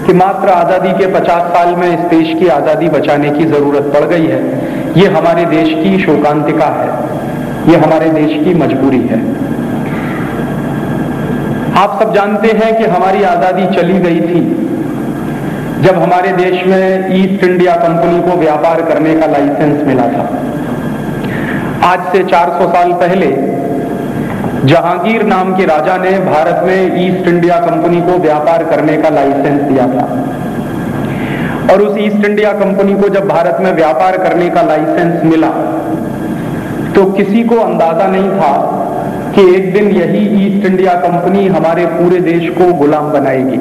कि मात्र आजादी के 50 साल में इस देश की आजादी बचाने की जरूरत पड़ गई है। ये हमारे देश की शोकांतिका है, ये हमारे देश की मजबूरी है। आप सब जानते हैं कि हमारी आजादी चली गई थी जब हमारे देश में ईस्ट इंडिया कंपनी को व्यापार करने का लाइसेंस मिला था। आज से 400 साल पहले जहांगीर नाम के राजा ने भारत में ईस्ट इंडिया कंपनी को व्यापार करने का लाइसेंस दिया था, और उस ईस्ट इंडिया कंपनी को जब भारत में व्यापार करने का लाइसेंस मिला तो किसी को अंदाजा नहीं था कि एक दिन यही ईस्ट इंडिया कंपनी हमारे पूरे देश को गुलाम बनाएगी।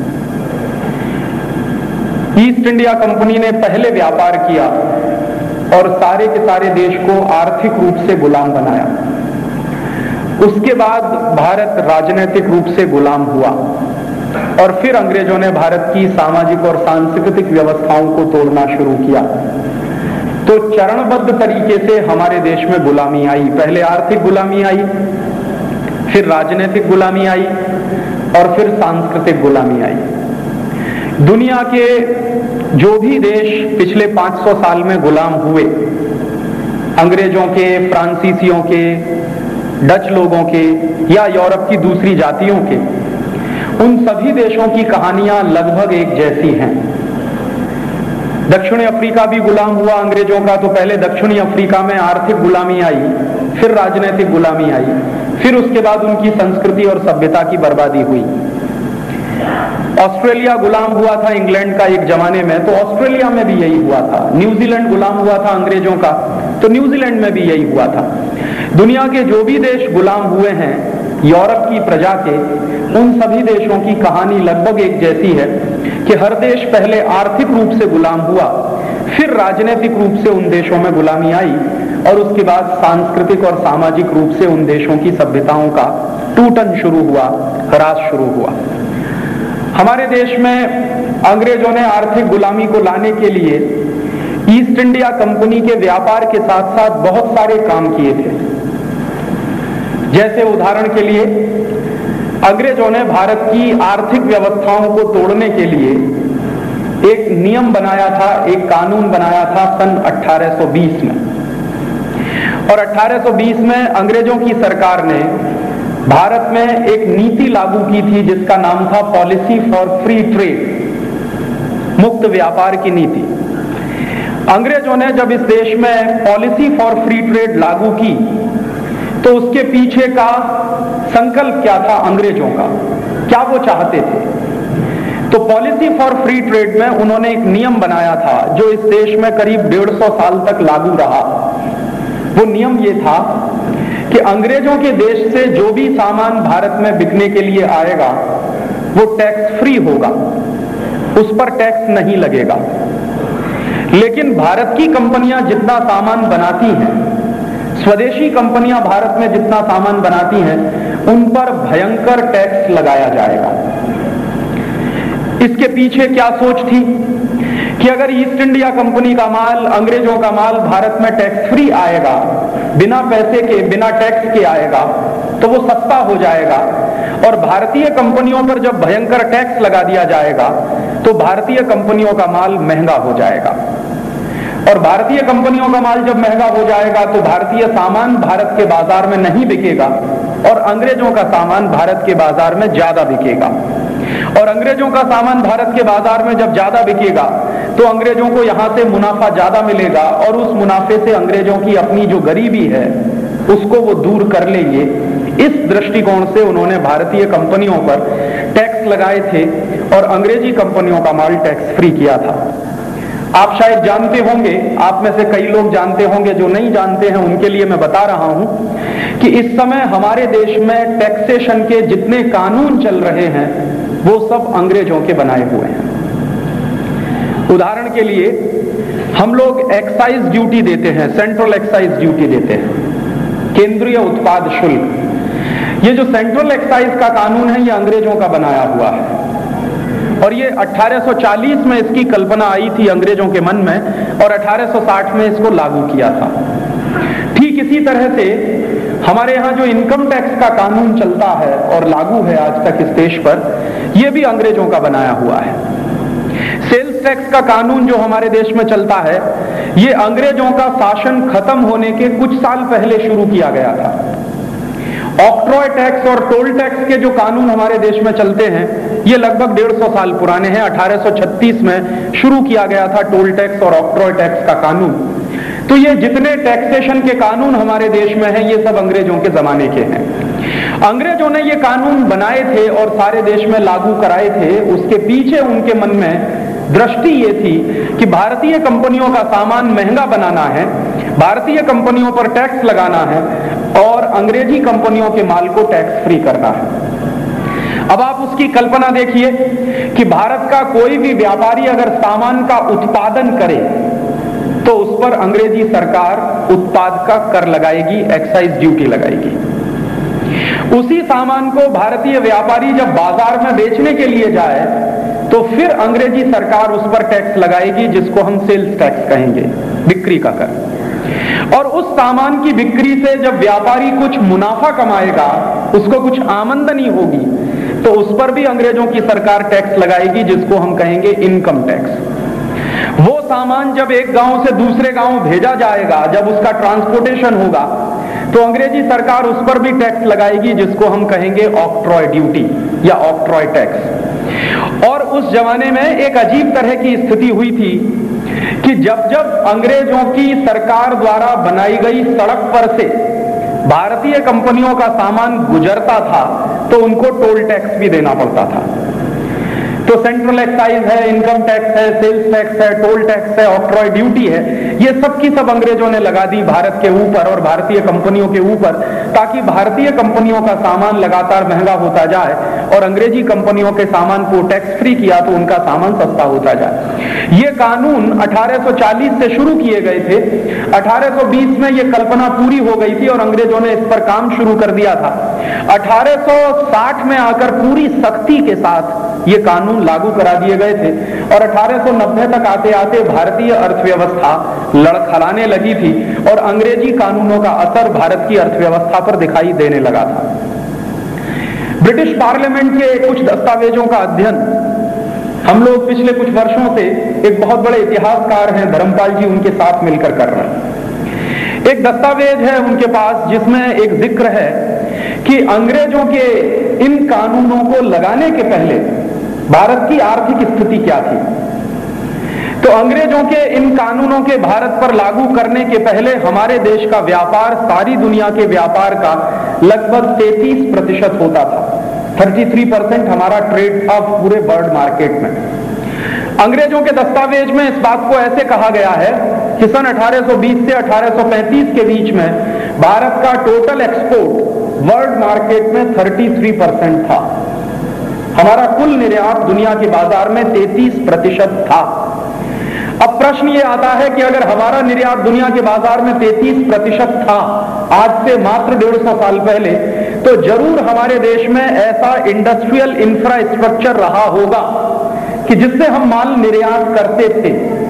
ईस्ट इंडिया कंपनी ने पहले व्यापार किया और सारे के सारे देश को आर्थिक रूप से गुलाम बनाया। उसके बाद भारत राजनीतिक रूप से गुलाम हुआ और फिर अंग्रेजों ने भारत की सामाजिक और सांस्कृतिक व्यवस्थाओं को तोड़ना शुरू किया। तो चरणबद्ध तरीके से हमारे देश में गुलामी आई। पहले आर्थिक गुलामी आई, फिर राजनीतिक गुलामी आई और फिर सांस्कृतिक गुलामी आई। दुनिया के जो भी देश पिछले 500 साल में गुलाम हुए, अंग्रेजों के, फ्रांसीसियों के, डच लोगों के या यूरोप की दूसरी जातियों के, उन सभी देशों की कहानियां लगभग एक जैसी हैं। दक्षिणी अफ्रीका भी गुलाम हुआ अंग्रेजों का, तो पहले दक्षिणी अफ्रीका में आर्थिक गुलामी आई, फिर राजनीतिक गुलामी आई, फिर उसके बाद उनकी संस्कृति और सभ्यता की बर्बादी हुई। ऑस्ट्रेलिया गुलाम हुआ था इंग्लैंड का एक जमाने में, तो ऑस्ट्रेलिया में भी यही हुआ था। न्यूजीलैंड गुलाम हुआ था अंग्रेजों का, तो न्यूजीलैंड में भी यही हुआ था। दुनिया के जो भी देश गुलाम हुए हैं यूरोप की प्रजा के, उन सभी देशों की कहानी लगभग एक जैसी है कि हर देश पहले आर्थिक रूप से गुलाम हुआ, फिर राजनीतिक रूप से उन देशों में गुलामी आई और उसके बाद सांस्कृतिक और सामाजिक रूप से उन देशों की सभ्यताओं का टूटन शुरू हुआ, ह्रास शुरू हुआ। हमारे देश में अंग्रेजों ने आर्थिक गुलामी को लाने के लिए ईस्ट इंडिया कंपनी के व्यापार के साथ साथ बहुत सारे काम किए थे। जैसे उदाहरण के लिए अंग्रेजों ने भारत की आर्थिक व्यवस्थाओं को तोड़ने के लिए एक नियम बनाया था, एक कानून बनाया था सन 1820 में। और 1820 में अंग्रेजों की सरकार ने भारत में एक नीति लागू की थी जिसका नाम था पॉलिसी फॉर फ्री ट्रेड, मुक्त व्यापार की नीति। अंग्रेजों ने जब इस देश में पॉलिसी फॉर फ्री ट्रेड लागू की तो उसके पीछे का संकल्प क्या था अंग्रेजों का, क्या वो चाहते थे? तो पॉलिसी फॉर फ्री ट्रेड में उन्होंने एक नियम बनाया था जो इस देश में करीब 150 साल तक लागू रहा। वो नियम ये था कि अंग्रेजों के देश से जो भी सामान भारत में बिकने के लिए आएगा वो टैक्स फ्री होगा, उस पर टैक्स नहीं लगेगा। लेकिन भारत की कंपनियां जितना सामान बनाती हैं, स्वदेशी कंपनियां भारत में जितना सामान बनाती हैं, उन पर भयंकर टैक्स लगाया जाएगा। इसके पीछे क्या सोच थी कि अगर ईस्ट इंडिया कंपनी का माल, अंग्रेजों का माल भारत में टैक्स फ्री आएगा, बिना पैसे के, बिना टैक्स के आएगा, तो वो सस्ता हो जाएगा। और भारतीय कंपनियों पर जब भयंकर टैक्स लगा दिया जाएगा तो भारतीय कंपनियों का माल महंगा हो जाएगा। और भारतीय कंपनियों का माल जब महंगा हो जाएगा तो भारतीय सामान भारत के बाजार में नहीं बिकेगा और अंग्रेजों का सामान भारत के बाजार में ज्यादा बिकेगा। और अंग्रेजों का सामान भारत के बाजार में जब ज्यादा बिकेगा तो अंग्रेजों को यहां से मुनाफा ज्यादा मिलेगा और उस मुनाफे से अंग्रेजों की अपनी जो गरीबी है उसको वो दूर कर लेंगे। इस दृष्टिकोण से उन्होंने भारतीय कंपनियों पर टैक्स लगाए थे और अंग्रेजी कंपनियों का माल टैक्स फ्री किया था। आप शायद जानते होंगे, आप में से कई लोग जानते होंगे, जो नहीं जानते हैं उनके लिए मैं बता रहा हूं कि इस समय हमारे देश में टैक्सेशन के जितने कानून चल रहे हैं वो सब अंग्रेजों के बनाए हुए हैं। उदाहरण के लिए हम लोग एक्साइज ड्यूटी देते हैं, सेंट्रल एक्साइज ड्यूटी देते हैं, केंद्रीय उत्पाद शुल्क। ये जो सेंट्रल एक्साइज का कानून है ये अंग्रेजों का बनाया हुआ है और ये 1840 में इसकी कल्पना आई थी अंग्रेजों के मन में और 1860 में इसको लागू किया था। ठीक इसी तरह से हमारे यहाँ जो इनकम टैक्स का कानून चलता है और लागू है आज तक इस देश पर, यह भी अंग्रेजों का बनाया हुआ है। सेल्स टैक्स का कानून जो हमारे देश में चलता है, ये अंग्रेजों का शासन खत्म होने के कुछ साल पहले शुरू किया गया था। ऑक्ट्रॉय टैक्स और टोल टैक्स के जो कानून हमारे देश में चलते हैं, ये लगभग 150 साल पुराने हैं। 1836 में शुरू किया गया था टोल टैक्स और ऑक्ट्रॉय टैक्स का कानून। तो ये जितने टैक्सेशन के कानून हमारे देश में हैं, ये सब अंग्रेजों के जमाने के हैं। अंग्रेजों ने ये कानून बनाए थे और सारे देश में लागू कराए थे। उसके पीछे उनके मन में दृष्टि ये थी कि भारतीय कंपनियों का सामान महंगा बनाना है, भारतीय कंपनियों पर टैक्स लगाना है और अंग्रेजी कंपनियों के माल को टैक्स फ्री करना है। अब आप उसकी कल्पना देखिए कि भारत का कोई भी व्यापारी अगर सामान का उत्पादन करे तो उस पर अंग्रेजी सरकार उत्पाद का कर लगाएगी, एक्साइज ड्यूटी लगाएगी। उसी सामान को भारतीय व्यापारी जब बाजार में बेचने के लिए जाए तो फिर अंग्रेजी सरकार उस पर टैक्स लगाएगी, जिसको हम सेल्स टैक्स कहेंगे, बिक्री का कर। और उस सामान की बिक्री से जब व्यापारी कुछ मुनाफा कमाएगा, उसको कुछ आमदनी होगी, तो उस पर भी अंग्रेजों की सरकार टैक्स लगाएगी, जिसको हम कहेंगे इनकम टैक्स। वो सामान जब एक गांव से दूसरे गांव भेजा जाएगा, जब उसका ट्रांसपोर्टेशन होगा, तो अंग्रेजी सरकार उस पर भी टैक्स लगाएगी, जिसको हम कहेंगे ऑक्ट्रॉय ड्यूटी या ऑक्ट्रॉय टैक्स। और उस जमाने में एक अजीब तरह की स्थिति हुई थी कि जब जब अंग्रेजों की सरकार द्वारा बनाई गई सड़क पर से भारतीय कंपनियों का सामान गुजरता था तो उनको टोल टैक्स भी देना पड़ता था। तो सेंट्रल एक्साइज है, इनकम टैक्स है, सेल्स टैक्स है, टोल टैक्स है, ऑक्ट्रॉय ड्यूटी है, ये सब की सब अंग्रेजों ने लगा दी भारत के ऊपर और भारतीय कंपनियों के ऊपर, ताकि भारतीय कंपनियों का सामान लगातार महंगा होता जाए और अंग्रेजी कंपनियों के सामान को टैक्स फ्री किया तो उनका सामान सस्ता होता जाए। ये कानून 1840 से शुरू किए गए थे। 1820 में ये कल्पना पूरी हो गई थी और अंग्रेजों ने इस पर काम शुरू कर दिया था। 1860 में आकर पूरी सख्ती के साथ ये कानून लागू करा दिए गए थे और 1890 तक आते आते भारतीय अर्थव्यवस्था लड़खड़ाने लगी थी और अंग्रेजी कानूनों का असर भारत की अर्थव्यवस्था पर दिखाई देने लगा था। ब्रिटिश पार्लियामेंट के कुछ दस्तावेजों का अध्ययन हम लोग पिछले कुछ वर्षों से एक बहुत बड़े इतिहासकार हैं धर्मपाल जी, उनके साथ मिलकर कर रहे हैं। एक दस्तावेज है उनके पास जिसमें एक जिक्र है कि अंग्रेजों के इन कानूनों को लगाने के पहले भारत की आर्थिक स्थिति क्या थी। तो अंग्रेजों के इन कानूनों के भारत पर लागू करने के पहले हमारे देश का व्यापार सारी दुनिया के व्यापार का लगभग 33% होता था। 33% हमारा ट्रेड था पूरे वर्ल्ड मार्केट में। अंग्रेजों के दस्तावेज में इस बात को ऐसे कहा गया है कि सन 1820 से 1835 के बीच में भारत का टोटल एक्सपोर्ट वर्ल्ड मार्केट में 33% था। हमारा कुल निर्यात दुनिया के बाजार में 33% था। अब प्रश्न ये आता है कि अगर हमारा निर्यात दुनिया के बाजार में 33% था आज से मात्र 150 साल पहले, तो जरूर हमारे देश में ऐसा इंडस्ट्रियल इंफ्रास्ट्रक्चर रहा होगा कि जिससे हम माल निर्यात करते थे।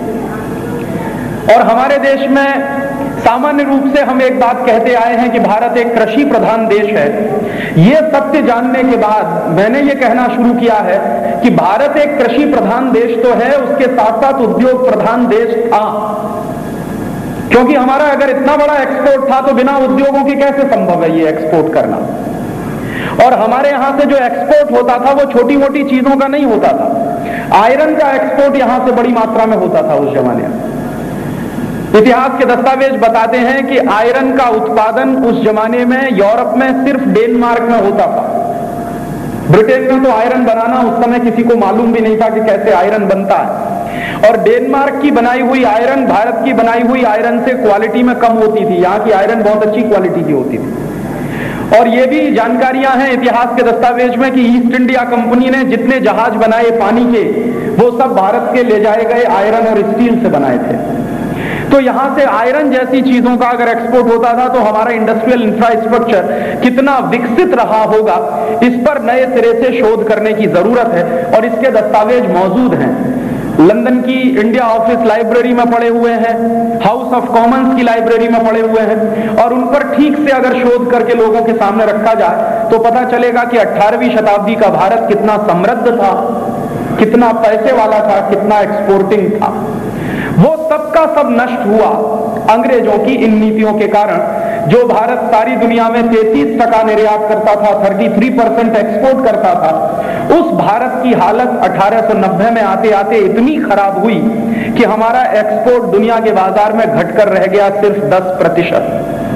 और हमारे देश में सामान्य रूप से हम एक बात कहते आए हैं कि भारत एक कृषि प्रधान देश है। यह सत्य जानने के बाद मैंने ये कहना शुरू किया है कि भारत एक कृषि प्रधान देश तो है, उसके साथ साथ उद्योग प्रधान देश था। क्योंकि हमारा अगर इतना बड़ा एक्सपोर्ट था तो बिना उद्योगों के कैसे संभव है ये एक्सपोर्ट करना। और हमारे यहां से जो एक्सपोर्ट होता था वो छोटी मोटी चीजों का नहीं होता था। आयरन का एक्सपोर्ट यहां से बड़ी मात्रा में होता था उस जमाने में। इतिहास के दस्तावेज बताते हैं कि आयरन का उत्पादन उस जमाने में यूरोप में सिर्फ डेनमार्क में होता था। ब्रिटेन में तो आयरन बनाना उस समय किसी को मालूम भी नहीं था कि कैसे आयरन बनता है। और डेनमार्क की बनाई हुई आयरन भारत की बनाई हुई आयरन से क्वालिटी में कम होती थी। यहाँ की आयरन बहुत अच्छी क्वालिटी की होती थी। और ये भी जानकारियां हैं इतिहास के दस्तावेज में कि ईस्ट इंडिया कंपनी ने जितने जहाज बनाए पानी के, वो सब भारत के ले जाए गए आयरन और स्टील से बनाए थे। तो यहां से आयरन जैसी चीजों का अगर एक्सपोर्ट होता था तो हमारा इंडस्ट्रियल इंफ्रास्ट्रक्चर कितना विकसित रहा होगा, इस पर नए सिरे से शोध करने की जरूरत है। और इसके दस्तावेज मौजूद हैं। लंदन की इंडिया ऑफिस लाइब्रेरी में पड़े हुए हैं, हाउस ऑफ कॉमन्स की लाइब्रेरी में पड़े हुए हैं। और उन पर ठीक से अगर शोध करके लोगों के सामने रखा जाए तो पता चलेगा कि 18वीं शताब्दी का भारत कितना समृद्ध था, कितना पैसे वाला था, कितना एक्सपोर्टिंग था, वो सब का सब नष्ट हुआ अंग्रेजों की इन नीतियों के कारण। जो भारत सारी दुनिया में 33% निर्यात करता था, 33% एक्सपोर्ट करता था, उस भारत की हालत 1890 में आते आते इतनी खराब हुई कि हमारा एक्सपोर्ट दुनिया के बाजार में घटकर रह गया सिर्फ 10%।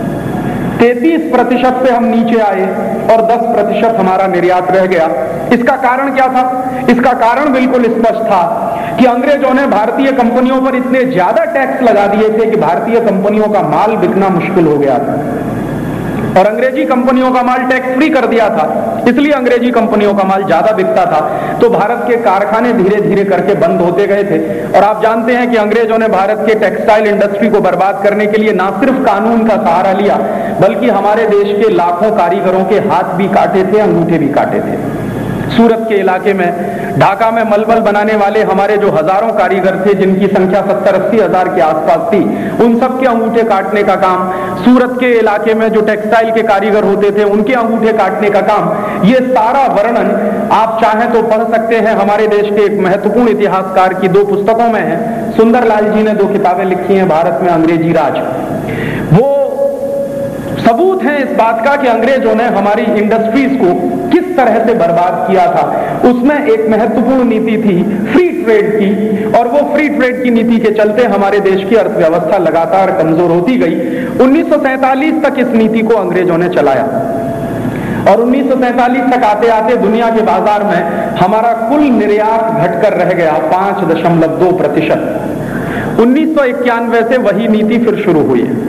33% से हम नीचे आए और 10% हमारा निर्यात रह गया। इसका कारण क्या था? इसका कारण बिल्कुल स्पष्ट था कि अंग्रेजों ने भारतीय कंपनियों पर इतने ज्यादा टैक्स लगा दिए थे कि भारतीय कंपनियों का माल बिकना मुश्किल हो गया था, और अंग्रेजी कंपनियों का माल टैक्स फ्री कर दिया था, इसलिए अंग्रेजी कंपनियों का माल ज्यादा बिकता था। तो भारत के कारखाने धीरे धीरे करके बंद होते गए थे। और आप जानते हैं कि अंग्रेजों ने भारत के टेक्सटाइल इंडस्ट्री को बर्बाद करने के लिए ना सिर्फ कानून का सहारा लिया, बल्कि हमारे देश के लाखों कारीगरों के हाथ भी काटे थे, अंगूठे भी काटे थे। सूरत के इलाके में, ढाका में मलबल बनाने वाले हमारे जो हजारों कारीगर थे, जिनकी संख्या 70-80 हजार के आसपास थी, उन सब के अंगूठे काटने का काम, सूरत के इलाके में जो टेक्सटाइल के कारीगर होते थे उनके अंगूठे काटने का काम, ये सारा वर्णन आप चाहें तो पढ़ सकते हैं। हमारे देश के एक महत्वपूर्ण इतिहासकार की 2 पुस्तकों में है। सुंदरलाल जी ने 2 किताबें लिखी हैं, भारत में अंग्रेजी राज। वो सबूत है इस बात का कि अंग्रेजों ने हमारी इंडस्ट्रीज को किस तरह से बर्बाद किया था। उसमें एक महत्वपूर्ण नीति थी फ्री ट्रेड की, और वो फ्री ट्रेड की नीति के चलते हमारे देश की अर्थव्यवस्था लगातार कमजोर होती गई। 1947 तक इस नीति को अंग्रेजों ने चलाया, और 1947 तक आते आते दुनिया के बाजार में हमारा कुल निर्यात घटकर रह गया 5.2%। 1991 से वही नीति फिर शुरू हुई है।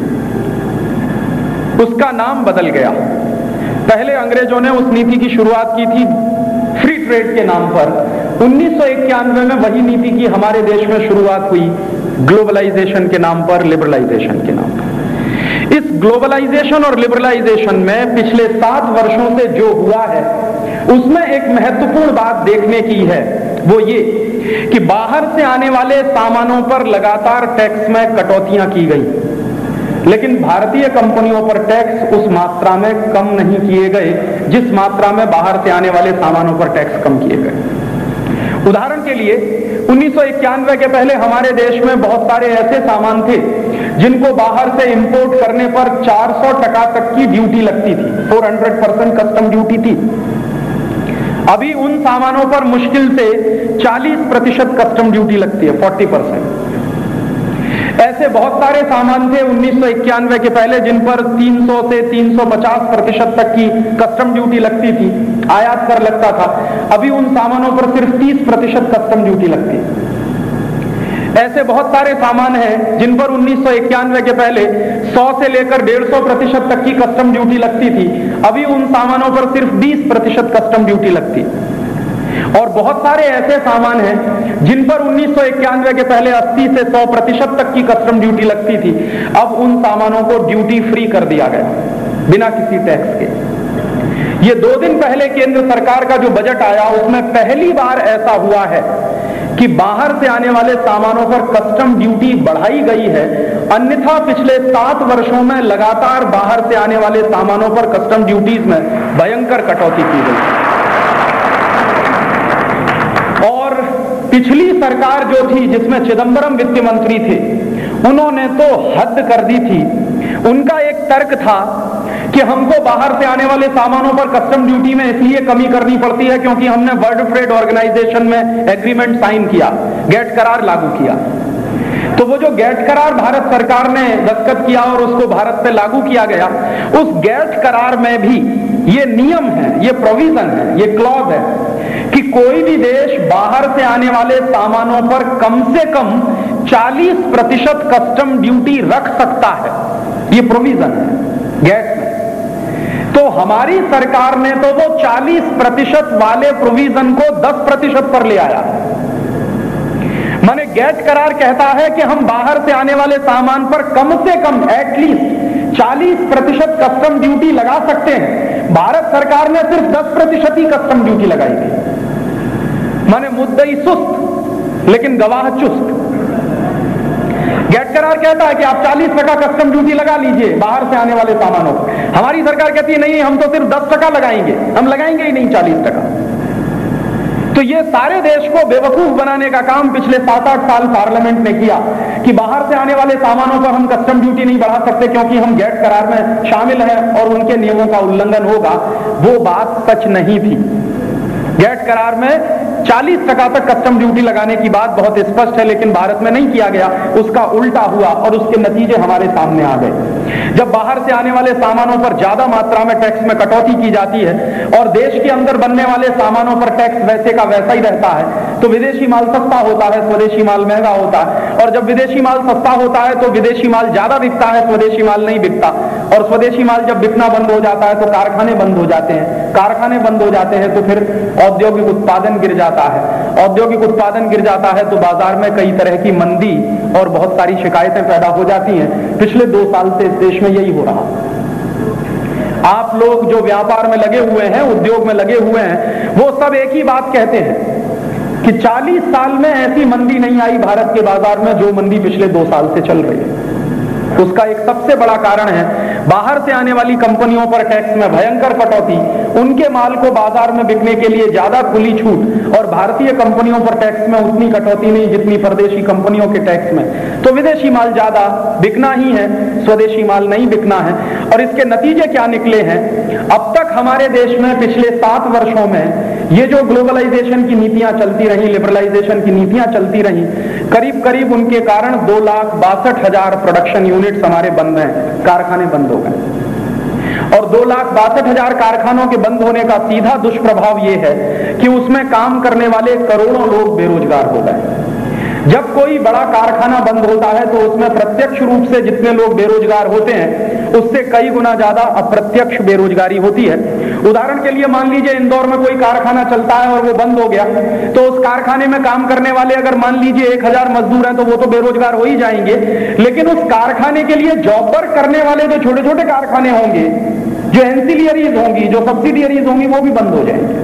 उसका नाम बदल गया। पहले अंग्रेजों ने उस नीति की शुरुआत की थी फ्री ट्रेड के नाम पर। 1991 में वही नीति की हमारे देश में शुरुआत हुई ग्लोबलाइजेशन के नाम पर, लिबरलाइजेशन के नाम पर। इस ग्लोबलाइजेशन और लिबरलाइजेशन में पिछले 7 वर्षों से जो हुआ है, उसमें एक महत्वपूर्ण बात देखने की है, वो ये कि बाहर से आने वाले सामानों पर लगातार टैक्स में कटौतियां की गई, लेकिन भारतीय कंपनियों पर टैक्स उस मात्रा में कम नहीं किए गए जिस मात्रा में बाहर से आने वाले सामानों पर टैक्स कम किए गए। उदाहरण के लिए 1991 के पहले हमारे देश में बहुत सारे ऐसे सामान थे जिनको बाहर से इंपोर्ट करने पर 400% तक की ड्यूटी लगती थी, 400% कस्टम ड्यूटी थी। अभी उन सामानों पर मुश्किल से 40% कस्टम ड्यूटी लगती है, 40%। ऐसे बहुत सारे सामान थे 1991 के पहले जिन पर 300 से 350% तक की कस्टम ड्यूटी लगती थी, आयात कर लगता था। अभी उन सामानों पर सिर्फ 30% कस्टम ड्यूटी लगती है। ऐसे बहुत सारे सामान हैं जिन पर 1991 के पहले 100 से लेकर 150% तक की कस्टम ड्यूटी लगती थी, अभी उन सामानों पर सिर्फ 20% कस्टम ड्यूटी लगती। और बहुत सारे ऐसे सामान हैं जिन पर 1991 के पहले 80 से 100% तक की कस्टम ड्यूटी लगती थी, अब उन सामानों को ड्यूटी फ्री कर दिया गया बिना किसी टैक्स के। ये 2 दिन पहले केंद्र सरकार का जो बजट आया, उसमें पहली बार ऐसा हुआ है कि बाहर से आने वाले सामानों पर कस्टम ड्यूटी बढ़ाई गई है। अन्यथा पिछले 7 वर्षों में लगातार बाहर से आने वाले सामानों पर कस्टम ड्यूटीज में भयंकर कटौती की गई। और पिछली सरकार जो थी, जिसमें चिदंबरम वित्त मंत्री थे, उन्होंने तो हद कर दी थी। उनका एक तर्क था कि हमको बाहर से आने वाले सामानों पर कस्टम ड्यूटी में इसलिए कमी करनी पड़ती है क्योंकि हमने वर्ल्ड ट्रेड ऑर्गेनाइजेशन में एग्रीमेंट साइन किया, गेट करार लागू किया। तो वो जो गेट करार भारत सरकार ने दस्तखत किया और उसको भारत पे लागू किया गया, उस गेट करार में भी ये नियम है, ये प्रोविजन है, ये क्लॉज है कि कोई भी देश बाहर से आने वाले सामानों पर कम से कम 40% कस्टम ड्यूटी रख सकता है। ये प्रोविजन है गेट में। तो हमारी सरकार ने तो वो 40% वाले प्रोविजन को 10% पर ले आया। माने गेट करार कहता है कि हम बाहर से आने वाले सामान पर कम से कम एटलीस्ट 40% कस्टम ड्यूटी लगा सकते हैं। भारत सरकार ने सिर्फ 10% ही कस्टम ड्यूटी लगाई थी। माने मुद्दई सुस्त लेकिन गवाह चुस्त। गेट करार कहता है कि आप 40% कस्टम ड्यूटी लगा लीजिए बाहर से आने वाले सामानों पर। हमारी सरकार कहती है नहीं, हम तो सिर्फ 10% लगाएंगे, हम लगाएंगे ही नहीं 40%। तो तो ये सारे देश को बेवकूफ बनाने का काम पिछले 7-8 साल पार्लियामेंट ने किया कि बाहर से आने वाले सामानों पर हम कस्टम ड्यूटी नहीं बढ़ा सकते क्योंकि हम गैट करार में शामिल हैं और उनके नियमों का उल्लंघन होगा। वो बात सच नहीं थी। गैट करार में 40% तक कस्टम ड्यूटी लगाने की बात बहुत स्पष्ट है, लेकिन भारत में नहीं किया गया, उसका उल्टा हुआ और उसके नतीजे हमारे सामने आ गए। जब बाहर से आने वाले सामानों पर ज्यादा मात्रा में टैक्स में कटौती की जाती है और देश के अंदर बनने वाले सामानों पर टैक्स वैसे का वैसा ही रहता है, तो विदेशी माल सस्ता होता है, स्वदेशी माल महंगा होता है। और जब विदेशी माल सस्ता होता है तो विदेशी माल ज्यादा बिकता है, स्वदेशी माल नहीं बिकता। और स्वदेशी माल जब बिकना बंद हो जाता है तो कारखाने बंद हो जाते हैं, कारखाने बंद हो जाते हैं तो फिर औद्योगिक उत्पादन गिर जाता है, औद्योगिक उत्पादन गिर जाता है तो बाजार में कई तरह की मंदी और बहुत सारी शिकायतें पैदा हो जाती हैं। पिछले 2 साल से इस देश में यही हो रहा। आप लोग जो व्यापार में लगे हुए हैं, उद्योग में लगे हुए हैं, वो सब एक ही बात कहते हैं कि 40 साल में ऐसी मंदी नहीं आई भारत के बाजार में जो मंदी पिछले 2 साल से चल रही है। उसका एक सबसे बड़ा कारण है बाहर से आने वाली कंपनियों पर टैक्स में भयंकर कटौती, उनके माल को बाजार में बिकने के लिए ज्यादा खुली छूट, और भारतीय कंपनियों पर टैक्स में उतनी कटौती नहीं जितनी परदेशी कंपनियों के टैक्स में। तो विदेशी माल ज्यादा बिकना ही है, स्वदेशी माल नहीं बिकना है। और इसके नतीजे क्या निकले हैं? अब तक हमारे देश में पिछले 7 वर्षों में ये जो ग्लोबलाइजेशन की नीतियां चलती रही, लिबरलाइजेशन की नीतियां चलती रही, करीब करीब उनके कारण 2,62,000 प्रोडक्शन यूनिट्स हमारे बंद हैं, कारखाने बंद हो गए। और 2,62,000 कारखानों के बंद होने का सीधा दुष्प्रभाव यह है कि उसमें काम करने वाले करोड़ों लोग बेरोजगार हो गए। जब कोई बड़ा कारखाना बंद होता है तो उसमें प्रत्यक्ष रूप से जितने लोग बेरोजगार होते हैं उससे कई गुना ज्यादा अप्रत्यक्ष बेरोजगारी होती है। उदाहरण के लिए मान लीजिए इंदौर में कोई कारखाना चलता है और वो बंद हो गया, तो उस कारखाने में काम करने वाले अगर मान लीजिए 1,000 मजदूर हैं तो वो तो बेरोजगार हो ही जाएंगे, लेकिन उस कारखाने के लिए जॉब वर्क करने वाले जो छोटे छोटे कारखाने होंगे, जो एंसिलियरीज होंगी, जो सब्सिडियरीज होंगी, वो भी बंद हो जाएंगे।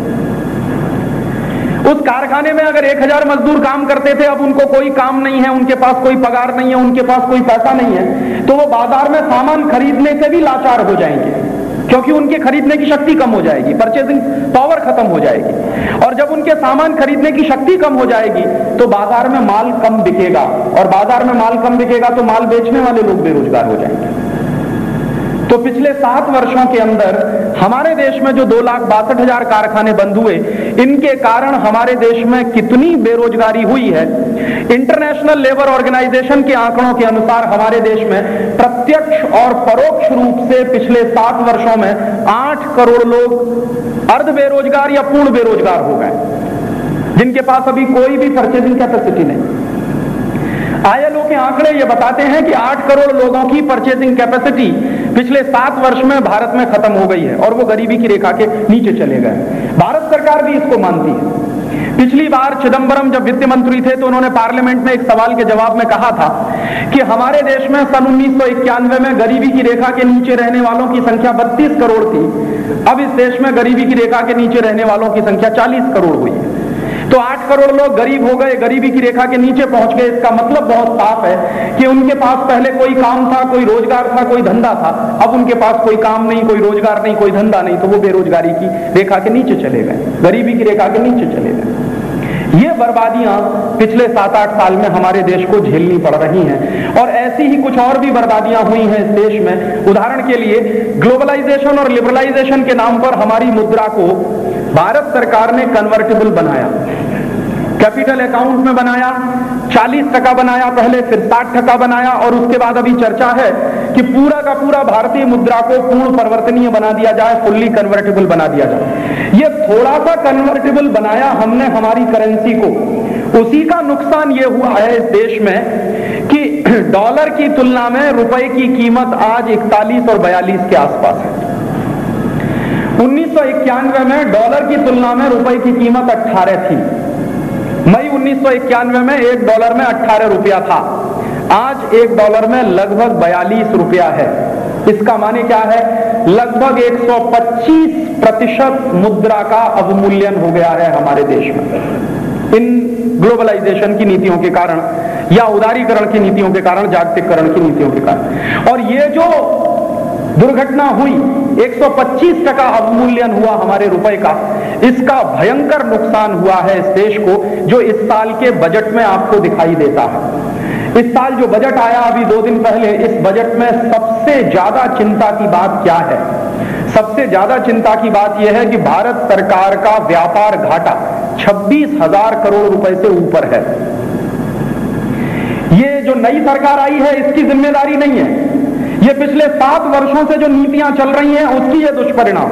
उस कारखाने में अगर 1,000 मजदूर काम करते थे, अब उनको कोई काम नहीं है, उनके पास कोई पगार नहीं है, उनके पास कोई पैसा नहीं है, तो वो बाजार में सामान खरीदने से भी लाचार हो जाएंगे क्योंकि उनके खरीदने की शक्ति कम हो जाएगी, परचेजिंग पावर खत्म हो जाएगी। और जब उनके सामान खरीदने की शक्ति कम हो जाएगी तो बाजार में माल कम बिकेगा, और बाजार में माल कम बिकेगा तो माल बेचने वाले लोग बेरोजगार हो जाएंगे। तो पिछले 7 वर्षों के अंदर हमारे देश में जो 2,62,000 कारखाने बंद हुए, इनके कारण हमारे देश में कितनी बेरोजगारी हुई है। इंटरनेशनल लेबर ऑर्गेनाइजेशन के आंकड़ों के अनुसार हमारे देश में प्रत्यक्ष और परोक्ष रूप से पिछले 7 वर्षों में 8 करोड़ लोग अर्ध बेरोजगार या पूर्ण बेरोजगार हो गए, जिनके पास अभी कोई भी परचेजिंग कैपेसिटी नहीं। आईएलओ के आंकड़े ये बताते हैं कि 8 करोड़ लोगों की परचेजिंग कैपेसिटी पिछले 7 वर्ष में भारत में खत्म हो गई है और वो गरीबी की रेखा के नीचे चले गए। भारत सरकार भी इसको मानती है। पिछली बार चिदंबरम जब वित्त मंत्री थे तो उन्होंने पार्लियामेंट में एक सवाल के जवाब में कहा था कि हमारे देश में सन 1991 में गरीबी की रेखा के नीचे रहने वालों की संख्या 32 करोड़ थी, अब इस देश में गरीबी की रेखा के नीचे रहने वालों की संख्या 40 करोड़ हुई है। तो 8 करोड़ लोग गरीब हो गए, गरीबी की रेखा के नीचे पहुंच गए। इसका मतलब बहुत साफ है कि उनके पास पहले कोई काम था, कोई रोजगार था, कोई धंधा था, अब उनके पास कोई काम नहीं, कोई रोजगार नहीं, कोई धंधा नहीं, तो वो बेरोजगारी की रेखा के नीचे चले गए, गरीबी की रेखा के नीचे चले गए। ये बर्बादियां पिछले 7-8 साल में हमारे देश को झेलनी पड़ रही हैं, और ऐसी ही कुछ और भी बर्बादियां हुई हैं इस देश में। उदाहरण के लिए ग्लोबलाइजेशन और लिबरलाइजेशन के नाम पर हमारी मुद्रा को भारत सरकार ने कन्वर्टेबल बनाया, कैपिटल अकाउंट में बनाया, 40% बनाया पहले, फिर 60% बनाया, और उसके बाद अभी चर्चा है कि पूरा का पूरा भारतीय मुद्रा को पूर्ण परिवर्तनीय बना दिया जाए, फुल्ली कन्वर्टेबल बना दिया जाए। ये थोड़ा सा कन्वर्टेबल बनाया हमने हमारी करेंसी को, उसी का नुकसान ये हुआ है इस देश में कि डॉलर की तुलना में रुपए की कीमत आज 41 और 42 के आसपास है। 1991 में डॉलर की तुलना में रुपए की कीमत 18 थी। मई 1991 में $1 में 18 रुपया था, आज $1 में लगभग 42 रुपया है। इसका माने क्या है? लगभग 125% मुद्रा का अवमूल्यन हो गया है हमारे देश में इन ग्लोबलाइजेशन की नीतियों के कारण, या उदारीकरण की नीतियों के कारण, जागतिकरण की नीतियों के कारण। और ये जो दुर्घटना हुई, 125% अवमूल्यन हुआ हमारे रुपए का, इसका भयंकर नुकसान हुआ है इस देश को, जो इस साल के बजट में आपको दिखाई देता है। इस साल जो बजट आया अभी 2 दिन पहले, इस बजट में सबसे ज्यादा चिंता की बात क्या है? सबसे ज्यादा चिंता की बात यह है कि भारत सरकार का व्यापार घाटा 26,000 करोड़ रुपए से ऊपर है। ये जो नई सरकार आई है इसकी जिम्मेदारी नहीं है, ये पिछले 7 वर्षों से जो नीतियां चल रही हैं उसकी ये दुष्परिणाम।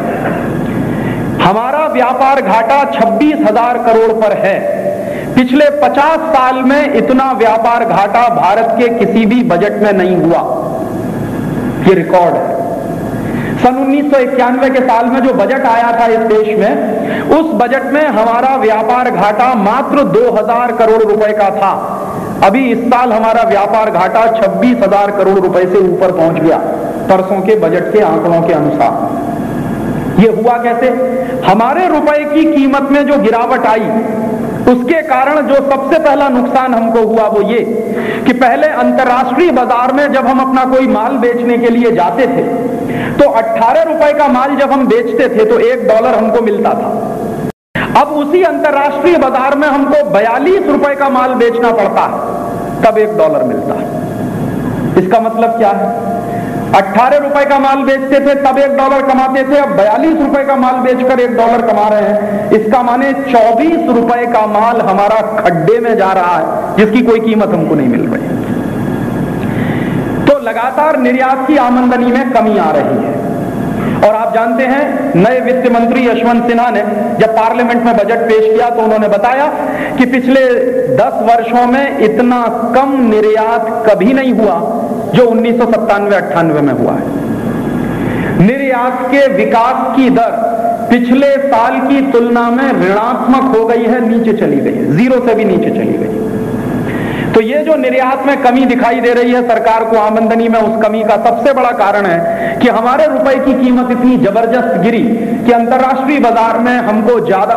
हमारा व्यापार घाटा 26,000 करोड़ पर है। पिछले 50 साल में इतना व्यापार घाटा भारत के किसी भी बजट में नहीं हुआ, ये रिकॉर्ड है। सन 1991 के साल में जो बजट आया था इस देश में, उस बजट में हमारा व्यापार घाटा मात्र 2,000 करोड़ रुपए का था। अभी इस साल हमारा व्यापार घाटा 26,000 करोड़ रुपए से ऊपर पहुंच गया, परसों के बजट के आंकड़ों के अनुसार। ये हुआ कैसे? हमारे रुपए की कीमत में जो गिरावट आई, उसके कारण जो सबसे पहला नुकसान हमको हुआ वो ये कि पहले अंतर्राष्ट्रीय बाजार में जब हम अपना कोई माल बेचने के लिए जाते थे तो 18 रुपए का माल जब हम बेचते थे तो $1 हमको मिलता था। अब उसी अंतर्राष्ट्रीय बाजार में हमको 42 रुपए का माल बेचना पड़ता है, तब $1 मिलता है। इसका मतलब क्या है? 18 रुपए का माल बेचते थे तब $1 कमाते थे, अब 42 रुपए का माल बेचकर $1 कमा रहे हैं। इसका माने 24 रुपए का माल हमारा खड्डे में जा रहा है, जिसकी कोई कीमत हमको नहीं मिल रही। तो लगातार निर्यात की आमदनी में कमी आ रही है। और आप जानते हैं, नए वित्त मंत्री यशवंत सिन्हा ने जब पार्लियामेंट में बजट पेश किया तो उन्होंने बताया कि पिछले 10 वर्षों में इतना कम निर्यात कभी नहीं हुआ जो 1997-98 में हुआ है। निर्यात के विकास की दर पिछले साल की तुलना में ऋणात्मक हो गई है, नीचे चली गई है, 0 से भी नीचे चली गई। तो ये जो निर्यात में कमी दिखाई दे रही है सरकार को आमदनी में, उस कमी का सबसे बड़ा कारण है कि हमारे रुपए की कीमत इतनी जबरदस्त गिरी कि अंतर्राष्ट्रीय बाजार में हमको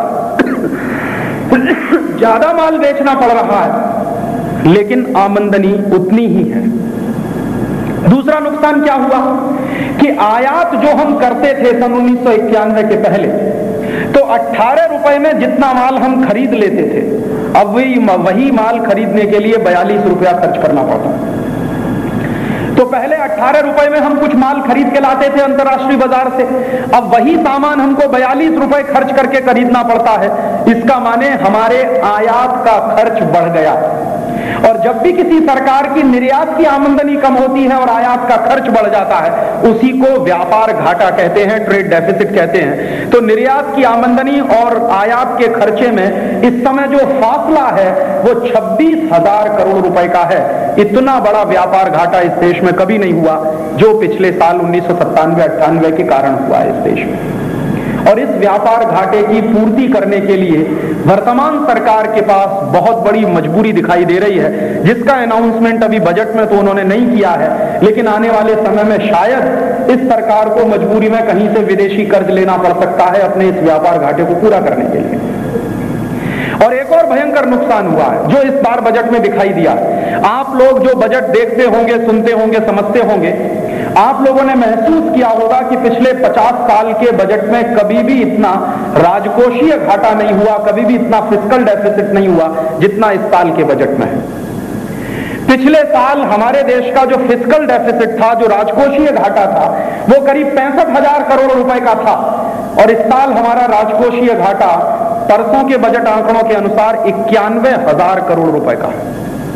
ज्यादा माल बेचना पड़ रहा है, लेकिन आमदनी उतनी ही है। दूसरा नुकसान क्या हुआ कि आयात जो हम करते थे सन 1991 के पहले, तो 18 रुपए में जितना माल हम खरीद लेते थे, अब वही माल खरीदने के लिए 42 रुपया खर्च करना पड़ता। तो पहले 18 रुपए में हम कुछ माल खरीद के लाते थे अंतर्राष्ट्रीय बाजार से, अब वही सामान हमको 42 रुपए खर्च करके खरीदना पड़ता है। इसका माने हमारे आयात का खर्च बढ़ गया। और जब भी किसी सरकार की निर्यात की आमदनी कम होती है और आयात का खर्च बढ़ जाता है, उसी को व्यापार घाटा कहते हैं, ट्रेड डेफिसिट कहते हैं। तो निर्यात की आमदनी और आयात के खर्चे में इस समय जो फासला है वो 26,000 करोड़ रुपए का है। इतना बड़ा व्यापार घाटा इस देश में कभी नहीं हुआ जो पिछले साल 1997-98 के कारण हुआ है इस देश में। और इस व्यापार घाटे की पूर्ति करने के लिए वर्तमान सरकार के पास बहुत बड़ी मजबूरी दिखाई दे रही है, जिसका अनाउंसमेंट अभी बजट में तो उन्होंने नहीं किया है, लेकिन आने वाले समय में शायद इस सरकार को मजबूरी में कहीं से विदेशी कर्ज लेना पड़ सकता है अपने इस व्यापार घाटे को पूरा करने के लिए। और एक और भयंकर नुकसान हुआ है जो इस बार बजट में दिखाई दिया। आप लोग जो बजट देखते होंगे, सुनते होंगे, समझते होंगे, आप लोगों ने महसूस किया होगा कि पिछले 50 साल के बजट में कभी भी इतना राजकोषीय घाटा नहीं हुआ, कभी भी इतना फिस्कल डेफिसिट नहीं हुआ जितना इस साल के बजट में है। पिछले साल हमारे देश का जो फिस्कल डेफिसिट था, जो राजकोषीय घाटा था, वो करीब 65,000 करोड़ रुपए का था। और इस साल हमारा राजकोषीय घाटा परसों के बजट आंकड़ों के अनुसार 91,000 करोड़ रुपए का है।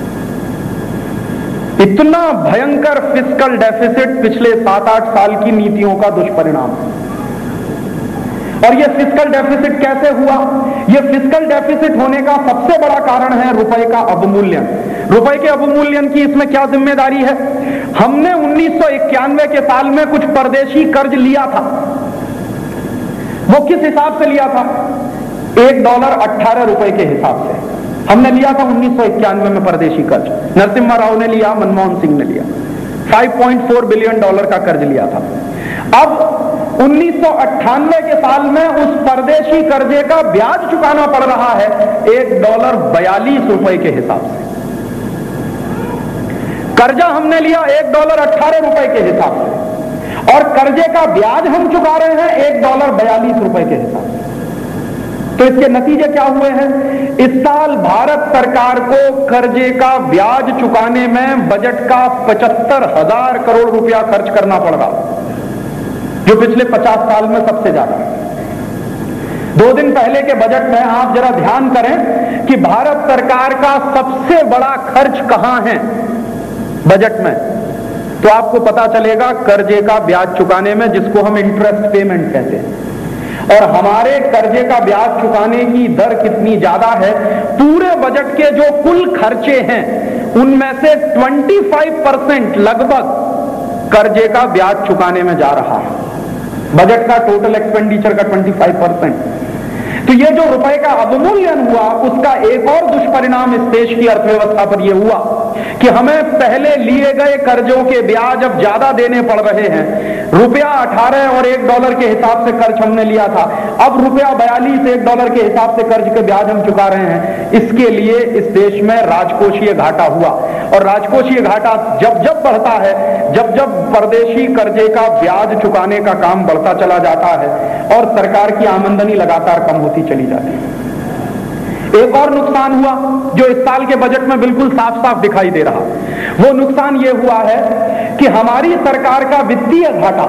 इतना भयंकर फिस्कल डेफिसिट पिछले 7-8 साल की नीतियों का दुष्परिणाम है। और यह फिस्कल डेफिसिट कैसे हुआ? यह फिस्कल डेफिसिट होने का सबसे बड़ा कारण है रुपए का अवमूल्यन। रुपए के अवमूल्यन की इसमें क्या जिम्मेदारी है? हमने 1991 के साल में कुछ परदेशी कर्ज लिया था। वो किस हिसाब से लिया था? $1 18 रुपए के हिसाब से हमने लिया था 1991 में परदेशी कर्ज। नरसिम्हा राव ने लिया, मनमोहन सिंह ने लिया, $5.4 बिलियन का कर्ज लिया था। अब 1998 के साल में उस परदेशी कर्जे का ब्याज चुकाना पड़ रहा है $1 42 रुपए के हिसाब से। कर्जा हमने लिया $1 18 रुपए के हिसाब से और कर्जे का ब्याज हम चुका रहे हैं $1 42 रुपए के हिसाब से। तो इसके नतीजे क्या हुए हैं? इस साल भारत सरकार को कर्जे का ब्याज चुकाने में बजट का 75,000 करोड़ रुपया खर्च करना पड़ रहा, जो पिछले 50 साल में सबसे ज्यादा। 2 दिन पहले के बजट में आप जरा ध्यान करें कि भारत सरकार का सबसे बड़ा खर्च कहां है बजट में, तो आपको पता चलेगा कर्जे का ब्याज चुकाने में, जिसको हम इंटरेस्ट पेमेंट कहते हैं। और हमारे कर्जे का ब्याज चुकाने की दर कितनी ज्यादा है? पूरे बजट के जो कुल खर्चे हैं उनमें से 25% लगभग कर्जे का ब्याज चुकाने में जा रहा है। बजट का टोटल एक्सपेंडिचर का 25%। तो ये जो रुपए का अवमूल्यन हुआ, उसका एक और दुष्परिणाम इस देश की अर्थव्यवस्था पर यह हुआ कि हमें पहले लिए गए कर्जों के ब्याज अब ज्यादा देने पड़ रहे हैं। रुपया 18 और $1 के हिसाब से कर्ज हमने लिया था, अब रुपया 42 $1 के हिसाब से कर्ज के ब्याज हम चुका रहे हैं। इसके लिए इस देश में राजकोषीय घाटा हुआ, और राजकोषीय घाटा जब जब बढ़ता है, जब जब परदेशी कर्जे का ब्याज चुकाने का काम बढ़ता चला जाता है और सरकार की आमदनी लगातार कम होती चली जाती है। एक और नुकसान हुआ जो इस साल के बजट में बिल्कुल साफ साफ दिखाई दे रहा, वो नुकसान ये हुआ है कि हमारी सरकार का वित्तीय घाटा,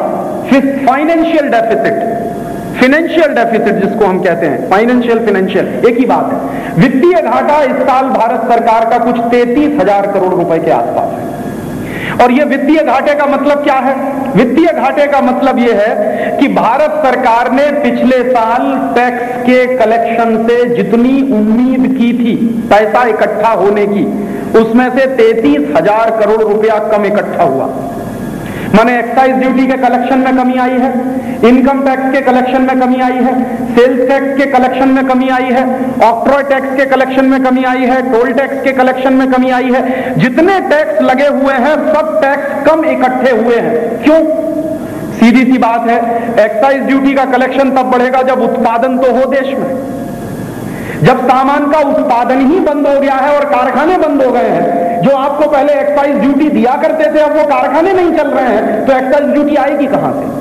फाइनेंशियल डेफिसिट जिसको हम कहते हैं, फाइनेंशियल एक ही बात है। वित्तीय घाटा इस साल भारत सरकार का कुछ 33,000 करोड़ रुपए के आसपास है। और यह वित्तीय घाटे का मतलब क्या है? वित्तीय घाटे का मतलब यह है कि भारत सरकार ने पिछले साल टैक्स के कलेक्शन से जितनी उम्मीद की थी पैसा इकट्ठा होने की, उसमें से 33,000 करोड़ रुपया कम इकट्ठा हुआ। माने एक्साइज ड्यूटी के कलेक्शन में कमी आई है, इनकम टैक्स के कलेक्शन में कमी आई है, सेल्स टैक्स के कलेक्शन में कमी आई है, ऑक्ट्रॉय टैक्स के कलेक्शन में कमी आई है, टोल टैक्स के कलेक्शन में कमी आई है। जितने टैक्स लगे हुए हैं सब टैक्स कम इकट्ठे हुए हैं। क्यों? सीधी सी बात है, एक्साइज ड्यूटी का कलेक्शन तब बढ़ेगा जब उत्पादन तो हो देश में। जब सामान का उत्पादन ही बंद हो गया है और कारखाने बंद हो गए हैं, जो आपको पहले एक्साइज ड्यूटी दिया करते थे अब वो कारखाने नहीं चल रहे हैं, तो एक्साइज ड्यूटी आएगी कहां से?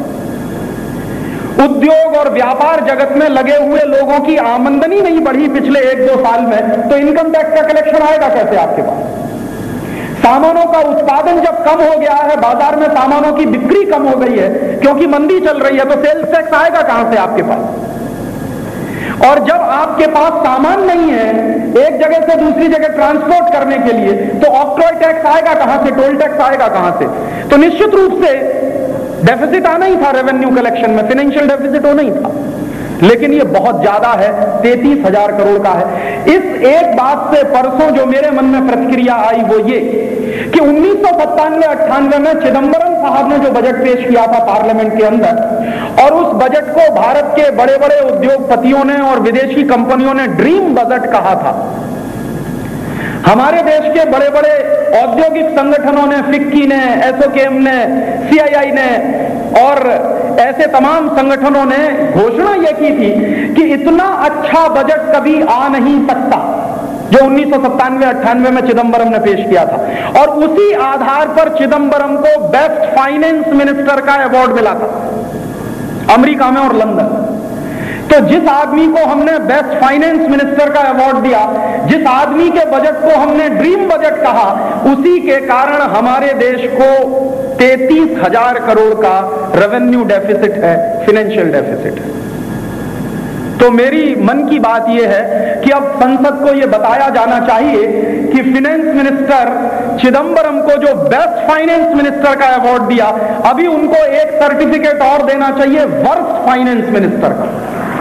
उद्योग और व्यापार जगत में लगे हुए लोगों की आमदनी नहीं बढ़ी पिछले 1-2 साल में, तो इनकम टैक्स का कलेक्शन आएगा कैसे आपके पास? सामानों का उत्पादन जब कम हो गया है, बाजार में सामानों की बिक्री कम हो गई है क्योंकि मंदी चल रही है, तो सेल्स टैक्स आएगा कहां से आपके पास? और जब आपके पास सामान नहीं है एक जगह से दूसरी जगह ट्रांसपोर्ट करने के लिए, तो ऑक्ट्रॉय टैक्स आएगा कहां से? टोल टैक्स आएगा कहां से? तो निश्चित रूप से डेफिसिट आना ही था रेवेन्यू कलेक्शन में, फाइनेंशियल डेफिसिट होना ही था। लेकिन ये बहुत ज्यादा है, 33,000 करोड़ का है। इस एक बात से परसों जो मेरे मन में प्रतिक्रिया आई वो ये कि 1997-98 में चिदंबरम साहब ने जो बजट पेश किया था पार्लियामेंट के अंदर, और उस बजट को भारत के बड़े बड़े उद्योगपतियों ने और विदेशी कंपनियों ने ड्रीम बजट कहा था। हमारे देश के बड़े बड़े औद्योगिक संगठनों ने, फिक्की ने, एसोकेम ने, सीआईआई ने और ऐसे तमाम संगठनों ने घोषणा यह की थी कि इतना अच्छा बजट कभी आ नहीं सकता जो 1997-98 में चिदंबरम ने पेश किया था। और उसी आधार पर चिदंबरम को बेस्ट फाइनेंस मिनिस्टर का अवार्ड मिला था अमेरिका में और लंदन। तो जिस आदमी को हमने बेस्ट फाइनेंस मिनिस्टर का अवार्ड दिया, जिस आदमी के बजट को हमने ड्रीम बजट कहा, उसी के कारण हमारे देश को 33,000 करोड़ का रेवेन्यू डेफिसिट है, फाइनेंशियल डेफिसिट है। तो मेरी मन की बात यह है कि अब संसद को यह बताया जाना चाहिए कि फाइनेंस मिनिस्टर चिदंबरम को जो बेस्ट फाइनेंस मिनिस्टर का अवार्ड दिया, अभी उनको एक सर्टिफिकेट और देना चाहिए वर्स्ट फाइनेंस मिनिस्टर का।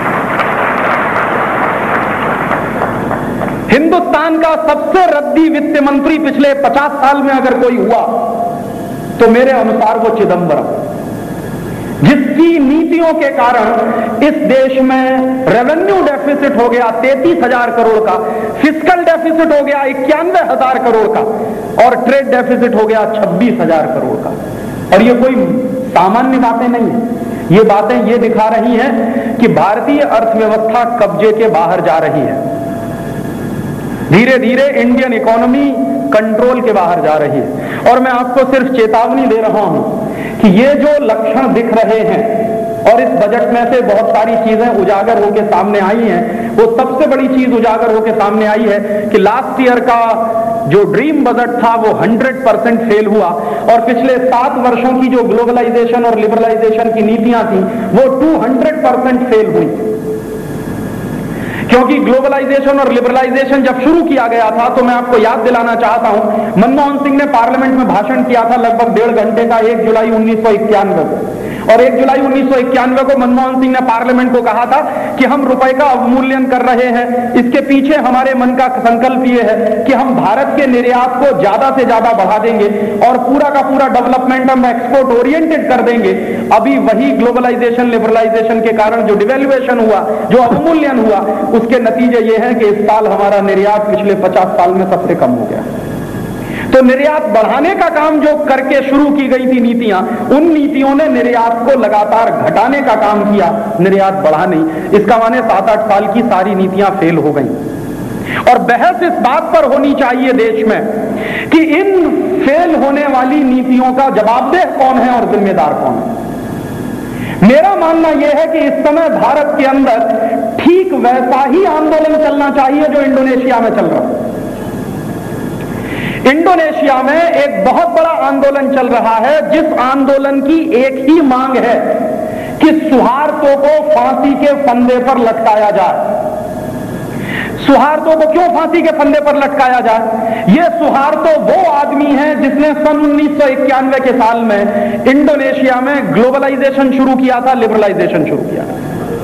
हिंदुस्तान का सबसे रद्दी वित्त मंत्री पिछले 50 साल में अगर कोई हुआ तो मेरे अनुसार वो चिदंबरम, जिसकी नीतियों के कारण इस देश में रेवेन्यू डेफिसिट हो गया 33,000 करोड़ का, फिस्कल डेफिसिट हो गया 91,000 करोड़ का और ट्रेड डेफिसिट हो गया 26,000 करोड़ का। और ये कोई सामान्य बातें नहीं है, ये बातें ये दिखा रही हैं कि भारतीय अर्थव्यवस्था कब्जे के बाहर जा रही है। धीरे धीरे इंडियन इकोनॉमी कंट्रोल के बाहर जा रही है। और मैं आपको सिर्फ चेतावनी दे रहा हूं कि ये जो लक्षण दिख रहे हैं, और इस बजट में से बहुत सारी चीजें उजागर होकर सामने आई हैं, वो सबसे बड़ी चीज उजागर होकर सामने आई है कि लास्ट ईयर का जो ड्रीम बजट था वो 100% फेल हुआ और पिछले 7 वर्षों की जो ग्लोबलाइजेशन और लिबरलाइजेशन की नीतियां थी वो 200% फेल हुई। क्योंकि ग्लोबलाइजेशन और लिबरलाइजेशन जब शुरू किया गया था तो मैं आपको याद दिलाना चाहता हूं, मनमोहन सिंह ने पार्लियामेंट में भाषण किया था लगभग 1.5 घंटे का 1 जुलाई 1991 को, और 1 जुलाई 1991 को मनमोहन सिंह ने पार्लियामेंट को कहा था कि हम रुपए का अवमूल्यन कर रहे हैं, इसके पीछे हमारे मन का संकल्प यह है कि हम भारत के निर्यात को ज्यादा से ज्यादा बढ़ा देंगे और पूरा का पूरा डेवलपमेंट हम एक्सपोर्ट ओरिएंटेड कर देंगे। अभी वही ग्लोबलाइजेशन लिबरलाइजेशन के कारण जो डिवेल्युएशन हुआ, जो अवमूल्यन हुआ, उसके नतीजे ये हैं कि इस साल हमारा निर्यात पिछले 50 साल में सबसे कम हो गया। तो निर्यात बढ़ाने का काम जो करके शुरू की गई थी नीतियां, उन नीतियों ने निर्यात को लगातार घटाने का काम किया, निर्यात बढ़ा नहीं। इसका माने 7-8 साल की सारी नीतियां फेल हो गई। और बहस इस बात पर होनी चाहिए देश में कि इन फेल होने वाली नीतियों का जवाबदेह कौन है और जिम्मेदार कौन है। मेरा मानना यह है कि इस समय भारत के अंदर ठीक वैसा ही आंदोलन चलना चाहिए जो इंडोनेशिया में चल रहा है। इंडोनेशिया में एक बहुत बड़ा आंदोलन चल रहा है, जिस आंदोलन की एक ही मांग है कि सुहार्तो को फांसी के फंदे पर लटकाया जाए। सुहार्तो को क्यों फांसी के फंदे पर लटकाया जाए? यह सुहार्तो वो आदमी है जिसने सन 1991 के साल में इंडोनेशिया में ग्लोबलाइजेशन शुरू किया था, लिबरलाइजेशन शुरू किया था।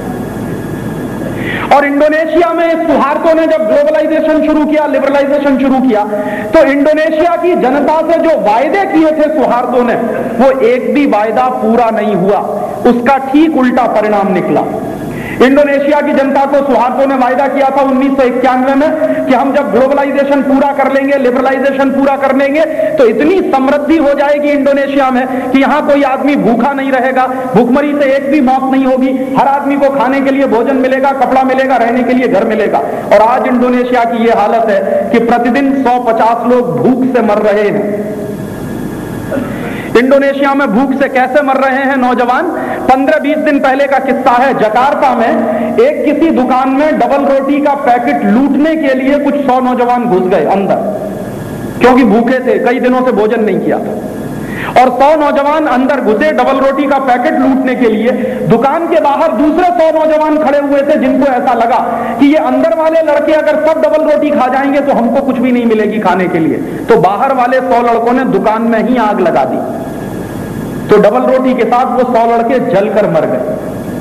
और इंडोनेशिया में इस सुहार्तो ने जब ग्लोबलाइजेशन शुरू किया, लिबरलाइजेशन शुरू किया, तो इंडोनेशिया की जनता से जो वायदे किए थे सुहार्तो ने, वो एक भी वायदा पूरा नहीं हुआ, उसका ठीक उल्टा परिणाम निकला। इंडोनेशिया की जनता को सुहार्तो ने वायदा किया था 1991 में कि हम जब ग्लोबलाइजेशन पूरा कर लेंगे, लिबरलाइजेशन पूरा कर लेंगे, तो इतनी समृद्धि हो जाएगी इंडोनेशिया में कि यहां कोई आदमी भूखा नहीं रहेगा, भूखमरी से एक भी मौत नहीं होगी, हर आदमी को खाने के लिए भोजन मिलेगा, कपड़ा मिलेगा, रहने के लिए घर मिलेगा। और आज इंडोनेशिया की यह हालत है कि प्रतिदिन 150 लोग भूख से मर रहे हैं। इंडोनेशिया में भूख से कैसे मर रहे हैं नौजवान? 15-20 दिन पहले का किस्सा है। जकार्ता में एक किसी दुकान में डबल रोटी का पैकेट लूटने के लिए कुछ 100 नौजवान घुस गए अंदर, क्योंकि भूखे थे, कई दिनों से भोजन नहीं किया था। और 100 नौजवान अंदर घुसे डबल रोटी का पैकेट लूटने के लिए। दुकान के बाहर दूसरे 100 नौजवान खड़े हुए थे, जिनको ऐसा लगा कि ये अंदर वाले लड़के अगर सब डबल रोटी खा जाएंगे तो हमको कुछ भी नहीं मिलेगी खाने के लिए। तो बाहर वाले 100 लड़कों ने दुकान में ही आग लगा दी, तो डबल रोटी के साथ वो 100 लड़के जलकर मर गए।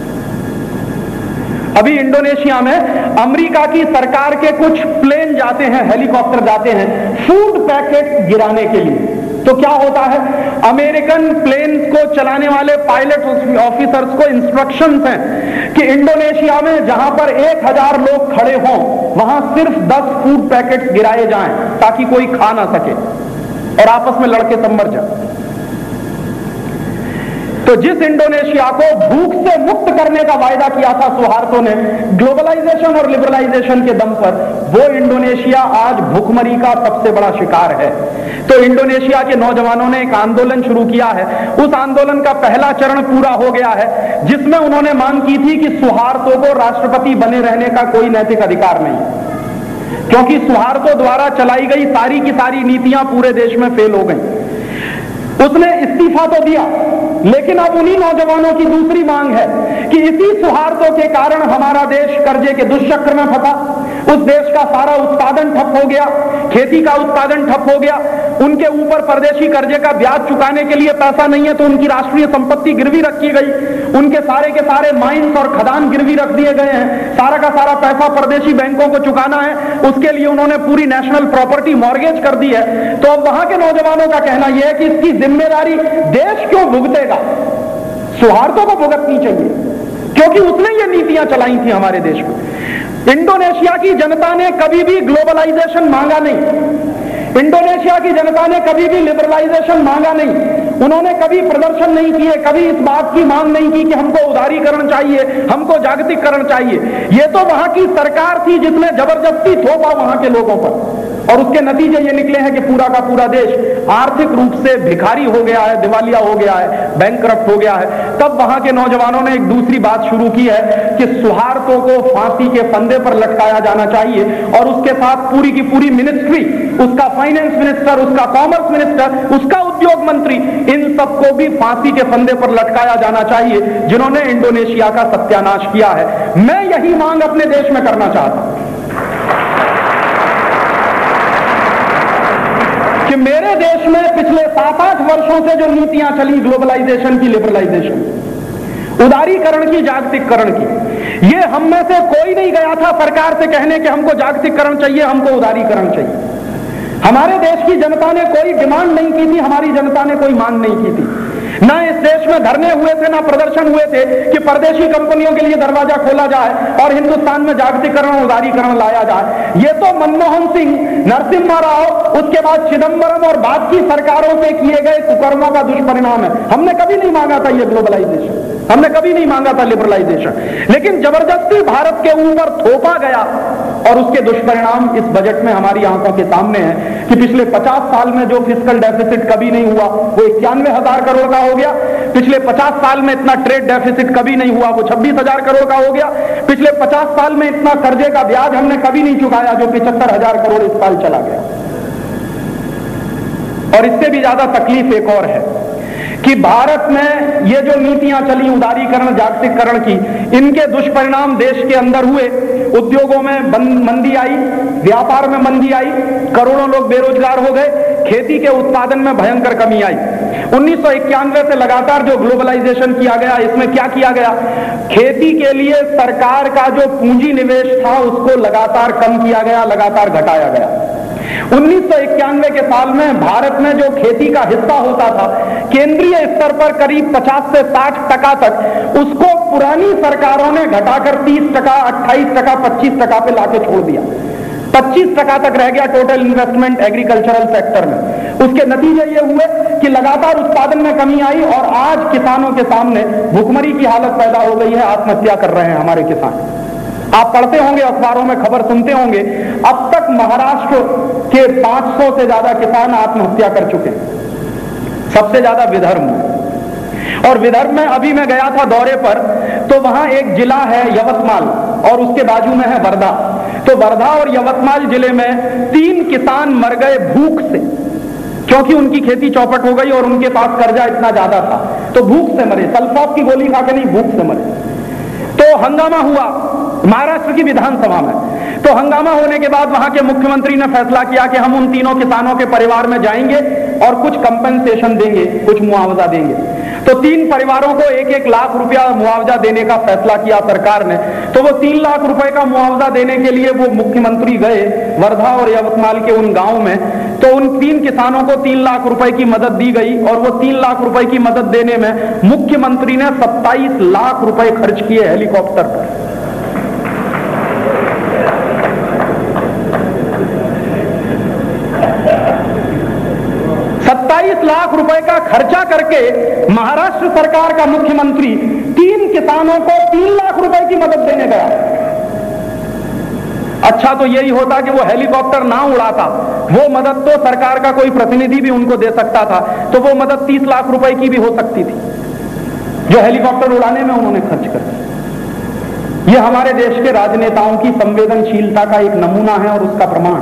अभी इंडोनेशिया में अमेरिका की सरकार के कुछ प्लेन जाते हैं, हेलीकॉप्टर जाते हैं फूड पैकेट गिराने के लिए। तो क्या होता है, अमेरिकन प्लेन्स को चलाने वाले पायलट ऑफिसर्स को इंस्ट्रक्शंस हैं कि इंडोनेशिया में जहां पर 1000 लोग खड़े हों, वहां सिर्फ 10 फूड पैकेट्स गिराए जाएं ताकि कोई खा ना सके और आपस में लड़के सब मर जाए। तो जिस इंडोनेशिया को भूख से मुक्त करने का वायदा किया था सुहार्तो ने ग्लोबलाइजेशन और लिबरलाइजेशन के दम पर, वो इंडोनेशिया आज भूखमरी का सबसे बड़ा शिकार है। तो इंडोनेशिया के नौजवानों ने एक आंदोलन शुरू किया है। उस आंदोलन का पहला चरण पूरा हो गया है, जिसमें उन्होंने मांग की थी कि सुहार्तो को राष्ट्रपति बने रहने का कोई नैतिक अधिकार नहीं, क्योंकि सुहार्तो द्वारा चलाई गई सारी की सारी नीतियां पूरे देश में फेल हो गई। उसने इस्तीफा तो दिया, लेकिन अब उन्हीं नौजवानों की दूसरी मांग है कि इसी सुहार्तो के कारण हमारा देश कर्जे के दुष्चक्र में फंसा, उस देश का सारा उत्पादन ठप हो गया, खेती का उत्पादन ठप हो गया, उनके ऊपर परदेशी कर्जे का ब्याज चुकाने के लिए पैसा नहीं है, तो उनकी राष्ट्रीय संपत्ति गिरवी रखी गई, उनके सारे के सारे माइंस और खदान गिरवी रख दिए गए हैं, सारा का सारा पैसा परदेशी बैंकों को चुकाना है, उसके लिए उन्होंने पूरी नेशनल प्रॉपर्टी मॉर्गेज कर दी है। तो अब वहां के नौजवानों का कहना यह है कि इसकी जिम्मेदारी देश क्यों भुगतेगा? सुहार्तो को भुगतनी चाहिए, क्योंकि उसने ये नीतियां चलाई थी हमारे देश में। इंडोनेशिया की जनता ने कभी भी ग्लोबलाइजेशन मांगा नहीं, इंडोनेशिया की जनता ने कभी भी लिबरलाइजेशन मांगा नहीं, उन्होंने कभी प्रदर्शन नहीं किए, कभी इस बात की मांग नहीं की कि हमको उदारीकरण चाहिए, हमको जागतिकरण चाहिए। यह तो वहां की सरकार थी जिसने जबरदस्ती थोपा वहां के लोगों पर। और उसके नतीजे ये निकले हैं कि पूरा का पूरा देश आर्थिक रूप से भिखारी हो गया है, दिवालिया हो गया है, बैंकरप्ट हो गया है। तब वहां के नौजवानों ने एक दूसरी बात शुरू की है कि सुहार्तों को फांसी के फंदे पर लटकाया जाना चाहिए और उसके साथ पूरी की पूरी मिनिस्ट्री, उसका फाइनेंस मिनिस्टर, उसका कॉमर्स मिनिस्टर, उसका उद्योग मंत्री, इन सबको भी फांसी के फंदे पर लटकाया जाना चाहिए जिन्होंने इंडोनेशिया का सत्यानाश किया है। मैं यही मांग अपने देश में करना चाहता हूं कि मेरे देश में पिछले 7-8 वर्षों से जो नीतियां चली, ग्लोबलाइजेशन की, लिबरलाइजेशन, उदारीकरण की, जागतिकरण की, ये हम में से कोई नहीं गया था सरकार से कहने कि हमको जागतिकरण चाहिए, हमको उदारीकरण चाहिए। हमारे देश की जनता ने कोई डिमांड नहीं की थी, हमारी जनता ने कोई मांग नहीं की थी। ना इस देश में धरने हुए थे, ना प्रदर्शन हुए थे कि परदेशी कंपनियों के लिए दरवाजा खोला जाए और हिंदुस्तान में जागतिकरण, उदारीकरण लाया जाए। ये तो मनमोहन सिंह, नरसिम्हा राव, उसके बाद चिदंबरम और बाद की सरकारों से किए गए कुकर्मों का दुष्परिणाम है। हमने कभी नहीं मांगा था ये ग्लोबलाइजेशन, हमने कभी नहीं मांगा था लिबरलाइजेशन, लेकिन जबरदस्ती भारत के ऊपर थोपा गया और उसके दुष्परिणाम इस बजट में हमारी आंखों के सामने है कि पिछले 50 साल में जो फिस्कल डेफिसिट कभी नहीं हुआ वो 91,000 करोड़ का हो गया। पिछले 50 साल में इतना ट्रेड डेफिसिट कभी नहीं हुआ वो 26,000 करोड़ का हो गया। पिछले 50 साल में इतना कर्जे का ब्याज हमने कभी नहीं चुकाया जो 75,000 करोड़ इस साल चला गया। और इससे भी ज्यादा तकलीफ एक और है कि भारत में ये जो नीतियां चली उदारीकरण, जागतिकरण की, इनके दुष्परिणाम देश के अंदर हुए। उद्योगों में मंदी आई, व्यापार में मंदी आई, करोड़ों लोग बेरोजगार हो गए, खेती के उत्पादन में भयंकर कमी आई। 1991 से लगातार जो ग्लोबलाइजेशन किया गया, इसमें क्या किया गया? खेती के लिए सरकार का जो पूंजी निवेश था उसको लगातार कम किया गया, लगातार घटाया गया। 1991 के साल में भारत में जो खेती का हिस्सा होता था केंद्रीय स्तर पर करीब 50 से 60% तक, उसको पुरानी सरकारों ने घटाकर 30%, 28%, 25% पे लाके छोड़ दिया। 25% तक रह गया टोटल इन्वेस्टमेंट एग्रीकल्चरल सेक्टर में। उसके नतीजे ये हुए कि लगातार उत्पादन में कमी आई और आज किसानों के सामने भुखमरी की हालत पैदा हो गई है, आत्महत्या कर रहे हैं हमारे किसान। आप पढ़ते होंगे, अखबारों में खबर सुनते होंगे, अब तक महाराष्ट्र के 500 से ज्यादा किसान आत्महत्या कर चुके हैं, सबसे ज्यादा विदर्भ में। और विदर्भ में अभी मैं गया था दौरे पर, तो वहां एक जिला है यवतमाल और उसके बाजू में है वर्धा। तो वर्धा और यवतमाल जिले में 3 किसान मर गए भूख से, क्योंकि उनकी खेती चौपट हो गई और उनके पास कर्जा इतना ज्यादा था, तो भूख से मरे। सल्फॉस की गोली खा के नहीं, भूख से मरे। तो हंगामा हुआ महाराष्ट्र की विधानसभा में। तो हंगामा होने के बाद वहां के मुख्यमंत्री ने फैसला किया कि हम उन तीनों किसानों के परिवार में जाएंगे और कुछ कंपनसेशन देंगे, कुछ मुआवजा देंगे। तो 3 परिवारों को 1-1 लाख रुपया मुआवजा देने का फैसला किया सरकार ने। तो वो 3 लाख रुपए का मुआवजा देने के लिए वो मुख्यमंत्री गए वर्धा और यवतमाल के उन गांव में। तो उन 3 किसानों को 3 लाख रुपए की मदद दी गई और वो 3 लाख रुपए की मदद देने में मुख्यमंत्री ने 27 लाख रुपए खर्च किए हेलीकॉप्टर पर। 27 लाख रुपए का खर्चा करके महाराष्ट्र सरकार का मुख्यमंत्री 3 किसानों को 3 लाख रुपए की मदद देने गया। अच्छा, तो यही होता कि वो हेलीकॉप्टर ना उड़ाता, वो मदद तो सरकार का कोई प्रतिनिधि भी उनको दे सकता था, तो वो मदद 30 लाख रुपए की भी हो सकती थी जो हेलीकॉप्टर उड़ाने में उन्होंने खर्च कर दिया। ये हमारे देश के राजनेताओं की संवेदनशीलता का एक नमूना है और उसका प्रमाण।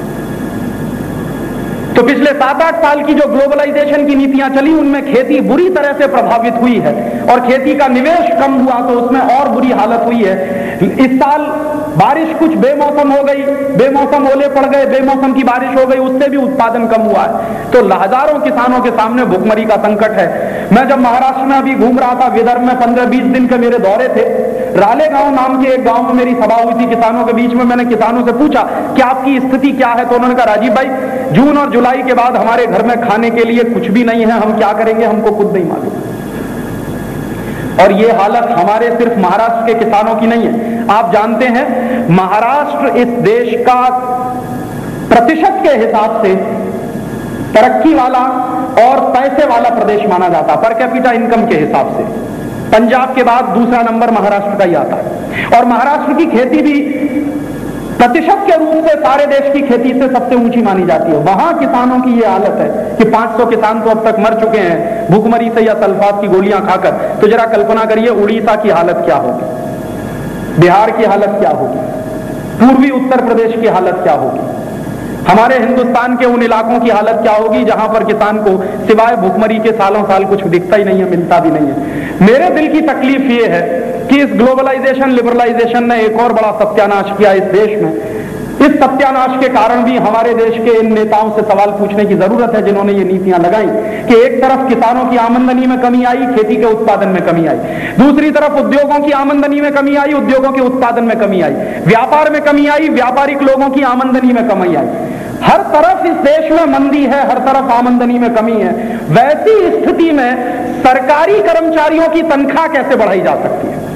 तो पिछले 7-8 साल की जो ग्लोबलाइजेशन की नीतियां चली उनमें खेती बुरी तरह से प्रभावित हुई है और खेती का निवेश कम हुआ तो उसमें और बुरी हालत हुई है। इस साल बारिश कुछ बेमौसम हो गई, बेमौसम ओले पड़ गए, बेमौसम की बारिश हो गई, उससे भी उत्पादन कम हुआ है। तो हजारों किसानों के सामने भुखमरी का संकट है। मैं जब महाराष्ट्र में अभी घूम रहा था, विदर्भ में 15-20 दिन के मेरे दौरे थे, रालेगांव नाम के एक गांव में मेरी सभा हुई थी किसानों के बीच में। मैंने किसानों से पूछा कि आपकी स्थिति क्या है, तो उन्होंने कहा, राजीव भाई, जून और जुलाई के बाद हमारे घर में खाने के लिए कुछ भी नहीं है, हम क्या करेंगे हमको खुद नहीं मालूम। और ये हालत हमारे सिर्फ महाराष्ट्र के किसानों की नहीं है। आप जानते हैं महाराष्ट्र इस देश का प्रतिशत के हिसाब से तरक्की वाला और पैसे वाला प्रदेश माना जाता, पर कैपिटा इनकम के हिसाब से पंजाब के बाद दूसरा नंबर महाराष्ट्र का ही आता है। और महाराष्ट्र की खेती भी प्रतिशत के रूप से सारे देश की खेती से सबसे ऊंची मानी जाती है। वहां किसानों की यह हालत है कि 500 किसान तो अब तक मर चुके हैं भूखमरी से या सल्फात की गोलियां खाकर। तो जरा कल्पना करिए उड़ीसा की हालत क्या होगी, बिहार की हालत क्या होगी, पूर्वी उत्तर प्रदेश की हालत क्या होगी, हमारे हिंदुस्तान के उन इलाकों की हालत क्या होगी जहां पर किसान को सिवाय भूखमरी के सालों साल कुछ दिखता ही नहीं है, मिलता भी नहीं है। मेरे दिल की तकलीफ ये है कि इस ग्लोबलाइजेशन लिबरलाइजेशन ने एक और बड़ा सत्यानाश किया इस देश में। इस सत्यानाश के कारण भी हमारे देश के इन नेताओं से सवाल पूछने की जरूरत है जिन्होंने ये नीतियां लगाई कि एक तरफ किसानों की आमदनी में कमी आई, खेती के उत्पादन में कमी आई, दूसरी तरफ उद्योगों की आमदनी में कमी आई, उद्योगों के उत्पादन में कमी आई, व्यापार में कमी आई, व्यापारिक लोगों की आमदनी में कमी आई। हर तरफ इस देश में मंदी है, हर तरफ आमदनी में कमी है। वैसी स्थिति में सरकारी कर्मचारियों की तनख्वाह कैसे बढ़ाई जा सकती है?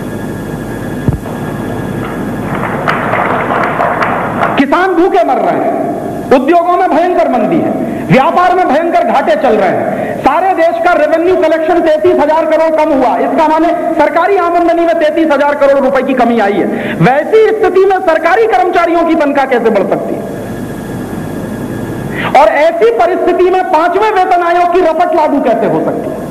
किसान भूखे मर रहे हैं, उद्योगों में भयंकर मंदी है, व्यापार में भयंकर घाटे चल रहे हैं, सारे देश का रेवेन्यू कलेक्शन 33,000 करोड़ कम हुआ। इसका माने सरकारी आमदनी में 33,000 करोड़ रुपए की कमी आई है। वैसी स्थिति में सरकारी कर्मचारियों की तनख्वाह कैसे बढ़ सकती है? और ऐसी परिस्थिति में 5वें वेतन आयोग की रपट लागू कैसे हो सकती है?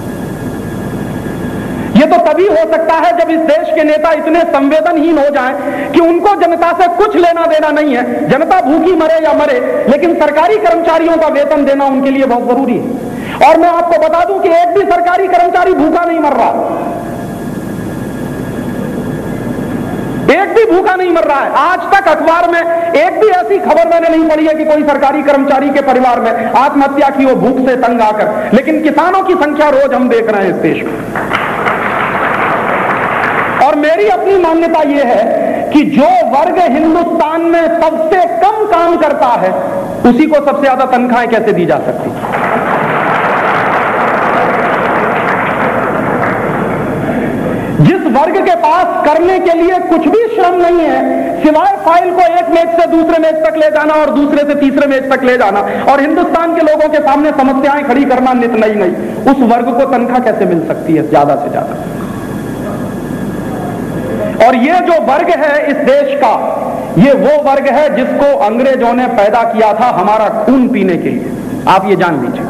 यह तो तभी हो सकता है जब इस देश के नेता इतने संवेदनहीन हो जाएं कि उनको जनता से कुछ लेना देना नहीं है, जनता भूखी मरे या मरे, लेकिन सरकारी कर्मचारियों का वेतन देना उनके लिए बहुत जरूरी है। और मैं आपको बता दूं कि एक भी सरकारी कर्मचारी भूखा नहीं मर रहा, एक भी भूखा नहीं मर रहा है। आज तक अखबार में एक भी ऐसी खबर मैंने नहीं पढ़ी है कि कोई सरकारी कर्मचारी के परिवार में आत्महत्या की हो भूख से तंग आकर। लेकिन किसानों की संख्या रोज हम देख रहे हैं इस देश में। और मेरी अपनी मान्यता यह है कि जो वर्ग हिंदुस्तान में सबसे कम काम करता है उसी को सबसे ज्यादा तनख्वाहें कैसे दी जा सकती? जिस वर्ग के पास करने के लिए कुछ भी श्रम नहीं है सिवाय फाइल को एक मेज से दूसरे मेज तक ले जाना और दूसरे से तीसरे मेज तक ले जाना और हिंदुस्तान के लोगों के सामने समस्याएं खड़ी करना नित नहीं, उस वर्ग को तनख्वाह कैसे मिल सकती है ज्यादा से ज्यादा? और ये जो वर्ग है इस देश का, ये वो वर्ग है जिसको अंग्रेजों ने पैदा किया था हमारा खून पीने के लिए। आप ये जान लीजिए।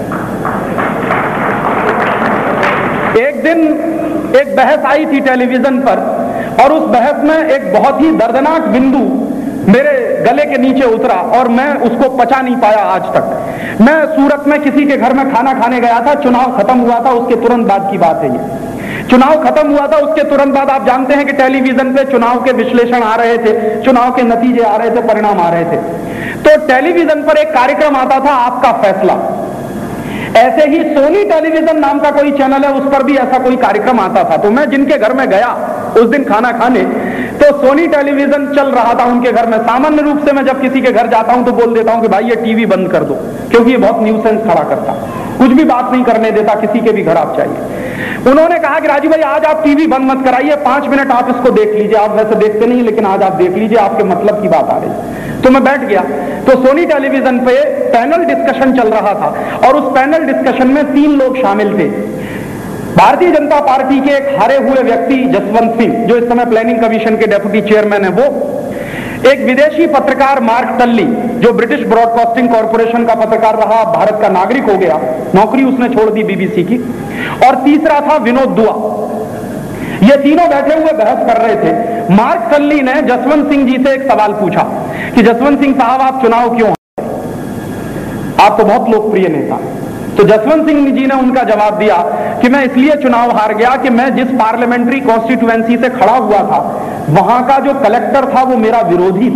एक दिन एक बहस आई थी टेलीविजन पर और उस बहस में एक बहुत ही दर्दनाक बिंदु मेरे गले के नीचे उतरा और मैं उसको पचा नहीं पाया आज तक। मैं सूरत में किसी के घर में खाना खाने गया था, चुनाव खत्म हुआ था, उसके तुरंत बाद की बात है ये। चुनाव खत्म हुआ था, उसके तुरंत बाद आप जानते हैं कि टेलीविजन पे चुनाव के विश्लेषण आ रहे थे, चुनाव के नतीजे आ रहे थे, परिणाम आ रहे थे। तो टेलीविजन पर एक कार्यक्रम आता था आपका फैसला। ऐसे ही सोनी टेलीविजन नाम का कोई चैनल है, उस पर भी ऐसा कोई कार्यक्रम आता था। तो मैं जिनके घर में गया उस दिन खाना खाने, तो सोनी टेलीविजन चल रहा था उनके घर में। सामान्य रूप से मैं जब किसी के घर जाता हूं तो बोल देता हूं कि भाई ये टीवी बंद कर दो, क्योंकि ये बहुत न्यूसेंस खड़ा करता, कुछ भी बात नहीं करने देता, किसी के भी घर आप चाहिए। उन्होंने कहा कि राजू भाई आज आप टीवी बंद मत कराइए, 5 मिनट आप इसको देख लीजिए, आप वैसे देखते नहीं लेकिन आज आप देख लीजिए, आपके मतलब की बात आ रही। तो मैं बैठ गया, तो सोनी टेलीविजन पे पैनल डिस्कशन चल रहा था और उस पैनल डिस्कशन में 3 लोग शामिल थे। भारतीय जनता पार्टी के एक हारे हुए व्यक्ति जसवंत सिंह, जो इस समय प्लानिंग कमीशन के डेप्यूटी चेयरमैन है, वो एक विदेशी पत्रकार मार्क टल्ली, जो ब्रिटिश ब्रॉडकास्टिंग कॉर्पोरेशन का पत्रकार रहा, भारत का नागरिक हो गया, नौकरी उसने छोड़ दी बीबीसी की, और तीसरा था विनोद दुआ। ये तीनों बैठे हुए बहस कर रहे थे। मार्क टल्ली ने जसवंत सिंह जी से एक सवाल पूछा कि जसवंत सिंह साहब आप चुनाव क्यों हारे? आप तो बहुत लोकप्रिय नेता। तो जसवंत सिंह जी ने उनका जवाब दिया कि मैं इसलिए चुनाव हार गया कि मैं जिस पार्लियामेंट्री कॉन्स्टिट्यूएंसी से खड़ा हुआ था वहां का जो कलेक्टर था वो मेरा विरोधी,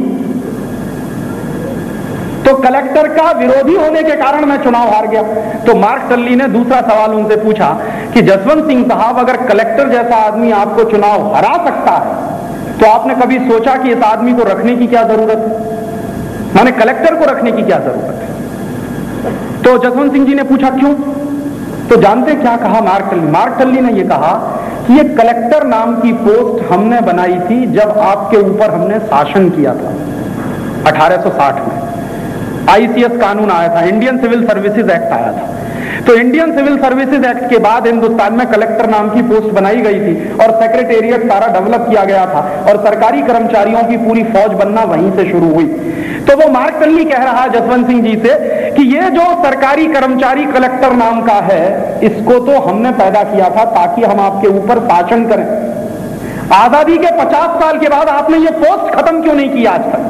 तो कलेक्टर का विरोधी होने के कारण मैं चुनाव हार गया। तो मार्क टल्ली ने दूसरा सवाल उनसे पूछा कि जसवंत सिंह साहब अगर कलेक्टर जैसा आदमी आपको चुनाव हरा सकता है तो आपने कभी सोचा कि इस आदमी को रखने की क्या जरूरत है, माने कलेक्टर को रखने की क्या जरूरत है? तो जसवंत सिंह जी ने पूछा क्यों? तो जानते क्या कहा मार्क टल्ली ने यह कहा कि ये कलेक्टर नाम की पोस्ट हमने बनाई थी जब आपके ऊपर हमने शासन किया था 1860 में। आईसीएस कानून आया था, इंडियन सिविल सर्विसेज एक्ट आया था। तो इंडियन सिविल सर्विसेज एक्ट के बाद हिंदुस्तान में कलेक्टर नाम की पोस्ट बनाई गई थी और सेक्रेटेरिएट सारा डेवलप किया गया था और सरकारी कर्मचारियों की पूरी फौज बनना वहीं से शुरू हुई। तो वो मार्क टनली कह रहा जसवंत सिंह जी से कि ये जो सरकारी कर्मचारी कलेक्टर नाम का है, इसको तो हमने पैदा किया था ताकि हम आपके ऊपर शासन करें। आजादी के 50 साल के बाद आपने ये पोस्ट खत्म क्यों नहीं की आज तक?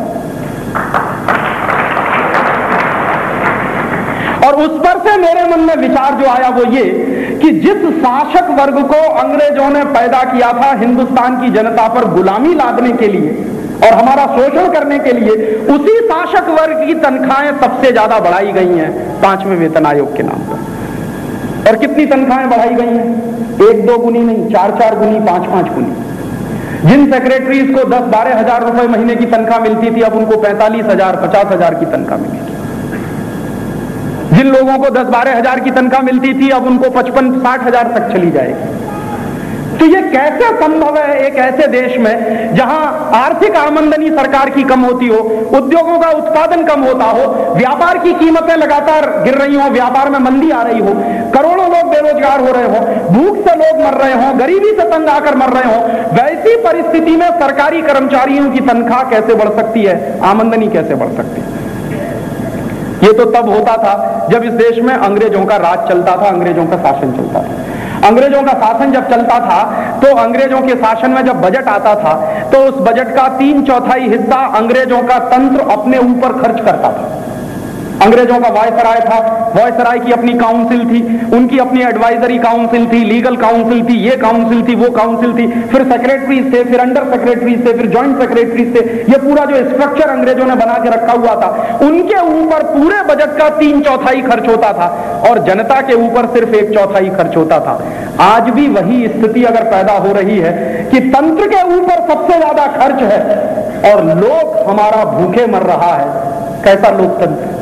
और उस पर से मेरे मन में विचार जो आया वो ये कि जिस शासक वर्ग को अंग्रेजों ने पैदा किया था हिंदुस्तान की जनता पर गुलामी लादने के लिए और हमारा शोषण करने के लिए, उसी शासक वर्ग की तनख्वाहें सबसे ज्यादा बढ़ाई गई हैं 5वें वेतन आयोग के नाम पर। और कितनी तनख्वाहें बढ़ाई गई हैं? 1-2 गुनी नहीं, 4-4 गुनी, 5-5 गुनी। जिन सेक्रेटरीज को 10-12 हजार रुपए महीने की तनख्वाह मिलती थी, अब उनको 45,000, 50,000 की तनख्वाह मिलेगी। जिन लोगों को 10-12 हजार की तनख्वाह मिलती थी, अब उनको 55-60 हजार तक चली जाएगी। तो ये कैसे संभव है एक ऐसे देश में जहां आर्थिक आमदनी सरकार की कम होती हो, उद्योगों का उत्पादन कम होता हो, व्यापार की कीमतें लगातार गिर रही हो, व्यापार में मंदी आ रही हो, करोड़ों लोग बेरोजगार हो रहे हो, भूख से लोग मर रहे हो, गरीबी से तंग आकर मर रहे हो। वैसी परिस्थिति में सरकारी कर्मचारियों की तनख्वाह कैसे बढ़ सकती है, आमदनी कैसे बढ़ सकती है? ये तो तब होता था जब इस देश में अंग्रेजों का राज चलता था, अंग्रेजों का शासन चलता था। अंग्रेजों का शासन जब चलता था तो अंग्रेजों के शासन में जब बजट आता था तो उस बजट का 3/4 हिस्सा अंग्रेजों का तंत्र अपने ऊपर खर्च करता था। अंग्रेजों का वायसराय था, वायसराय की अपनी काउंसिल थी, उनकी अपनी एडवाइजरी काउंसिल थी, लीगल काउंसिल थी, ये काउंसिल थी, वो काउंसिल थी, फिर सेक्रेटरीज थे, फिर अंडर सेक्रेटरीज थे, फिर जॉइंट सेक्रेटरीज थे। ये पूरा जो स्ट्रक्चर अंग्रेजों ने बना के रखा हुआ था, उनके ऊपर पूरे बजट का 3/4 खर्च होता था और जनता के ऊपर सिर्फ 1/4 खर्च होता था। आज भी वही स्थिति अगर पैदा हो रही है कि तंत्र के ऊपर सबसे ज्यादा खर्च है और लोग हमारा भूखे मर रहा है। कैसा लोकतंत्र?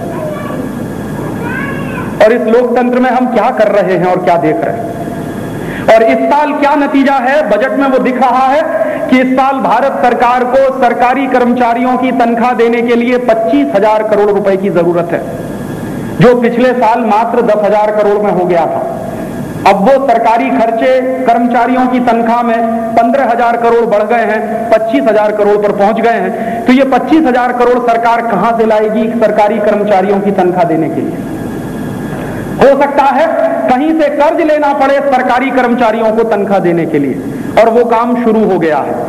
और इस लोकतंत्र में हम क्या कर रहे हैं और क्या देख रहे हैं? और इस साल क्या नतीजा है? बजट में वो दिख रहा है कि इस साल भारत सरकार को सरकारी कर्मचारियों की तनख्वाह देने के लिए 25,000 करोड़ रुपए की जरूरत है, जो पिछले साल मात्र 10,000 करोड़ में हो गया था। अब वो सरकारी खर्चे कर्मचारियों की तनख्वाह में 15,000 करोड़ बढ़ गए हैं, 25,000 करोड़ पर पहुंच गए हैं। तो ये 25,000 करोड़ सरकार कहां से लाएगी सरकारी कर्मचारियों की तनख्वाह देने के लिए? हो सकता है कहीं से कर्ज लेना पड़े सरकारी कर्मचारियों को तनख्वाह देने के लिए, और वो काम शुरू हो गया है।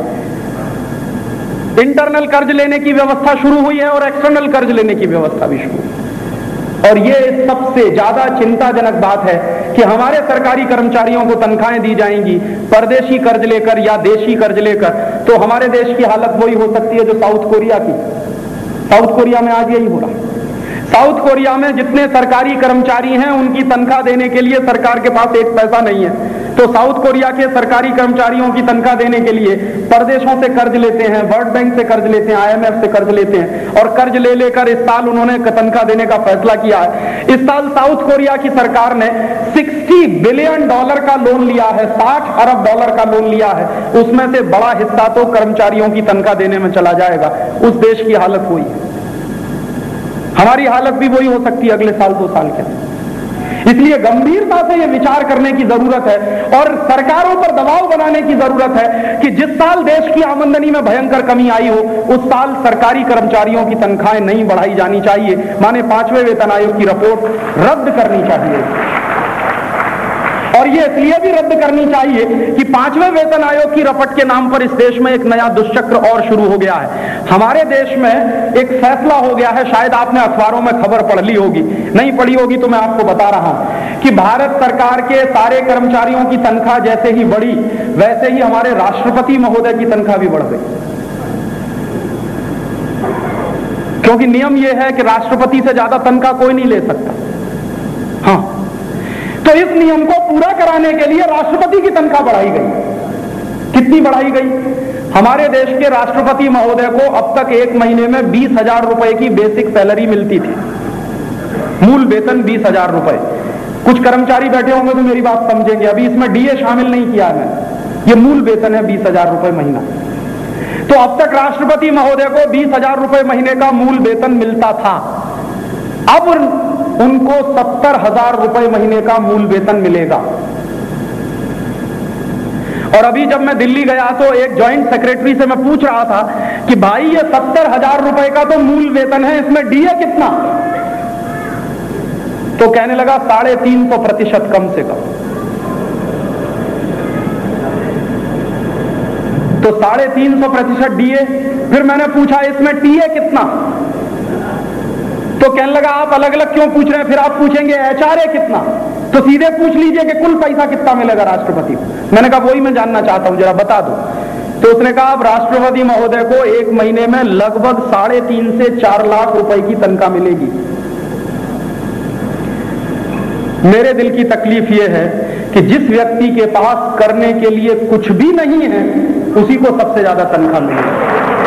इंटरनल कर्ज लेने की व्यवस्था शुरू हुई है और एक्सटर्नल कर्ज लेने की व्यवस्था भी शुरू हुई। और ये सबसे ज्यादा चिंताजनक बात है कि हमारे सरकारी कर्मचारियों को तनख्वाहें दी जाएंगी परदेशी कर्ज लेकर या देशी कर्ज लेकर, तो हमारे देश की हालत वही हो सकती है जो साउथ कोरिया की। साउथ कोरिया में आज यही हो रहा है। साउथ कोरिया में जितने सरकारी कर्मचारी हैं उनकी तनख्वाह देने के लिए सरकार के पास 1 पैसा नहीं है, तो साउथ कोरिया के सरकारी कर्मचारियों की तनख्वाह देने के लिए परदेशों से कर्ज लेते हैं, वर्ल्ड बैंक से कर्ज लेते हैं, IMF से कर्ज लेते हैं, और कर्ज ले लेकर इस साल उन्होंने तनख्वाह देने का फैसला किया है। इस साल साउथ कोरिया की सरकार ने $60 बिलियन का लोन लिया है, $60 अरब का लोन लिया है। उसमें से बड़ा हिस्सा तो कर्मचारियों की तनख्वाह देने में चला जाएगा। उस देश की हालत वही है, हमारी हालत भी वही हो सकती है अगले साल 2 साल के। इसलिए गंभीरता से यह विचार करने की जरूरत है और सरकारों पर दबाव बनाने की जरूरत है कि जिस साल देश की आमदनी में भयंकर कमी आई हो, उस साल सरकारी कर्मचारियों की तनख्वाहें नहीं बढ़ाई जानी चाहिए। माने 5वें वेतन आयोग की रिपोर्ट रद्द करनी चाहिए। और ये इसलिए भी रद्द करनी चाहिए कि 5वें वेतन आयोग की रपट के नाम पर इस देश में एक नया दुष्चक्र और शुरू हो गया है। हमारे देश में एक फैसला हो गया है, शायद आपने अखबारों में खबर पढ़ ली होगी, नहीं पढ़ी होगी तो मैं आपको बता रहा हूं कि भारत सरकार के सारे कर्मचारियों की तनख्वाह जैसे ही बढ़ी वैसे ही हमारे राष्ट्रपति महोदय की तनख्वाह भी बढ़ गई। क्योंकि नियम यह है कि राष्ट्रपति से ज्यादा तनख्वाह कोई नहीं ले सकता। हाँ, तो इस नियम को पूरा कराने के लिए राष्ट्रपति की तनख्वाह बढ़ाई गई। कितनी बढ़ाई गई? हमारे देश के राष्ट्रपति महोदय को अब तक 1 महीने में 20,000 रुपए की बेसिक सैलरी मिलती थी, मूल वेतन 20,000 रुपए। कुछ कर्मचारी बैठे होंगे तो मेरी बात समझेंगे, अभी इसमें डीए शामिल नहीं किया है मैंने। ये मूल वेतन है 20,000 रुपए महीना। तो अब तक राष्ट्रपति महोदय को 20,000 रुपए महीने का मूल वेतन मिलता था। अब उनको 70,000 रुपए महीने का मूल वेतन मिलेगा। और अभी जब मैं दिल्ली गया तो एक जॉइंट सेक्रेटरी से मैं पूछ रहा था कि भाई ये 70,000 रुपए का तो मूल वेतन है, इसमें डीए कितना? तो कहने लगा 350% कम से कम। तो 350% डीए। फिर मैंने पूछा इसमें टीए कितना? तो कहने लगा आप अलग अलग क्यों पूछ रहे हैं, फिर आप पूछेंगे एचआरए कितना, तो सीधे पूछ लीजिए कि कुल पैसा कितना मिलेगा राष्ट्रपति को। मैंने कहा वही मैं जानना चाहता हूं, जरा बता दो। तो उसने कहा अब राष्ट्रपति महोदय को एक महीने में लगभग 3.5 से 4 लाख रुपए की तनख्वाह मिलेगी। मेरे दिल की तकलीफ यह है कि जिस व्यक्ति के पास करने के लिए कुछ भी नहीं है उसी को सबसे ज्यादा तनख्वाह मिलेगी।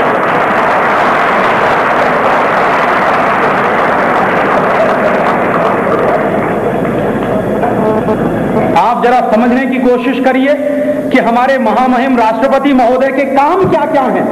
आप जरा समझने की कोशिश करिए कि हमारे महामहिम राष्ट्रपति महोदय के काम क्या क्या हैं।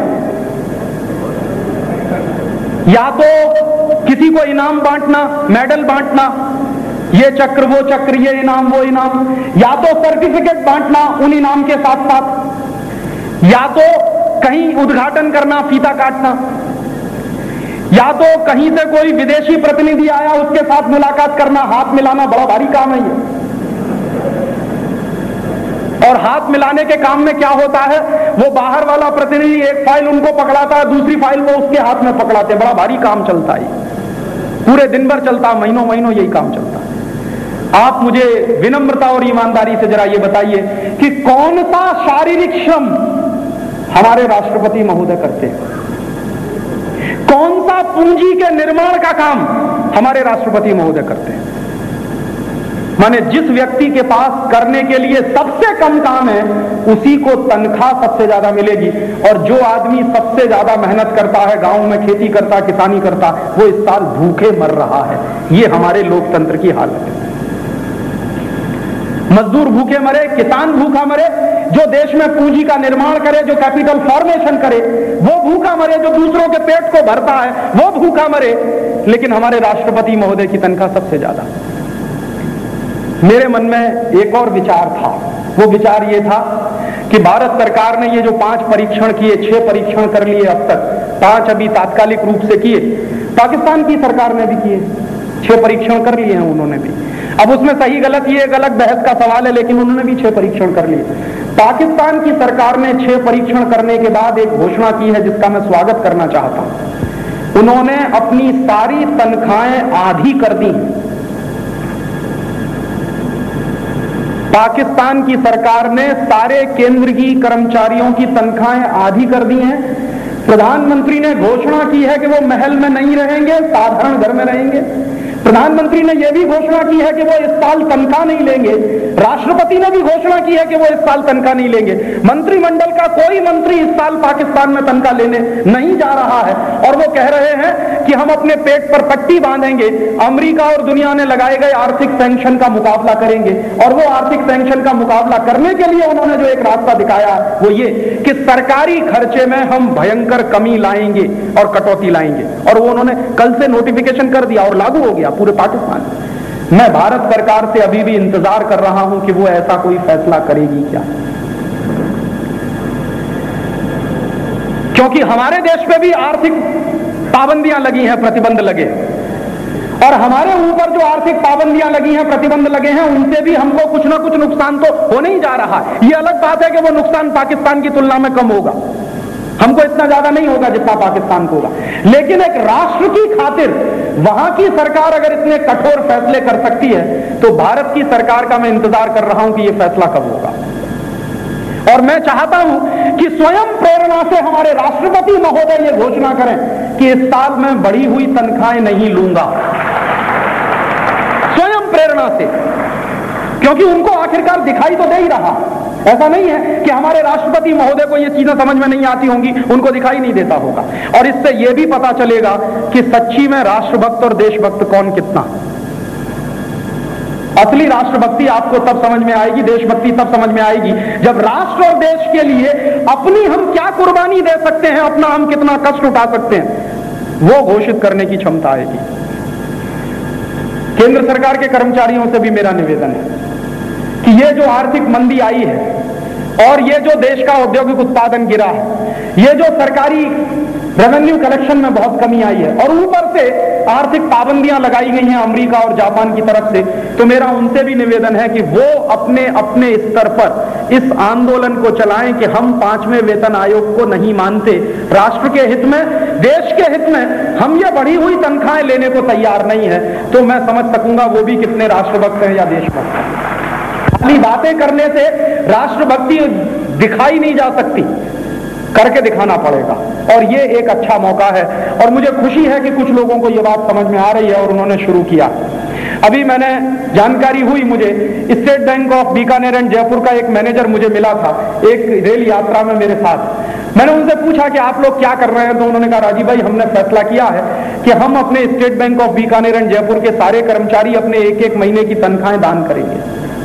या तो किसी को इनाम बांटना, मेडल बांटना, ये चक्र वो चक्र, ये इनाम वो इनाम, या तो सर्टिफिकेट बांटना उन इनाम के साथ साथ, या तो कहीं उद्घाटन करना, फीता काटना, या तो कहीं से कोई विदेशी प्रतिनिधि आया उसके साथ मुलाकात करना, हाथ मिलाना। बड़ा भारी काम है ये। और हाथ मिलाने के काम में क्या होता है, वो बाहर वाला प्रतिनिधि एक फाइल उनको पकड़ाता है, दूसरी फाइल वो उसके हाथ में पकड़ाते हैं। बड़ा भारी काम चलता है, पूरे दिन भर चलता, महीनों महीनों यही काम चलता है। आप मुझे विनम्रता और ईमानदारी से जरा ये बताइए कि कौन सा शारीरिक श्रम हमारे राष्ट्रपति महोदय करते हैं? कौन सा पूंजी के निर्माण का काम हमारे राष्ट्रपति महोदय करते हैं? माने जिस व्यक्ति के पास करने के लिए सबसे कम काम है उसी को तनख्वाह सबसे ज्यादा मिलेगी। और जो आदमी सबसे ज्यादा मेहनत करता है, गांव में खेती करता, किसानी करता, वो इस साल भूखे मर रहा है। ये हमारे लोकतंत्र की हालत है। मजदूर भूखे मरे, किसान भूखा मरे, जो देश में पूंजी का निर्माण करे, जो कैपिटल फॉर्मेशन करे वो भूखा मरे, जो दूसरों के पेट को भरता है वो भूखा मरे, लेकिन हमारे राष्ट्रपति महोदय की तनख्वाह सबसे ज्यादा। मेरे मन में एक और विचार था। वो विचार ये था कि भारत सरकार ने ये जो 5 परीक्षण किए, 6 परीक्षण कर लिए अब तक, 5 अभी तात्कालिक रूप से किए, पाकिस्तान की सरकार ने भी किए, 6 परीक्षण कर लिए हैं उन्होंने भी। अब उसमें सही गलत ये एक अलग बहस का सवाल है, लेकिन उन्होंने भी 6 परीक्षण कर लिए। पाकिस्तान की सरकार ने 6 परीक्षण करने के बाद एक घोषणा की है जिसका मैं स्वागत करना चाहता हूं। उन्होंने अपनी सारी तनख्वाहें आधी कर दी। पाकिस्तान की सरकार ने सारे केंद्र की कर्मचारियों की तनख्वाहें आधी कर दी हैं। प्रधानमंत्री ने घोषणा की है कि वो महल में नहीं रहेंगे, साधारण घर में रहेंगे। प्रधानमंत्री ने यह भी घोषणा की है कि वो इस साल तनख्वाह नहीं लेंगे। राष्ट्रपति ने भी घोषणा की है कि वो इस साल तनख्वाह नहीं लेंगे। मंत्रिमंडल का कोई मंत्री इस साल पाकिस्तान में तनख्वाह लेने नहीं जा रहा है और वो कह रहे हैं कि हम अपने पेट पर पट्टी बांधेंगे, अमेरिका और दुनिया ने लगाए गए आर्थिक सैंक्शन का मुकाबला करेंगे। और वो आर्थिक सैंक्शन का मुकाबला करने के लिए उन्होंने जो एक रास्ता दिखाया वो ये कि सरकारी खर्चे में हम भयंकर कमी लाएंगे और कटौती लाएंगे। और वो उन्होंने कल से नोटिफिकेशन कर दिया और लागू हो गया पूरे पाकिस्तान। मैं भारत सरकार से अभी भी इंतजार कर रहा हूं कि वो ऐसा कोई फैसला करेगी क्या, क्योंकि हमारे देश पे भी आर्थिक पाबंदियां लगी हैं, प्रतिबंध लगे, और हमारे ऊपर जो आर्थिक पाबंदियां लगी हैं, प्रतिबंध लगे हैं, उनसे भी हमको कुछ ना कुछ नुकसान तो होने ही जा रहा है। ये अलग बात है कि वो नुकसान पाकिस्तान की तुलना में कम होगा, हमको इतना ज्यादा नहीं होगा जितना पाकिस्तान को होगा। लेकिन एक राष्ट्र की खातिर वहां की सरकार अगर इतने कठोर फैसले कर सकती है तो भारत की सरकार का मैं इंतजार कर रहा हूं कि यह फैसला कब होगा। और मैं चाहता हूं कि स्वयं प्रेरणा से हमारे राष्ट्रपति महोदय ये घोषणा करें कि इस साल मैं बढ़ी हुई तनख्वाहें नहीं लूंगा, स्वयं प्रेरणा से, क्योंकि उनको आखिरकार दिखाई तो दे ही रहा। ऐसा नहीं है कि हमारे राष्ट्रपति महोदय को ये चीजें समझ में नहीं आती होंगी, उनको दिखाई नहीं देता होगा। और इससे यह भी पता चलेगा कि सच्ची में राष्ट्रभक्त और देशभक्त कौन कितना। असली राष्ट्रभक्ति आपको तब समझ में आएगी, देशभक्ति तब समझ में आएगी जब राष्ट्र और देश के लिए अपनी हम क्या कुर्बानी दे सकते हैं, अपना हम कितना कष्ट उठा सकते हैं, वो घोषित करने की क्षमता आएगी। केंद्र सरकार के कर्मचारियों से भी मेरा निवेदन है कि ये जो आर्थिक मंदी आई है और ये जो देश का औद्योगिक उत्पादन गिरा है, ये जो सरकारी रेवेन्यू कलेक्शन में बहुत कमी आई है और ऊपर से आर्थिक पाबंदियां लगाई गई हैं अमेरिका और जापान की तरफ से, तो मेरा उनसे भी निवेदन है कि वो अपने अपने स्तर पर इस आंदोलन को चलाएं कि हम 5वें वेतन आयोग को नहीं मानते। राष्ट्र के हित में, देश के हित में हम ये बढ़ी हुई तनख्वाहें लेने को तैयार नहीं है। तो मैं समझ सकूंगा वो भी कितने राष्ट्रभक्त हैं या देशभक्त हैं। खाली बातें करने से राष्ट्रभक्ति दिखाई नहीं जा सकती, करके दिखाना पड़ेगा। और ये एक अच्छा मौका है और मुझे खुशी है कि कुछ लोगों को ये बात समझ में आ रही है और उन्होंने शुरू किया। अभी मैंने जानकारी हुई, मुझे State Bank of Bikaner and Jaipur का एक मैनेजर मुझे मिला था एक रेल यात्रा में मेरे साथ। मैंने उनसे पूछा कि आप लोग क्या कर रहे हैं, तो उन्होंने कहा राजीव भाई हमने फैसला किया है कि हम अपने State Bank of Bikaner and Jaipur के सारे कर्मचारी अपने एक एक महीने की तनख्वाहें दान करेंगे।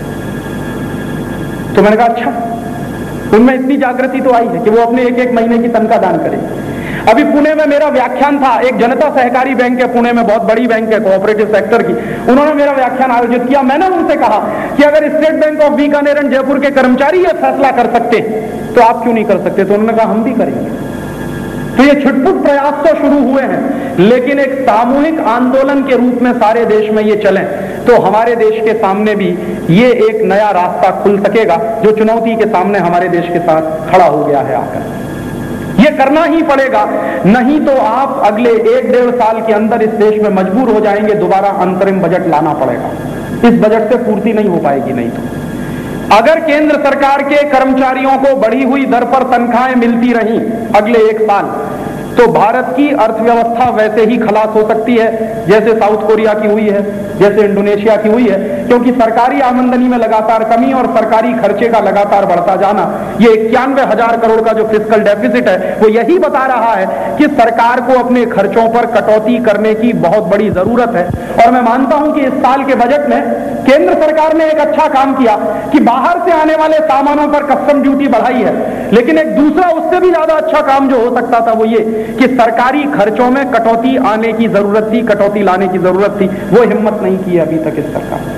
तो मैंने कहा अच्छा, उनमें इतनी जागृति तो आई है कि वो अपने एक एक महीने की तनख्वाह दान करेंगे। अभी पुणे में मेरा व्याख्यान था, एक जनता सहकारी बैंक है पुणे में, बहुत बड़ी बैंक है कोऑपरेटिव सेक्टर की, उन्होंने मेरा व्याख्यान आयोजित किया। मैंने उनसे कहा कि अगर State Bank of Bikaner and Jaipur के कर्मचारी यह फैसला कर सकते तो आप क्यों नहीं कर सकते? तो उन्होंने कहा हम भी करेंगे। तो ये छुटपुट प्रयास तो शुरू हुए हैं, लेकिन एक सामूहिक आंदोलन के रूप में सारे देश में ये चलें तो हमारे देश के सामने भी ये एक नया रास्ता खुल सकेगा जो चुनौती के सामने हमारे देश के साथ खड़ा हो गया है आकर। ये करना ही पड़ेगा, नहीं तो आप अगले 1-1.5 साल के अंदर इस देश में मजबूर हो जाएंगे दोबारा अंतरिम बजट लाना पड़ेगा। इस बजट से पूर्ति नहीं हो पाएगी। नहीं तो अगर केंद्र सरकार के कर्मचारियों को बढ़ी हुई दर पर तनख्वाहें मिलती रहीं अगले 1 साल, तो भारत की अर्थव्यवस्था वैसे ही खलास हो सकती है जैसे साउथ कोरिया की हुई है, जैसे इंडोनेशिया की हुई है। क्योंकि सरकारी आमदनी में लगातार कमी और सरकारी खर्चे का लगातार बढ़ता जाना, ये 91,000 करोड़ का जो फिस्कल डेफिसिट है वो यही बता रहा है कि सरकार को अपने खर्चों पर कटौती करने की बहुत बड़ी जरूरत है। और मैं मानता हूं कि इस साल के बजट में केंद्र सरकार ने एक अच्छा काम किया कि बाहर से आने वाले सामानों पर कस्टम ड्यूटी बढ़ाई है, लेकिन एक दूसरा उससे भी ज्यादा अच्छा काम जो हो सकता था वो ये कि सरकारी खर्चों में कटौती आने की जरूरत थी, कटौती लाने की जरूरत थी। वो हिम्मत नहीं की अभी तक इस सरकार ने,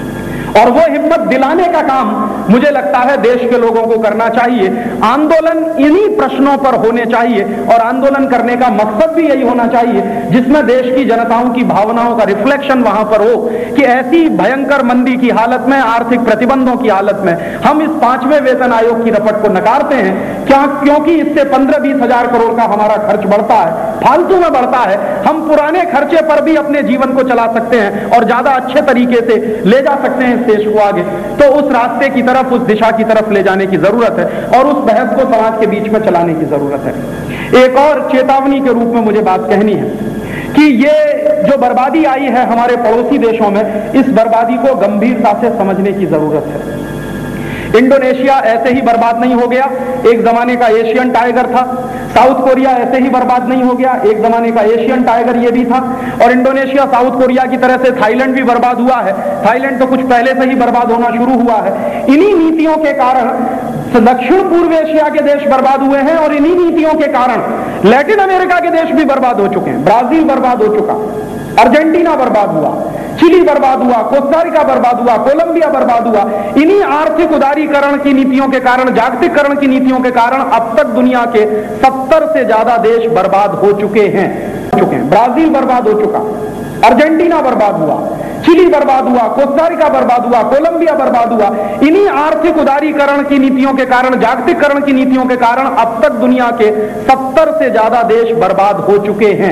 और वो हिम्मत दिलाने का काम मुझे लगता है देश के लोगों को करना चाहिए। आंदोलन इन्हीं प्रश्नों पर होने चाहिए और आंदोलन करने का मकसद भी यही होना चाहिए जिसमें देश की जनताओं की भावनाओं का रिफ्लेक्शन वहां पर हो कि ऐसी भयंकर मंदी की हालत में, आर्थिक प्रतिबंधों की हालत में हम इस 5वें वेतन आयोग की रपट को नकारते हैं क्या? क्योंकि इससे 15-20 हजार करोड़ का हमारा खर्च बढ़ता है, फालतू में बढ़ता है। हम पुराने खर्चे पर भी अपने जीवन को चला सकते हैं और ज्यादा अच्छे तरीके से ले जा सकते हैं देश को आगे। तो उस रास्ते की तरफ, उस दिशा की तरफ ले जाने की जरूरत है और उस बहस को समाज के बीच में चलाने की जरूरत है। एक और चेतावनी के रूप में मुझे बात कहनी है कि ये जो बर्बादी आई है हमारे पड़ोसी देशों में, इस बर्बादी को गंभीरता से समझने की जरूरत है। इंडोनेशिया ऐसे ही बर्बाद नहीं हो गया, एक जमाने का एशियन टाइगर था। साउथ कोरिया ऐसे ही बर्बाद नहीं हो गया, एक जमाने का एशियन टाइगर ये भी था। और इंडोनेशिया साउथ कोरिया की तरह से थाईलैंड भी बर्बाद हुआ है। थाईलैंड तो कुछ पहले से ही बर्बाद होना शुरू हुआ है। इन्हीं नीतियों के कारण दक्षिण पूर्व एशिया के देश बर्बाद हुए हैं और इन्हीं नीतियों के कारण लैटिन अमेरिका के देश भी बर्बाद हो चुके हैं। ब्राजील बर्बाद हो चुका, अर्जेंटीना बर्बाद हुआ, चिली बर्बाद हुआ, कोस्टारिका बर्बाद हुआ, कोलंबिया बर्बाद हुआ। इन्हीं आर्थिक उदारीकरण की नीतियों के कारण, जागतिकरण की नीतियों के कारण अब तक दुनिया के 70 से ज्यादा देश बर्बाद हो चुके हैं। ब्राजील बर्बाद हो चुका, अर्जेंटीना बर्बाद हुआ, चिली बर्बाद हुआ, कोस्टारिका बर्बाद हुआ, कोलंबिया बर्बाद हुआ। इन्हीं आर्थिक उदारीकरण की नीतियों के कारण, जागतिकरण की नीतियों के कारण अब तक दुनिया के 70 से ज्यादा देश बर्बाद हो चुके हैं।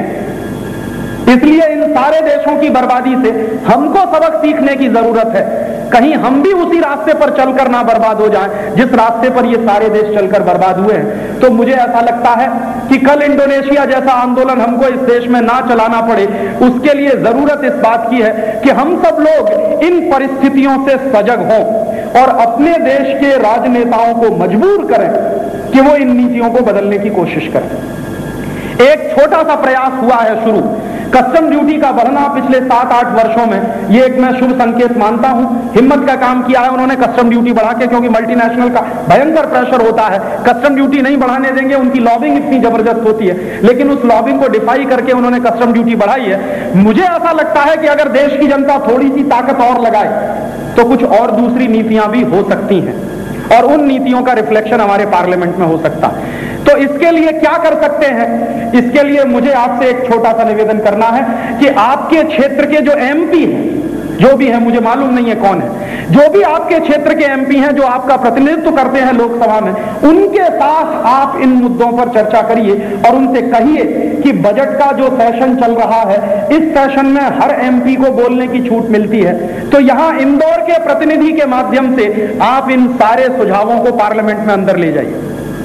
इसलिए इन सारे देशों की बर्बादी से हमको सबक सीखने की जरूरत है। कहीं हम भी उसी रास्ते पर चलकर ना बर्बाद हो जाएं जिस रास्ते पर ये सारे देश चलकर बर्बाद हुए हैं। तो मुझे ऐसा लगता है कि कल इंडोनेशिया जैसा आंदोलन हमको इस देश में ना चलाना पड़े, उसके लिए जरूरत इस बात की है कि हम सब लोग इन परिस्थितियों से सजग हों और अपने देश के राजनेताओं को मजबूर करें कि वो इन नीतियों को बदलने की कोशिश करें। एक छोटा सा प्रयास हुआ है शुरू कस्टम ड्यूटी का बढ़ना पिछले 7-8 वर्षों में, ये एक मैं शुभ संकेत मानता हूं। हिम्मत का काम किया है उन्होंने कस्टम ड्यूटी बढ़ा के, क्योंकि मल्टीनेशनल का भयंकर प्रेशर होता है, कस्टम ड्यूटी नहीं बढ़ाने देंगे, उनकी लॉबिंग इतनी जबरदस्त होती है, लेकिन उस लॉबिंग को डिफाई करके उन्होंने कस्टम ड्यूटी बढ़ाई है। मुझे ऐसा लगता है कि अगर देश की जनता थोड़ी सी ताकत और लगाए तो कुछ और दूसरी नीतियां भी हो सकती हैं, और उन नीतियों का रिफ्लेक्शन हमारे पार्लियामेंट में हो सकता है। तो इसके लिए क्या कर सकते हैं? इसके लिए मुझे आपसे एक छोटा सा निवेदन करना है कि आपके क्षेत्र के जो एमपी हैं, जो भी है, मुझे मालूम नहीं है कौन है, जो भी आपके क्षेत्र के एमपी हैं, जो आपका प्रतिनिधित्व करते हैं लोकसभा में, उनके साथ आप इन मुद्दों पर चर्चा करिए और उनसे कहिए कि बजट का जो सेशन चल रहा है, इस सेशन में हर एमपी को बोलने की छूट मिलती है, तो यहां इंदौर के प्रतिनिधि के माध्यम से आप इन सारे सुझावों को पार्लियामेंट में अंदर ले जाइए।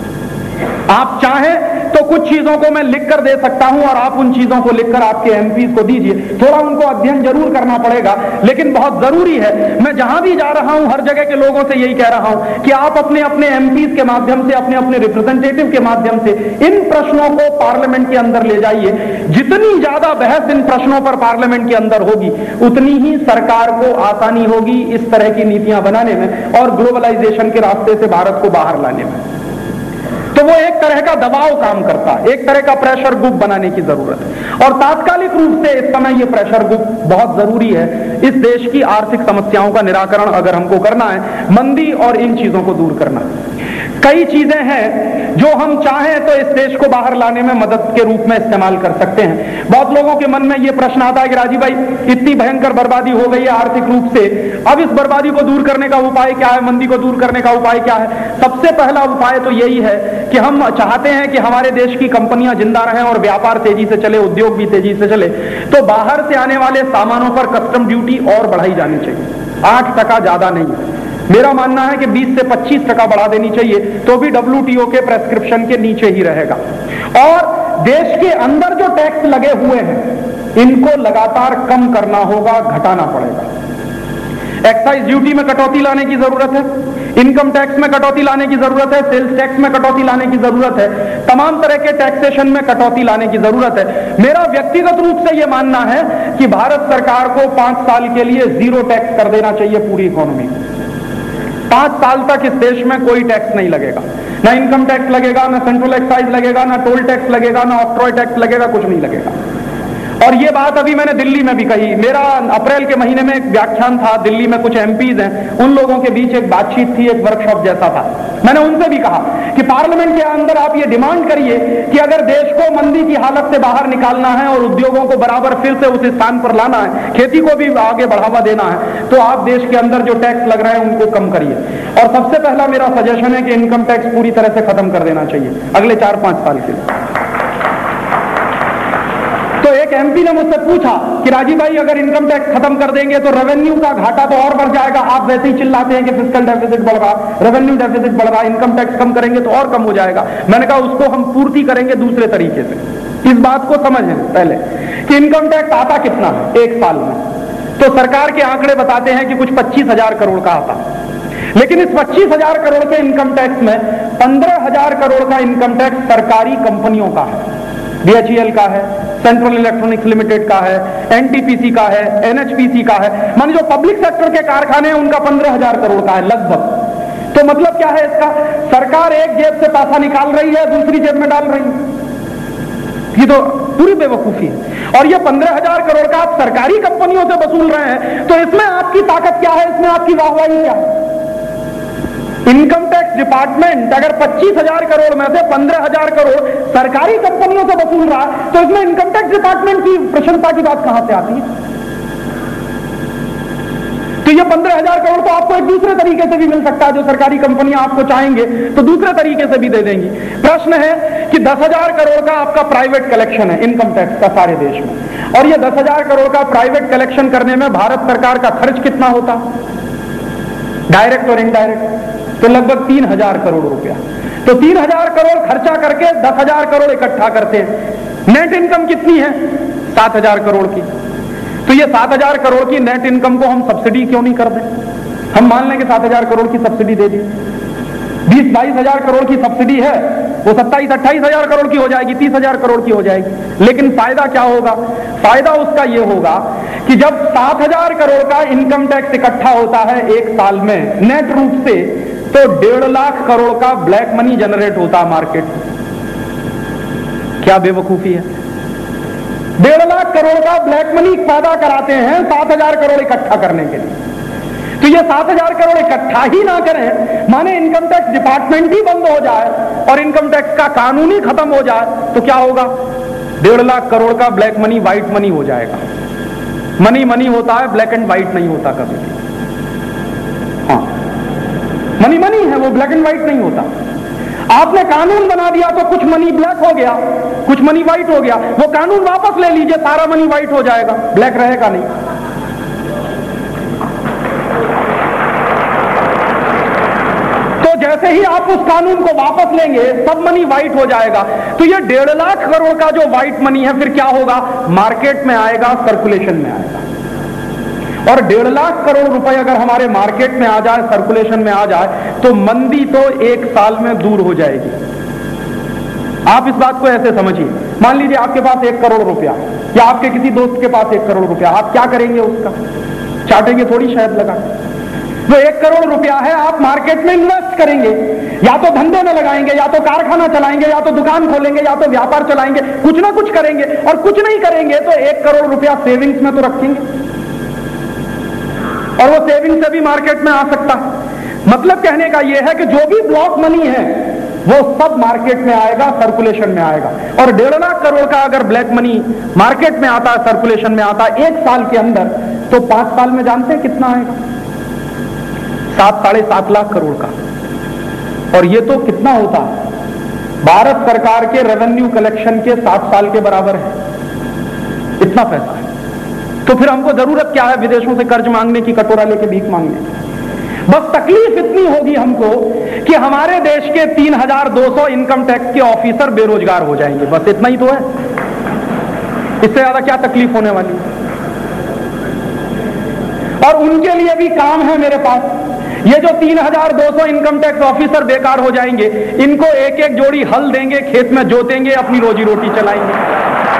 आप चाहें तो कुछ चीजों को मैं लिख कर दे सकता हूं और आप उन चीजों को लिखकर आपके एमपी को दीजिए। थोड़ा उनको अध्ययन जरूर करना पड़ेगा, लेकिन बहुत जरूरी है। मैं जहां भी जा रहा हूं, हर जगह के लोगों से यही कह रहा हूं कि आप अपने अपने एमपी के माध्यम से, अपने अपने रिप्रेजेंटेटिव के माध्यम से इन प्रश्नों को पार्लियामेंट के अंदर ले जाइए। जितनी ज्यादा बहस इन प्रश्नों पर पार्लियामेंट के अंदर होगी, उतनी ही सरकार को आसानी होगी इस तरह की नीतियां बनाने में और ग्लोबलाइजेशन के रास्ते से भारत को बाहर लाने में। तो वो एक तरह का दबाव काम करता है, एक तरह का प्रेशर ग्रुप बनाने की जरूरत है, और तात्कालिक रूप से इस समय ये प्रेशर ग्रुप बहुत जरूरी है। इस देश की आर्थिक समस्याओं का निराकरण अगर हमको करना है, मंदी और इन चीजों को दूर करना है। कई चीजें हैं जो हम चाहें तो इस देश को बाहर लाने में मदद के रूप में इस्तेमाल कर सकते हैं। बहुत लोगों के मन में यह प्रश्न आता है कि राजीव भाई, इतनी भयंकर बर्बादी हो गई है आर्थिक रूप से, अब इस बर्बादी को दूर करने का उपाय क्या है, मंदी को दूर करने का उपाय क्या है? सबसे पहला उपाय तो यही है कि हम चाहते हैं कि हमारे देश की कंपनियां जिंदा रहें और व्यापार तेजी से चले, उद्योग भी तेजी से चले, तो बाहर से आने वाले सामानों पर कस्टम ड्यूटी और बढ़ाई जानी चाहिए। 8% ज्यादा नहीं, मेरा मानना है कि 20 से 25% बढ़ा देनी चाहिए, तो भी WTO के प्रेस्क्रिप्शन के नीचे ही रहेगा। और देश के अंदर जो टैक्स लगे हुए हैं, इनको लगातार कम करना होगा, घटाना पड़ेगा। एक्साइज ड्यूटी में कटौती लाने की जरूरत है, इनकम टैक्स में कटौती लाने की जरूरत है, सेल्स टैक्स में कटौती लाने की जरूरत है, तमाम तरह के टैक्सेशन में कटौती लाने की जरूरत है। मेरा व्यक्तिगत रूप से यह मानना है कि भारत सरकार को 5 साल के लिए 0 टैक्स कर देना चाहिए पूरी इकोनॉमी में। 5 साल तक इस देश में कोई टैक्स नहीं लगेगा, ना इनकम टैक्स लगेगा, ना सेंट्रल एक्साइज लगेगा, ना टोल टैक्स लगेगा, ना ऑक्ट्रॉय टैक्स लगेगा, कुछ नहीं लगेगा। और ये बात अभी मैंने दिल्ली में भी कही। मेरा अप्रैल के महीने में एक व्याख्यान था, दिल्ली में कुछ एमपीज हैं, उन लोगों के बीच एक बातचीत थी, एक वर्कशॉप जैसा था। मैंने उनसे भी कहा कि पार्लियामेंट के अंदर आप ये डिमांड करिए कि अगर देश को मंदी की हालत से बाहर निकालना है और उद्योगों को बराबर फिर से उस स्थान पर लाना है, खेती को भी आगे बढ़ावा देना है, तो आप देश के अंदर जो टैक्स लग रहे हैं उनको कम करिए। और सबसे पहला मेरा सजेशन है कि इनकम टैक्स पूरी तरह से खत्म कर देना चाहिए अगले 4-5 साल के लिए। तो एक एमपी ने मुझसे पूछा कि राजीव भाई, अगर इनकम टैक्स खत्म कर देंगे तो रेवेन्यू का घाटा तो और बढ़ जाएगा, आप वैसे ही चिल्लाते हैं कि फिस्कल डेफिसिट बढ़ रहा, रेवेन्यू डेफिसिट बढ़ रहा, इनकम टैक्स कम करेंगे तो और कम हो जाएगा। मैंने कहा उसको हम पूर्ति करेंगे दूसरे तरीके से। इस बात को समझें पहले कि इनकम टैक्स आता कितना है एक साल में। तो सरकार के आंकड़े बताते हैं कि कुछ 25,000 करोड़ का आता, लेकिन इस 25,000 करोड़ के इनकम टैक्स में 15,000 करोड़ का इनकम टैक्स सरकारी कंपनियों का है, BHEL का है, सेंट्रल इलेक्ट्रॉनिक्स लिमिटेड का है, NTPC का है, NHPC का है, माने जो पब्लिक सेक्टर के कारखाने हैं उनका 15,000 करोड़ का है लगभग। तो मतलब क्या है इसका? सरकार एक जेब से पैसा निकाल रही है, दूसरी जेब में डाल रही है। ये तो पूरी बेवकूफी है। और ये 15,000 करोड़ का आप सरकारी कंपनियों से वसूल रहे हैं, तो इसमें आपकी ताकत क्या है, इसमें आपकी वाहवाही क्या है? इनकम टैक्स डिपार्टमेंट अगर 25,000 करोड़ में से 15,000 करोड़ सरकारी कंपनियों से वसूल रहा है, तो इसमें इनकम टैक्स डिपार्टमेंट की प्रशंसा की बात कहां से आती है? तो ये 15,000 करोड़ तो आपको एक दूसरे तरीके से भी मिल सकता है, जो सरकारी कंपनियां आपको चाहेंगे तो दूसरे तरीके से भी दे देंगी। प्रश्न है कि 10,000 करोड़ का आपका प्राइवेट कलेक्शन है इनकम टैक्स का सारे देश में, और ये 10,000 करोड़ का प्राइवेट कलेक्शन करने में भारत सरकार का खर्च कितना होता, डायरेक्ट और इनडायरेक्ट? तो लगभग 3,000 करोड़ रुपया। तो 3,000 करोड़ खर्चा करके 10,000 करोड़ इकट्ठा करते हैं। नेट इनकम कितनी है? 7,000 करोड़ की। तो ये 7,000 करोड़ की नेट इनकम को हम सब्सिडी क्यों नहीं कर दें? हम मान लें कि 7,000 करोड़ की सब्सिडी दे दी, 20-22,000 करोड़ की सब्सिडी है, वो 27-28 हजार करोड़ की हो जाएगी, 30 हजार करोड़ की हो जाएगी। लेकिन फायदा क्या होगा? फायदा उसका ये होगा कि जब 7,000 करोड़ का इनकम टैक्स इकट्ठा होता है एक साल में नेट रूप से, तो 1.5 लाख करोड़ का ब्लैक मनी जनरेट होता है मार्केट में। क्या बेवकूफी है? 1.5 लाख करोड़ का ब्लैक मनी पैदा कराते हैं 7,000 करोड़ इकट्ठा करने के लिए। तो ये 7,000 करोड़ इकट्ठा ही ना करें, माने इनकम टैक्स डिपार्टमेंट ही बंद हो जाए और इनकम टैक्स का कानून ही खत्म हो जाए, तो क्या होगा? 1.5 लाख करोड़ का ब्लैक मनी व्हाइट मनी हो जाएगा। मनी मनी होता है, ब्लैक एंड व्हाइट नहीं होता कभी। हाँ, मनी मनी है, वो ब्लैक एंड व्हाइट नहीं होता। आपने कानून बना दिया तो कुछ मनी ब्लैक हो गया, कुछ मनी व्हाइट हो गया। वो कानून वापस ले लीजिए, सारा मनी व्हाइट हो जाएगा, ब्लैक रहेगा नहीं। तो जैसे ही आप उस कानून को वापस लेंगे, सब मनी व्हाइट हो जाएगा। तो ये 1.5 लाख करोड़ का जो व्हाइट मनी है, फिर क्या होगा? मार्केट में आएगा, सर्कुलेशन में आएगा। और 1.5 लाख करोड़ रुपए अगर हमारे मार्केट में आ जाए, सर्कुलेशन में आ जाए, तो मंदी तो एक साल में दूर हो जाएगी। आप इस बात को ऐसे समझिए, मान लीजिए आपके पास 1 करोड़ रुपया, या आपके किसी दोस्त के पास 1 करोड़ रुपया, आप क्या करेंगे? उसका चाटेंगे थोड़ी शायद लगा। वो 1 करोड़ रुपया है, आप मार्केट में इन्वेस्ट करेंगे, या तो धंधे में लगाएंगे, या तो कारखाना चलाएंगे, या तो दुकान खोलेंगे, या तो व्यापार चलाएंगे, कुछ ना कुछ करेंगे। और कुछ नहीं करेंगे तो 1 करोड़ रुपया सेविंग्स में तो रखेंगे, और वो सेविंग से भी मार्केट में आ सकता है। मतलब कहने का यह है कि जो भी ब्लॉक मनी है वो सब मार्केट में आएगा, सर्कुलेशन में आएगा। और 1.5 लाख करोड़ का अगर ब्लैक मनी मार्केट में आता है, सर्कुलेशन में आता है एक साल के अंदर, तो 5 साल में जानते हैं कितना आएगा? 7-7.5 लाख करोड़ का। और ये तो कितना होता है? भारत सरकार के रेवेन्यू कलेक्शन के 7 साल के बराबर है, इतना पैसा है। तो फिर हमको जरूरत क्या है विदेशों से कर्ज मांगने की, कटोरा लेके भीख मांगने की? बस तकलीफ इतनी होगी हमको कि हमारे देश के 3,200 इनकम टैक्स के ऑफिसर बेरोजगार हो जाएंगे, बस इतना ही तो है। इससे ज्यादा क्या तकलीफ होने वाली? और उनके लिए भी काम है मेरे पास। ये जो 3,200 इनकम टैक्स ऑफिसर बेकार हो जाएंगे, इनको एक एक जोड़ी हल देंगे, खेत में जोतेंगे, अपनी रोजी रोटी चलाएंगे।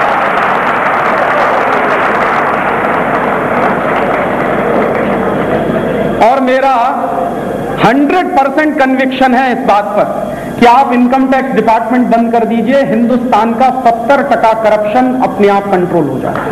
और मेरा 100% कन्विक्शन है इस बात पर कि आप इनकम टैक्स डिपार्टमेंट बंद कर दीजिए, हिंदुस्तान का 70% करप्शन अपने आप कंट्रोल हो जाए।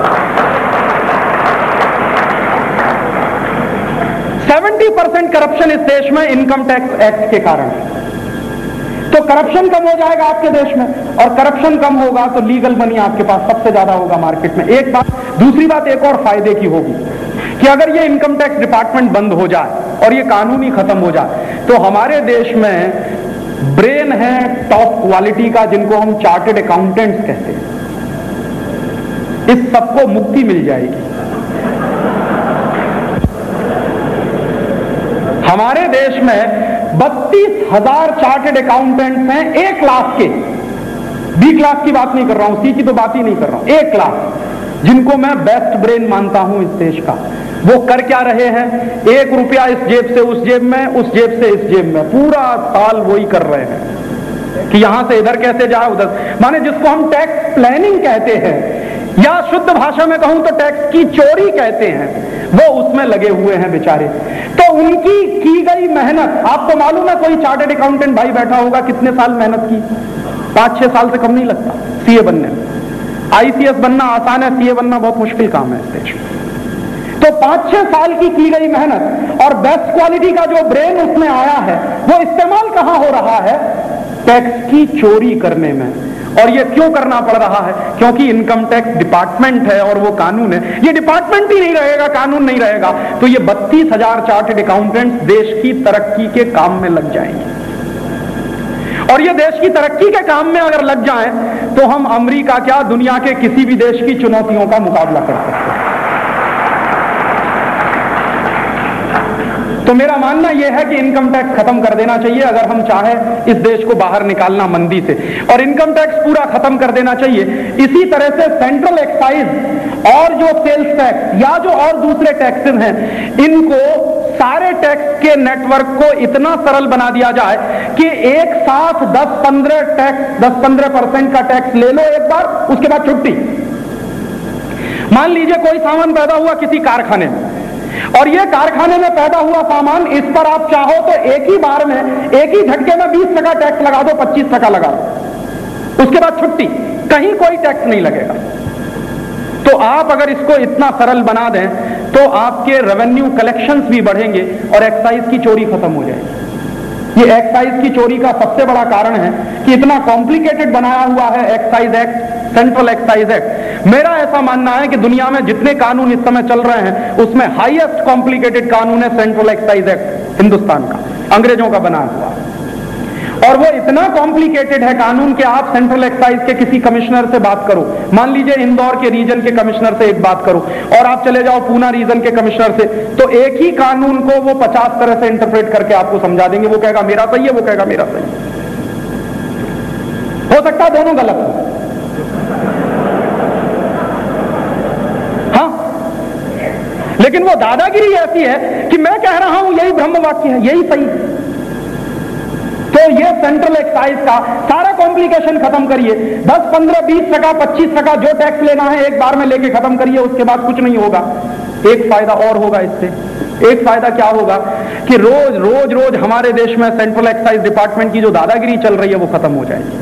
70% करप्शन इस देश में इनकम टैक्स एक्ट के कारण है। तो करप्शन कम हो जाएगा आपके देश में, और करप्शन कम होगा तो लीगल मनी आपके पास सबसे ज्यादा होगा मार्केट में। एक बात। दूसरी बात एक और फायदे की होगी कि अगर ये इनकम टैक्स डिपार्टमेंट बंद हो जाए और ये कानून ही खत्म हो जाए, तो हमारे देश में ब्रेन है टॉप क्वालिटी का, जिनको हम चार्टर्ड अकाउंटेंट्स कहते हैं, इस सबको मुक्ति मिल जाएगी। हमारे देश में 32,000 चार्टर्ड अकाउंटेंट्स हैं, 1 लाख के। बी क्लास की बात नहीं कर रहा हूं, सी की तो बात ही नहीं कर रहा हूं, 1 लाख, जिनको मैं बेस्ट ब्रेन मानता हूं इस देश का। वो कर क्या रहे हैं? 1 रुपया इस जेब से उस जेब में, उस जेब से इस जेब में, पूरा साल वही कर रहे हैं कि यहां से इधर कैसे जाए, उधर, माने जिसको हम टैक्स प्लानिंग कहते हैं, या शुद्ध भाषा में कहूं तो टैक्स की चोरी कहते हैं, वो उसमें लगे हुए हैं बेचारे। तो उनकी की गई मेहनत, आपको मालूम है कोई चार्टर्ड अकाउंटेंट भाई बैठा होगा, कितने साल मेहनत की? 5-6 साल से कम नहीं लगता सीए बनने में। आईसीएस बनना आसान है, सीए बनना बहुत मुश्किल काम है इस देश में। तो 5-6 साल की गई मेहनत और बेस्ट क्वालिटी का जो ब्रेन उसमें आया है, वो इस्तेमाल कहां हो रहा है? टैक्स की चोरी करने में। और ये क्यों करना पड़ रहा है? क्योंकि इनकम टैक्स डिपार्टमेंट है और वो कानून है। ये डिपार्टमेंट ही नहीं रहेगा, कानून नहीं रहेगा, तो ये 32,000 चार्टर्ड अकाउंटेंट्स देश की तरक्की के काम में लग जाएंगे। और ये देश की तरक्की के काम में अगर लग जाएं, तो हम अमेरिका क्या, दुनिया के किसी भी देश की चुनौतियों का मुकाबला कर सकते हैं। तो मेरा मानना यह है कि इनकम टैक्स खत्म कर देना चाहिए अगर हम चाहें इस देश को बाहर निकालना मंदी से, और इनकम टैक्स पूरा खत्म कर देना चाहिए। इसी तरह से सेंट्रल एक्साइज और जो सेल्स टैक्स या जो और दूसरे टैक्सेस हैं, इनको सारे टैक्स के नेटवर्क को इतना सरल बना दिया जाए कि एक साथ 10-15% का टैक्स ले लो एक बार, उसके बाद छुट्टी। मान लीजिए कोई सामान पैदा हुआ किसी कारखाने में, और ये कारखाने में पैदा हुआ सामान, इस पर आप चाहो तो एक ही बार में, एक ही झटके में 20% टैक्स लगा दो, 25% लगा दो, उसके बाद छुट्टी, कहीं कोई टैक्स नहीं लगेगा। तो आप अगर इसको इतना सरल बना दें तो आपके रेवेन्यू कलेक्शंस भी बढ़ेंगे और एक्साइज की चोरी खत्म हो जाएगी। ये एक्साइज की चोरी का सबसे बड़ा कारण है कि इतना कॉम्प्लिकेटेड बनाया हुआ है excise act, central excise act. मेरा ऐसा मानना है कि दुनिया में जितने कानून इस समय चल रहे हैं उसमें हाईएस्ट कॉम्प्लिकेटेड कानून है सेंट्रल एक्साइज एक्ट, हिंदुस्तान का, अंग्रेजों का बनाया हुआ। और वो इतना कॉम्प्लिकेटेड है कानून कि आप सेंट्रल एक्साइज के किसी कमिश्नर से बात करो, मान लीजिए इंदौर के रीजन के कमिश्नर से एक बात करो, और आप चले जाओ पूना रीजन के कमिश्नर से, तो एक ही कानून को वो 50 तरह से इंटरप्रेट करके आपको समझा देंगे। वो कहेगा मेरा सही है, वो कहेगा मेरा सही है। हो सकता है दोनों गलत हो, हाँ, लेकिन वो दादागिरी ऐसी है कि मैं कह रहा हूं यही ब्रह्म वाक्य है, यही सही है। तो ये सेंट्रल एक्साइज का सारा कॉम्प्लिकेशन खत्म करिए, 10, 15, 20%, 25% जो टैक्स लेना है एक बार में लेके खत्म करिए, उसके बाद कुछ नहीं होगा। एक फायदा और होगा इससे, एक फायदा क्या होगा कि रोज हमारे देश में सेंट्रल एक्साइज डिपार्टमेंट की जो दादागिरी चल रही है वो खत्म हो जाएगी।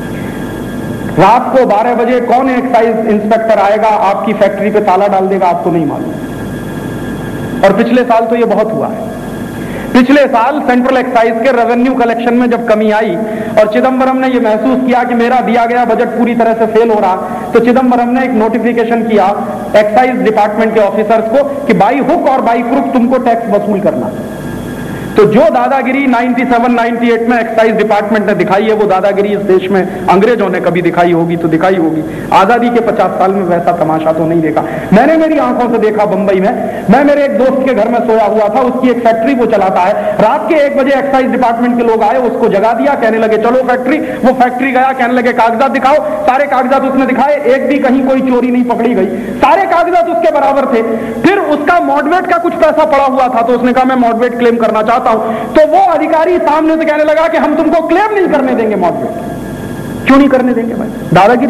रात को 12 बजे कौन एक्साइज इंस्पेक्टर आएगा आपकी फैक्ट्री पे ताला डाल देगा आपको नहीं मालूम। और पिछले साल तो ये बहुत हुआ है। पिछले साल सेंट्रल एक्साइज के रेवेन्यू कलेक्शन में जब कमी आई और चिदंबरम ने यह महसूस किया कि मेरा दिया गया बजट पूरी तरह से फेल हो रहा, तो चिदंबरम ने एक नोटिफिकेशन किया एक्साइज डिपार्टमेंट के ऑफिसर्स को कि बाई हुक और बाई क्रुक तुमको टैक्स वसूल करना। तो जो दादागिरी 97-98 में एक्साइज डिपार्टमेंट ने दिखाई है, वो दादागिरी इस देश में अंग्रेजों ने कभी दिखाई होगी तो दिखाई होगी। आजादी के 50 साल में वैसा तमाशा तो नहीं देखा। मैंने मेरी आंखों से देखा बंबई में, मैं मेरे एक दोस्त के घर में सोया हुआ था, उसकी एक फैक्ट्री वो चलाता है। रात के 1 बजे एक्साइज डिपार्टमेंट के लोग आए, उसको जगा दिया, कहने लगे चलो फैक्ट्री। वो फैक्ट्री गया, कहने लगे कागजात दिखाओ। सारे कागजात उसने दिखाए, एक भी कहीं कोई चोरी नहीं पकड़ी गई, सारे कागजात उसके बराबर थे। फिर उसका मॉडवेट का कुछ पैसा पड़ा हुआ था, तो उसने कहा मैं मॉडवेट क्लेम करना चाहता हूं। तो वो अधिकारी सामने से कहने लगा कि हम तुमको क्लेम नहीं करने देंगे मॉडवेट। क्यों नहीं करने देंगे भाई? दादागिरी।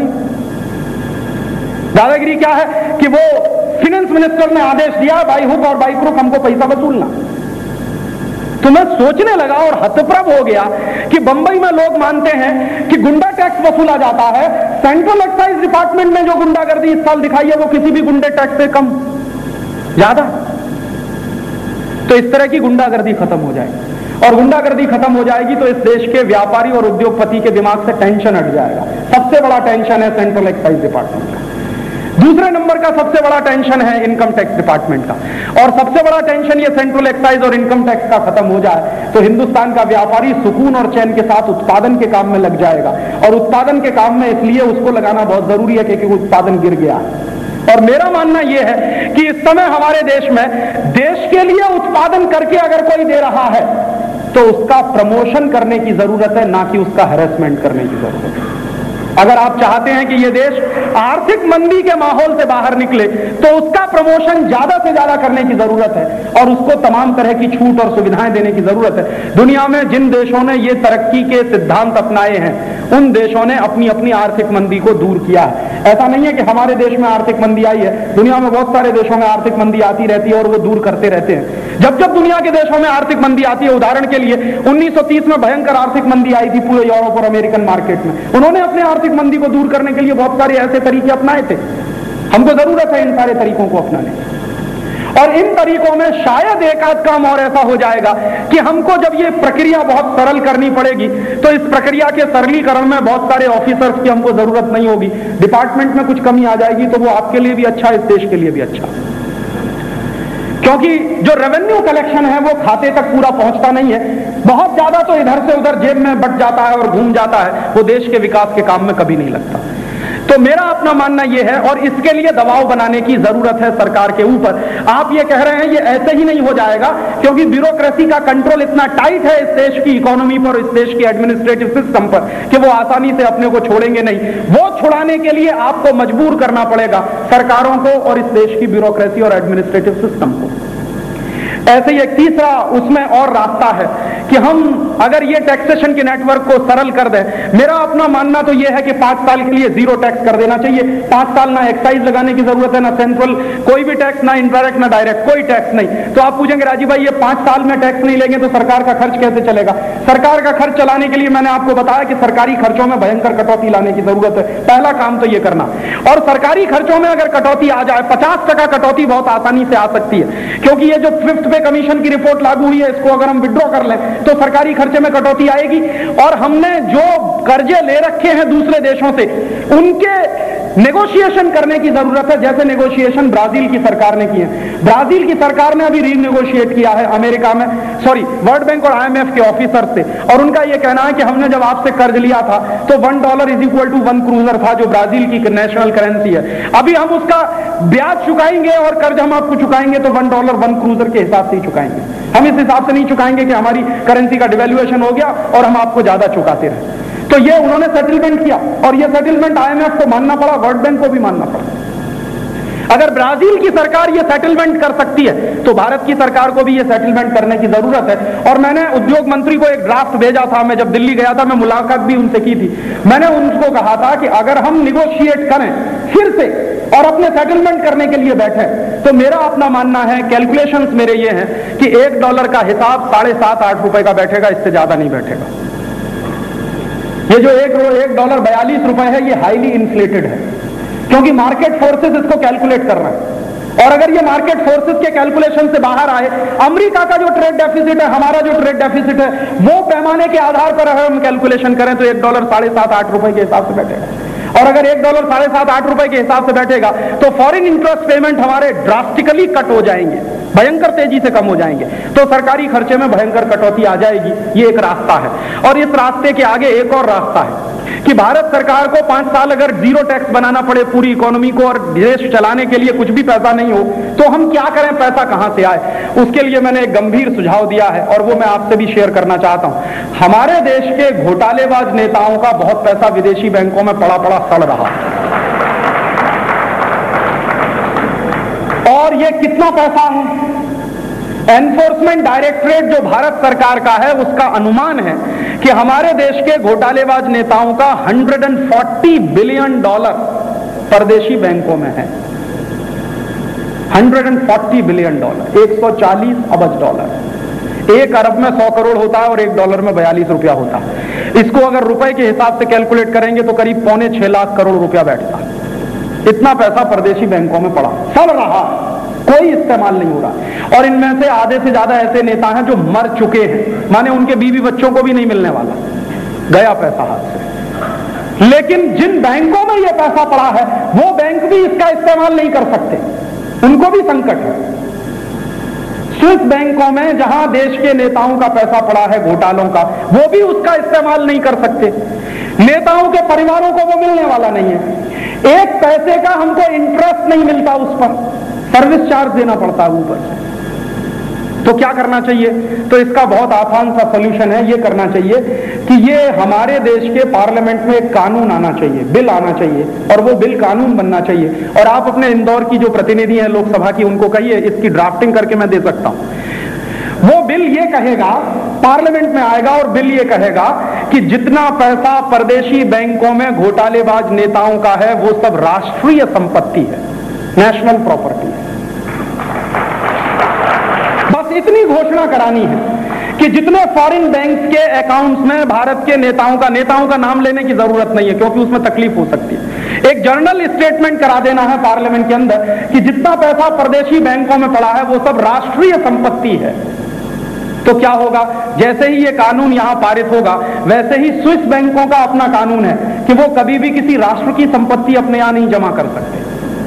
दादागिरी क्या है कि वो फाइनेंस मिनिस्टर ने आदेश दिया बाई हुक और बाई क्रुक हमको पैसा वसूलना। तो मैं सोचने लगा और हतप्रभ हो गया कि बंबई में लोग मानते हैं कि गुंडा टैक्स वसूला जाता है। सेंट्रल एक्साइज डिपार्टमेंट ने जो गुंडागर्दी इस साल दिखाई है वो किसी भी गुंडे टैक्स से कम, ज्यादा। तो इस तरह की गुंडागर्दी खत्म हो जाएगी, और गुंडागर्दी खत्म हो जाएगी तो इस देश के व्यापारी और उद्योगपति के दिमाग से टेंशन हट जाएगा। सबसे बड़ा टेंशन है सेंट्रल एक्साइज डिपार्टमेंट का। दूसरे नंबर का सबसे बड़ा टेंशन है इनकम टैक्स डिपार्टमेंट का, और सबसे बड़ा टेंशन ये सेंट्रल एक्साइज और इनकम टैक्स का खत्म हो जाए तो हिंदुस्तान का व्यापारी सुकून और चैन के साथ उत्पादन के काम में लग जाएगा। और उत्पादन के काम में इसलिए उसको लगाना बहुत जरूरी है क्योंकि उत्पादन गिर गया है। और मेरा मानना यह है कि इस समय हमारे देश में देश के लिए उत्पादन करके अगर कोई दे रहा है तो उसका प्रमोशन करने की जरूरत है, ना कि उसका हैरेसमेंट करने की जरूरत है। अगर आप चाहते हैं कि यह देश आर्थिक मंदी के माहौल से बाहर निकले तो उसका प्रमोशन ज्यादा से ज्यादा करने की जरूरत है और उसको तमाम तरह की छूट और सुविधाएं देने की जरूरत है। दुनिया में जिन देशों ने ये तरक्की के सिद्धांत अपनाए हैं उन देशों ने अपनी अपनी आर्थिक मंदी को दूर किया है। ऐसा नहीं है कि हमारे देश में आर्थिक मंदी आई है, दुनिया में बहुत सारे देशों में आर्थिक मंदी आती रहती है और वो दूर करते रहते हैं। जब जब दुनिया के देशों में आर्थिक मंदी आती है, उदाहरण के लिए 1930 में भयंकर आर्थिक मंदी आई थी पूरे यूरोप और अमेरिकन मार्केट में, उन्होंने अपने आर्थिक मंदी को दूर करने के लिए बहुत सारे ऐसे तरीके अपनाए थे। हमको जरूरत है इन सारे तरीकों को अपनाने, और इन तरीकों में शायद एक आध काम और ऐसा हो जाएगा कि हमको जब ये प्रक्रिया बहुत सरल करनी पड़ेगी तो इस प्रक्रिया के सरलीकरण में बहुत सारे ऑफिसर्स की हमको जरूरत नहीं होगी। डिपार्टमेंट में कुछ कमी आ जाएगी तो वो आपके लिए भी अच्छा, इस देश के लिए भी अच्छा, क्योंकि जो रेवेन्यू कलेक्शन है वो खाते तक पूरा पहुंचता नहीं है, बहुत ज्यादा तो इधर से उधर जेब में बट जाता है और घूम जाता है, वो देश के विकास के काम में कभी नहीं लगता। तो मेरा अपना मानना यह है, और इसके लिए दबाव बनाने की जरूरत है सरकार के ऊपर। आप ये कह रहे हैं ये ऐसे ही नहीं हो जाएगा क्योंकि ब्यूरोक्रेसी का कंट्रोल इतना टाइट है इस देश की इकोनॉमी पर, इस देश की एडमिनिस्ट्रेटिव सिस्टम पर, कि वो आसानी से अपने को छोड़ेंगे नहीं। वो छुड़ाने के लिए आपको मजबूर करना पड़ेगा सरकारों को और इस देश की ब्यूरोक्रेसी और एडमिनिस्ट्रेटिव सिस्टम को। ऐसे ही एक तीसरा उसमें और रास्ता है कि हम अगर ये टैक्सेशन के नेटवर्क को सरल कर दें, मेरा अपना मानना तो ये है कि 5 साल के लिए जीरो टैक्स कर देना चाहिए। 5 साल ना एक्साइज लगाने की जरूरत है, ना सेंट्रल कोई भी टैक्स, ना इनडायरेक्ट ना डायरेक्ट कोई टैक्स नहीं। तो आप पूछेंगे राजीव भाई ये 5 साल में टैक्स नहीं लेंगे तो सरकार का खर्च कैसे चलेगा? सरकार का खर्च चलाने के लिए मैंने आपको बताया कि सरकारी खर्चों में भयंकर कटौती लाने की जरूरत है। पहला काम तो ये करना, और सरकारी खर्चों में अगर कटौती आ जाए, 50% कटौती बहुत आसानी से आ सकती है, क्योंकि ये जो 5th पे कमीशन की रिपोर्ट लागू हुई है, इसको अगर हम विड्रॉ कर लें तो सरकारी खर्चे में कटौती आएगी। और हमने जो कर्जे ले रखे हैं दूसरे देशों से, उनके नेगोशिएशन करने की जरूरत है, जैसे नेगोशिएशन ब्राजील की सरकार ने किए। ब्राजील की सरकार ने अभी रीनेगोशिएट किया है अमेरिका में, वर्ल्ड बैंक और IMF के ऑफिसर से, और उनका यह कहना है कि हमने जब आपसे कर्ज लिया था तो $1 = 1 क्रूजर था, जो ब्राजील की नेशनल करेंसी है। अभी हम उसका ब्याज चुकाएंगे और कर्ज हम आपको चुकाएंगे तो $1 1 क्रूजर के हिसाब से ही चुकाएंगे। हम इस हिसाब से नहीं चुकाएंगे कि हमारी करेंसी का डिवैल्यूएशन हो गया और हम आपको ज्यादा चुकाते रहे। तो ये उन्होंने सेटलमेंट किया, और ये सेटलमेंट IMF को मानना पड़ा, वर्ल्ड बैंक को भी मानना पड़ा। अगर ब्राजील की सरकार ये सेटलमेंट कर सकती है तो भारत की सरकार को भी ये सेटलमेंट करने की जरूरत है। और मैंने उद्योग मंत्री को एक ड्राफ्ट भेजा था, मैं जब दिल्ली गया था, मैं मुलाकात भी उनसे की थी। मैंने उनको कहा था कि अगर हम निगोशिएट करें फिर से और अपने सेटलमेंट करने के लिए बैठे, तो मेरा अपना मानना है, कैलकुलेशंस मेरे ये हैं कि $1 का हिसाब 7.5-8 रुपए का बैठेगा, इससे ज्यादा नहीं बैठेगा। ये जो $1 42 रुपए है, ये हाईली इन्फ्लेटेड है, क्योंकि मार्केट फोर्सेस इसको कैलकुलेट कर रहे हैं। और अगर ये मार्केट फोर्सेस के कैलकुलेशन से बाहर आए, अमेरिका का जो ट्रेड डेफिसिट है, हमारा जो ट्रेड डेफिसिट है, वो पैमाने के आधार पर अगर हम कैलकुलेशन करें तो $1 7.5-8 रुपए के हिसाब से बैठेगा। और अगर $1 7.5-8 रुपए के हिसाब से बैठेगा तो फॉरेन इंटरेस्ट पेमेंट हमारे ड्रास्टिकली कट हो जाएंगे, भयंकर तेजी से कम हो जाएंगे, तो सरकारी खर्चे में भयंकर कटौती आ जाएगी। ये एक रास्ता है। और इस रास्ते के आगे एक और रास्ता है कि भारत सरकार को 5 साल अगर जीरो टैक्स बनाना पड़े पूरी इकोनॉमी को, और देश चलाने के लिए कुछ भी पैसा नहीं हो, तो हम क्या करें, पैसा कहां से आए? उसके लिए मैंने एक गंभीर सुझाव दिया है और वो मैं आपसे भी शेयर करना चाहता हूं। हमारे देश के घोटालेबाज नेताओं का बहुत पैसा विदेशी बैंकों में पड़ा पड़ा सड़ रहा है, और ये कितना पैसा है? एनफोर्समेंट डायरेक्टरेट जो भारत सरकार का है, उसका अनुमान है कि हमारे देश के घोटालेबाज नेताओं का $140 बिलियन परदेशी बैंकों में है। $140 बिलियन, 140 अरब डॉलर। 1 अरब में 100 करोड़ होता है और $1 में 42 रुपया होता है। इसको अगर रुपए के हिसाब से कैलकुलेट करेंगे तो करीब 5.25 लाख करोड़ रुपया बैठता है। इतना पैसा परदेशी बैंकों में पड़ा, सब रहा, कोई इस्तेमाल नहीं हो रहा। और इनमें से आधे से ज्यादा ऐसे नेता हैं जो मर चुके हैं, माने उनके बीवी बच्चों को भी नहीं मिलने वाला, गया पैसा हाथ से। लेकिन जिन बैंकों में यह पैसा पड़ा है, वो बैंक भी इसका इस्तेमाल नहीं कर सकते, उनको भी संकट है। स्विस बैंकों में जहां देश के नेताओं का पैसा पड़ा है घोटालों का, वो भी उसका इस्तेमाल नहीं कर सकते। नेताओं के परिवारों को वो मिलने वाला नहीं है। एक पैसे का हमको इंटरेस्ट नहीं मिलता, उस पर सर्विस चार्ज देना पड़ता है ऊपर से। तो क्या करना चाहिए? तो इसका बहुत आसान सा सॉल्यूशन है, ये करना चाहिए कि ये हमारे देश के पार्लियामेंट में एक कानून आना चाहिए, बिल आना चाहिए, और वो बिल कानून बनना चाहिए। और आप अपने इंदौर की जो प्रतिनिधि हैं लोकसभा की, उनको कहिए, इसकी ड्राफ्टिंग करके मैं दे सकता हूं। वो बिल ये कहेगा, पार्लियामेंट में आएगा और बिल ये कहेगा कि जितना पैसा परदेशी बैंकों में घोटालेबाज नेताओं का है, वो सब राष्ट्रीय संपत्ति है, नेशनल प्रॉपर्टी है। बस इतनी घोषणा करानी है कि जितने फॉरेन बैंक्स के अकाउंट्स में भारत के नेताओं का नाम लेने की जरूरत नहीं है, क्योंकि उसमें तकलीफ हो सकती है। एक जर्नल स्टेटमेंट करा देना है पार्लियामेंट के अंदर कि जितना पैसा परदेशी बैंकों में पड़ा है वो सब राष्ट्रीय संपत्ति है। तो क्या होगा? जैसे ही ये कानून यहां पारित होगा, वैसे ही स्विस बैंकों का अपना कानून है कि वो कभी भी किसी राष्ट्र की संपत्ति अपने यहां नहीं जमा कर सकते।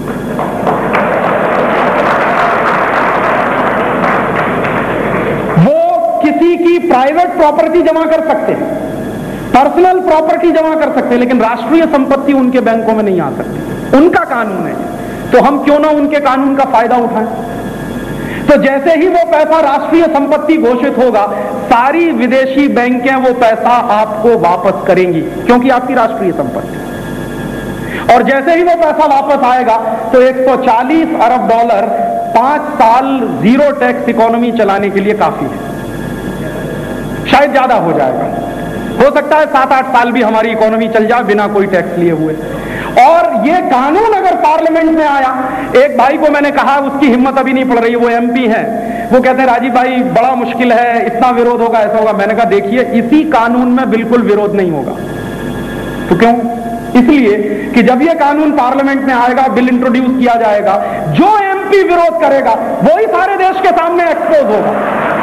किसी की प्राइवेट प्रॉपर्टी जमा कर सकते हैं, पर्सनल प्रॉपर्टी जमा कर सकते हैं, लेकिन राष्ट्रीय संपत्ति उनके बैंकों में नहीं आ सकती। उनका कानून है, तो हम क्यों ना उनके कानून का फायदा उठाएं। तो जैसे ही वो पैसा राष्ट्रीय संपत्ति घोषित होगा, सारी विदेशी बैंकें वो पैसा आपको वापस करेंगी, क्योंकि आपकी राष्ट्रीय संपत्ति। और जैसे ही वो पैसा वापस आएगा तो $140 अरब 5 साल जीरो टैक्स इकोनॉमी चलाने के लिए काफी है, शायद ज्यादा हो जाएगा, हो सकता है 7-8 साल भी हमारी इकोनॉमी चल जाए बिना कोई टैक्स लिए हुए। और ये कानून अगर पार्लियामेंट में आया, एक भाई को मैंने कहा, उसकी हिम्मत अभी नहीं पड़ रही, वो एमपी है, वो कहते हैं राजीव भाई बड़ा मुश्किल है, इतना विरोध होगा, ऐसा होगा। मैंने कहा देखिए इसी कानून में बिल्कुल विरोध नहीं होगा। तो क्यों? इसलिए कि जब ये कानून पार्लियामेंट में आएगा, बिल इंट्रोड्यूस किया जाएगा, जो एमपी विरोध करेगा वही सारे देश के सामने एक्सपोज होगा।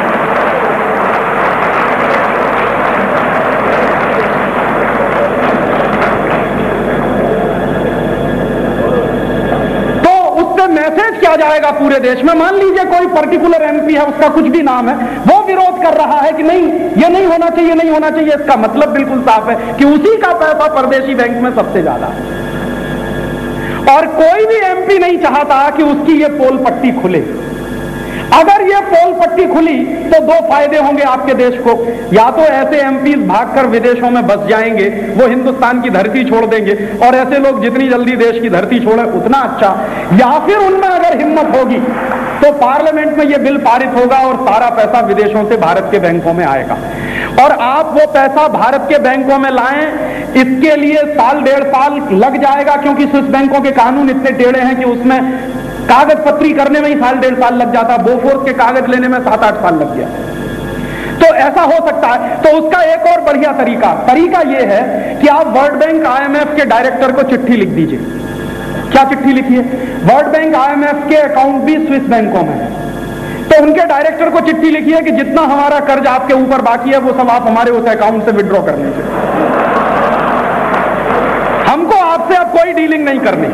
मैसेज क्या जाएगा पूरे देश में? मान लीजिए कोई पर्टिकुलर एमपी है, उसका कुछ भी नाम है, वो विरोध कर रहा है कि नहीं ये नहीं होना चाहिए, नहीं होना चाहिए, इसका मतलब बिल्कुल साफ है कि उसी का पैसा परदेशी बैंक में सबसे ज्यादा है। और कोई भी एमपी नहीं चाहता कि उसकी ये पोल पट्टी खुले। अगर ये पोल पट्टी खुली तो 2 फायदे होंगे आपके देश को, या तो ऐसे एमपी भागकर विदेशों में बस जाएंगे, वो हिंदुस्तान की धरती छोड़ देंगे, और ऐसे लोग जितनी जल्दी देश की धरती छोड़े उतना अच्छा, या फिर उनमें अगर हिम्मत होगी तो पार्लियामेंट में ये बिल पारित होगा और सारा पैसा विदेशों से भारत के बैंकों में आएगा। और आप वो पैसा भारत के बैंकों में लाएं, इसके लिए 1-1.5 साल लग जाएगा, क्योंकि स्विस बैंकों के कानून इतने टेढ़े हैं कि उसमें कागज पत्री करने में ही 1.5 साल लग जाता, बोफोर्स के कागज लेने में 7-8 साल लग गया। तो ऐसा हो सकता है। तो उसका एक और बढ़िया तरीका यह है कि आप वर्ल्ड बैंक IMF के डायरेक्टर को चिट्ठी लिख दीजिए। क्या चिट्ठी लिखिए? वर्ल्ड बैंक IMF के अकाउंट भी स्विस बैंकों में है, तो उनके डायरेक्टर को चिट्ठी लिखिए कि जितना हमारा कर्ज आपके ऊपर बाकी है वो सब आप हमारे उस अकाउंट से विड्रॉ कर लीजिए, हमको आपसे अब कोई डीलिंग नहीं करनी।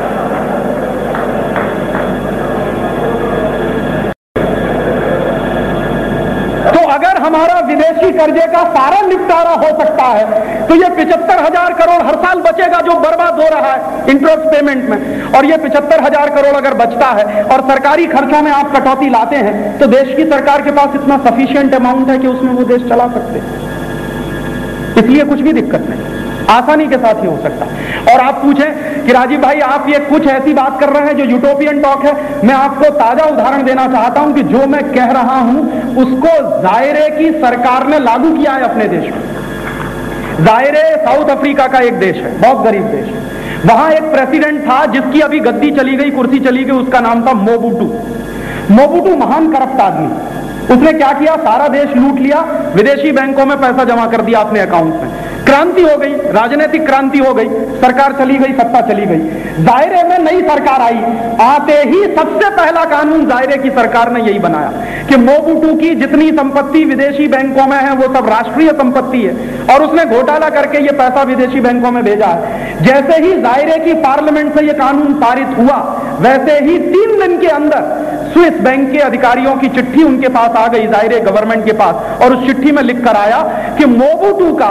अगर हमारा विदेशी कर्जे का सारा निपटारा हो सकता है तो ये 75,000 करोड़ हर साल बचेगा जो बर्बाद हो रहा है इंटरेस्ट पेमेंट में। और ये 75,000 करोड़ अगर बचता है और सरकारी खर्चों में आप कटौती लाते हैं तो देश की सरकार के पास इतना सफिशिएंट अमाउंट है कि उसमें वो देश चला सकते हैं। इसलिए कुछ भी दिक्कत नहीं, आसानी के साथ ही हो सकता है। और आप पूछें कि राजीव भाई आप ये कुछ ऐसी बात कर रहे हैं जो यूटोपियन टॉक है, मैं आपको ताजा उदाहरण देना चाहता हूं कि जो मैं कह रहा हूं उसको जायरे की सरकार ने लागू किया है अपने देश में। जायरे साउथ अफ्रीका का एक देश है, बहुत गरीब देश है। वहां एक प्रेसिडेंट था जिसकी अभी गद्दी चली गई, कुर्सी चली गई, उसका नाम था मोबुटू। मोबुटू महान करप्ट आदमी, उसने क्या किया, सारा देश लूट लिया, विदेशी बैंकों में पैसा जमा कर दिया अपने अकाउंट में। क्रांति हो गई, राजनीतिक क्रांति हो गई, सरकार चली गई, सत्ता चली गई। जायरे में नई सरकार आई, आते ही सबसे पहला कानून जायरे की सरकार ने यही बनाया कि मोबुटू की जितनी संपत्ति विदेशी बैंकों में है वो सब राष्ट्रीय संपत्ति है, और उसने घोटाला करके ये पैसा विदेशी बैंकों में भेजा है। जैसे ही जायरे की पार्लियामेंट से ये कानून पारित हुआ, वैसे ही 3 दिन के अंदर स्विस बैंक के अधिकारियों की चिट्ठी उनके पास आ गई, जायरे गवर्नमेंट के पास, और उस चिट्ठी में लिख कर आया कि मोबुटू का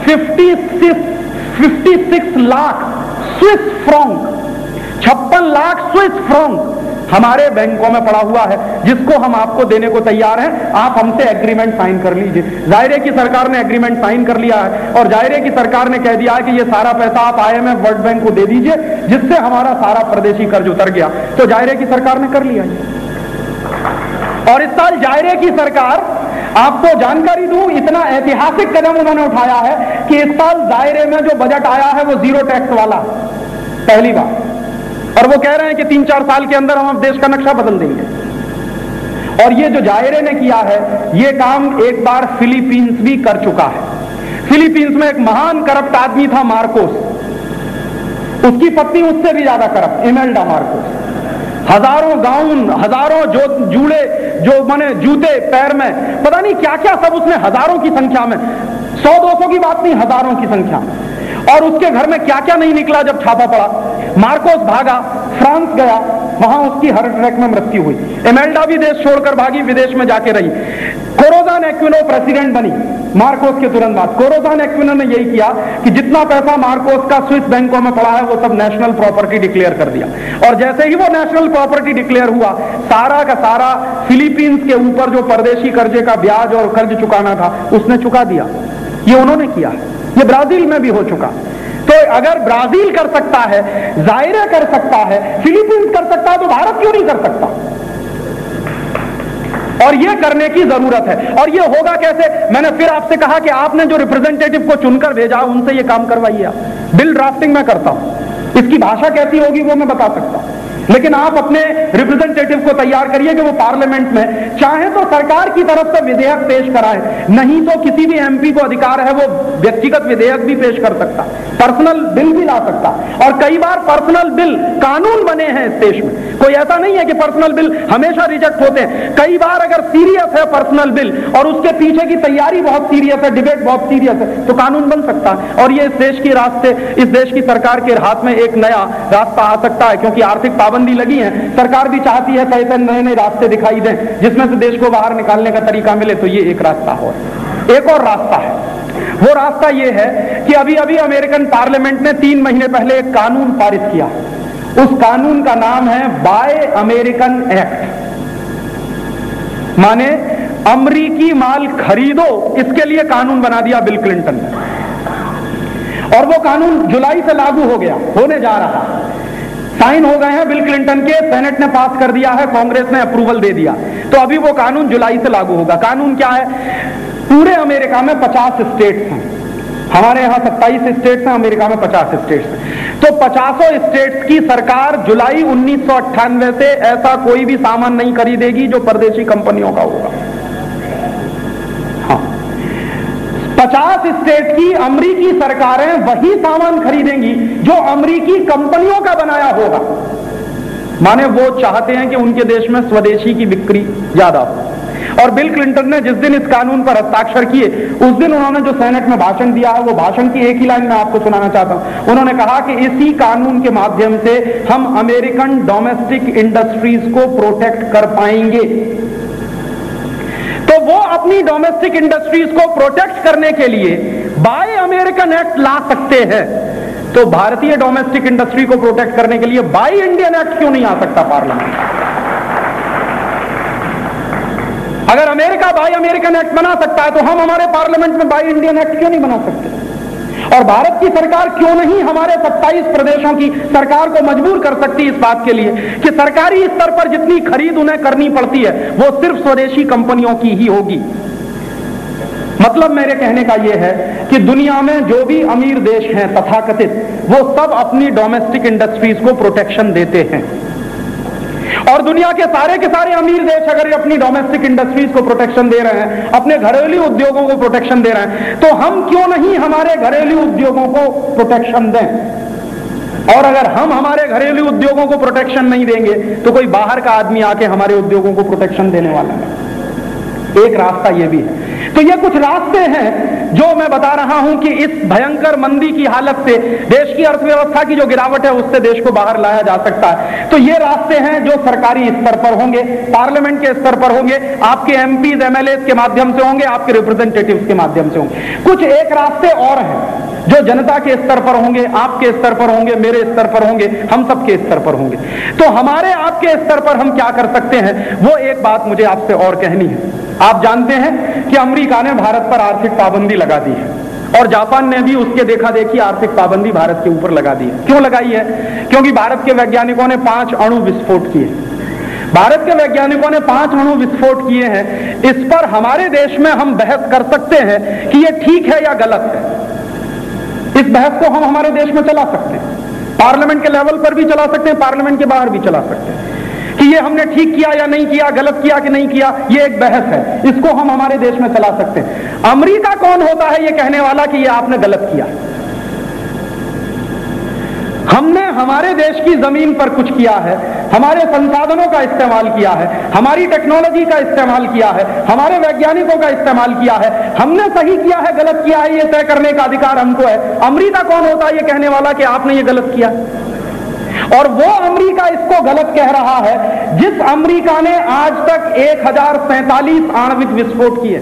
56 lakh Swiss franc, 56 lakh Swiss franc हमारे बैंकों में पड़ा हुआ है, जिसको हम आपको देने को तैयार हैं, आप हमसे एग्रीमेंट साइन कर लीजिए। जायरे की सरकार ने एग्रीमेंट साइन कर लिया है, और जायरे की सरकार ने कह दिया है कि ये सारा पैसा आप IMF वर्ल्ड बैंक को दे दीजिए, जिससे हमारा सारा परदेशी कर्ज उतर गया। तो जायरे की सरकार ने कर लिया है। और इस साल जायरे की सरकार, आपको जानकारी दूं, इतना ऐतिहासिक कदम उन्होंने उठाया है कि इस साल जायरे में जो बजट आया है वो जीरो टैक्स वाला, पहली बार। और वो कह रहे हैं कि 3-4 साल के अंदर हम देश का नक्शा बदल देंगे। और ये जो जायरे ने किया है, ये काम एक बार फिलीपींस भी कर चुका है। फिलीपींस में एक महान करप्ट आदमी था मार्कोस, उसकी पत्नी उससे भी ज्यादा करप्ट, इमेल्डा मार्कोस। हजारों गाउन, हजारों जो माने जूते पैर में, पता नहीं क्या क्या सब उसने, हजारों की संख्या में, 100-200 की बात नहीं, हजारों की संख्या में। और उसके घर में क्या क्या नहीं निकला जब छापा पड़ा। मार्कोस भागा, फ्रांस गया, वहां उसकी हार्ट अटैक में मृत्यु हुई। इमेल्डा भी देश छोड़कर भागी, विदेश में जाके रही। कोरोजान एक्विनो प्रेसिडेंट बनी मार्कोस के तुरंत बाद। कोरोजान एक्विनो ने यही किया कि जितना पैसा मार्कोस का स्विस बैंकों में पड़ा है वो सब नेशनल प्रॉपर्टी डिक्लेयर कर दिया। और जैसे ही वो नेशनल प्रॉपर्टी डिक्लेयर हुआ, सारा का सारा फिलीपींस के ऊपर जो परदेशी कर्जे का ब्याज और कर्ज चुकाना था उसने चुका दिया। ये उन्होंने किया, ये ब्राजील में भी हो चुका। तो अगर ब्राजील कर सकता है, जायरे कर सकता है, फिलीपींस कर सकता है, तो भारत क्यों नहीं कर सकता? और ये करने की जरूरत है। और ये होगा कैसे? मैंने फिर आपसे कहा कि आपने जो रिप्रेजेंटेटिव को चुनकर भेजा उनसे ये काम करवाइए। आप बिल ड्राफ्टिंग मैं करता हूं, इसकी भाषा कैसी होगी वो मैं बता सकता हूं, लेकिन आप अपने रिप्रेजेंटेटिव को तैयार करिए कि वो पार्लियामेंट में चाहे तो सरकार की तरफ से विधेयक पेश कराए, नहीं तो किसी भी एमपी को अधिकार है वो व्यक्तिगत विधेयक भी पेश कर सकता, पर्सनल बिल भी ला सकता। और कई बार पर्सनल बिल कानून बने हैं इस देश में, कोई ऐसा नहीं है कि पर्सनल बिल हमेशा रिजेक्ट होते हैं। कई बार अगर सीरियस है पर्सनल बिल और उसके पीछे की तैयारी बहुत सीरियस है, डिबेट बहुत सीरियस है, तो कानून बन सकता है। और ये इस देश की सरकार के हाथ में एक नया रास्ता आ सकता है, क्योंकि आर्थिक पाबंदी लगी है, सरकार भी चाहती है कई नए नए रास्ते दिखाई दें जिसमें से देश को बाहर निकालने का तरीका मिले। तो ये एक रास्ता हो। एक और रास्ता है, वो रास्ता ये है कि अभी अभी अमेरिकन पार्लियामेंट ने 3 महीने पहले एक कानून पारित किया। उस कानून का नाम है बाय अमेरिकन एक्ट, माने अमरीकी माल खरीदो, इसके लिए कानून बना दिया बिल क्लिंटन ने। और वो कानून जुलाई से लागू हो गया, होने जा रहा, साइन हो गए हैं बिल क्लिंटन के, सेनेट ने पास कर दिया है, कांग्रेस ने अप्रूवल दे दिया, तो अभी वो कानून जुलाई से लागू होगा। कानून क्या है? पूरे अमेरिका में 50 स्टेट्स हैं, हमारे यहां 27 स्टेट्स हैं, अमेरिका में 50 स्टेट्स हैं। तो 50 स्टेट्स की सरकार जुलाई 1998 से ऐसा कोई भी सामान नहीं खरीदेगी जो परदेशी कंपनियों का होगा। हाँ, 50 स्टेट की अमरीकी सरकारें वही सामान खरीदेंगी जो अमरीकी कंपनियों का बनाया होगा। माने वो चाहते हैं कि उनके देश में स्वदेशी की बिक्री ज्यादा हो। और बिल क्लिंटन ने जिस दिन इस कानून पर हस्ताक्षर किए उस दिन उन्होंने जो सेनेट में भाषण दिया है, वो भाषण की एक ही लाइन में आपको सुनाना चाहता हूं। उन्होंने कहा कि इसी कानून के माध्यम से हम अमेरिकन डोमेस्टिक इंडस्ट्रीज को प्रोटेक्ट कर पाएंगे। तो वो अपनी डोमेस्टिक इंडस्ट्रीज को प्रोटेक्ट करने के लिए बाय अमेरिकन एक्ट ला सकते हैं, तो भारतीय डोमेस्टिक इंडस्ट्री को प्रोटेक्ट करने के लिए बाय इंडियन एक्ट क्यों नहीं आ सकता पार्लियामेंट? अगर अमेरिका बाय अमेरिकन एक्ट बना सकता है तो हम हमारे पार्लियामेंट में बाय इंडियन एक्ट क्यों नहीं बना सकते? और भारत की सरकार क्यों नहीं हमारे 27 प्रदेशों की सरकार को मजबूर कर सकती इस बात के लिए कि सरकारी स्तर पर जितनी खरीद उन्हें करनी पड़ती है वो सिर्फ स्वदेशी कंपनियों की ही होगी। मतलब मेरे कहने का यह है कि दुनिया में जो भी अमीर देश हैं तथाकथित, वो सब अपनी डोमेस्टिक इंडस्ट्रीज को प्रोटेक्शन देते हैं। और दुनिया के सारे अमीर देश अगर अपनी डोमेस्टिक इंडस्ट्रीज को प्रोटेक्शन दे रहे हैं, अपने घरेलू उद्योगों को प्रोटेक्शन दे रहे हैं, तो हम क्यों नहीं हमारे घरेलू उद्योगों को प्रोटेक्शन दें? और अगर हम हमारे घरेलू उद्योगों को प्रोटेक्शन नहीं देंगे तो कोई बाहर का आदमी आके हमारे उद्योगों को प्रोटेक्शन देने वाला है। एक रास्ता यह भी है। तो ये कुछ रास्ते हैं जो मैं बता रहा हूं कि इस भयंकर मंदी की हालत से, देश की अर्थव्यवस्था की जो गिरावट है उससे देश को बाहर लाया जा सकता है। तो ये रास्ते हैं जो सरकारी स्तर पर होंगे, पार्लियामेंट के स्तर पर होंगे, आपके एमपीज एमएलए के माध्यम से होंगे, आपके रिप्रेजेंटेटिव्स के माध्यम से होंगे। कुछ एक रास्ते और हैं जो जनता के स्तर पर होंगे, आपके स्तर पर होंगे, मेरे स्तर पर होंगे, हम सबके स्तर पर होंगे। तो हमारे आपके स्तर पर हम क्या कर सकते हैं, वो एक बात मुझे आपसे और कहनी है। आप जानते हैं कि अमेरिका ने भारत पर आर्थिक पाबंदी लगा दी है और जापान ने भी उसके देखा देखी आर्थिक पाबंदी भारत के ऊपर लगा दी है। क्यों लगाई है? क्योंकि भारत के वैज्ञानिकों ने 5 अणु विस्फोट किए। भारत के वैज्ञानिकों ने 5 अणु विस्फोट किए हैं। इस पर हमारे देश में हम बहस कर सकते हैं कि यह ठीक है या गलत है। इस बहस को हम हमारे देश में चला सकते हैं, पार्लियामेंट के लेवल पर भी चला सकते हैं, पार्लियामेंट के बाहर भी चला सकते हैं कि ये हमने ठीक किया या नहीं किया, गलत किया कि नहीं किया, ये एक बहस है। इसको हम हमारे देश में चला सकते हैं। अमेरिका कौन होता है ये कहने वाला कि ये आपने गलत किया? हमने हमारे देश की जमीन पर कुछ किया है, हमारे संसाधनों का इस्तेमाल किया है, हमारी टेक्नोलॉजी का इस्तेमाल किया है, हमारे वैज्ञानिकों का इस्तेमाल किया है। हमने सही किया है गलत किया है ये तय करने का अधिकार हमको है। अमेरिका कौन होता है ये कहने वाला कि आपने ये गलत किया? और वो अमेरिका इसको गलत कह रहा है जिस अमेरिका ने आज तक 1047 आणविक विस्फोट किए।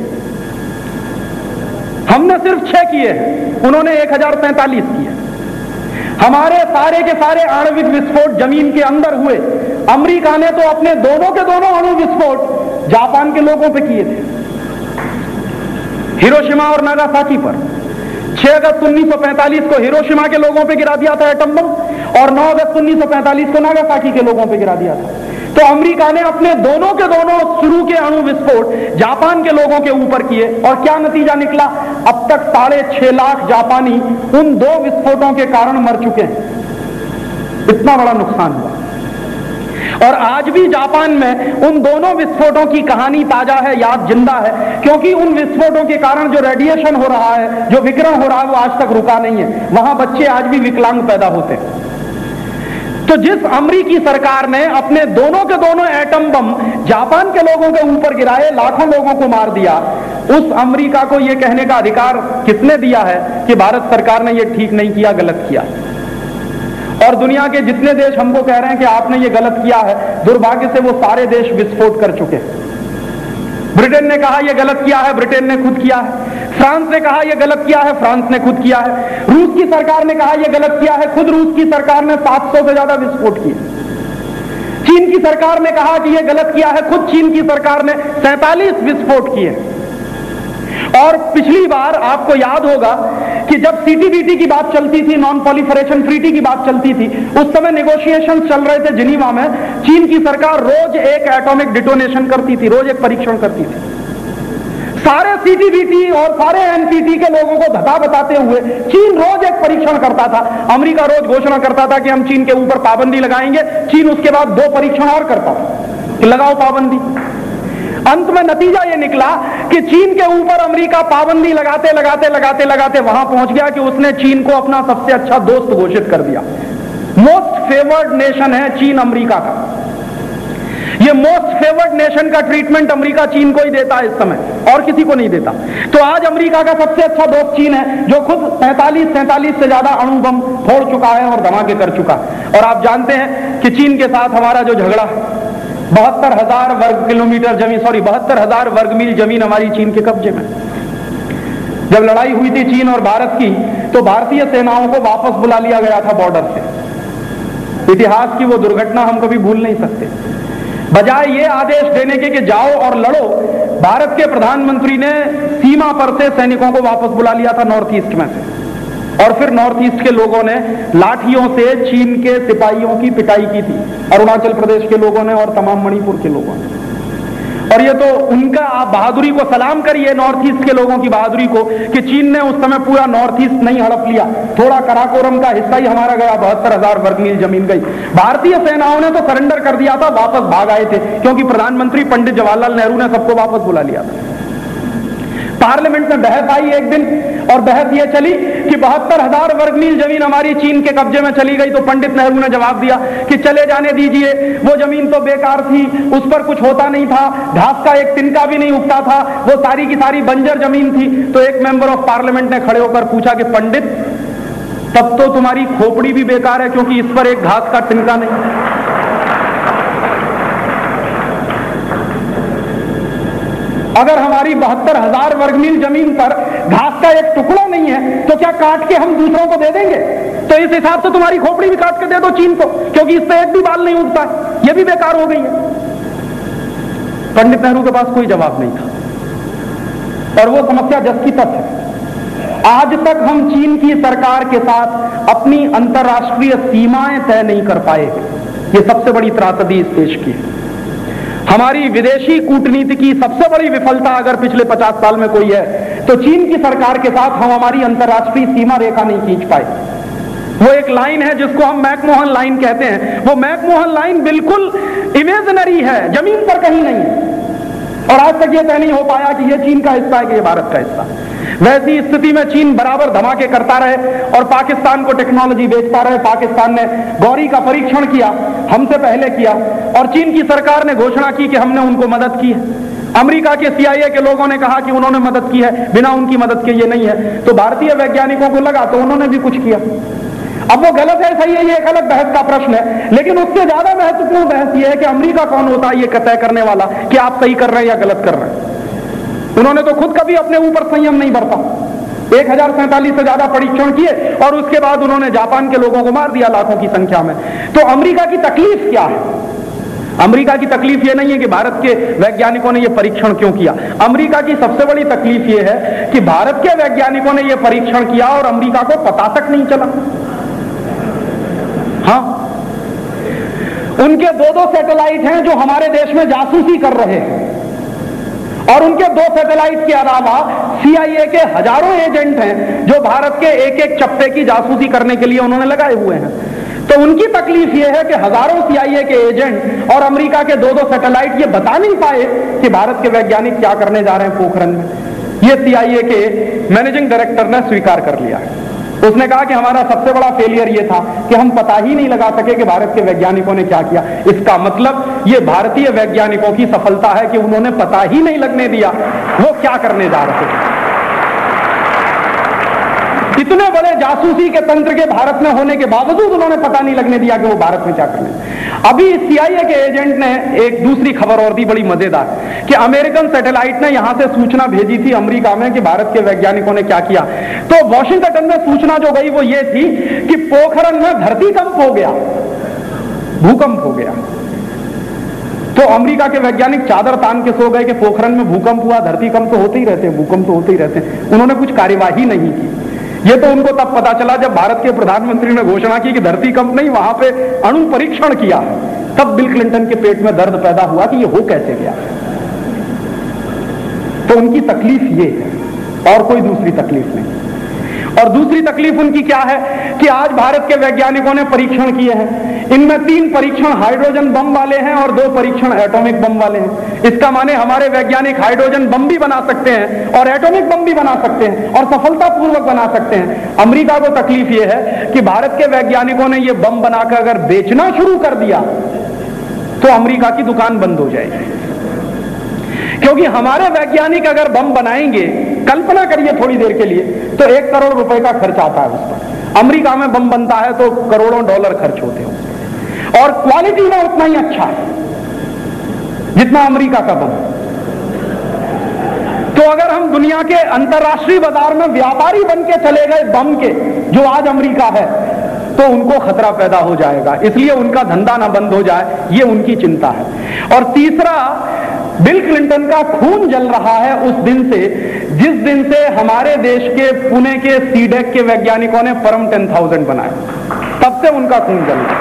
हमने सिर्फ 6 किए, उन्होंने 1047 किए। हमारे सारे के सारे आणविक विस्फोट जमीन के अंदर हुए। अमेरिका ने तो अपने दोनों के दोनों अणु विस्फोट जापान के लोगों पे किए थे, हिरोशिमा और नागासाकी पर। 6 अगस्त 1945 को हिरोशिमा के लोगों पे गिरा दिया था एटम बम और 9 अगस्त 1945 को नागासाकी के लोगों पे गिरा दिया था। तो अमेरिका ने अपने दोनों के दोनों शुरू के अणु विस्फोट जापान के लोगों के ऊपर किए, और क्या नतीजा निकला? अब तक 6.5 लाख जापानी उन 2 विस्फोटों के कारण मर चुके हैं। इतना बड़ा नुकसान हुआ। और आज भी जापान में उन दोनों विस्फोटों की कहानी ताजा है, याद जिंदा है, क्योंकि उन विस्फोटों के कारण जो रेडिएशन हो रहा है, जो विकिरण हो रहा है, वो आज तक रुका नहीं है। वहां बच्चे आज भी विकलांग पैदा होते हैं। तो जिस अमेरिकी सरकार ने अपने दोनों के दोनों एटम बम जापान के लोगों के ऊपर गिराए, लाखों लोगों को मार दिया, उस अमेरिका को यह कहने का अधिकार किसने दिया है कि भारत सरकार ने यह ठीक नहीं किया, गलत किया? और दुनिया के जितने देश हमको कह रहे हैं कि आपने ये गलत किया है, दुर्भाग्य से वो सारे देश विस्फोट कर चुके हैं। ब्रिटेन ने कहा यह गलत किया है, ब्रिटेन ने खुद किया है। फ्रांस ने कहा यह गलत किया है, फ्रांस ने खुद किया है। रूस की सरकार ने कहा यह गलत किया है, खुद रूस की सरकार ने 700 से ज्यादा विस्फोट किए। चीन की सरकार ने कहा कि यह गलत किया है, खुद चीन की सरकार ने 47 विस्फोट किए। और पिछली बार आपको याद होगा कि जब सीटीबीटी की बात चलती थी, नॉन प्रोलिफरेशन ट्रीटी की बात चलती थी, उस समय नेगोशिएशन चल रहे थे जिनीवा में। चीन की सरकार रोज एक एटॉमिक डिटोनेशन करती थी, रोज एक परीक्षण करती थी। सारे सीटीबीटी और सारे एनपीटी के लोगों को धता बताते हुए चीन रोज एक परीक्षण करता था। अमेरिका रोज घोषणा करता था कि हम चीन के ऊपर पाबंदी लगाएंगे। चीन उसके बाद 2 परीक्षण और करता था कि लगाओ पाबंदी। अंत में नतीजा यह निकला कि चीन के ऊपर अमेरिका पाबंदी लगाते लगाते लगाते लगाते वहां पहुंच गया कि उसने चीन को अपना सबसे अच्छा दोस्त घोषित कर दिया। मोस्ट फेवर्ड नेशन है चीन अमेरिका का। यह मोस्ट फेवर्ड नेशन का ट्रीटमेंट अमेरिका चीन को ही देता है इस समय, और किसी को नहीं देता। तो आज अमेरिका का सबसे अच्छा दोस्त चीन है, जो खुद 47 से ज्यादा अणु बम फोड़ चुका है और धमाके कर चुका है। और आप जानते हैं कि चीन के साथ हमारा जो झगड़ा, 72,000 वर्ग किलोमीटर जमीन, 72,000 वर्ग मील जमीन हमारी चीन के कब्जे में। जब लड़ाई हुई थी चीन और भारत की, तो भारतीय सेनाओं को वापस बुला लिया गया था बॉर्डर से। इतिहास की वो दुर्घटना हम कभी भूल नहीं सकते। बजाय ये आदेश देने के कि जाओ और लड़ो, भारत के प्रधानमंत्री ने सीमा पर से सैनिकों को वापस बुला लिया था नॉर्थ ईस्ट में से। और फिर नॉर्थ ईस्ट के लोगों ने लाठियों से चीन के सिपाहियों की पिटाई की थी, अरुणाचल प्रदेश के लोगों ने और तमाम मणिपुर के लोगों ने। और ये तो उनका, आप बहादुरी को सलाम करिए, नॉर्थ ईस्ट के लोगों की बहादुरी को, कि चीन ने उस समय पूरा नॉर्थ ईस्ट नहीं हड़प लिया, थोड़ा कराकोरम का हिस्सा ही हमारा गया, 72,000 वर्ग मील जमीन गई। भारतीय सेनाओं ने तो सरेंडर कर दिया था, वापस भाग आए थे, क्योंकि प्रधानमंत्री पंडित जवाहरलाल नेहरू ने सबको वापस बुला लिया था। पार्लियामेंट में बहस आई एक दिन, और बहस यह चली कि 72,000 वर्ग मील जमीन हमारी चीन के कब्जे में चली गई। तो पंडित नेहरू ने जवाब दिया कि चले जाने दीजिए, वो जमीन तो बेकार थी, उस पर कुछ होता नहीं था, घास का एक तिनका भी नहीं उगता था, वो सारी की सारी बंजर जमीन थी। तो एक मेंबर ऑफ पार्लियामेंट ने खड़े होकर पूछा कि पंडित, तब तो तुम्हारी खोपड़ी भी बेकार है, क्योंकि इस पर एक घास का तिनका नहीं। अगर हमारी 72,000 वर्ग मील जमीन पर घास का एक टुकड़ा नहीं है, तो क्या काट के हम दूसरों को दे देंगे? तो इस हिसाब से तुम्हारी खोपड़ी भी काट के दे दो चीन को, क्योंकि इस पे एक भी बाल नहीं उगता, ये भी बेकार हो गई है। पंडित नेहरू के पास कोई जवाब नहीं था, और वो समस्या जस की तस है। आज तक हम चीन की सरकार के साथ अपनी अंतर्राष्ट्रीय सीमाएं तय नहीं कर पाए। ये सबसे बड़ी त्रासदी इस देश की है। हमारी विदेशी कूटनीति की सबसे बड़ी विफलता अगर पिछले 50 साल में कोई है, तो चीन की सरकार के साथ हम हमारी अंतर्राष्ट्रीय सीमा रेखा नहीं खींच पाए। वो एक लाइन है जिसको हम मैकमोहन लाइन कहते हैं। वो मैकमोहन लाइन बिल्कुल इमेजिनरी है, जमीन पर कहीं नहीं है, और आज तक ये तय नहीं हो पाया कि ये चीन का हिस्सा है कि ये भारत का हिस्सा। वैसी स्थिति में चीन बराबर धमाके करता रहे और पाकिस्तान को टेक्नोलॉजी बेचता रहे। पाकिस्तान ने गौरी का परीक्षण किया, हमसे पहले किया, और चीन की सरकार ने घोषणा की कि हमने उनको मदद की है। अमेरिका के CIA के लोगों ने कहा कि उन्होंने मदद की है, बिना उनकी मदद के ये नहीं है। तो भारतीय वैज्ञानिकों को लगा तो उन्होंने भी कुछ किया। अब वो गलत है सही है, ये एक अलग बहस का प्रश्न है, लेकिन उससे ज्यादा महत्वपूर्ण बहस ये है कि अमेरिका कौन होता है ये तय करने वाला कि आप सही कर रहे हैं या गलत कर रहे हैं। उन्होंने तो खुद कभी अपने ऊपर संयम नहीं बरता। 1047 से ज्यादा परीक्षण किए और उसके बाद उन्होंने जापान के लोगों को मार दिया लाखों की संख्या में। तो अमेरिका की तकलीफ क्या है? अमेरिका की तकलीफ यह नहीं है कि भारत के वैज्ञानिकों ने यह परीक्षण क्यों किया। अमेरिका की सबसे बड़ी तकलीफ यह है कि भारत के वैज्ञानिकों ने यह परीक्षण किया और अमेरिका को पता तक नहीं चला। हाँ, उनके 2-2 सैटेलाइट हैं जो हमारे देश में जासूसी कर रहे हैं, और उनके 2 सैटेलाइट के अलावा CIA के हजारों एजेंट हैं जो भारत के एक एक चप्पे की जासूसी करने के लिए उन्होंने लगाए हुए हैं। तो उनकी तकलीफ यह है कि हजारों CIA के एजेंट और अमेरिका के 2-2 सैटेलाइट ये बता नहीं पाए कि भारत के वैज्ञानिक क्या करने जा रहे हैं पोखरण में। ये CIA के मैनेजिंग डायरेक्टर ने स्वीकार कर लिया है। उसने कहा कि हमारा सबसे बड़ा फेलियर ये था कि हम पता ही नहीं लगा सके कि भारत के वैज्ञानिकों ने क्या किया। इसका मतलब ये भारतीय वैज्ञानिकों की सफलता है कि उन्होंने पता ही नहीं लगने दिया वो क्या करने जा रहे थे। इतने बड़े जासूसी के तंत्र के भारत में होने के बावजूद उन्होंने पता नहीं लगने दिया कि वो भारत में क्या करने। अभी CIA के एजेंट ने एक दूसरी खबर और दी बड़ी मजेदार, कि अमेरिकन सैटेलाइट ने यहां से सूचना भेजी थी अमेरिका में कि भारत के वैज्ञानिकों ने क्या किया। तो वॉशिंगटन में सूचना जो गई वो ये थी कि पोखरण में धरतीकंप हो गया, भूकंप हो गया। तो अमेरिका के वैज्ञानिक चादर तान के सो गए कि पोखरण में भूकंप हुआ, धरतीकंप तो होते ही रहते हैं, भूकंप तो होते ही रहते हैं। उन्होंने कुछ कार्यवाही नहीं की। ये तो उनको तब पता चला जब भारत के प्रधानमंत्री ने घोषणा की कि धरतीकंप नहीं, वहां पे अणु परीक्षण किया। तब बिल क्लिंटन के पेट में दर्द पैदा हुआ कि ये हो कैसे गया। तो उनकी तकलीफ ये है और कोई दूसरी तकलीफ नहीं। और दूसरी तकलीफ उनकी क्या है कि आज भारत के वैज्ञानिकों ने परीक्षण किए हैं। इनमें 3 परीक्षण हाइड्रोजन बम वाले हैं और 2 परीक्षण एटॉमिक बम वाले हैं। इसका माने हमारे वैज्ञानिक हाइड्रोजन बम भी बना सकते हैं और एटॉमिक बम भी बना सकते हैं और सफलतापूर्वक बना सकते हैं। अमेरिका को तकलीफ यह है कि भारत के वैज्ञानिकों ने यह बम बनाकर अगर बेचना शुरू कर दिया तो अमेरिका की दुकान बंद हो जाएगी। क्योंकि हमारे वैज्ञानिक अगर बम बनाएंगे, कल्पना करिए थोड़ी देर के लिए, तो 1 करोड़ रुपए का खर्च आता है उस पर। अमेरिका में बम बनता है तो करोड़ों डॉलर खर्च होते हैं और क्वालिटी में उतना ही अच्छा है जितना अमेरिका का बम। तो अगर हम दुनिया के अंतर्राष्ट्रीय बाजार में व्यापारी बन के चले गए बम के, जो आज अमेरिका है, तो उनको खतरा पैदा हो जाएगा। इसलिए उनका धंधा ना बंद हो जाए, ये उनकी चिंता है। और तीसरा, बिल क्लिंटन का खून जल रहा है उस दिन से जिस दिन से हमारे देश के पुणे के सीडेक के वैज्ञानिकों ने परम 10,000 बनाए, तब से उनका खून जल रहा है।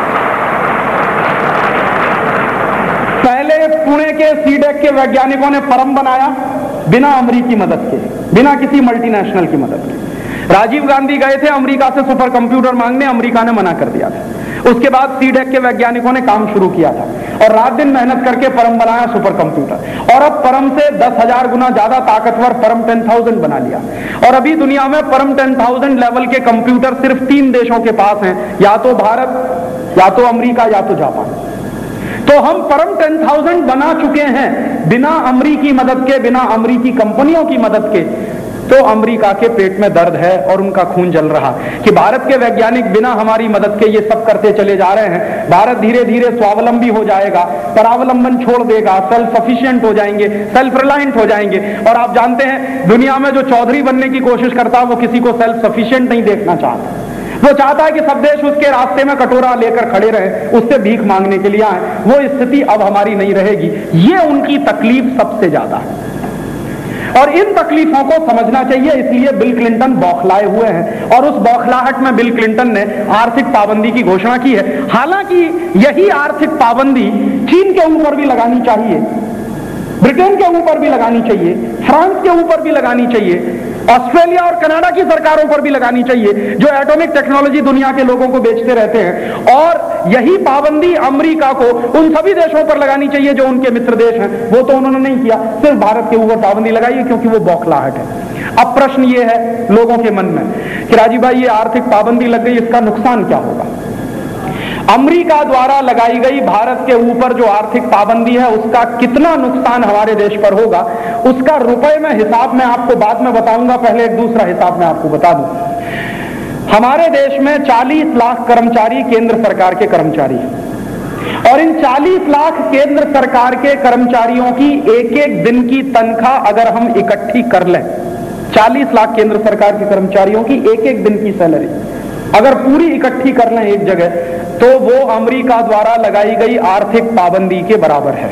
पहले पुणे के सीडेक के वैज्ञानिकों ने परम बनाया बिना अमेरिकी मदद के, बिना किसी मल्टीनेशनल की मदद के। राजीव गांधी गए थे अमेरिका से सुपर कंप्यूटर मांगने, अमेरिका ने मना कर दिया था। उसके बाद सीडेक के वैज्ञानिकों ने काम शुरू किया था और रात दिन मेहनत करके परम बनाया सुपर कंप्यूटर, और अब परम से 10,000 गुना ज्यादा ताकतवर परम 10,000 बना लिया। और अभी दुनिया में परम 10,000 लेवल के कंप्यूटर सिर्फ 3 देशों के पास हैं, या तो भारत, या तो अमेरिका, या तो जापान। तो हम परम 10,000 बना चुके हैं बिना अमेरिकी मदद के, बिना अमेरिकी कंपनियों की मदद के। तो अमेरिका के पेट में दर्द है और उनका खून जल रहा कि भारत के वैज्ञानिक बिना हमारी मदद के ये सब करते चले जा रहे हैं। भारत धीरे धीरे स्वावलंबी हो जाएगा, परावलंबन छोड़ देगा, सेल्फ सफिशिएंट हो जाएंगे, सेल्फ रिलायंट हो जाएंगे। और आप जानते हैं दुनिया में जो चौधरी बनने की कोशिश करता है वो किसी को सेल्फ सफिशिएंट नहीं देखना चाहता। वो चाहता है कि सब देश उसके रास्ते में कटोरा लेकर खड़े रहे, उससे भीख मांगने के लिए आए। वो स्थिति अब हमारी नहीं रहेगी। ये उनकी तकलीफ सबसे ज्यादा है और इन तकलीफों को समझना चाहिए। इसलिए बिल क्लिंटन बौखलाए हुए हैं और उस बौखलाहट में बिल क्लिंटन ने आर्थिक पाबंदी की घोषणा की है। हालांकि यही आर्थिक पाबंदी चीन के ऊपर भी लगानी चाहिए, ब्रिटेन के ऊपर भी लगानी चाहिए, फ्रांस के ऊपर भी लगानी चाहिए, ऑस्ट्रेलिया और कनाडा की सरकारों पर भी लगानी चाहिए जो एटॉमिक टेक्नोलॉजी दुनिया के लोगों को बेचते रहते हैं। और यही पाबंदी अमेरिका को उन सभी देशों पर लगानी चाहिए जो उनके मित्र देश हैं। वो तो उन्होंने नहीं किया, सिर्फ भारत के ऊपर पाबंदी लगाई है क्योंकि वो बौखलाहट है। अब प्रश्न ये है लोगों के मन में कि राजीव भाई ये आर्थिक पाबंदी लग गई, इसका नुकसान क्या होगा? अमेरिका द्वारा लगाई गई भारत के ऊपर जो आर्थिक पाबंदी है उसका कितना नुकसान हमारे देश पर होगा, उसका रुपए में हिसाब मैं आपको बाद में बताऊंगा। पहले एक दूसरा हिसाब मैं आपको बता दूं। हमारे देश में 40 लाख कर्मचारी केंद्र सरकार के कर्मचारी हैं और इन 40 लाख केंद्र सरकार के कर्मचारियों की एक एक दिन की तनख्वाह अगर हम इकट्ठी कर लें, 40 लाख केंद्र सरकार के कर्मचारियों की एक एक दिन की सैलरी अगर पूरी इकट्ठी कर लें एक जगह, तो वो अमेरिका द्वारा लगाई गई आर्थिक पाबंदी के बराबर है।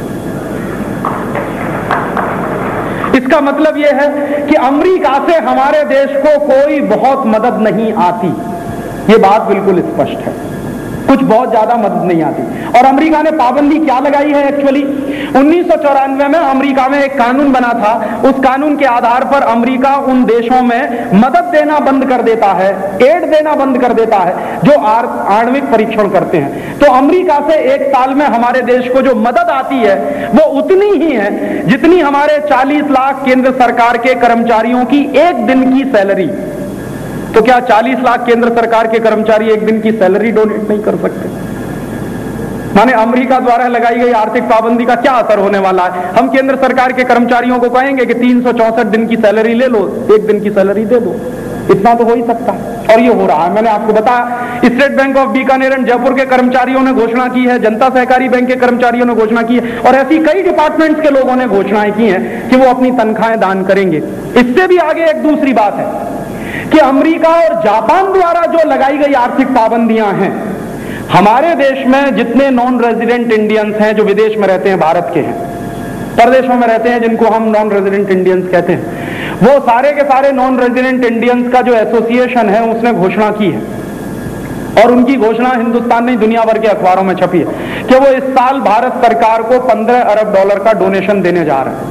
इसका मतलब यह है कि अमेरिका से हमारे देश को कोई बहुत मदद नहीं आती। ये बात बिल्कुल स्पष्ट है। कुछ बहुत ज्यादा मदद नहीं आती। और अमेरिका ने पाबंदी क्या लगाई है एक्चुअली? 1994 में अमेरिका में एक कानून बना था। उस कानून के आधार पर अमेरिका उन देशों में मदद देना बंद कर देता है, एड देना बंद कर देता है जो आणविक परीक्षण करते हैं। तो अमेरिका से एक साल में हमारे देश को जो मदद आती है वो उतनी ही है जितनी हमारे 40 लाख केंद्र सरकार के कर्मचारियों की एक दिन की सैलरी। तो क्या 40 लाख केंद्र सरकार के कर्मचारी एक दिन की सैलरी डोनेट नहीं कर सकते? माने अमेरिका द्वारा लगाई गई आर्थिक पाबंदी का क्या असर होने वाला है? हम केंद्र सरकार के कर्मचारियों को कहेंगे कि 364 दिन की सैलरी ले लो, एक दिन की सैलरी दे दो। इतना तो हो ही सकता है, और ये हो रहा है। मैंने आपको बताया, State Bank of Bikaner and Jaipur के कर्मचारियों ने घोषणा की है, जनता सहकारी बैंक के कर्मचारियों ने घोषणा की है, और ऐसी कई डिपार्टमेंट्स के लोगों ने घोषणाएं की हैं कि वो अपनी तनख्वाहें दान करेंगे। इससे भी आगे एक दूसरी बात है कि अमेरिका और जापान द्वारा जो लगाई गई आर्थिक पाबंदियां हैं, हमारे देश में जितने नॉन रेजिडेंट इंडियंस हैं जो विदेश में रहते हैं, भारत के हैं, परदेशों में रहते हैं, जिनको हम नॉन रेजिडेंट इंडियंस कहते हैं, वो सारे के सारे नॉन रेजिडेंट इंडियंस का जो एसोसिएशन है उसने घोषणा की है, और उनकी घोषणा हिंदुस्तान नहीं दुनिया भर के अखबारों में छपी है कि वो इस साल भारत सरकार को $15 अरब का डोनेशन देने जा रहे हैं।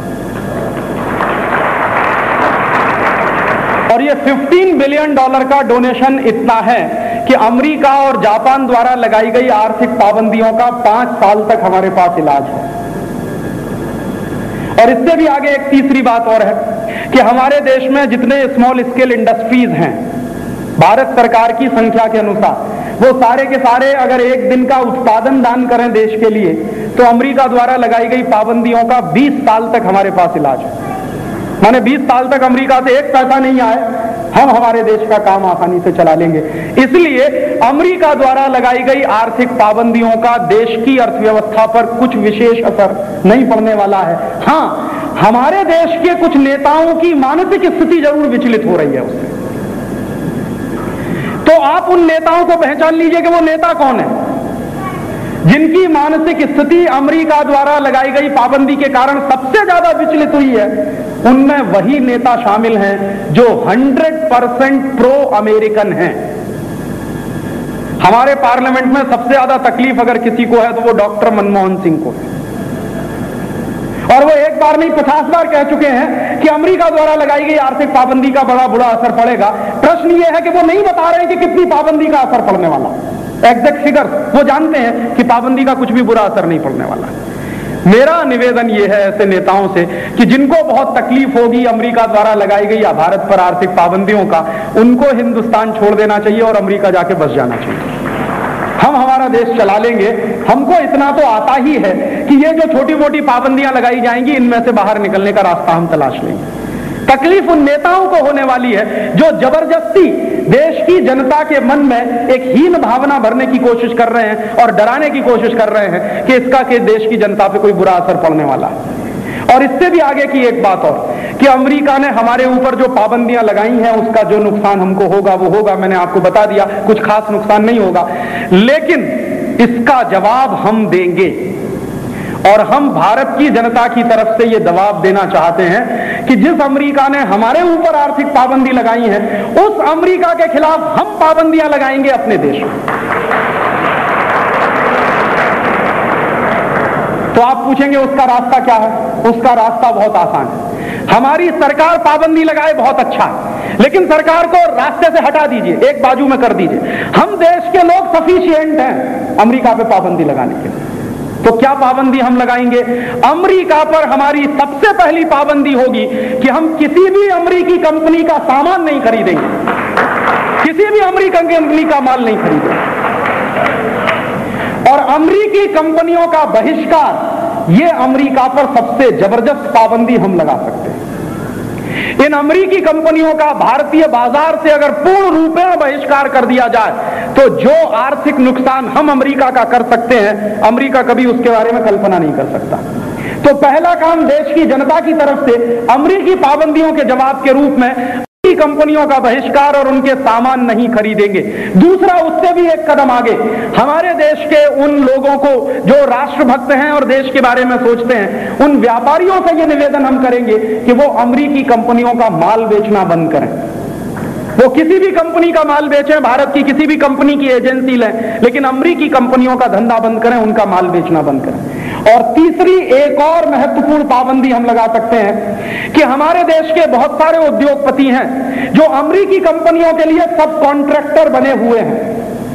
और ये $15 बिलियन का डोनेशन इतना है कि अमेरिका और जापान द्वारा लगाई गई आर्थिक पाबंदियों का 5 साल तक हमारे पास इलाज है। और इससे भी आगे एक तीसरी बात और है कि हमारे देश में जितने स्मॉल स्केल इंडस्ट्रीज हैं, भारत सरकार की संख्या के अनुसार, वो सारे के सारे अगर एक दिन का उत्पादन दान करें देश के लिए, तो अमेरिका द्वारा लगाई गई पाबंदियों का 20 साल तक हमारे पास इलाज है। माने 20 साल तक अमेरिका से एक पैसा नहीं आए, हम हमारे देश का काम आसानी से चला लेंगे। इसलिए अमेरिका द्वारा लगाई गई आर्थिक पाबंदियों का देश की अर्थव्यवस्था पर कुछ विशेष असर नहीं पड़ने वाला है। हाँ, हमारे देश के कुछ नेताओं की मानसिक स्थिति जरूर विचलित हो रही है उससे। तो आप उन नेताओं को पहचान लीजिए कि वो नेता कौन है जिनकी मानसिक स्थिति अमेरिका द्वारा लगाई गई पाबंदी के कारण सबसे ज्यादा विचलित हुई है। उनमें वही नेता शामिल हैं जो 100% प्रो अमेरिकन हैं। हमारे पार्लियामेंट में सबसे ज्यादा तकलीफ अगर किसी को है तो वो डॉक्टर मनमोहन सिंह को है, और वो एक बार नहीं 50 बार कह चुके हैं कि अमेरिका द्वारा लगाई गई आर्थिक पाबंदी का बड़ा बुरा असर पड़ेगा। प्रश्न ये है कि वो नहीं बता रहे हैं कि कितनी पाबंदी का असर पड़ने वाला, एग्जैक्ट फिगर वो जानते हैं कि पाबंदी का कुछ भी बुरा असर नहीं पड़ने वाला। मेरा निवेदन यह है ऐसे नेताओं से कि जिनको बहुत तकलीफ होगी अमेरिका द्वारा लगाई गई भारत पर आर्थिक पाबंदियों का, उनको हिंदुस्तान छोड़ देना चाहिए और अमेरिका जाके बस जाना चाहिए। हम हमारा देश चला लेंगे। हमको इतना तो आता ही है कि ये जो छोटी मोटी पाबंदियां लगाई जाएंगी, इनमें से बाहर निकलने का रास्ता हम तलाश लेंगे। तकलीफ उन नेताओं को होने वाली है जो जबरदस्ती देश की जनता के मन में एक हीन भावना भरने की कोशिश कर रहे हैं और डराने की कोशिश कर रहे हैं कि इसका कि देश की जनता पे कोई बुरा असर पड़ने वाला है। और इससे भी आगे की एक बात और कि अमेरिका ने हमारे ऊपर जो पाबंदियां लगाई हैं उसका जो नुकसान हमको होगा वो होगा, मैंने आपको बता दिया, कुछ खास नुकसान नहीं होगा, लेकिन इसका जवाब हम देंगे। और हम भारत की जनता की तरफ से ये दबाव देना चाहते हैं कि जिस अमेरिका ने हमारे ऊपर आर्थिक पाबंदी लगाई है, उस अमेरिका के खिलाफ हम पाबंदियां लगाएंगे अपने देश में। तो आप पूछेंगे उसका रास्ता क्या है? उसका रास्ता बहुत आसान है। हमारी सरकार पाबंदी लगाए बहुत अच्छा है, लेकिन सरकार को रास्ते से हटा दीजिए, एक बाजू में कर दीजिए। हम देश के लोग सफिशिएंट हैं अमेरिका पे पाबंदी लगाने के लिए। तो क्या पाबंदी हम लगाएंगे? अमेरिका पर हमारी सबसे पहली पाबंदी होगी कि हम किसी भी अमेरिकी कंपनी का सामान नहीं खरीदेंगे, किसी भी अमेरिकन कंपनी का माल नहीं खरीदेंगे। और अमेरिकी कंपनियों का बहिष्कार, ये अमेरिका पर सबसे जबरदस्त पाबंदी हम लगा सकते हैं। इन अमेरिकी कंपनियों का भारतीय बाजार से अगर पूर्ण रूप में बहिष्कार कर दिया जाए तो जो आर्थिक नुकसान हम अमेरिका का कर सकते हैं, अमेरिका कभी उसके बारे में कल्पना नहीं कर सकता। तो पहला काम देश की जनता की तरफ से अमेरिकी पाबंदियों के जवाब के रूप में कंपनियों का बहिष्कार और उनके सामान नहीं खरीदेंगे। दूसरा, उससे भी एक कदम आगे, हमारे देश के उन लोगों को जो राष्ट्रभक्त हैं और देश के बारे में सोचते हैं, उन व्यापारियों से यह निवेदन हम करेंगे कि वो अमेरिकी कंपनियों का माल बेचना बंद करें, वो किसी भी कंपनी का माल बेचें, भारत की किसी भी कंपनी की एजेंसी लें, लेकिन अमेरिकी कंपनियों का धंधा बंद करें, उनका माल बेचना बंद करें। और तीसरी एक और महत्वपूर्ण पाबंदी हम लगा सकते हैं कि हमारे देश के बहुत सारे उद्योगपति हैं जो अमेरिकी कंपनियों के लिए सब कॉन्ट्रैक्टर बने हुए हैं।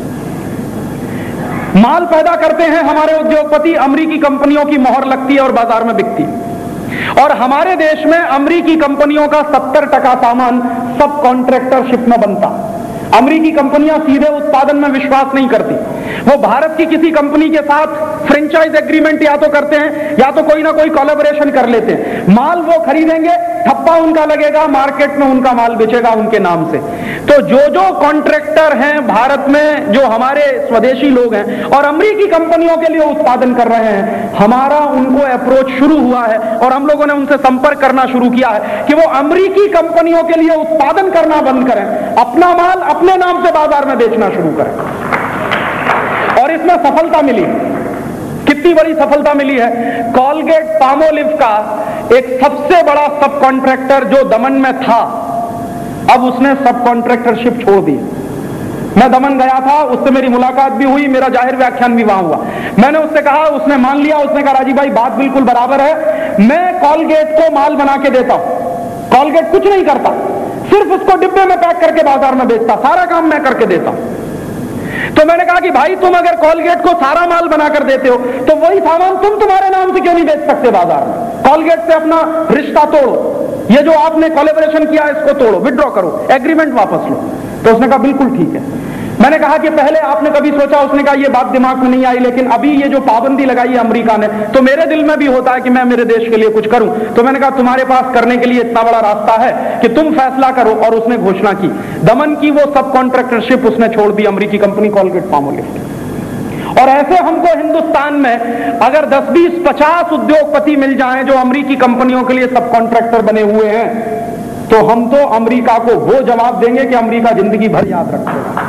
माल पैदा करते हैं हमारे उद्योगपति, अमेरिकी कंपनियों की मोहर लगती है और बाजार में बिकती है। और हमारे देश में अमेरिकी कंपनियों का 70% सामान सब कॉन्ट्रैक्टरशिप में बनता। अमेरिकी कंपनियां सीधे उत्पादन में विश्वास नहीं करती, वो भारत की किसी कंपनी के साथ फ्रेंचाइज एग्रीमेंट या तो करते हैं या तो कोई ना कोई कोलैबोरेशन कर लेते हैं। माल वो खरीदेंगे, ठप्पा उनका लगेगा, मार्केट में उनका माल बेचेगा उनके नाम से। तो जो जो कॉन्ट्रैक्टर हैं भारत में, जो हमारे स्वदेशी लोग हैं और अमेरिकी कंपनियों के लिए उत्पादन कर रहे हैं, हमारा उनको अप्रोच शुरू हुआ है और हम लोगों ने उनसे संपर्क करना शुरू किया है कि वो अमेरिकी कंपनियों के लिए उत्पादन करना बंद करें, अपना माल अपने नाम से बाजार में बेचना शुरू करें। और इसमें सफलता मिली। कितनी बड़ी सफलता मिली है। कोलगेट पामोलिव का एक सबसे बड़ा सब कॉन्ट्रैक्टर जो दमन में था, अब उसने सब कॉन्ट्रैक्टरशिप छोड़ दी। मैं दमन गया था, उससे मेरी मुलाकात भी हुई, मेरा जाहिर व्याख्यान भी वहां हुआ। मैंने उससे कहा, उसने मान लिया, उसने कहा राजीव भाई बात बिल्कुल बराबर है, मैं कोलगेट को माल बना के देता हूं। कोलगेट कुछ नहीं करता, सिर्फ उसको डिब्बे में पैक करके बाजार में बेचता, सारा काम मैं करके देता हूं। तो मैंने कहा कि भाई तुम अगर कोलगेट को सारा माल बनाकर देते हो तो वही सामान तुम तुम्हारे नाम से क्यों नहीं बेच सकते बाजार में? कोलगेट से अपना रिश्ता तोड़ो, ये जो आपने कोलैबोरेशन किया इसको तोड़ो, विड्रॉ करो, एग्रीमेंट वापस लो। तो उसने कहा बिल्कुल ठीक है। मैंने कहा कि पहले आपने कभी सोचा? उसने कहा ये बात दिमाग में नहीं आई, लेकिन अभी ये जो पाबंदी लगाई है अमेरिका ने, तो मेरे दिल में भी होता है कि मैं मेरे देश के लिए कुछ करूं। तो मैंने कहा तुम्हारे पास करने के लिए इतना बड़ा रास्ता है कि तुम फैसला करो। और उसने घोषणा की, दमन की वो सब कॉन्ट्रैक्टरशिप उसने छोड़ दी, अमेरिकी कंपनी कोलगेट पामोलिव। और ऐसे हमको हिंदुस्तान में अगर 10, 20, 50 उद्योगपति मिल जाएं जो अमेरिकी कंपनियों के लिए सब कॉन्ट्रैक्टर बने हुए हैं, तो हम तो अमेरिका को वो जवाब देंगे कि अमेरिका जिंदगी भर याद रखेगा।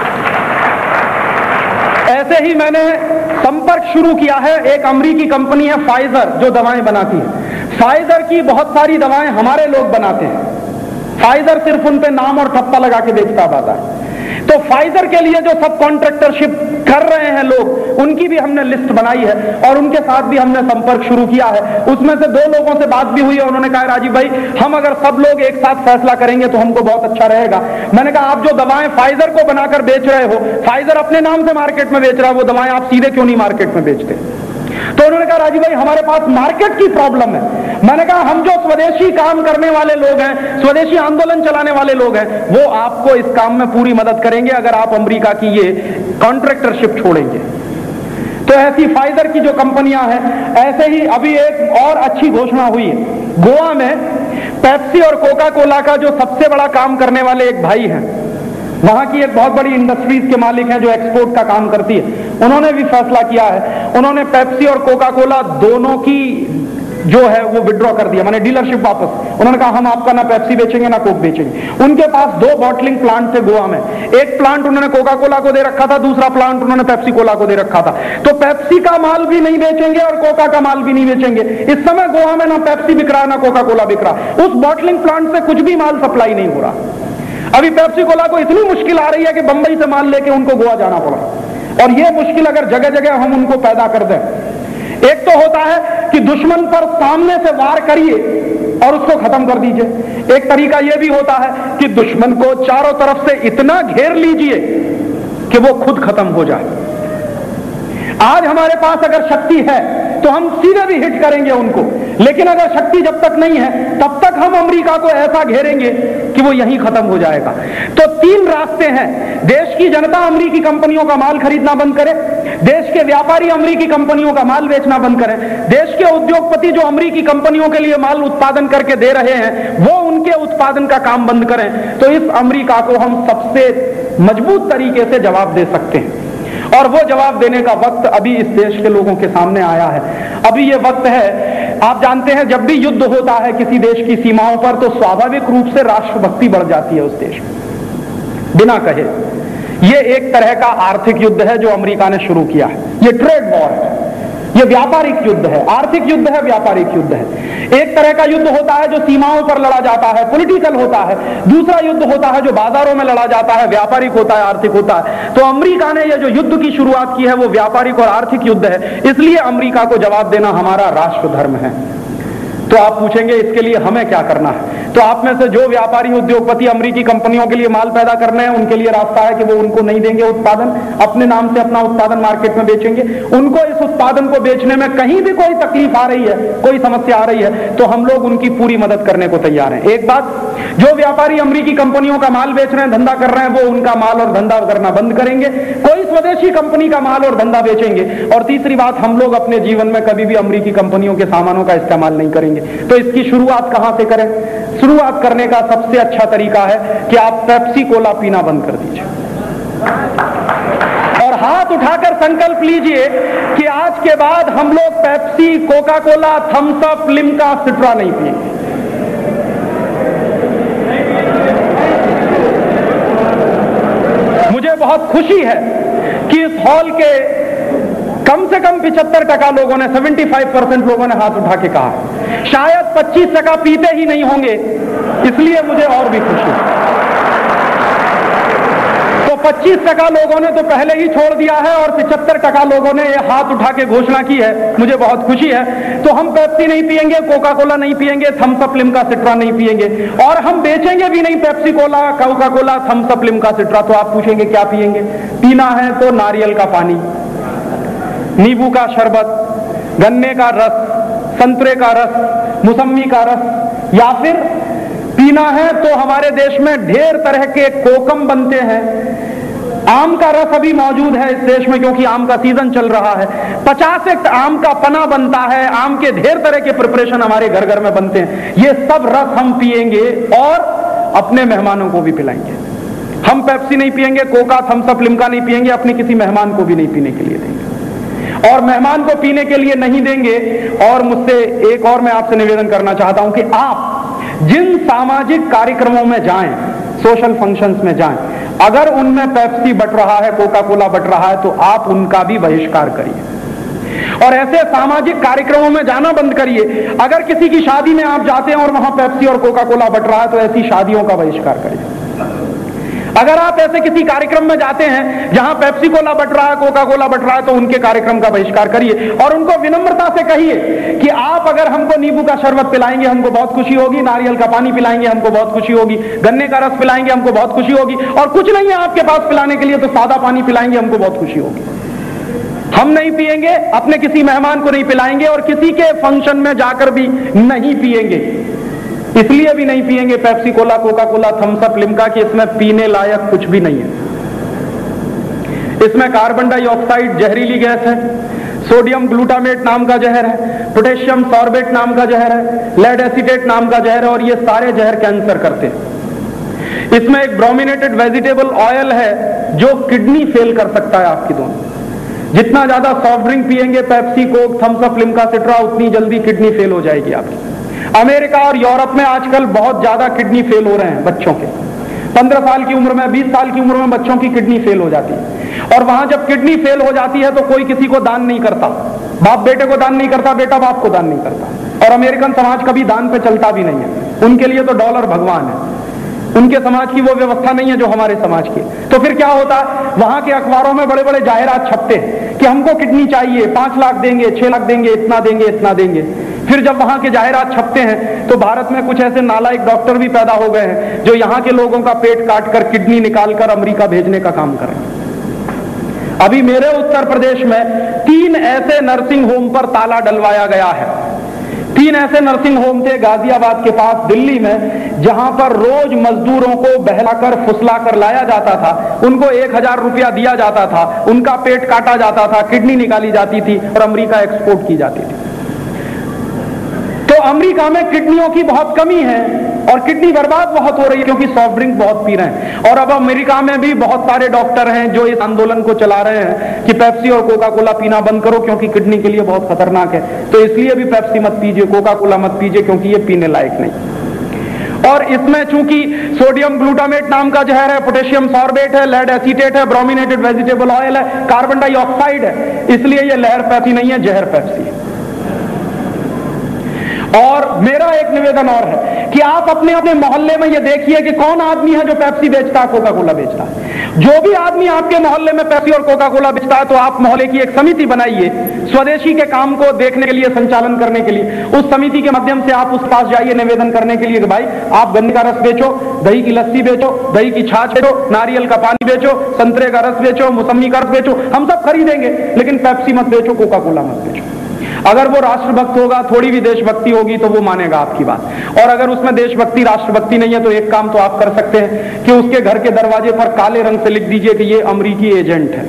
ऐसे ही मैंने संपर्क शुरू किया है, एक अमेरिकी कंपनी है फाइजर जो दवाएं बनाती है। फाइजर की बहुत सारी दवाएं हमारे लोग बनाते हैं, फाइजर सिर्फ उन पे नाम और ठप्पा लगा के बेचता बाजार। तो फाइजर के लिए जो सब कॉन्ट्रैक्टरशिप कर रहे हैं लोग, उनकी भी हमने लिस्ट बनाई है और उनके साथ भी हमने संपर्क शुरू किया है। उसमें से 2 लोगों से बात भी हुई है, उन्होंने कहा राजीव भाई हम अगर सब लोग एक साथ फैसला करेंगे तो हमको बहुत अच्छा रहेगा। मैंने कहा आप जो दवाएं फाइजर को बनाकर बेच रहे हो, फाइजर अपने नाम से मार्केट में बेच रहा है, वो दवाएं आप सीधे क्यों नहीं मार्केट में बेचते? तो उन्होंने कहा राजीव भाई हमारे पास मार्केट की प्रॉब्लम है। मैंने कहा हम जो स्वदेशी काम करने वाले लोग हैं, स्वदेशी आंदोलन चलाने वाले लोग हैं, वो आपको इस काम में पूरी मदद करेंगे अगर आप अमेरिका की ये कॉन्ट्रैक्टरशिप छोड़ेंगे। तो ऐसी फाइजर की जो कंपनियां हैं, ऐसे ही अभी एक और अच्छी घोषणा हुई है। गोवा में पेप्सी और कोका कोला का जो सबसे बड़ा काम करने वाले एक भाई हैं, वहां की एक बहुत बड़ी इंडस्ट्रीज के मालिक हैं जो एक्सपोर्ट का काम करती है, उन्होंने भी फैसला किया है। उन्होंने पेप्सी और कोका कोला दोनों की जो है वो विड्रॉ कर दिया, माने डीलरशिप वापस। उन्होंने कहा हम आपका ना पेप्सी बेचेंगे ना कोक बेचेंगे। उनके पास 2 बॉटलिंग प्लांट थे गोवा में, एक प्लांट उन्होंने कोका कोला को दे रखा था, दूसरा प्लांट उन्होंने पेप्सी कोला को दे रखा था। तो पेप्सी का माल भी नहीं बेचेंगे और कोका का माल भी नहीं बेचेंगे। इस समय गोवा में ना पेप्सी बिक रहा ना कोका कोला बिक रहा, उस बॉटलिंग प्लांट से कुछ भी माल सप्लाई नहीं हो रहा। अभी पेप्सी कोला को इतनी मुश्किल आ रही है कि बंबई से माल लेके उनको गोवा जाना पड़ा। और ये मुश्किल अगर जगह जगह हम उनको पैदा कर दें, एक तो होता है कि दुश्मन पर सामने से वार करिए और उसको खत्म कर दीजिए, एक तरीका यह भी होता है कि दुश्मन को चारों तरफ से इतना घेर लीजिए कि वो खुद खत्म हो जाए। आज हमारे पास अगर शक्ति है तो हम सीधे भी हिट करेंगे उनको, लेकिन अगर शक्ति जब तक नहीं है तब तक हम अमेरिका को ऐसा घेरेंगे कि वो यहीं खत्म हो जाएगा। तो 3 रास्ते हैं। देश की जनता अमेरिकी कंपनियों का माल खरीदना बंद करे, देश के व्यापारी अमेरिकी कंपनियों का माल बेचना बंद करें, देश के उद्योगपति जो अमेरिकी कंपनियों के लिए माल उत्पादन करके दे रहे हैं वो उनके उत्पादन का काम बंद करें। तो इस अमेरिका को हम सबसे मजबूत तरीके से जवाब दे सकते हैं। और वो जवाब देने का वक्त अभी इस देश के लोगों के सामने आया है। अभी ये वक्त है, आप जानते हैं जब भी युद्ध होता है किसी देश की सीमाओं पर तो स्वाभाविक रूप से राष्ट्रभक्ति बढ़ जाती है उस देश में, बिना कहे। ये एक तरह का आर्थिक युद्ध है जो अमेरिका ने शुरू किया है, ये ट्रेड वॉर है। यह व्यापारिक युद्ध है, आर्थिक युद्ध है, व्यापारिक युद्ध है। एक तरह का युद्ध होता है जो सीमाओं पर लड़ा जाता है, पॉलिटिकल होता है। दूसरा युद्ध होता है जो बाजारों में लड़ा जाता है, व्यापारिक होता है, आर्थिक होता है। तो अमेरिका ने यह जो युद्ध की शुरुआत की है वो व्यापारिक और आर्थिक युद्ध है, इसलिए अमेरिका को जवाब देना हमारा राष्ट्र धर्म है। तो आप पूछेंगे इसके लिए हमें क्या करना है? तो आप में से जो व्यापारी उद्योगपति अमेरिकी कंपनियों के लिए माल पैदा करने हैं, उनके लिए रास्ता है कि वो उनको नहीं देंगे उत्पादन, अपने नाम से अपना उत्पादन मार्केट में बेचेंगे। उनको इस उत्पादन को बेचने में कहीं भी कोई तकलीफ आ रही है, कोई समस्या आ रही है, तो हम लोग उनकी पूरी मदद करने को तैयार हैं। एक बात, जो व्यापारी अमेरिकी कंपनियों का माल बेच रहे हैं, धंधा कर रहे हैं, वो उनका माल और धंधा करना बंद करेंगे, कोई स्वदेशी कंपनी का माल और धंधा बेचेंगे। और तीसरी बात, हम लोग अपने जीवन में कभी भी अमेरिकी कंपनियों के सामानों का इस्तेमाल नहीं करेंगे। तो इसकी शुरुआत कहां से करें? शुरुआत करने का सबसे अच्छा तरीका है कि आप पेप्सी कोला पीना बंद कर दीजिए और हाथ उठाकर संकल्प लीजिए कि आज के बाद हम लोग Pepsi, Coca Cola, Thums Up, Limca, Citra नहीं पिएंगे। मुझे बहुत खुशी है कि इस हॉल के कम से कम 75% लोगों ने, 75% लोगों ने हाथ उठा के कहा। शायद 25% पीते ही नहीं होंगे, इसलिए मुझे और भी खुशी है। तो 25% लोगों ने तो पहले ही छोड़ दिया है और 75% लोगों ने यह हाथ उठा के घोषणा की है, मुझे बहुत खुशी है। तो हम पेप्सी नहीं पिएंगे, कोका कोला नहीं पिएंगे, थम्स अप, लिम्का, सिट्रा नहीं पिएंगे, और हम बेचेंगे भी नहीं Pepsi Cola, Coca Cola, Thums Up, Limca, Citra. तो आप पूछेंगे क्या पिएंगे? पीना है तो नारियल का पानी, नींबू का शरबत, गन्ने का रस, संतरे का रस, मौसम्मी का रस, या फिर पीना है तो हमारे देश में ढेर तरह के कोकम बनते हैं। आम का रस अभी मौजूद है इस देश में क्योंकि आम का सीजन चल रहा है। 50 एक आम का पना बनता है, आम के ढेर तरह के प्रिपरेशन हमारे घर घर में बनते हैं। ये सब रस हम पिएंगे और अपने मेहमानों को भी पिलाएंगे। हम पेप्सी नहीं पिएंगे, कोका, थम्स अप, लिम्का नहीं पिएंगे, अपने किसी मेहमान को भी नहीं पीने के लिए देंगे। और मेहमान को पीने के लिए नहीं देंगे। और मुझसे एक और मैं आपसे निवेदन करना चाहता हूं कि आप जिन सामाजिक कार्यक्रमों में जाएं, सोशल फंक्शंस में जाएं, अगर उनमें पेप्सी बट रहा है, कोका कोला बट रहा है, तो आप उनका भी बहिष्कार करिए और ऐसे सामाजिक कार्यक्रमों में जाना बंद करिए। अगर किसी की शादी में आप जाते हैं और वहां पेप्सी और कोका कोला बट रहा है, तो ऐसी शादियों का बहिष्कार करिए। अगर आप ऐसे किसी कार्यक्रम में जाते हैं जहां पेप्सी कोला बट रहा है, कोका कोला बट रहा है, तो उनके कार्यक्रम का बहिष्कार करिए और उनको विनम्रता से कहिए कि आप अगर हमको नींबू का शरबत पिलाएंगे हमको बहुत खुशी होगी, नारियल का पानी पिलाएंगे हमको बहुत खुशी होगी, गन्ने का रस पिलाएंगे हमको बहुत खुशी होगी, और कुछ नहीं है आपके पास पिलाने के लिए तो सादा पानी पिलाएंगे हमको बहुत खुशी होगी। हम नहीं पिएंगे, अपने किसी मेहमान को नहीं पिलाएंगे और किसी के फंक्शन में जाकर भी नहीं पिएंगे। इसलिए भी नहीं पिएंगे Pepsi Cola, Coca Cola, Thums Up, Limca कि इसमें पीने लायक कुछ भी नहीं है। इसमें कार्बन डाइऑक्साइड जहरीली गैस है, सोडियम ग्लूटामेट नाम का जहर है, पोटेशियम सॉर्बेट नाम का जहर है, लेड एसीटेट नाम का जहर है, और ये सारे जहर कैंसर करते हैं। इसमें एक ब्रोमिनेटेड वेजिटेबल ऑयल है जो किडनी फेल कर सकता है आपकी दोनों। जितना ज्यादा सॉफ्ट ड्रिंक पिएंगे, Pepsi, Coke, Thums Up, Limca, Citra, उतनी जल्दी किडनी फेल हो जाएगी आपकी। अमेरिका और यूरोप में आजकल बहुत ज्यादा किडनी फेल हो रहे हैं बच्चों के। 15 साल की उम्र में, 20 साल की उम्र में बच्चों की किडनी फेल हो जाती है। और वहां जब किडनी फेल हो जाती है तो कोई किसी को दान नहीं करता, बाप बेटे को दान नहीं करता, बेटा बाप को दान नहीं करता। और अमेरिकन समाज कभी दान पे चलता भी नहीं है, उनके लिए तो डॉलर भगवान है। उनके समाज की वो व्यवस्था नहीं है जो हमारे समाज की। तो फिर क्या होता है, वहां के अखबारों में बड़े बड़े जाहिरात छपते हैं कि हमको किडनी चाहिए, 5 लाख देंगे, 6 लाख देंगे, इतना देंगे, इतना देंगे। फिर जब वहां के जाहिरात छपते हैं तो भारत में कुछ ऐसे नालायक डॉक्टर भी पैदा हो गए हैं जो यहां के लोगों का पेट काटकर किडनी निकालकर अमेरिका भेजने का काम कर रहे हैं। अभी मेरे उत्तर प्रदेश में 3 ऐसे नर्सिंग होम पर ताला डलवाया गया है। 3 ऐसे नर्सिंग होम थे गाजियाबाद के पास दिल्ली में, जहां पर रोज मजदूरों को बहलाकर फुसलाकर लाया जाता था, उनको 1000 रुपया दिया जाता था, उनका पेट काटा जाता था, किडनी निकाली जाती थी और अमेरिका एक्सपोर्ट की जाती थी। तो अमेरिका में किडनियों की बहुत कमी है और किडनी बर्बाद बहुत हो रही है क्योंकि सॉफ्ट ड्रिंक बहुत पी रहे हैं। और अब अमेरिका में भी बहुत सारे डॉक्टर हैं जो इस आंदोलन को चला रहे हैं कि पेप्सी और कोका कोला पीना बंद करो क्योंकि किडनी के लिए बहुत खतरनाक है। तो इसलिए भी पेप्सी मत पीजिए, कोका कोला मत पीजिए क्योंकि ये पीने लायक नहीं। और इसमें चूंकि सोडियम ग्लूटामेट नाम का जहर है, पोटेशियम सॉर्बेट है, लेड एसीटेट है, ब्रोमिनेटेड वेजिटेबल ऑयल है, कार्बन डाइऑक्साइड है, इसलिए यह लहर पेप्सी नहीं है, जहर पेप्सी है। और मेरा एक निवेदन और है कि आप अपने अपने मोहल्ले में ये देखिए कि कौन आदमी है जो पेप्सी बेचता है, कोका कोला बेचता है। जो भी आदमी आपके मोहल्ले में पेप्सी और कोका कोला बेचता है, तो आप मोहल्ले की एक समिति बनाइए स्वदेशी के काम को देखने के लिए, संचालन करने के लिए। उस समिति के माध्यम से आप उस पास जाइए निवेदन करने के लिए कि भाई आप गन्ने का रस बेचो, दही की लस्सी बेचो, दही की छाछ बेचो, नारियल का पानी बेचो, संतरे का रस बेचो, मौसमी का रस बेचो, हम सब खरीदेंगे, लेकिन पेप्सी मत बेचो, कोका कोला मत बेचो। अगर वो राष्ट्रभक्त होगा, थोड़ी भी देशभक्ति होगी, तो वो मानेगा आपकी बात। और अगर उसमें देशभक्ति, राष्ट्रभक्ति नहीं है, तो एक काम तो आप कर सकते हैं कि उसके घर के दरवाजे पर काले रंग से लिख दीजिए कि ये अमेरिकी एजेंट है,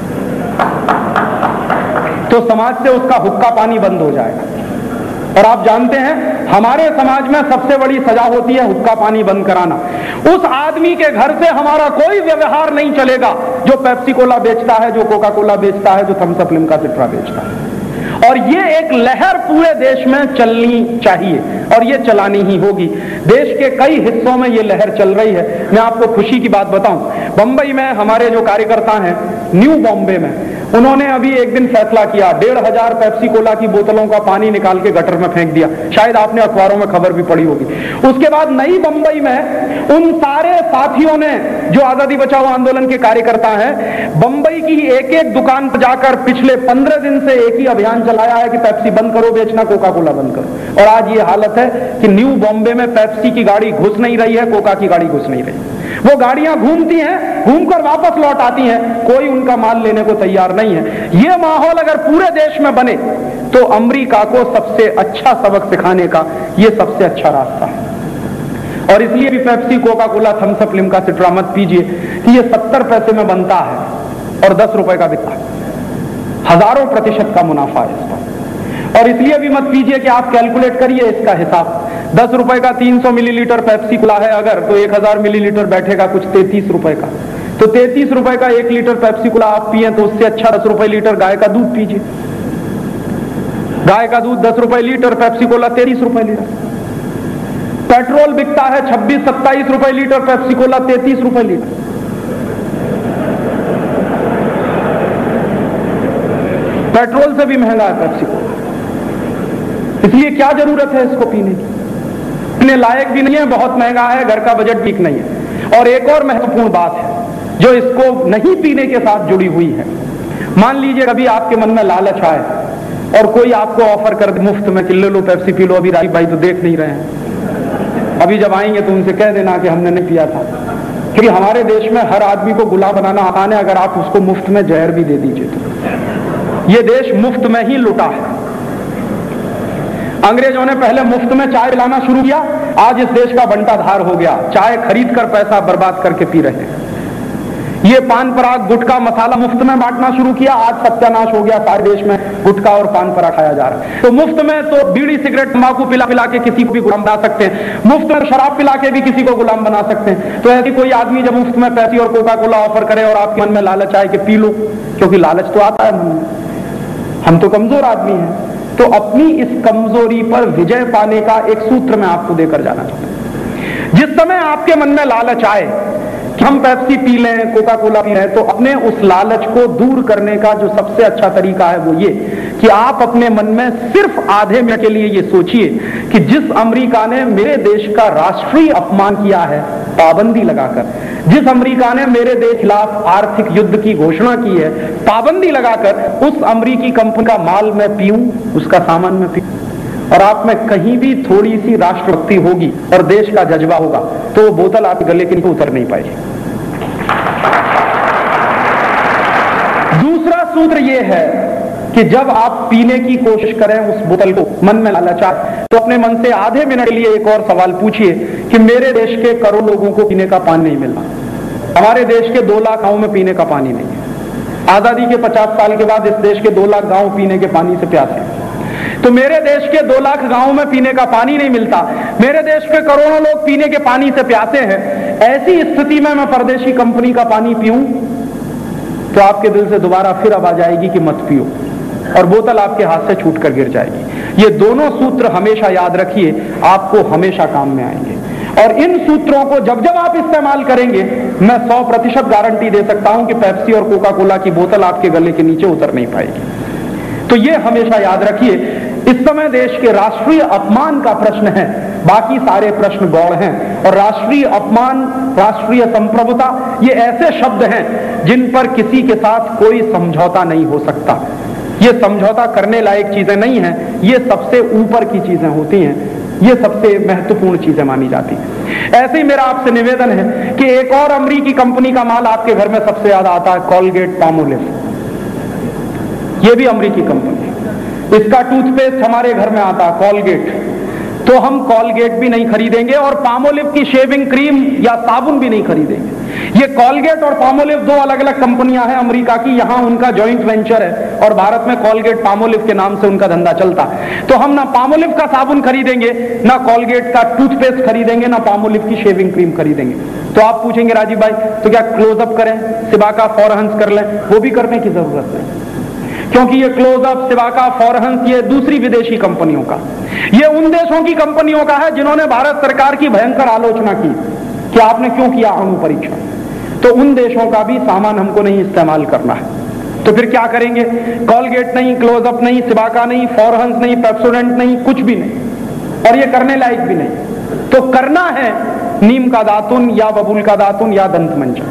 तो समाज से उसका हुक्का पानी बंद हो जाएगा। और आप जानते हैं हमारे समाज में सबसे बड़ी सजा होती है हुक्का पानी बंद कराना। उस आदमी के घर से हमारा कोई व्यवहार नहीं चलेगा जो पेप्सी कोला बेचता है, जो कोका कोला बेचता है, जो थम्स अप, लिम्का, सिट्रा बेचता है। और ये एक लहर पूरे देश में चलनी चाहिए और ये चलानी ही होगी। देश के कई हिस्सों में ये लहर चल रही है। मैं आपको खुशी की बात बताऊं, बंबई में हमारे जो कार्यकर्ता हैं, न्यू बॉम्बे में, उन्होंने अभी एक दिन फैसला किया, 1500 पेप्सी कोला की बोतलों का पानी निकाल के गटर में फेंक दिया। शायद आपने अखबारों में खबर भी पढ़ी होगी। उसके बाद नई बंबई में उन सारे साथियों ने, जो आजादी बचाओ आंदोलन के कार्यकर्ता हैं, बंबई की एक एक दुकान पर जाकर पिछले 15 दिन से एक ही अभियान चलाया है कि पेप्सी बंद करो बेचना, कोका कोला बंद करो। और आज ये हालत है कि न्यू बॉम्बे में पेप्सी की गाड़ी घुस नहीं रही है, कोका की गाड़ी घुस नहीं रही। वो गाड़ियां घूमती हैं, घूमकर वापस लौट आती हैं, कोई उनका माल लेने को तैयार नहीं है। ये माहौल अगर पूरे देश में बने तो अमेरिका को सबसे अच्छा सबक सिखाने का ये सबसे अच्छा रास्ता है। और इसलिए भी Pepsi, Coca Cola, Thums Up, Limca, Citra मत पीजिए कि ये 70 पैसे में बनता है और 10 रुपए का बिकता है। हजारों % का मुनाफा है इस पर। और इसलिए भी मत पीजिए कि आप कैलकुलेट करिए इसका हिसाब। 10 रुपए का 300 मिलीलीटर पेप्सी कोला है अगर, तो 1000 मिलीलीटर बैठेगा कुछ 33 रुपए का। तो 33 रुपए का 1 लीटर पेप्सी कोला आप पिए तो उससे अच्छा 10 रुपए लीटर गाय का दूध पीजिए। गाय का दूध 10 रुपए लीटर, पेप्सी कोला 33 रुपए लीटर। पेट्रोल बिकता है 26-27 रुपए लीटर, पेप्सी कोला 33 रुपए लीटर। पेट्रोल से भी महंगा है पेप्सी कोला। इसलिए क्या जरूरत है इसको पीने की? पीने लायक भी नहीं है, बहुत महंगा है, घर का बजट ठीक नहीं है। और एक और महत्वपूर्ण बात है जो इसको नहीं पीने के साथ जुड़ी हुई है। मान लीजिए कभी आपके मन में लालच आए और कोई आपको ऑफर कर दे मुफ्त में कि ले लो पेप्सी पी लो। अभी राजीव भाई तो देख नहीं रहे हैं, अभी जब आएंगे तो उनसे कह देना कि हमने नहीं पिया था। क्योंकि हमारे देश में हर आदमी को गुलाम बनाना आसान है, अगर आप उसको मुफ्त में जहर भी दे दीजिए तो। ये देश मुफ्त में ही लुटा है। अंग्रेजों ने पहले मुफ्त में चाय पिलाना शुरू किया, आज इस देश का बंटाधार हो गया। चाय खरीद कर पैसा बर्बाद करके पी रहे हैं। ये पान पराग, गुटखा, मसाला मुफ्त में बांटना शुरू किया, आज सत्यानाश हो गया। सारे देश में गुटखा और पान पराग खाया जा रहा है। तो मुफ्त में तो बीड़ी, सिगरेट, तंबाकू पिला पिला के किसी को भी गुलाम बना सकते हैं, मुफ्त में शराब पिला के भी किसी को गुलाम बना सकते हैं। तो ऐसी कोई आदमी जब मुफ्त में पेप्सी और कोका कोला ऑफर करे और आपके मन में लालच आए कि पी लो, क्योंकि लालच तो आता है मन में, हम तो कमजोर आदमी हैं, तो अपनी इस कमजोरी पर विजय पाने का एक सूत्र मैं आपको देकर जाना चाहता हूं। जिस समय आपके मन में लालच आए कि हम पेप्सी पी लें, कोका कोला पी लें, तो अपने उस लालच को दूर करने का जो सबसे अच्छा तरीका है वो ये कि आप अपने मन में सिर्फ आधे मिनट के लिए ये सोचिए कि जिस अमेरिका ने मेरे देश का राष्ट्रीय अपमान किया है पाबंदी लगाकर, जिस अमेरिका ने मेरे देश के खिलाफ आर्थिक युद्ध की घोषणा की है पाबंदी लगाकर, उस अमेरिकी कंपनी का माल मैं पीऊं, उसका सामान मैं पीऊं। और आप में कहीं भी थोड़ी सी राष्ट्रभक्ति होगी और देश का जज्बा होगा तो वो बोतल आपके गले के नीचे उतर नहीं पाएगी। दूसरा सूत्र ये है कि जब आप पीने की कोशिश करें उस बोतल को, मन में लालच आए, तो अपने मन से आधे मिनट के लिए एक और सवाल पूछिए कि मेरे देश के करोड़ लोगों को पीने का पानी नहीं मिल रहा। हमारे देश के 2 लाख गांव में पीने का पानी नहीं है। आजादी के 50 साल के बाद इस देश के 2 लाख गांव पीने के पानी से प्यासे हैं। तो मेरे देश के 2 लाख गांवों में पीने का पानी नहीं मिलता, मेरे देश के करोड़ों लोग पीने के पानी से प्यासे हैं। ऐसी स्थिति में मैं परदेशी कंपनी का पानी पीऊं तो आपके दिल से दोबारा फिर अब आ जाएगी कि मत पियो, और बोतल आपके हाथ से छूटकर गिर जाएगी। ये दोनों सूत्र हमेशा याद रखिए, आपको हमेशा काम में आएंगे। और इन सूत्रों को जब जब आप इस्तेमाल करेंगे, मैं 100% गारंटी दे सकता हूं कि पेप्सी और कोका कोला की बोतल आपके गले के नीचे उतर नहीं पाएगी। तो ये हमेशा याद रखिए, इस समय देश के राष्ट्रीय अपमान का प्रश्न है, बाकी सारे प्रश्न गौण हैं। और राष्ट्रीय अपमान, राष्ट्रीय संप्रभुता, ये ऐसे शब्द हैं जिन पर किसी के साथ कोई समझौता नहीं हो सकता। ये समझौता करने लायक चीजें नहीं हैं, ये सबसे ऊपर की चीजें होती हैं, ये सबसे महत्वपूर्ण चीजें मानी जाती हैं। ऐसे ही मेरा आपसे निवेदन है कि एक और अमेरिकी कंपनी का माल आपके घर में सबसे ज्यादा आता है, कोलगेट पामोलिव। ये भी अमेरिकी कंपनी है। इसका टूथपेस्ट हमारे घर में आता है कोलगेट, तो हम कोलगेट भी नहीं खरीदेंगे और पामोलिव की शेविंग क्रीम या साबुन भी नहीं खरीदेंगे। ये कोलगेट और पामोलिव दो अलग अलग कंपनियां हैं अमेरिका की, यहां उनका जॉइंट वेंचर है और भारत में कोलगेट पामोलिव के नाम से उनका धंधा चलता है। तो हम ना पामोलिव का साबुन खरीदेंगे, ना कोलगेट का टूथपेस्ट खरीदेंगे, ना पामोलिव की शेविंग क्रीम खरीदेंगे। तो आप पूछेंगे राजीव भाई, तो क्या क्लोजअप करें, सिबाका, फॉरहंस कर लें? वो भी करने की जरूरत नहीं, क्योंकि ये क्लोजअप, सिबाका, फॉरहंस ये दूसरी विदेशी कंपनियों का, ये उन देशों की कंपनियों का है जिन्होंने भारत सरकार की भयंकर आलोचना की कि आपने क्यों किया अणु परीक्षण। तो उन देशों का भी सामान हमको नहीं इस्तेमाल करना है। तो फिर क्या करेंगे? कोलगेट नहीं, क्लोजअप नहीं, सिबाका नहीं, फॉरहंस नहीं, पेप्सोडेंट नहीं, कुछ भी नहीं, और ये करने लायक भी नहीं। तो करना है नीम का दातुन या बबूल का दातुन या दंत मंजन।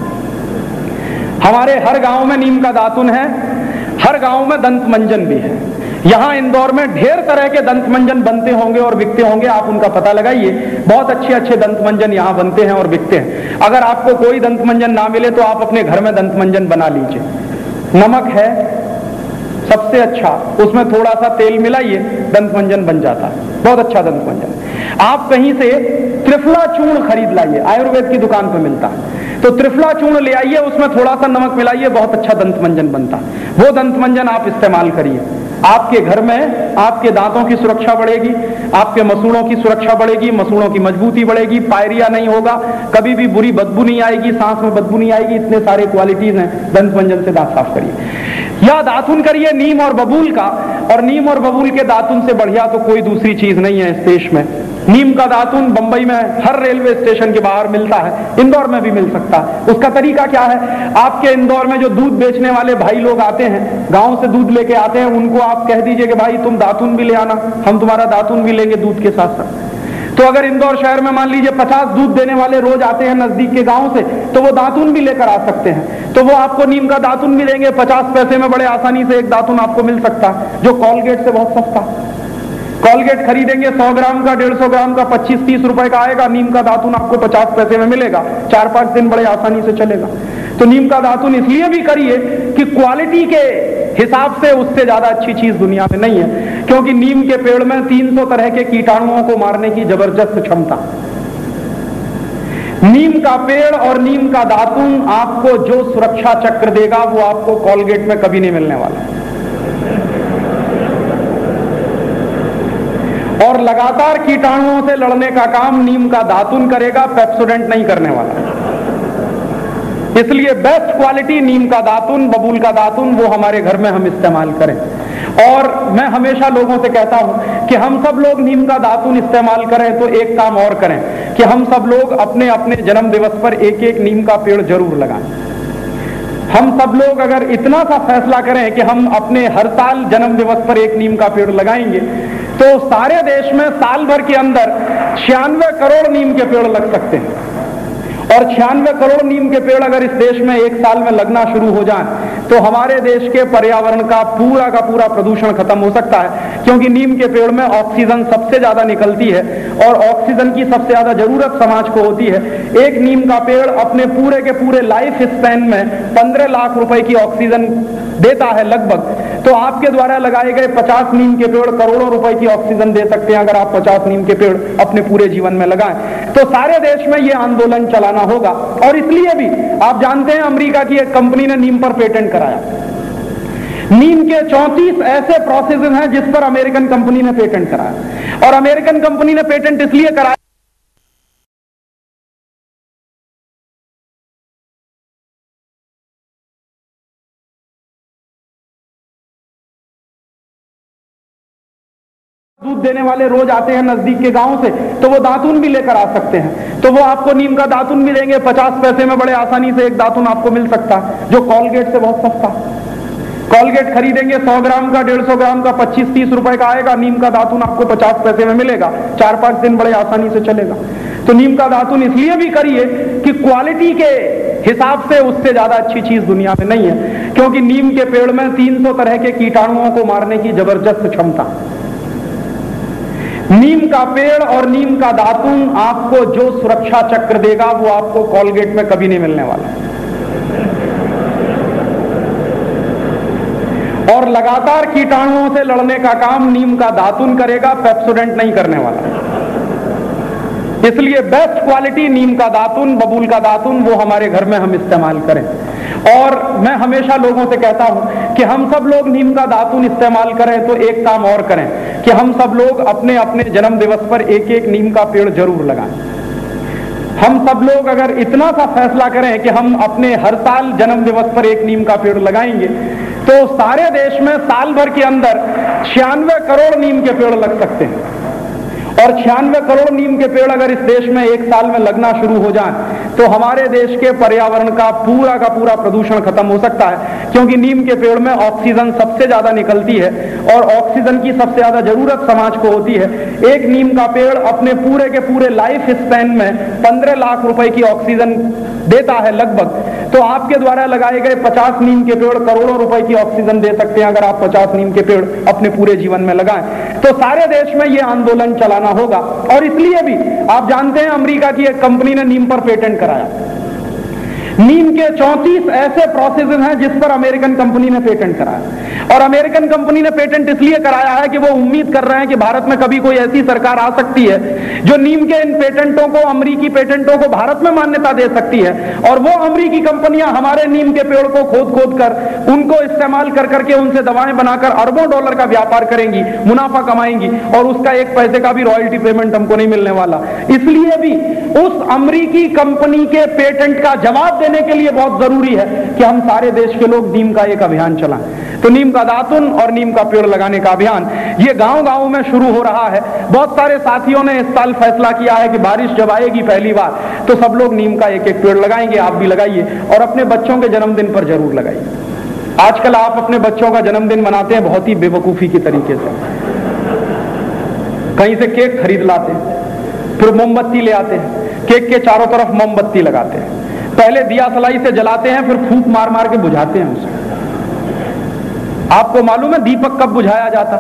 हमारे हर गांव में नीम का दातुन है, हर गांव में दंत मंजन भी है। यहां इंदौर में ढेर तरह के दंत मंजन बनते होंगे और बिकते होंगे, आप उनका पता लगाइए। बहुत अच्छे अच्छे दंत मंजन यहां बनते हैं और बिकते हैं। अगर आपको कोई दंत मंजन ना मिले तो आप अपने घर में दंत मंजन बना लीजिए। नमक है सबसे अच्छा, उसमें थोड़ा सा तेल मिलाइए, दंत मंजन बन जाता है, बहुत अच्छा दंत मंजन। आप कहीं से त्रिफला चूर्ण खरीद लाइए, आयुर्वेद की दुकान पे मिलता है, तो त्रिफला चूर्ण ले आइए, उसमें थोड़ा सा नमक मिलाइए, बहुत अच्छा दंत मंजन बनता है। वो दंत मंजन आप इस्तेमाल करिए, आपके घर में आपके दांतों की सुरक्षा बढ़ेगी, आपके मसूड़ों की सुरक्षा बढ़ेगी, मसूड़ों की मजबूती बढ़ेगी, पायरिया नहीं होगा, कभी भी बुरी बदबू नहीं आएगी, सांस में बदबू नहीं आएगी। इतने सारे क्वालिटीज हैं, दंत मंजन से दांत साफ करिए। या दातुन करिए नीम और बबूल का, और नीम और बबूल के दातुन से बढ़िया तो कोई दूसरी चीज नहीं है इस देश में। नीम का दातुन बंबई में हर रेलवे स्टेशन के बाहर मिलता है, इंदौर में भी मिल सकता है। उसका तरीका क्या है? आपके इंदौर में जो दूध बेचने वाले भाई लोग आते हैं, गांव से दूध लेके आते हैं, उनको आप कह दीजिए कि भाई तुम दातुन भी ले आना, हम तुम्हारा दातुन भी लेंगे दूध के साथ साथ। तो अगर इंदौर शहर में मान लीजिए 50 दूध देने वाले रोज आते हैं नजदीक के गांव से, तो वो दातुन भी लेकर आ सकते हैं। तो वो आपको नीम का दातुन भी देंगे, 50 पैसे में बड़े आसानी से एक दातुन आपको मिल सकता है, जो कोलगेट से बहुत सस्ता। कोलगेट खरीदेंगे 100 ग्राम का, 150 ग्राम का 25-30 रुपए का आएगा, नीम का दातुन आपको 50 पैसे में मिलेगा, 4-5 दिन बड़े आसानी से चलेगा। तो नीम का दातुन इसलिए भी करिए कि क्वालिटी के हिसाब से उससे ज्यादा अच्छी चीज दुनिया में नहीं है, क्योंकि नीम के पेड़ में 300 तरह के कीटाणुओं को मारने की जबरदस्त क्षमता। नीम का पेड़ और नीम का दातुन आपको जो सुरक्षा चक्र देगा वो आपको कोलगेट में कभी नहीं मिलने वाला। और लगातार कीटाणुओं से लड़ने का काम नीम का दातुन करेगा, पेप्सोडेंट नहीं करने वाला। इसलिए बेस्ट क्वालिटी नीम का दातुन, बबूल का दातुन, वो हमारे घर में हम इस्तेमाल करें। और मैं हमेशा लोगों से कहता हूं कि हम सब लोग नीम का दातुन इस्तेमाल करें, तो एक काम और करें कि हम सब लोग अपने अपने जन्म दिवस पर एक एक नीम का पेड़ जरूर लगाएं। हम सब लोग अगर इतना सा फैसला करें कि हम अपने हर साल जन्म दिवस पर एक नीम का पेड़ लगाएंगे, तो सारे देश में साल भर के अंदर 96 करोड़ नीम के पेड़ लग सकते हैं। और 96 करोड़ नीम के पेड़ अगर इस देश में एक साल में लगना शुरू हो जाए, तो हमारे देश के पर्यावरण का पूरा प्रदूषण खत्म हो सकता है। क्योंकि नीम के पेड़ में ऑक्सीजन सबसे ज्यादा निकलती है और ऑक्सीजन की सबसे ज्यादा जरूरत समाज को होती है। एक नीम का पेड़ अपने पूरे के पूरे लाइफ स्पैन में 15 लाख रुपए की ऑक्सीजन देता है लगभग। तो आपके द्वारा लगाए गए 50 नीम के पेड़ करोड़ों रुपए की ऑक्सीजन दे सकते हैं, अगर आप 50 नीम के पेड़ अपने पूरे जीवन में लगाएं। तो सारे देश में यह आंदोलन चलाना होगा। और इसलिए भी आप जानते हैं अमेरिका की एक कंपनी ने नीम पर पेटेंट कराया। नीम के 34 ऐसे प्रोसेसेस हैं जिस पर अमेरिकन कंपनी ने पेटेंट कराया। और अमेरिकन कंपनी ने पेटेंट इसलिए कराया दूध दूध देने वाले रोज आते हैं नजदीक के गांव से, तो वो दातुन भी लेकर आ सकते हैं, तो वो आपको नीम का दातुन भी देंगे। 50 पैसे में बड़े आसानी से एक दातुन आपको मिल सकता है, जो कॉलगेट से बहुत सस्ता। कॉलगेट खरीदेंगे 100 ग्राम का, 150 ग्राम का 25-30 रुपए का आएगा, नीम का दातुन आपको 50 पैसे में मिलेगा, 4-5 दिन बड़े आसानी से चलेगा। तो नीम का दातुन इसलिए भी करिए कि क्वालिटी के हिसाब से उससे ज्यादा अच्छी चीज दुनिया में नहीं है, क्योंकि नीम के पेड़ में 300 तरह के कीटाणुओं को मारने की जबरदस्त क्षमता। नीम का पेड़ और नीम का दातुन आपको जो सुरक्षा चक्र देगा वो आपको कॉलगेट में कभी नहीं मिलने वाला। और लगातार कीटाणुओं से लड़ने का काम नीम का दातुन करेगा, पेप्सोडेंट नहीं करने वाला। इसलिए बेस्ट क्वालिटी नीम का दातुन, बबूल का दातुन, वो हमारे घर में हम इस्तेमाल करें। और मैं हमेशा लोगों से कहता हूं कि हम सब लोग नीम का दातुन इस्तेमाल करें, तो एक काम और करें कि हम सब लोग अपने अपने जन्म दिवस पर एक एक नीम का पेड़ जरूर लगाएं। हम सब लोग अगर इतना सा फैसला करें कि हम अपने हर साल जन्म दिवस पर एक नीम का पेड़ लगाएंगे, तो सारे देश में साल भर के अंदर 96 करोड़ नीम के पेड़ लग सकते हैं। और 96 करोड़ नीम के पेड़ अगर इस देश में एक साल में लगना शुरू हो जाए, तो हमारे देश के पर्यावरण का पूरा प्रदूषण खत्म हो सकता है, क्योंकि नीम के पेड़ में ऑक्सीजन सबसे ज्यादा निकलती है और ऑक्सीजन की सबसे ज्यादा जरूरत समाज को होती है। एक नीम का पेड़ अपने पूरे के पूरे लाइफ स्पैन में 15 लाख रुपए की ऑक्सीजन देता है लगभग। तो आपके द्वारा लगाए गए 50 नीम के पेड़ करोड़ों रुपए की ऑक्सीजन दे सकते हैं, अगर आप 50 नीम के पेड़ अपने पूरे जीवन में लगाएं। तो सारे देश में यह आंदोलन चलाना होगा। और इसलिए भी आप जानते हैं अमेरिका की एक कंपनी ने नीम पर पेटेंट कराया। नीम के 34 ऐसे प्रोसेसेस हैं जिस पर अमेरिकन कंपनी ने पेटेंट कराया। और अमेरिकन कंपनी ने पेटेंट इसलिए कराया है कि वो उम्मीद कर रहे हैं कि भारत में कभी कोई ऐसी सरकार आ सकती है जो नीम के इन पेटेंटों को, अमेरिकी पेटेंटों को भारत में मान्यता दे सकती है। और वो अमेरिकी कंपनियां हमारे नीम के पेड़ को खोद कर उनको इस्तेमाल कर करके उनसे दवाएं बनाकर अरबों डॉलर का व्यापार करेंगी, मुनाफा कमाएंगी, और उसका एक पैसे का भी रॉयल्टी पेमेंट हमको नहीं मिलने वाला। इसलिए भी उस अमेरिकी कंपनी के पेटेंट का जवाब देने के लिए बहुत जरूरी है कि हम सारे देश के लोग नीम का एक अभियान चलाएं। तो नीम का दातुन और नीम का पेड़ लगाने का अभियान ये गांव-गांव में शुरू हो रहा है। बहुत सारे साथियों ने इस साल फैसला किया है कि बारिश जब आएगी पहली बार, तो सब लोग नीम का एक एक पेड़ लगाएंगे। आप भी लगाइए और अपने बच्चों के जन्मदिन पर जरूर लगाइए। आजकल आप अपने बच्चों का जन्मदिन मनाते हैं बहुत ही बेवकूफी की तरीके से। कहीं से केक खरीद लाते हैं, फिर मोमबत्ती ले आते हैं, केक के चारों तरफ मोमबत्ती लगाते हैं, पहले दिया सलाई से जलाते हैं, फिर फूंक मार मार के बुझाते हैं उसे। आपको मालूम है दीपक कब बुझाया जाता?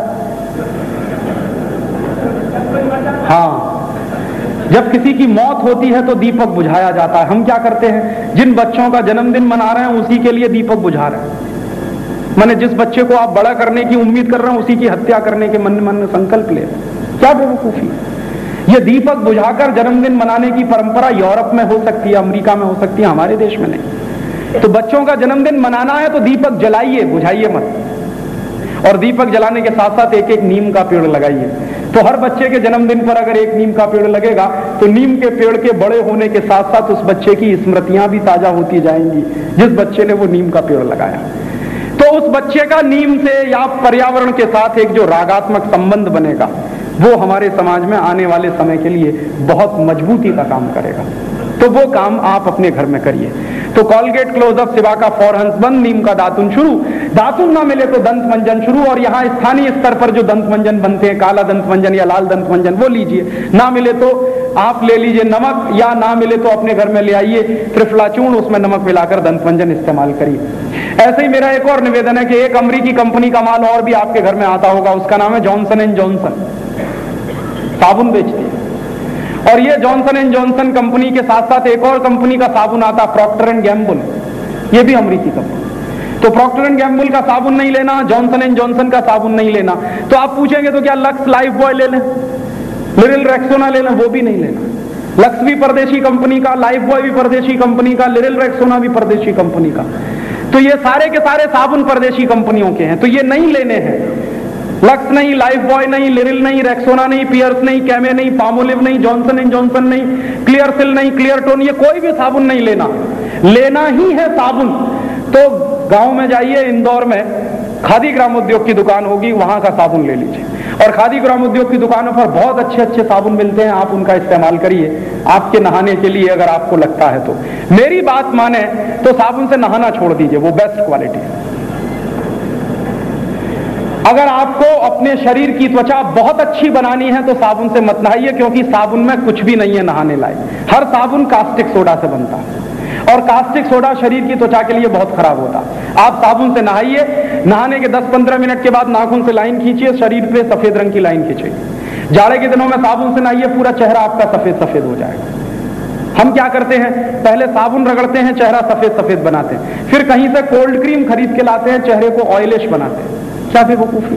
हाँ, जब किसी की मौत होती है तो दीपक बुझाया जाता है। हम क्या करते हैं, जिन बच्चों का जन्मदिन मना रहे हैं उसी के लिए दीपक बुझा रहे हैं। माने जिस बच्चे को आप बड़ा करने की उम्मीद कर रहे हैं उसी की हत्या करने के मन में संकल्प ले। क्या बेवकूफी! ये दीपक बुझाकर जन्मदिन मनाने की परंपरा यूरोप में हो सकती है, अमेरिका में हो सकती है, हमारे देश में नहीं। तो बच्चों का जन्मदिन मनाना है तो दीपक जलाइए, बुझाइए मत। और दीपक जलाने के साथ साथ एक एक नीम का पेड़ लगाइए। तो हर बच्चे के जन्मदिन पर अगर एक नीम का पेड़ लगेगा तो नीम के पेड़ के बड़े होने के साथ साथ उस बच्चे की स्मृतियां भी ताजा होती जाएंगी जिस बच्चे ने वो नीम का पेड़ लगाया। तो उस बच्चे का नीम से या पर्यावरण के साथ एक जो रागात्मक संबंध बनेगा वो हमारे समाज में आने वाले समय के लिए बहुत मजबूती का काम करेगा। तो वो काम आप अपने घर में करिए। तो कॉलगेट क्लोजअप सिवा का फॉरहंस बंद, नीम का दातुन शुरू, दातुन ना मिले तो दंत मंजन शुरू। और यहाँ स्थानीय स्तर पर जो दंत मंजन बनते हैं, काला दंत मंजन या लाल दंत मंजन, वो लीजिए। ना मिले तो आप ले लीजिए नमक, या ना मिले तो अपने घर में ले आइए त्रिफला चूर्ण, उसमें नमक मिलाकर दंत मंजन इस्तेमाल करिए। ऐसे ही मेरा एक और निवेदन है कि एक अमेरिकी कंपनी का माल और भी आपके घर में आता होगा, उसका नाम है जॉनसन एंड जॉनसन, साबुन बेचती है। और ये जॉनसन एंड जॉनसन कंपनी के साथ साथ एक और कंपनी का साबुन आता, प्रॉक्टर एंड गैम्बल, ये भी अमेरिकी कंपनी। तो प्रॉक्टर एंड गैम्बल का साबुन नहीं लेना, जॉनसन एंड जॉनसन का साबुन नहीं लेना। तो आप पूछेंगे तो क्या लक्स लाइफ बॉय ले लें, लिरिल रेक्सोना ले लें? वो भी नहीं लेना। लक्स भी परदेशी कंपनी का, लाइफ बॉय भी परदेशी कंपनी का, लिरिल रेक्सोना भी परदेशी कंपनी का। तो ये सारे के सारे साबुन परदेशी कंपनियों के हैं, तो ये नहीं लेने हैं। लक्स नहीं, लाइफ बॉय नहीं, लिरिल नहीं, रेक्सोना नहीं, पियर्स नहीं, कैमे नहीं, पामोलिव नहीं, जॉनसन एंड जॉनसन नहीं, क्लियर सिल नहीं, क्लियर टोन, ये कोई भी साबुन नहीं लेना। लेना ही है साबुन तो गांव में जाइए, इंदौर में खादी ग्रामोद्योग की दुकान होगी, वहां का साबुन ले लीजिए। और खादी ग्रामोद्योग की दुकानों पर बहुत अच्छे अच्छे साबुन मिलते हैं, आप उनका इस्तेमाल करिए आपके नहाने के लिए अगर आपको लगता है तो। मेरी बात माने तो साबुन से नहाना छोड़ दीजिए, वो बेस्ट क्वालिटी है। अगर आपको अपने शरीर की त्वचा बहुत अच्छी बनानी है तो साबुन से मत नहाइए, क्योंकि साबुन में कुछ भी नहीं है नहाने लायक। हर साबुन कास्टिक सोडा से बनता है और कास्टिक सोडा शरीर की त्वचा के लिए बहुत खराब होता है। आप साबुन से नहाइए, नहाने के 10-15 मिनट के बाद नाखून से लाइन खींचिए, शरीर पे सफेद रंग की लाइन खींचिए। जाड़े के दिनों में साबुन से नहाइए, पूरा चेहरा आपका सफेद सफेद हो जाएगा। हम क्या करते हैं, पहले साबुन रगड़ते हैं, चेहरा सफेद सफेद बनाते हैं, फिर कहीं से कोल्ड क्रीम खरीद के लाते हैं, चेहरे को ऑयलिश बनाते हैं। क्या बेवकूफी।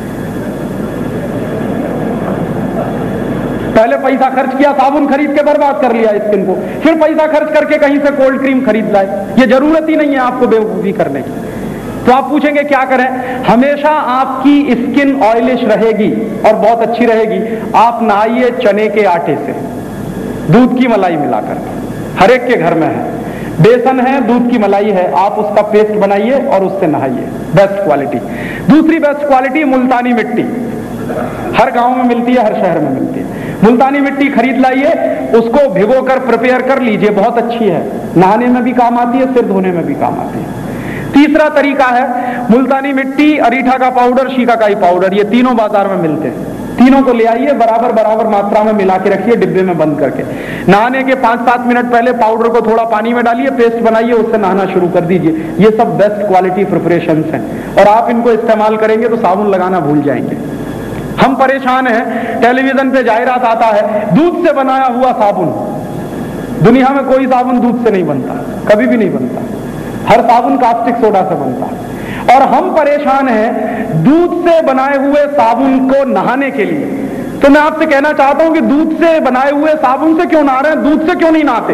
पहले पैसा खर्च किया, साबुन खरीद के बर्बाद कर लिया स्किन को, फिर पैसा खर्च करके कहीं से कोल्ड क्रीम खरीद लाए। ये जरूरत ही नहीं है आपको बेवकूफी करने की। तो आप पूछेंगे क्या करें? हमेशा आपकी स्किन ऑयलिश रहेगी और बहुत अच्छी रहेगी। आप नहाइए चने के आटे से, दूध की मलाई मिलाकर, हर एक के घर में है, बेसन है, दूध की मलाई है, आप उसका पेस्ट बनाइए और उससे नहाइए, बेस्ट क्वालिटी। दूसरी बेस्ट क्वालिटी मुल्तानी मिट्टी, हर गांव में मिलती है, हर शहर में मिलती है। मुल्तानी मिट्टी खरीद लाइए, उसको भिगोकर प्रिपेयर कर लीजिए, बहुत अच्छी है, नहाने में भी काम आती है, सिर धोने में भी काम आती है। तीसरा तरीका है मुल्तानी मिट्टी, अरीठा का पाउडर, शिकाकाई पाउडर, ये तीनों बाजार में मिलते हैं। तीनों को ले आइए, बराबर बराबर मात्रा में मिला के रखिए, डिब्बे में बंद करके। नहाने के 5-7 मिनट पहले पाउडर को थोड़ा पानी में डालिए, पेस्ट बनाइए, उससे नहाना शुरू कर दीजिए। ये सब बेस्ट क्वालिटी प्रिपरेशंस हैं और आप इनको इस्तेमाल करेंगे तो साबुन लगाना भूल जाएंगे। हम परेशान हैं, टेलीविजन पे जाहिरात आता है दूध से बनाया हुआ साबुन। दुनिया में कोई साबुन दूध से नहीं बनता, कभी भी नहीं बनता, हर साबुन कास्टिक सोडा से बनता है। और हम परेशान हैं दूध से बनाए हुए साबुन को नहाने के लिए। तो मैं आपसे कहना चाहता हूं कि दूध से बनाए हुए साबुन से क्यों नहा रहे हैं, दूध से क्यों नहीं नहाते,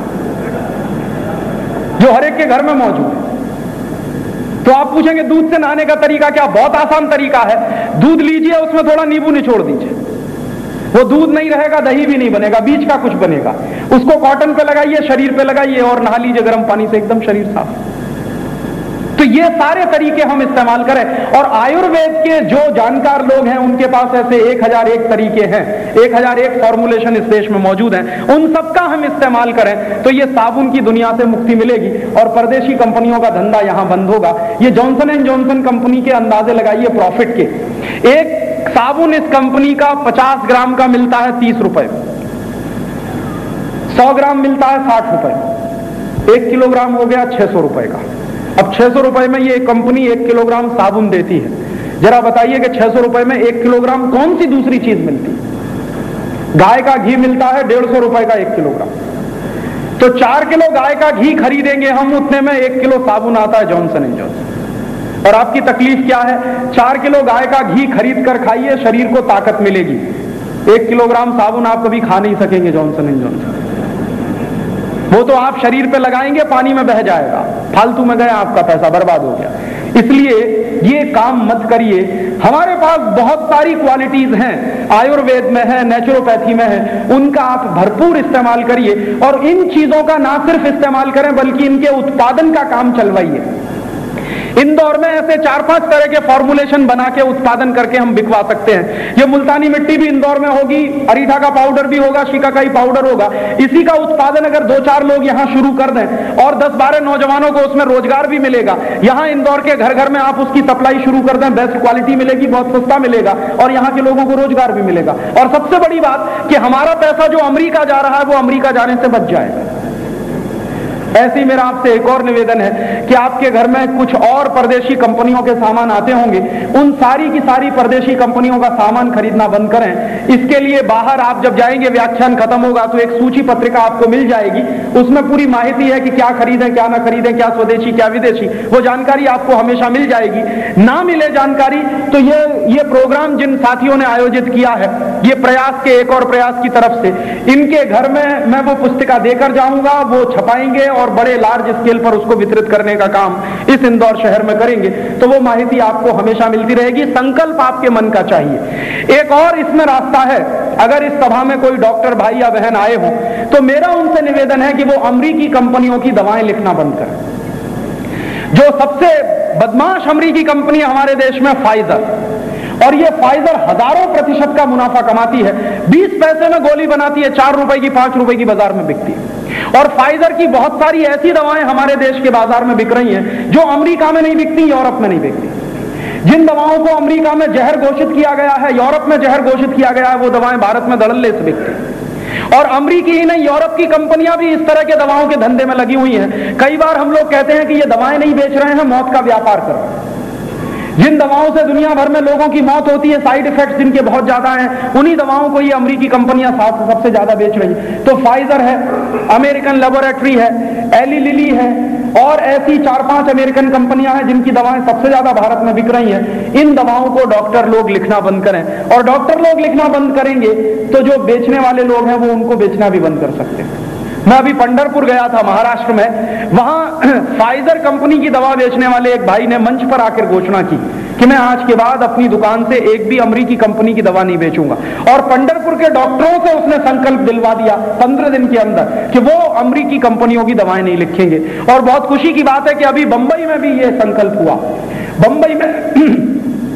जो हर एक के घर में मौजूद है। तो आप पूछेंगे दूध से नहाने का तरीका क्या? बहुत आसान तरीका है। दूध लीजिए, उसमें थोड़ा नींबू निचोड़ दीजिए, वो दूध नहीं रहेगा, दही भी नहीं बनेगा, बीच का कुछ बनेगा। उसको कॉटन पे लगाइए, शरीर पे लगाइए और नहा लीजिए गर्म पानी से, एकदम शरीर साफ। तो ये सारे तरीके हम इस्तेमाल करें। और आयुर्वेद के जो जानकार लोग हैं उनके पास ऐसे 1001 तरीके हैं, 1001 फॉर्मुलेशन इस देश में मौजूद हैं, उन सबका हम इस्तेमाल करें तो ये साबुन की दुनिया से मुक्ति मिलेगी और परदेशी कंपनियों का धंधा यहां बंद होगा। ये जॉनसन एंड जॉनसन कंपनी के अंदाजे लगाइए प्रॉफिट के। एक साबुन इस कंपनी का 50 ग्राम का मिलता है 30 रुपए, 100 ग्राम मिलता है 60 रुपए, 1 किलोग्राम हो गया 600 रुपए का। अब 600 रुपए में ये कंपनी 1 किलोग्राम साबुन देती है। जरा बताइए कि 600 रुपए में 1 किलोग्राम कौन सी दूसरी चीज मिलती है? गाय का घी मिलता है 150 रुपए का 1 किलोग्राम। तो 4 किलो गाय का घी खरीदेंगे हम, उतने में 1 किलो साबुन आता है जॉनसन एंड जॉनसन। और आपकी तकलीफ क्या है? 4 किलो गाय का घी खरीद कर खाइए, शरीर को ताकत मिलेगी। 1 किलोग्राम साबुन आप कभी खा नहीं सकेंगे जॉनसन एंड जॉनसन। वो तो आप शरीर पे लगाएंगे, पानी में बह जाएगा, फालतू में गया आपका पैसा, बर्बाद हो गया। इसलिए ये काम मत करिए। हमारे पास बहुत सारी क्वालिटीज हैं, आयुर्वेद में है, नेचुरोपैथी में है, उनका आप भरपूर इस्तेमाल करिए। और इन चीजों का ना सिर्फ इस्तेमाल करें बल्कि इनके उत्पादन का काम चलवाइए। इंदौर में ऐसे 4-5 तरह के फॉर्मुलेशन बना के उत्पादन करके हम बिकवा सकते हैं। ये मुल्तानी मिट्टी भी इंदौर में होगी, अरीठा का पाउडर भी होगा, शिकाकाई पाउडर होगा। इसी का उत्पादन अगर 2-4 लोग यहाँ शुरू कर दें और 10-12 नौजवानों को उसमें रोजगार भी मिलेगा। यहाँ इंदौर के घर घर में आप उसकी सप्लाई शुरू कर दें, बेस्ट क्वालिटी मिलेगी, बहुत सस्ता मिलेगा और यहाँ के लोगों को रोजगार भी मिलेगा। और सबसे बड़ी बात कि हमारा पैसा जो अमेरिका जा रहा है वो अमेरिका जाने से बच जाएगा। ऐसे ही मेरा आपसे एक और निवेदन है कि आपके घर में कुछ और परदेशी कंपनियों के सामान आते होंगे, उन सारी की सारी परदेशी कंपनियों का सामान खरीदना बंद करें। इसके लिए बाहर आप जब जाएंगे, व्याख्यान खत्म होगा तो एक सूची पत्रिका आपको मिल जाएगी, उसमें पूरी माहिती है कि क्या खरीदें क्या ना खरीदें, क्या स्वदेशी क्या विदेशी, वो जानकारी आपको हमेशा मिल जाएगी। ना मिले जानकारी तो ये प्रोग्राम जिन साथियों ने आयोजित किया है, ये प्रयास के एक और प्रयास की तरफ से, इनके घर में मैं वो पुस्तिका देकर जाऊंगा, वो छपाएंगे और बड़े लार्ज स्केल पर उसको वितरित करने का काम इस इंदौर शहर में करेंगे। तो वो माहिती आपको हमेशा मिलती रहेगी। संकल्प आपके मन का चाहिए। एक और इसमें रास्ता है, अगर इस सभा में कोई डॉक्टर भाई या बहन आए हो तो मेरा उनसे निवेदन है कि वो अमेरिकी कंपनियों की दवाएं लिखना बंद करें। जो सबसे बदमाश अमेरिकी कंपनी है हमारे देश में फाइजर, और ये फाइजर हजारों प्रतिशत का मुनाफा कमाती है। 20 पैसे में गोली बनाती है, 4 रुपए की 5 रुपए की बाजार में बिकती है। और फाइजर की बहुत सारी ऐसी दवाएं हमारे देश के बाजार में बिक रही हैं जो अमेरिका में नहीं बिकती, यूरोप में नहीं बिकती। जिन दवाओं को अमेरिका में जहर घोषित किया गया है, यूरोप में जहर घोषित किया गया है, वो दवाएं भारत में धड़ल्ले से बिकती। और अमेरिकी ही नहीं, यूरोप की कंपनियां भी इस तरह के दवाओं के धंधे में लगी हुई हैं। कई बार हम लोग कहते हैं कि ये दवाएं नहीं बेच रहे हैं, मौत का व्यापार कर रहे हैं। जिन दवाओं से दुनिया भर में लोगों की मौत होती है, साइड इफेक्ट्स जिनके बहुत ज्यादा हैं, उन्हीं दवाओं को ये अमेरिकी कंपनियां सबसे ज्यादा बेच रही हैं। तो फाइजर है, अमेरिकन लेबोरेटरी है, एली लिली है, और ऐसी 4-5 अमेरिकन कंपनियां हैं जिनकी दवाएं सबसे ज्यादा भारत में बिक रही हैं। इन दवाओं को डॉक्टर लोग लिखना बंद करें, और डॉक्टर लोग लिखना बंद करेंगे तो जो बेचने वाले लोग हैं वो उनको बेचना भी बंद कर सकते हैं। मैं अभी पंढरपुर गया था महाराष्ट्र में, वहां फाइजर कंपनी की दवा बेचने वाले एक भाई ने मंच पर आकर घोषणा की कि मैं आज के बाद अपनी दुकान से एक भी अमेरिकी कंपनी की दवा नहीं बेचूंगा। और पंढरपुर के डॉक्टरों से उसने संकल्प दिलवा दिया 15 दिन के अंदर कि वो अमेरिकी कंपनियों की दवाएं नहीं लिखेंगे। और बहुत खुशी की बात है कि अभी बंबई में भी ये संकल्प हुआ। बंबई में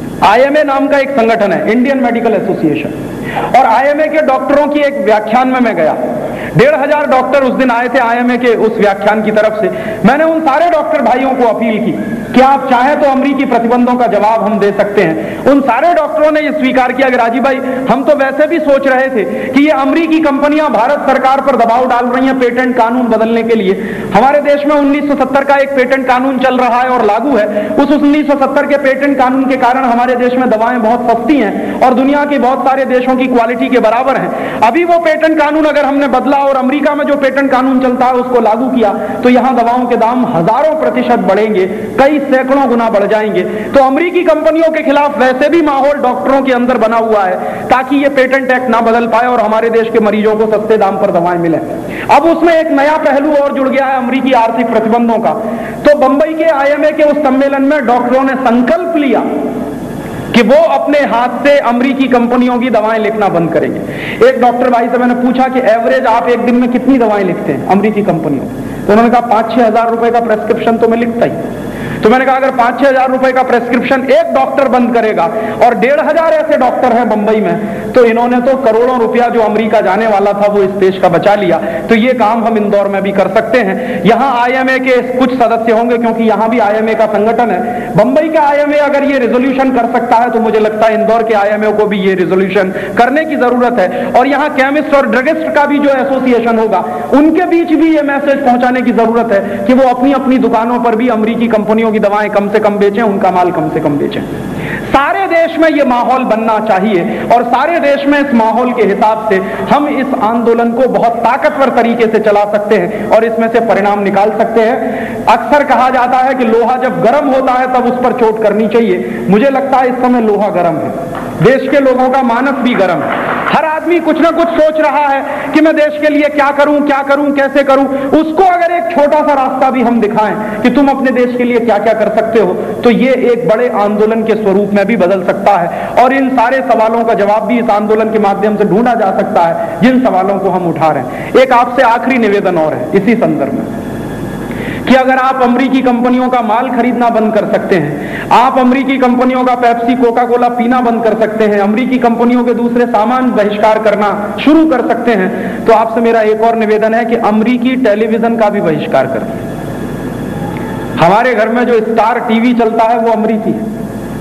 IMA नाम का एक संगठन है, इंडियन मेडिकल एसोसिएशन, और IMA के डॉक्टरों की एक व्याख्यान में मैं गया। 1500 डॉक्टर उस दिन आए थे IMA के उस व्याख्यान की तरफ से। मैंने उन सारे डॉक्टर भाइयों को अपील की कि आप चाहें तो अमेरिकी प्रतिबंधों का जवाब हम दे सकते हैं। उन सारे डॉक्टरों ने यह स्वीकार किया कि राजीव भाई, हम तो वैसे भी सोच रहे थे कि ये अमेरिकी कंपनियां भारत सरकार पर दबाव डाल रही हैं पेटेंट कानून बदलने के लिए। हमारे देश में 1970 का एक पेटेंट कानून चल रहा है और लागू है। उस 1970 के पेटेंट कानून के कारण हमारे देश में दवाएं बहुत सस्ती हैं और दुनिया के बहुत सारे देशों की क्वालिटी के बराबर हैं। अभी वो पेटेंट कानून अगर हमने बदला और अमेरिका में जो पेटेंट कानून चलता है उसको लागू किया तो यहां दवाओं के दाम हजारों प्रतिशत बढ़ेंगे, कई सैकड़ों गुना बढ़ जाएंगे। तो अमेरिकी कंपनियों के खिलाफ वैसे भी माहौल डॉक्टरों के अंदर बना हुआ है ताकि ये पेटेंट एक्ट ना बदल पाए और हमारे देश के मरीजों को सस्ते दाम पर दवाएं मिले। अब उसमें एक नया पहलू और जुड़ गया है अमेरिकी आर्थिक प्रतिबंधों का। तो बंबई के IMA के उस सम्मेलन में डॉक्टरों ने संकल्प लिया कि वो अपने हाथ से अमेरिकी कंपनियों की दवाएं लिखना बंद करेंगे। एक डॉक्टर भाई से मैंने पूछा कि एवरेज आप एक दिन में कितनी दवाएं लिखते हैं अमेरिकी कंपनियों, तो उन्होंने कहा 5-6 हजार रुपए का प्रेस्क्रिप्शन तो मैं लिखता ही। तो मैंने कहा अगर 5-6 हजार रुपए का प्रेस्क्रिप्शन एक डॉक्टर बंद करेगा और 1500 ऐसे डॉक्टर हैं बंबई में, तो इन्होंने तो करोड़ों रुपया जो अमेरिका जाने वाला था वो इस देश का बचा लिया। तो ये काम हम इंदौर में भी कर सकते हैं। यहाँ IMA के कुछ सदस्य होंगे क्योंकि यहाँ भी IMA का संगठन है। बंबई का IMA अगर ये रिजोल्यूशन कर सकता है तो मुझे लगता है इंदौर के IMA को भी ये रिजोल्यूशन करने की जरूरत है। और यहाँ केमिस्ट और ड्रगिस्ट का भी जो एसोसिएशन होगा उनके बीच भी ये मैसेज पहुंचाने की जरूरत है कि वो अपनी अपनी दुकानों पर भी अमेरिकी कंपनियों की दवाएं कम से कम बेचें, उनका माल कम से कम बेचें। सारे देश में यह माहौल बनना चाहिए और सारे देश में इस माहौल के हिसाब से हम इस आंदोलन को बहुत ताकतवर तरीके से चला सकते हैं और इसमें से परिणाम निकाल सकते हैं। अक्सर कहा जाता है कि लोहा जब गर्म होता है तब उस पर चोट करनी चाहिए। मुझे लगता है इस समय लोहा गर्म है, देश के लोगों का मानस भी गर्म है। हर आदमी कुछ ना कुछ सोच रहा है कि मैं देश के लिए क्या करूं, कैसे करूं। उसको अगर एक छोटा सा रास्ता भी हम दिखाएं कि तुम अपने देश के लिए क्या क्या कर सकते हो, तो ये एक बड़े आंदोलन के स्वरूप में भी बदल सकता है। और इन सारे सवालों का जवाब भी इस आंदोलन के माध्यम से ढूंढा जा सकता है जिन सवालों को हम उठा रहे हैं। एक आपसे आखिरी निवेदन और है इसी संदर्भ में कि अगर आप अमेरिकी कंपनियों का माल खरीदना बंद कर सकते हैं, आप अमेरिकी कंपनियों का पेप्सी कोका कोला पीना बंद कर सकते हैं, अमेरिकी कंपनियों के दूसरे सामान बहिष्कार करना शुरू कर सकते हैं, तो आपसे मेरा एक और निवेदन है कि अमेरिकी टेलीविजन का भी बहिष्कार करें। हमारे घर में जो स्टार टीवी चलता है वो अमेरिकी है,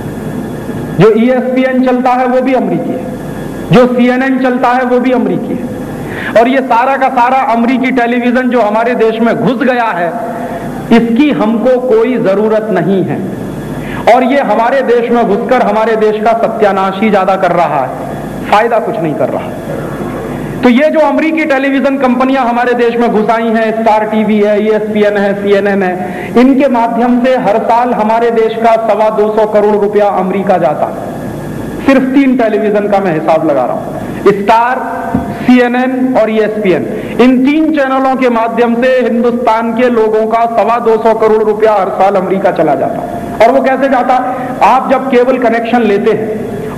जो ESPN चलता है वो भी अमेरिकी है, जो CNN चलता है वो भी अमेरिकी है। और ये सारा का सारा अमेरिकी टेलीविजन जो हमारे देश में घुस गया है, इसकी हमको कोई जरूरत नहीं है और ये हमारे देश में घुसकर हमारे देश का सत्यानाश ही ज्यादा कर रहा है, फायदा कुछ नहीं कर रहा। तो ये जो अमेरिकी टेलीविजन कंपनियां हमारे देश में घुस आई हैं, स्टार टीवी है, ESPN है, CNN है, इनके माध्यम से हर साल हमारे देश का 225 करोड़ रुपया अमेरिका जाता है। सिर्फ 3 टेलीविजन का मैं हिसाब लगा रहा हूं, स्टार, CNN और ESPN। इन 3 चैनलों के माध्यम से हिंदुस्तान के लोगों का 225 करोड़ रुपया हर साल अमेरिका चला जाता। और वो कैसे जाता? आप जब केबल कनेक्शन लेते हैं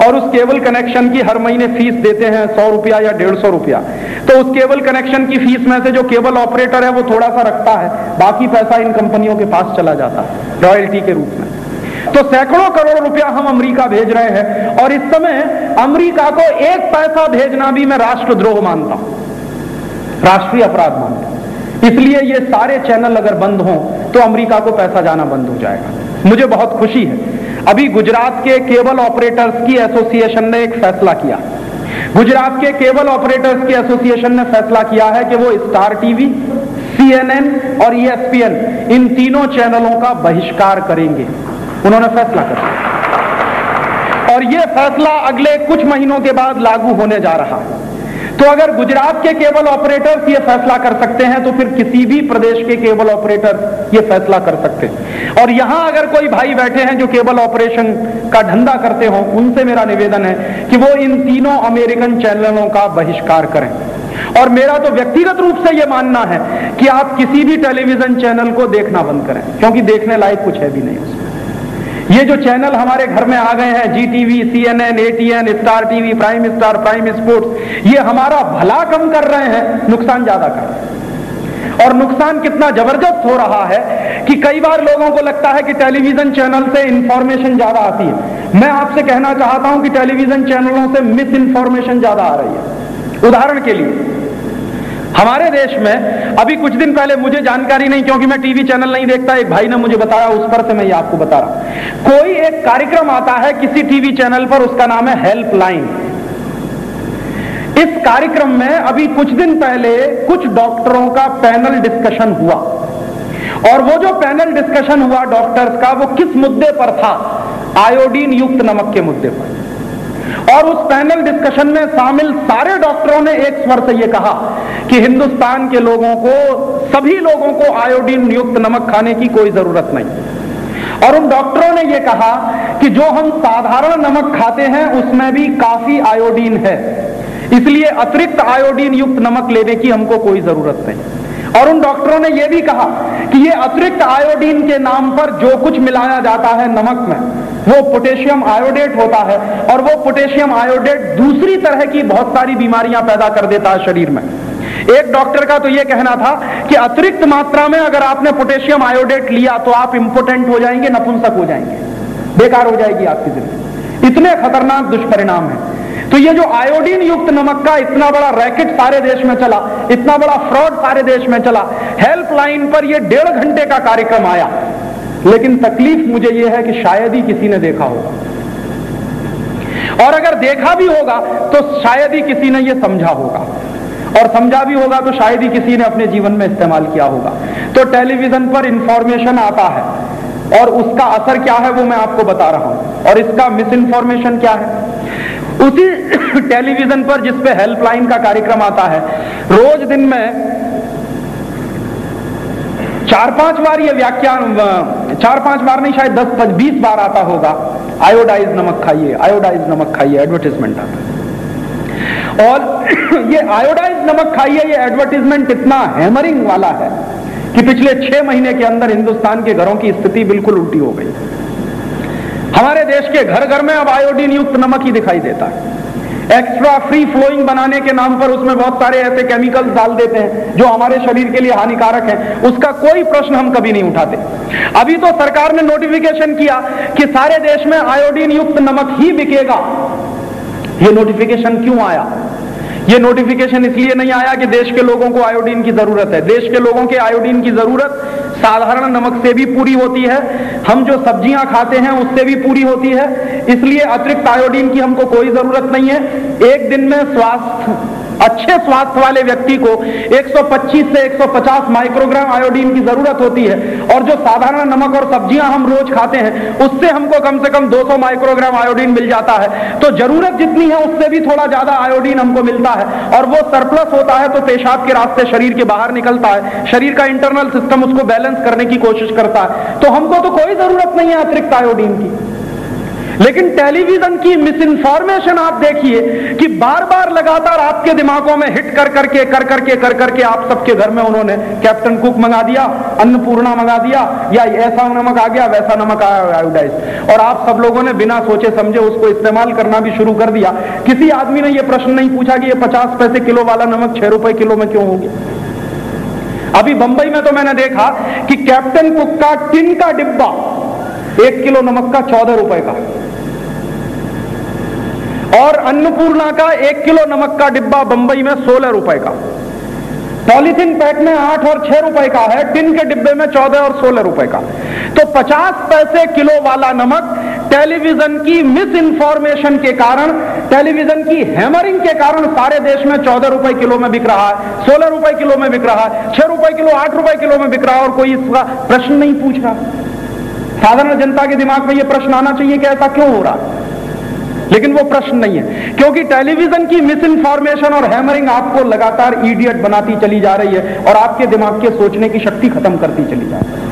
और उस केबल कनेक्शन की हर महीने फीस देते हैं 100 रुपया या 150 रुपया, तो उस केबल कनेक्शन की फीस में से जो केबल ऑपरेटर है वो थोड़ा सा रखता है, बाकी पैसा इन कंपनियों के पास चला जाता है रॉयल्टी के रूप में। तो सैकड़ों करोड़ रुपया हम अमेरिका भेज रहे हैं, और इस समय अमेरिका को 1 पैसा भेजना भी मैं राष्ट्रद्रोह मानता हूं, राष्ट्रीय अपराध मानता हूं। इसलिए ये सारे चैनल अगर बंद हों तो अमेरिका को पैसा जाना बंद हो जाएगा। मुझे बहुत खुशी है, अभी गुजरात के केबल ऑपरेटर्स की एसोसिएशन ने एक फैसला किया। गुजरात के केबल ऑपरेटर्स की एसोसिएशन ने फैसला किया है कि वो स्टार टीवी, CNN और ESPN इन तीनों चैनलों का बहिष्कार करेंगे। उन्होंने फैसला कर लिया और यह फैसला अगले कुछ महीनों के बाद लागू होने जा रहा है। तो अगर गुजरात के केबल ऑपरेटर्स ये फैसला कर सकते हैं तो फिर किसी भी प्रदेश के केबल ऑपरेटर्स ये फैसला कर सकते हैं। और यहां अगर कोई भाई बैठे हैं जो केबल ऑपरेशन का धंधा करते हो, उनसे मेरा निवेदन है कि वो इन तीनों अमेरिकन चैनलों का बहिष्कार करें। और मेरा तो व्यक्तिगत रूप से यह मानना है कि आप किसी भी टेलीविजन चैनल को देखना बंद करें, क्योंकि देखने लायक कुछ है भी नहीं उसमें। ये जो चैनल हमारे घर में आ गए हैं, GTV, CNN, ATN, Star TV, Prime Star, Prime Sports, ये हमारा भला कम कर रहे हैं, नुकसान ज्यादा कर रहे हैं। और नुकसान कितना जबरदस्त हो रहा है कि कई बार लोगों को लगता है कि टेलीविजन चैनल से इंफॉर्मेशन ज्यादा आती है। मैं आपसे कहना चाहता हूं कि टेलीविजन चैनलों से मिस इंफॉर्मेशन ज्यादा आ रही है। उदाहरण के लिए हमारे देश में अभी कुछ दिन पहले, मुझे जानकारी नहीं क्योंकि मैं टीवी चैनल नहीं देखता, एक भाई ने मुझे बताया, उस पर से मैं ये आपको बता रहा। कोई एक कार्यक्रम आता है किसी टीवी चैनल पर, उसका नाम है हेल्पलाइन। इस कार्यक्रम में अभी कुछ दिन पहले कुछ डॉक्टरों का पैनल डिस्कशन हुआ, और वो जो पैनल डिस्कशन हुआ डॉक्टर्स का, वो किस मुद्दे पर था? आयोडीन युक्त नमक के मुद्दे पर। और उस पैनल डिस्कशन में शामिल सारे डॉक्टरों ने एक स्वर से यह कहा कि हिंदुस्तान के लोगों को, सभी लोगों को आयोडीन युक्त नमक खाने की कोई जरूरत नहीं। और उन डॉक्टरों ने यह कहा कि जो हम साधारण नमक खाते हैं उसमें भी काफी आयोडीन है, इसलिए अतिरिक्त आयोडीन युक्त नमक लेने की हमको कोई जरूरत नहीं। और उन डॉक्टरों ने यह भी कहा कि ये अतिरिक्त आयोडीन के नाम पर जो कुछ मिलाया जाता है नमक में, वो पोटेशियम आयोडेट होता है, और वो पोटेशियम आयोडेट दूसरी तरह की बहुत सारी बीमारियां पैदा कर देता है शरीर में। एक डॉक्टर का तो यह कहना था कि अतिरिक्त मात्रा में अगर आपने पोटेशियम आयोडेट लिया तो आप इंपोटेंट हो जाएंगे, नपुंसक हो जाएंगे, बेकार हो जाएगी आपकी जिंदगी। इतने खतरनाक दुष्परिणाम है। तो ये जो आयोडीन युक्त नमक का इतना बड़ा रैकेट सारे देश में चला, इतना बड़ा फ्रॉड सारे देश में चला, हेल्पलाइन पर ये 1.5 घंटे का कार्यक्रम आया। लेकिन तकलीफ मुझे यह है कि शायद ही किसी ने देखा होगा, और अगर देखा भी होगा तो शायद ही किसी ने यह समझा होगा, और समझा भी होगा तो शायद ही किसी ने अपने जीवन में इस्तेमाल किया होगा। तो टेलीविजन पर इंफॉर्मेशन आता है और उसका असर क्या है वो मैं आपको बता रहा हूं, और इसका मिस इंफॉर्मेशन क्या है। उसी टेलीविजन पर जिसपे हेल्पलाइन का कार्यक्रम आता है, रोज दिन में 4-5 बार ये व्याख्यान, 4-5 बार नहीं, शायद 10-20 बार आता होगा, आयोडाइज नमक खाइए, आयोडाइज नमक खाइए, एडवर्टीजमेंट आता है। और ये आयोडाइज नमक खाइए, ये एडवर्टीजमेंट इतना हैमरिंग वाला है कि पिछले 6 महीने के अंदर हिंदुस्तान के घरों की स्थिति बिल्कुल उल्टी हो गई। हमारे देश के घर घर में अब आयोडीन युक्त नमक ही दिखाई देता है। एक्स्ट्रा फ्री फ्लोइंग बनाने के नाम पर उसमें बहुत सारे ऐसे केमिकल्स डाल देते हैं जो हमारे शरीर के लिए हानिकारक हैं, उसका कोई प्रश्न हम कभी नहीं उठाते। अभी तो सरकार ने नोटिफिकेशन किया कि सारे देश में आयोडीन युक्त नमक ही बिकेगा। ये नोटिफिकेशन क्यों आया? ये नोटिफिकेशन इसलिए नहीं आया कि देश के लोगों को आयोडीन की जरूरत है। देश के लोगों के आयोडीन की जरूरत साधारण नमक से भी पूरी होती है, हम जो सब्जियां खाते हैं उससे भी पूरी होती है, इसलिए अतिरिक्त आयोडीन की हमको कोई जरूरत नहीं है। एक दिन में अच्छे स्वास्थ्य वाले व्यक्ति को 125 से 150 माइक्रोग्राम आयोडीन की जरूरत होती है, और जो साधारण नमक और सब्जियां हम रोज खाते हैं उससे हमको कम से कम 200 माइक्रोग्राम आयोडीन मिल जाता है। तो जरूरत जितनी है उससे भी थोड़ा ज्यादा आयोडीन हमको मिलता है, और वो सरप्लस होता है तो पेशाब के रास्ते शरीर के बाहर निकलता है, शरीर का इंटरनल सिस्टम उसको बैलेंस करने की कोशिश करता है। तो हमको तो कोई जरूरत नहीं है अतिरिक्त आयोडीन की। लेकिन टेलीविजन की मिस इन्फॉर्मेशन आप देखिए कि बार बार लगातार आपके दिमागों में हिट कर करके आप सबके घर में उन्होंने कैप्टन कुक मंगा दिया, अन्नपूर्णा मंगा दिया, या ऐसा नमक आ गया, वैसा नमक आया आयोडाइज, और आप सब लोगों ने बिना सोचे समझे उसको इस्तेमाल करना भी शुरू कर दिया। किसी आदमी ने यह प्रश्न नहीं पूछा कि ये 50 पैसे किलो वाला नमक 6 रुपए किलो में क्यों हो गया। अभी बंबई में तो मैंने देखा कि कैप्टन कुक का टिन का डिब्बा 1 किलो नमक का 14 रुपए का, और अन्नपूर्णा का 1 किलो नमक का डिब्बा बंबई में 16 रुपए का। पॉलीथीन पैक में 8 और 6 रुपए का है, टिन के डिब्बे में 14 और 16 रुपए का। तो 50 पैसे किलो वाला नमक टेलीविजन की मिस इंफॉर्मेशन के कारण, टेलीविजन की हैमरिंग के कारण सारे देश में 14 रुपए किलो में बिक रहा है, 16 रुपए किलो में बिक रहा है, 6 रुपए किलो, 8 रुपए किलो में बिक रहा है, और कोई इसका प्रश्न नहीं पूछ रहा। साधारण जनता के दिमाग में यह प्रश्न आना चाहिए कि ऐसा क्यों हो रहा है, लेकिन वो प्रश्न नहीं है, क्योंकि टेलीविजन की मिस इन्फॉर्मेशन और हैमरिंग आपको लगातार इडियट बनाती चली जा रही है और आपके दिमाग के सोचने की शक्ति खत्म करती चली जा रही है।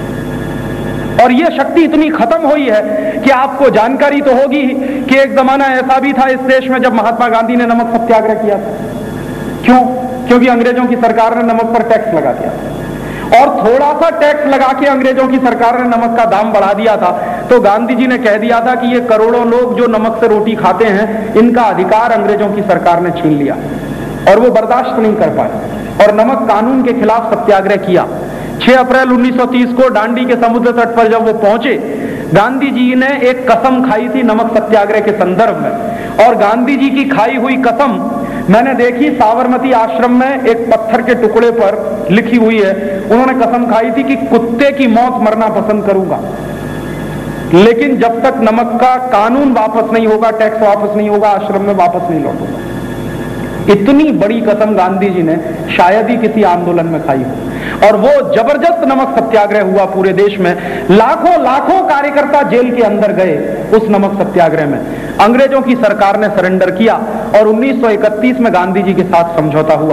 और ये शक्ति इतनी खत्म हुई है कि आपको जानकारी तो होगी कि एक जमाना ऐसा भी था इस देश में जब महात्मा गांधी ने नमक सत्याग्रह किया था। क्यों? क्योंकि अंग्रेजों की सरकार ने नमक पर टैक्स लगा दिया, और थोड़ा सा टैक्स लगा के अंग्रेजों की सरकार ने नमक का दाम बढ़ा दिया था। तो गांधी जी ने कह दिया था कि ये करोड़ों लोग जो नमक से रोटी खाते हैं, इनका अधिकार अंग्रेजों की सरकार ने छीन लिया, और वो बर्दाश्त नहीं कर पाए और नमक कानून के खिलाफ सत्याग्रह किया। 6 अप्रैल 1930 को दांडी के समुद्र तट पर जब वो पहुंचे, गांधी जी ने एक कसम खाई थी नमक सत्याग्रह के संदर्भ में, और गांधी जी की खाई हुई कसम मैंने देखी साबरमती आश्रम में एक पत्थर के टुकड़े पर लिखी हुई है। उन्होंने कसम खाई थी कि कुत्ते की मौत मरना पसंद करूंगा, लेकिन जब तक नमक का कानून वापस नहीं होगा, टैक्स वापस नहीं होगा, आश्रम में वापस नहीं लौटूंगा। इतनी बड़ी कसम गांधी जी ने शायद ही किसी आंदोलन में खाई हो, और वो जबरदस्त नमक सत्याग्रह हुआ पूरे देश में। लाखों लाखों कार्यकर्ता जेल के अंदर गए उस नमक सत्याग्रह में। अंग्रेजों की सरकार ने सरेंडर किया और 1931 में गांधी जी के साथ समझौता हुआ।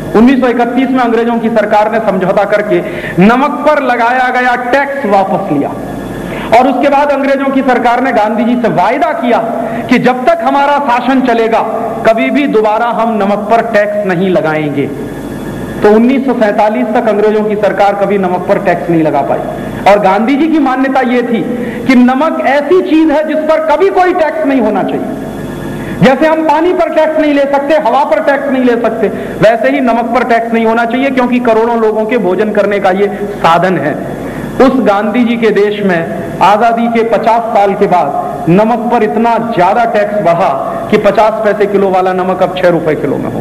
1931 में अंग्रेजों की सरकार ने समझौता करके नमक पर लगाया गया टैक्स वापस लिया, और उसके बाद अंग्रेजों की सरकार ने गांधी जी से वायदा किया कि जब तक हमारा शासन चलेगा कभी भी दोबारा हम नमक पर टैक्स नहीं लगाएंगे। तो 1947 तक अंग्रेजों की सरकार कभी नमक पर टैक्स नहीं लगा पाई, और गांधी जी की मान्यता यह थी कि नमक ऐसी चीज है जिस पर कभी कोई टैक्स नहीं होना चाहिए। जैसे हम पानी पर टैक्स नहीं ले सकते, हवा पर टैक्स नहीं ले सकते, वैसे ही नमक पर टैक्स नहीं होना चाहिए, क्योंकि करोड़ों लोगों के भोजन करने का ये साधन है। उस गांधी जी के देश में आजादी के 50 साल के बाद नमक पर इतना ज्यादा टैक्स बढ़ा कि 50 पैसे किलो वाला नमक अब 6 रुपए किलो में हो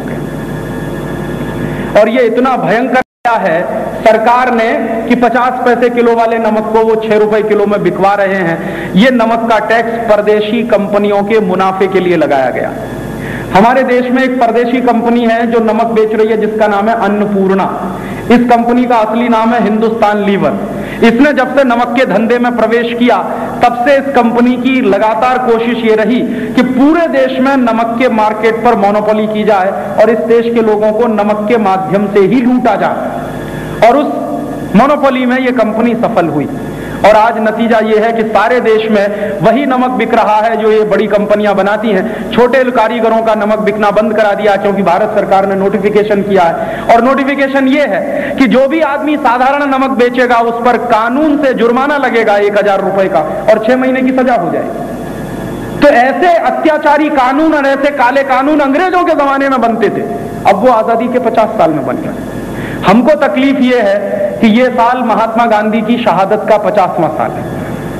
गया। और ये इतना भयंकर है सरकार ने कि 50 पैसे किलो वाले नमक को वो 6 रुपए किलो में बिकवा रहे हैं। ये नमक का टैक्स परदेशी कंपनियों के मुनाफे के लिए लगाया गया। हमारे देश में एक परदेशी कंपनी है जो नमक बेच रही है, जिसका नाम है अन्नपूर्णा। इस कंपनी का असली नाम है हिंदुस्तान लीवर। इसने जब से नमक के धंधे में प्रवेश किया तब से इस कंपनी की लगातार कोशिश ये रही कि पूरे देश में नमक के मार्केट पर मोनोपोली की जाए और इस देश के लोगों को नमक के माध्यम से ही लूटा जाए, और उस मोनोपोली में ये कंपनी सफल हुई। और आज नतीजा ये है कि सारे देश में वही नमक बिक रहा है जो ये बड़ी कंपनियां बनाती हैं। छोटे कारीगरों का नमक बिकना बंद करा दिया, क्योंकि भारत सरकार ने नोटिफिकेशन किया है, और नोटिफिकेशन ये है कि जो भी आदमी साधारण नमक बेचेगा उस पर कानून से जुर्माना लगेगा 1000 रुपए का, और 6 महीने की सजा हो जाएगी। तो ऐसे अत्याचारी कानून और ऐसे काले कानून अंग्रेजों के जमाने में बनते थे, अब वो आजादी के 50 साल में बन गए। हमको तकलीफ ये है कि ये साल महात्मा गांधी की शहादत का 50वां साल है।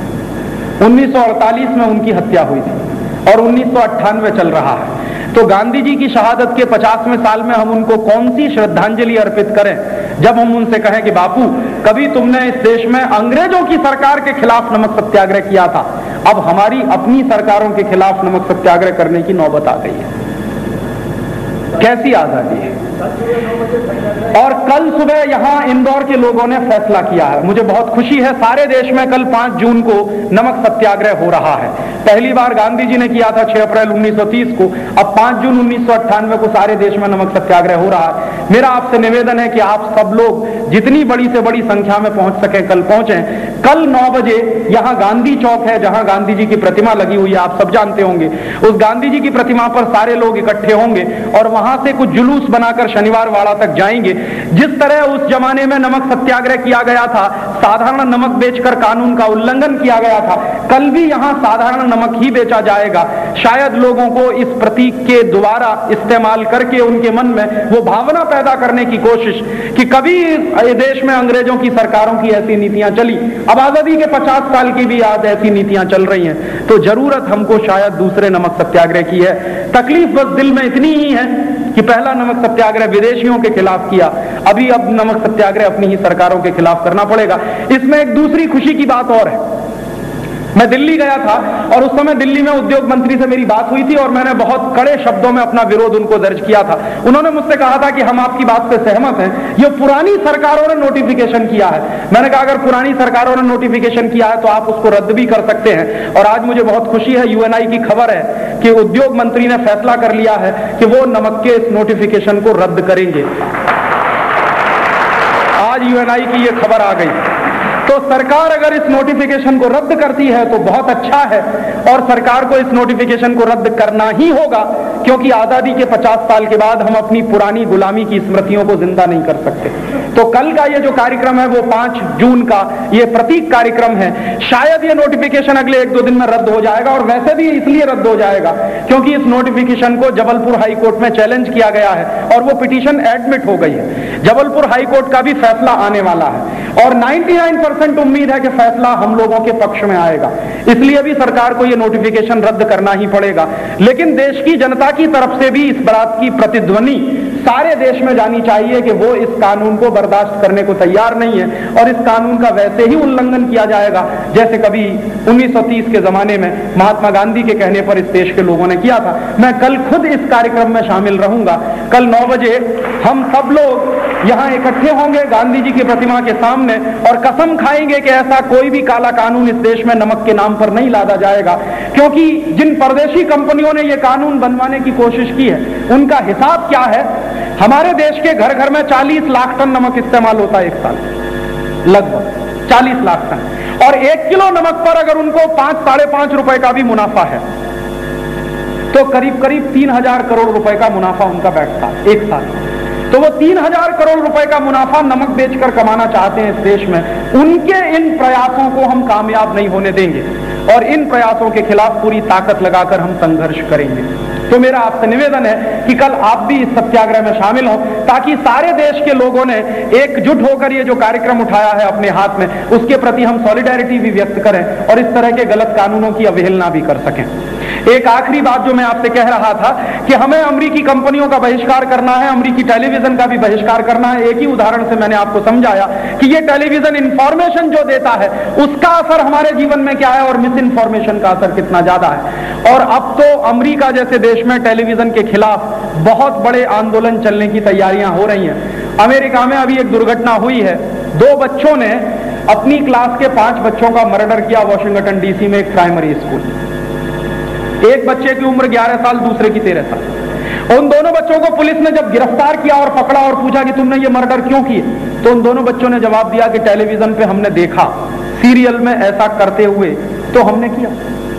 1948 में उनकी हत्या हुई थी और 1998 चल रहा है। तो गांधी जी की शहादत के 50वें साल में हम उनको कौन सी श्रद्धांजलि अर्पित करें, जब हम उनसे कहें कि बापू कभी तुमने इस देश में अंग्रेजों की सरकार के खिलाफ नमक सत्याग्रह किया था, अब हमारी अपनी सरकारों के खिलाफ नमक सत्याग्रह करने की नौबत आ गई है। कैसी आजादी है। और कल सुबह यहां इंदौर के लोगों ने फैसला किया है, मुझे बहुत खुशी है। सारे देश में कल 5 जून को नमक सत्याग्रह हो रहा है। पहली बार गांधी जी ने किया था 6 अप्रैल 1930 को, अब 5 जून 1998 को सारे देश में नमक सत्याग्रह हो रहा है। मेरा आपसे निवेदन है कि आप सब लोग जितनी बड़ी से बड़ी संख्या में पहुंच सके कल पहुंचें। कल 9 बजे यहां गांधी चौक है, जहां गांधी जी की प्रतिमा लगी हुई है, आप सब जानते होंगे। उस गांधी जी की प्रतिमा पर सारे लोग इकट्ठे होंगे और वहां से कुछ जुलूस बनाकर शनिवार वाड़ा तक जाएंगे। जिस तरह उस जमाने में नमक सत्याग्रह किया गया था, साधारण नमक बेचकर कानून का उल्लंघन किया गया था, कल भी यहां साधारण नमक ही बेचा जाएगा। शायद लोगों को इस प्रतीक के द्वारा इस्तेमाल करके उनके मन में वो भावना पैदा करने की कोशिश कि कभी देश में अंग्रेजों की सरकारों की ऐसी नीतियां चली, अब आजादी के 50 साल की भी आज ऐसी नीतियां चल रही हैं, तो जरूरत हमको शायद दूसरे नमक सत्याग्रह की है। तकलीफ बस दिल में इतनी ही है कि पहला नमक सत्याग्रह विदेशियों के खिलाफ किया, अभी अब नमक सत्याग्रह अपनी ही सरकारों के खिलाफ करना पड़ेगा। इसमें एक दूसरी खुशी की बात और है। मैं दिल्ली गया था और उस समय दिल्ली में उद्योग मंत्री से मेरी बात हुई थी और मैंने बहुत कड़े शब्दों में अपना विरोध उनको दर्ज किया था। उन्होंने मुझसे कहा था कि हम आपकी बात से सहमत हैं, ये पुरानी सरकारों ने नोटिफिकेशन किया है। मैंने कहा अगर पुरानी सरकारों ने नोटिफिकेशन किया है तो आप उसको रद्द भी कर सकते हैं। और आज मुझे बहुत खुशी है, यूएनआई की खबर है कि उद्योग मंत्री ने फैसला कर लिया है कि वो नमक के इस नोटिफिकेशन को रद्द करेंगे। आज यूएनआई की ये खबर आ गई। तो सरकार अगर इस नोटिफिकेशन को रद्द करती है तो बहुत अच्छा है, और सरकार को इस नोटिफिकेशन को रद्द करना ही होगा, क्योंकि आजादी के 50 साल के बाद हम अपनी पुरानी गुलामी की स्मृतियों को जिंदा नहीं कर सकते। तो कल का ये जो कार्यक्रम है वो 5 जून का ये प्रतीक कार्यक्रम है। शायद ये नोटिफिकेशन अगले 1-2 दिन में रद्द हो जाएगा, और वैसे भी इसलिए रद्द हो जाएगा क्योंकि इस नोटिफिकेशन को जबलपुर हाई कोर्ट में चैलेंज किया गया है और वो पिटीशन एडमिट हो गई है। जबलपुर हाई कोर्ट का भी फैसला आने वाला है और 99% उम्मीद है कि फैसला हम लोगों के पक्ष में आएगा। इसलिए भी सरकार को यह नोटिफिकेशन रद्द करना ही पड़ेगा। लेकिन देश की जनता की तरफ से भी इस बात की प्रतिध्वनि सारे देश में जानी चाहिए कि वो इस कानून को बर्दाश्त करने को तैयार नहीं है और इस कानून का वैसे ही उल्लंघन किया जाएगा जैसे कभी 1930 के जमाने में महात्मा गांधी के कहने पर इस देश के लोगों ने किया था। मैं कल खुद इस कार्यक्रम में शामिल रहूंगा। कल 9 बजे हम सब लोग यहां इकट्ठे होंगे गांधी जी की प्रतिमा के सामने और कसम खाएंगे कि ऐसा कोई भी काला कानून इस देश में नमक के नाम पर नहीं लादा जाएगा, क्योंकि जिन परदेशी कंपनियों ने यह कानून बनवाने की कोशिश की है उनका हिसाब क्या है। हमारे देश के घर घर में 40 लाख टन नमक इस्तेमाल होता है एक साल, लगभग 40 लाख टन, और 1 किलो नमक पर अगर उनको 5-5.5 रुपए का भी मुनाफा है तो करीब करीब 3,000 करोड़ रुपए का मुनाफा उनका बैठता है एक साल। तो वो 3,000 करोड़ रुपए का मुनाफा नमक बेचकर कमाना चाहते हैं इस देश में। उनके इन प्रयासों को हम कामयाब नहीं होने देंगे और इन प्रयासों के खिलाफ पूरी ताकत लगाकर हम संघर्ष करेंगे। तो मेरा आपसे निवेदन है कि कल आप भी इस सत्याग्रह में शामिल हो, ताकि सारे देश के लोगों ने एकजुट होकर ये जो कार्यक्रम उठाया है अपने हाथ में, उसके प्रति हम सॉलिडेरिटी भी व्यक्त करें और इस तरह के गलत कानूनों की अवहेलना भी कर सकें। एक आखिरी बात जो मैं आपसे कह रहा था कि हमें अमेरिकी कंपनियों का बहिष्कार करना है, अमेरिकी टेलीविजन का भी बहिष्कार करना है। एक ही उदाहरण से मैंने आपको समझाया कि ये टेलीविजन इंफॉर्मेशन जो देता है उसका असर हमारे जीवन में क्या है और मिस इन्फॉर्मेशन का असर कितना ज्यादा है। और अब तो अमेरिका जैसे देश में टेलीविजन के खिलाफ बहुत बड़े आंदोलन चलने की तैयारियां हो रही हैं। अमेरिका में अभी एक दुर्घटना हुई है, 2 बच्चों ने अपनी क्लास के 5 बच्चों का मर्डर किया वॉशिंगटन डीसी में एक प्राइमरी स्कूल। एक बच्चे की उम्र 11 साल, दूसरे की 13 साल। उन दोनों बच्चों को पुलिस ने जब गिरफ्तार किया और पकड़ा और पूछा कि तुमने ये मर्डर क्यों किए, तो उन दोनों बच्चों ने जवाब दिया कि टेलीविजन पे हमने देखा, सीरियल में ऐसा करते हुए तो हमने किया।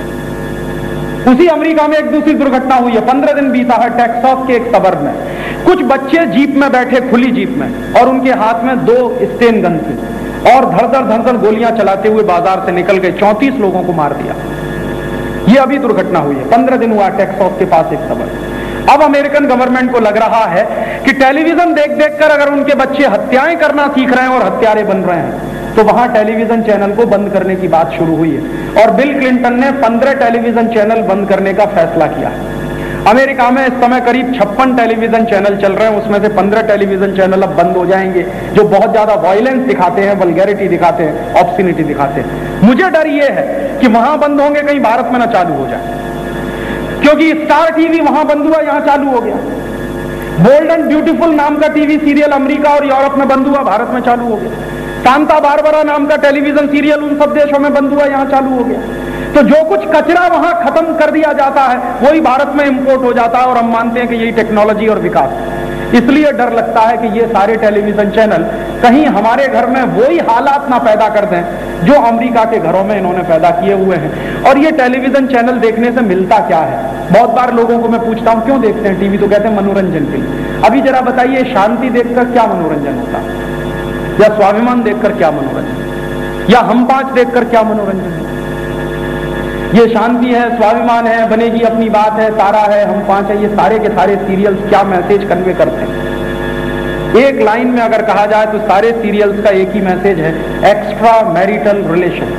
उसी अमेरिका में एक दूसरी दुर्घटना हुई है, 15 दिन बीता है टेक्सास के एक सबर्ब में। कुछ बच्चे जीप में बैठे, खुली जीप में, और उनके हाथ में 2 स्टेन गन थी और धड़-धड़ गोलियां चलाते हुए बाजार से निकल गए, 34 लोगों को मार दिया। ये अभी दुर्घटना हुई है, 15 दिन हुआ टेक्सास के पास एक सबर्ब। अब अमेरिकन गवर्नमेंट को लग रहा है कि टेलीविजन देख देख कर अगर उनके बच्चे हत्याएं करना सीख रहे हैं और हत्यारे बन रहे हैं तो वहां टेलीविजन चैनल को बंद करने की बात शुरू हुई है। और बिल क्लिंटन ने 15 टेलीविजन चैनल बंद करने का फैसला किया है। अमेरिका में इस समय करीब 56 टेलीविजन चैनल चल रहे हैं, उसमें से 15 टेलीविजन चैनल अब बंद हो जाएंगे जो बहुत ज्यादा वायलेंस दिखाते हैं, वल्गैरिटी दिखाते हैं, ऑब्स्टिनिटी दिखाते हैं। मुझे डर यह है कि वहां बंद होंगे, कहीं भारत में ना चालू हो जाए, क्योंकि स्टार टीवी वहां बंद हुआ, यहां चालू हो गया। बोल्ड एंड ब्यूटीफुल नाम का टीवी सीरियल अमेरिका और यूरोप में बंद हुआ, भारत में चालू हो गया। सांता बारबरा नाम का टेलीविजन सीरियल उन सब देशों में बंद हुआ, यहां चालू हो गया। तो जो कुछ कचरा वहां खत्म कर दिया जाता है वही भारत में इंपोर्ट हो जाता है और हम मानते हैं कि यही टेक्नोलॉजी और विकास। इसलिए डर लगता है कि ये सारे टेलीविजन चैनल कहीं हमारे घर में वही हालात ना पैदा कर दें जो अमेरिका के घरों में इन्होंने पैदा किए हुए हैं। और ये टेलीविजन चैनल देखने से मिलता क्या है? बहुत बार लोगों को मैं पूछता हूं क्यों देखते हैं टीवी, तो कहते हैं मनोरंजन के लिए। अभी जरा बताइए, शांति देखकर क्या मनोरंजन होता है, या स्वाभिमान देखकर क्या मनोरंजन, या हम पांच देखकर क्या मनोरंजन है? ये शांति है, स्वाभिमान है, बनेगी अपनी बात है, तारा है, हम पांच है, ये सारे के सारे सीरियल्स क्या मैसेज कन्वे करते हैं? एक लाइन में अगर कहा जाए तो सारे सीरियल्स का एक ही मैसेज है, एक्स्ट्रा मैरिटल रिलेशन।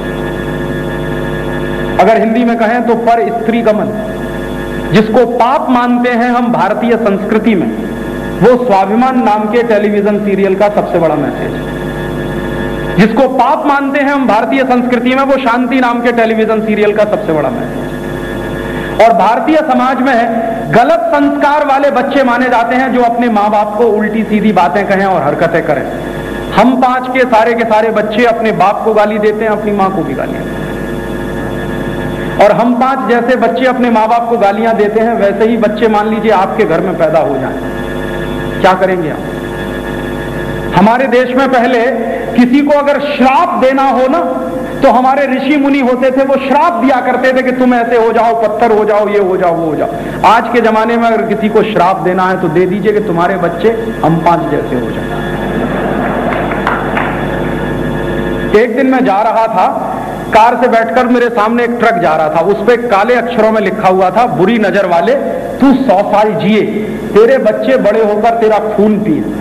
अगर हिंदी में कहें तो पर स्त्री गमन, जिसको पाप मानते हैं हम भारतीय संस्कृति में, वो स्वाभिमान नाम के टेलीविजन सीरियल का सबसे बड़ा मैसेज है। जिसको पाप मानते हैं हम भारतीय संस्कृति में, वो शांति नाम के टेलीविजन सीरियल का सबसे बड़ा मैसेज। और भारतीय समाज में गलत संस्कार वाले बच्चे माने जाते हैं जो अपने माँ बाप को उल्टी सीधी बातें कहें और हरकतें करें। हम पांच के सारे बच्चे अपने बाप को गाली देते हैं, अपनी माँ को भी गालियां देते हैं। और हम पांच जैसे बच्चे अपने माँ बाप को गालियां देते हैं, वैसे ही बच्चे मान लीजिए आपके घर में पैदा हो जाएं, क्या करेंगे आप? हमारे देश में पहले किसी को अगर श्राप देना हो ना, तो हमारे ऋषि मुनि होते थे, वो श्राप दिया करते थे कि तुम ऐसे हो जाओ, पत्थर हो जाओ, ये हो जाओ, वो हो जाओ। आज के जमाने में अगर किसी को श्राप देना है तो दे दीजिए कि तुम्हारे बच्चे हम पांच जैसे हो जाए। एक दिन मैं जा रहा था, कार से बैठकर मेरे सामने एक ट्रक जा रहा था, उस पर काले अक्षरों में लिखा हुआ था, बुरी नजर वाले तू 100 साल जिए, तेरे बच्चे बड़े होकर तेरा खून पिए।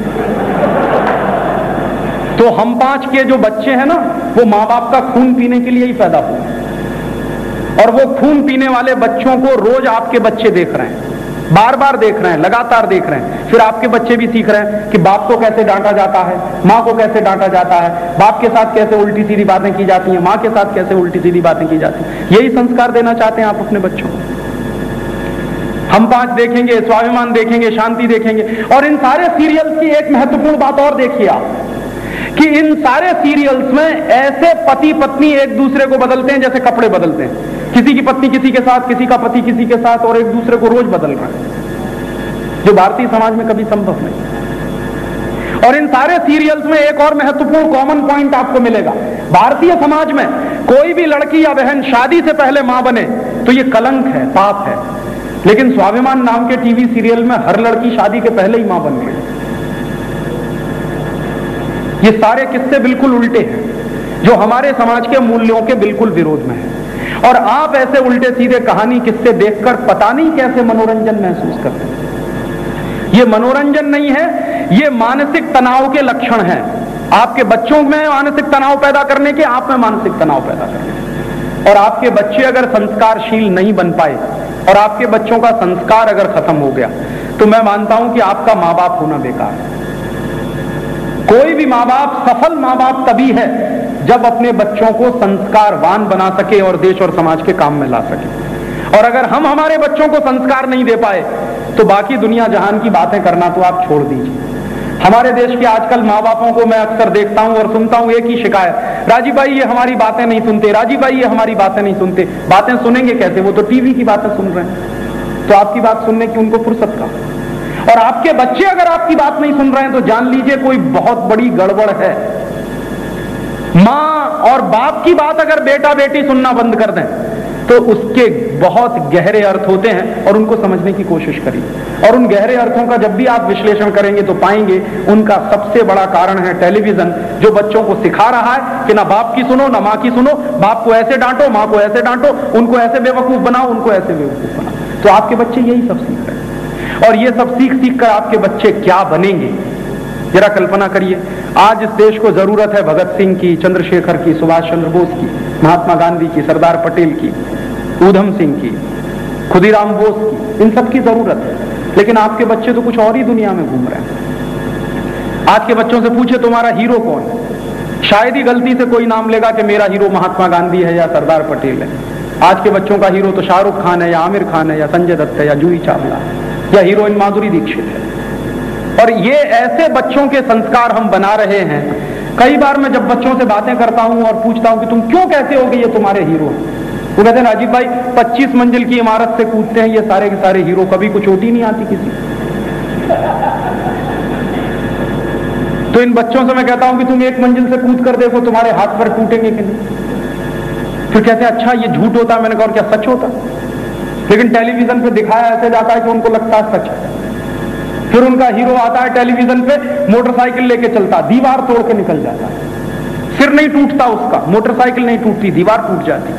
तो हम पांच के जो बच्चे हैं ना, वो माँ बाप का खून पीने के लिए ही पैदा हुए, और वो खून पीने वाले बच्चों को रोज आपके बच्चे देख रहे हैं, बार बार देख रहे हैं, लगातार देख रहे हैं। फिर आपके बच्चे भी सीख रहे हैं कि बाप को कैसे डांटा जाता है, माँ को कैसे डांटा जाता है, बाप के साथ कैसे उल्टी सीधी बातें की जाती हैं, माँ के साथ कैसे उल्टी सीधी बातें की जाती हैं। यही संस्कार देना चाहते हैं आप अपने बच्चों को। हम पांच देखेंगे, स्वाभिमान देखेंगे, शांति देखेंगे। और इन सारे सीरियल्स की एक महत्वपूर्ण बात और देखिए आप, कि इन सारे सीरियल्स में ऐसे पति पत्नी एक दूसरे को बदलते हैं जैसे कपड़े बदलते हैं। किसी की पत्नी किसी के साथ, किसी का पति किसी के साथ, और एक दूसरे को रोज बदल रहा है, जो भारतीय समाज में कभी संभव नहीं। और इन सारे सीरियल्स में एक और महत्वपूर्ण कॉमन पॉइंट आपको मिलेगा। भारतीय समाज में कोई भी लड़की या बहन शादी से पहले मां बने तो ये कलंक है, पाप है। लेकिन स्वाभिमान नाम के टीवी सीरियल में हर लड़की शादी के पहले ही मां बन गई। ये सारे किस्से बिल्कुल उल्टे हैं, जो हमारे समाज के मूल्यों के बिल्कुल विरोध में है। और आप ऐसे उल्टे सीधे कहानी किस्से देखकर पता नहीं कैसे मनोरंजन महसूस करते हैं। ये मनोरंजन नहीं है, ये मानसिक तनाव के लक्षण हैं। आपके बच्चों में मानसिक तनाव पैदा करने के, आप में मानसिक तनाव पैदा करने के। और आपके बच्चे अगर संस्कारशील नहीं बन पाए, और आपके बच्चों का संस्कार अगर खत्म हो गया, तो मैं मानता हूं कि आपका मां बाप होना बेकार है। कोई भी माँ बाप सफल माँ बाप तभी है जब अपने बच्चों को संस्कारवान बना सके और देश और समाज के काम में ला सके। और अगर हम हमारे बच्चों को संस्कार नहीं दे पाए, तो बाकी दुनिया जहान की बातें करना तो आप छोड़ दीजिए। हमारे देश के आजकल माँ बापों को मैं अक्सर देखता हूं और सुनता हूं एक ही शिकायत, राजीव भाई ये हमारी बातें नहीं सुनते, राजीव भाई ये हमारी बातें नहीं सुनते। बातें सुनेंगे कैसे? वो तो टीवी की बातें सुन रहे हैं, तो आपकी बात सुनने की उनको फुर्सत का। और आपके बच्चे अगर आपकी बात नहीं सुन रहे हैं तो जान लीजिए कोई बहुत बड़ी गड़बड़ है। मां और बाप की बात अगर बेटा बेटी सुनना बंद कर दें तो उसके बहुत गहरे अर्थ होते हैं, और उनको समझने की कोशिश करिए। और उन गहरे अर्थों का जब भी आप विश्लेषण करेंगे तो पाएंगे उनका सबसे बड़ा कारण है टेलीविजन, जो बच्चों को सिखा रहा है कि ना बाप की सुनो ना मां की सुनो, बाप को ऐसे डांटो, मां को ऐसे डांटो, उनको ऐसे बेवकूफ बनाओ, उनको ऐसे बेवकूफ बनाओ। तो आपके बच्चे यही सब सीख रहे हैं, और ये सब सीख सीख कर आपके बच्चे क्या बनेंगे जरा कल्पना करिए। आज इस देश को जरूरत है भगत सिंह की, चंद्रशेखर की, सुभाष चंद्र बोस की, महात्मा गांधी की, सरदार पटेल की, ऊधम सिंह की, खुदीराम बोस की, इन सब की जरूरत है। लेकिन आपके बच्चे तो कुछ और ही दुनिया में घूम रहे हैं। आज के बच्चों से पूछे तुम्हारा हीरो कौन है, शायद ही गलती से कोई नाम लेगा कि मेरा हीरो महात्मा गांधी है या सरदार पटेल है। आज के बच्चों का हीरो तो शाहरुख खान है या आमिर खान है या संजय दत्त है या जूही चावला है या हीरोइन माधुरी दीक्षित है। और ये ऐसे बच्चों के संस्कार हम बना रहे हैं। कई बार मैं जब बच्चों से बातें करता हूं और पूछता हूं कि तुम क्यों कहते हो कि ये तुम्हारे हीरो हैं, वो कहते हैं राजीव भाई 25 मंजिल की इमारत से कूदते हैं ये सारे के सारे हीरो, कभी कुछ चोट ही नहीं आती किसी। तो इन बच्चों से मैं कहता हूं कि तुम एक मंजिल से कूद कर देखो, तुम्हारे हाथ पर टूटेंगे कि नहीं। फिर कहते हैं अच्छा ये झूठ होता है। मैंने कहा क्या सच होता? लेकिन टेलीविजन पे दिखाया ऐसे जाता है कि उनको लगता है सच है। फिर उनका हीरो आता है टेलीविजन पे, मोटरसाइकिल लेके चलता, दीवार तोड़ के निकल जाता है, सिर नहीं टूटता उसका, मोटरसाइकिल नहीं टूटती, दीवार टूट जाती।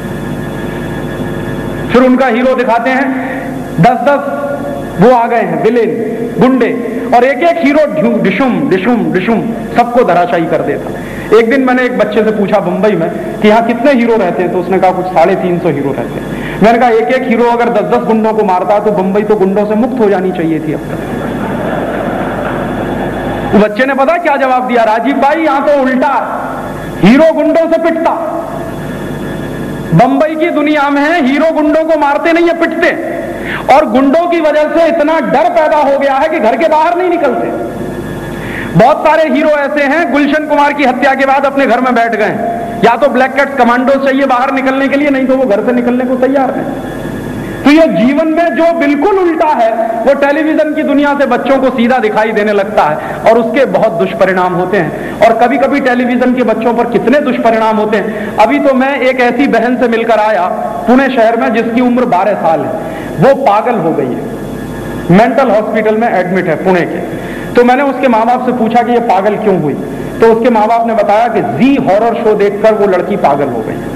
फिर उनका हीरो दिखाते हैं 10-10 वो आ गए हैं विलेन, गुंडे, और एक एक हीरो डिशुम डिशुम डिशुम सबको धराशायी कर देता। एक दिन मैंने एक बच्चे से पूछा बंबई में कि यहाँ कितने हीरो रहते हैं, तो उसने कहा कुछ 350 हीरो रहते हैं। मैंने कहा एक एक हीरो अगर 10-10 गुंडों को मारता तो बंबई तो गुंडों से मुक्त हो जानी चाहिए थी अब तक। बच्चे ने पता क्या जवाब दिया? राजीव भाई यहां तो उल्टा, हीरो गुंडों से पिटता। बंबई की दुनिया में हीरो गुंडों को मारते नहीं है, पिटते, और गुंडों की वजह से इतना डर पैदा हो गया है कि घर के बाहर नहीं निकलते। बहुत सारे हीरो ऐसे हैं गुलशन कुमार की हत्या के बाद अपने घर में बैठ गए, या तो ब्लैक कैट कमांडो चाहिए बाहर निकलने के लिए, नहीं तो वो घर से निकलने को तैयार नहीं। तो ये जीवन में जो बिल्कुल उल्टा है वो टेलीविजन की दुनिया से बच्चों को सीधा दिखाई देने लगता है, और उसके बहुत दुष्परिणाम होते हैं। और कभी कभी टेलीविजन के बच्चों पर कितने दुष्परिणाम होते हैं। अभी तो मैं एक ऐसी बहन से मिलकर आया पुणे शहर में जिसकी उम्र 12 साल है, वो पागल हो गई है, मेंटल हॉस्पिटल में एडमिट है पुणे के। तो मैंने उसके माँ बाप से पूछा कि ये पागल क्यों हुई, तो उसके माँ बाप ने बताया कि जी हॉरर शो देखकर वो लड़की पागल हो गई।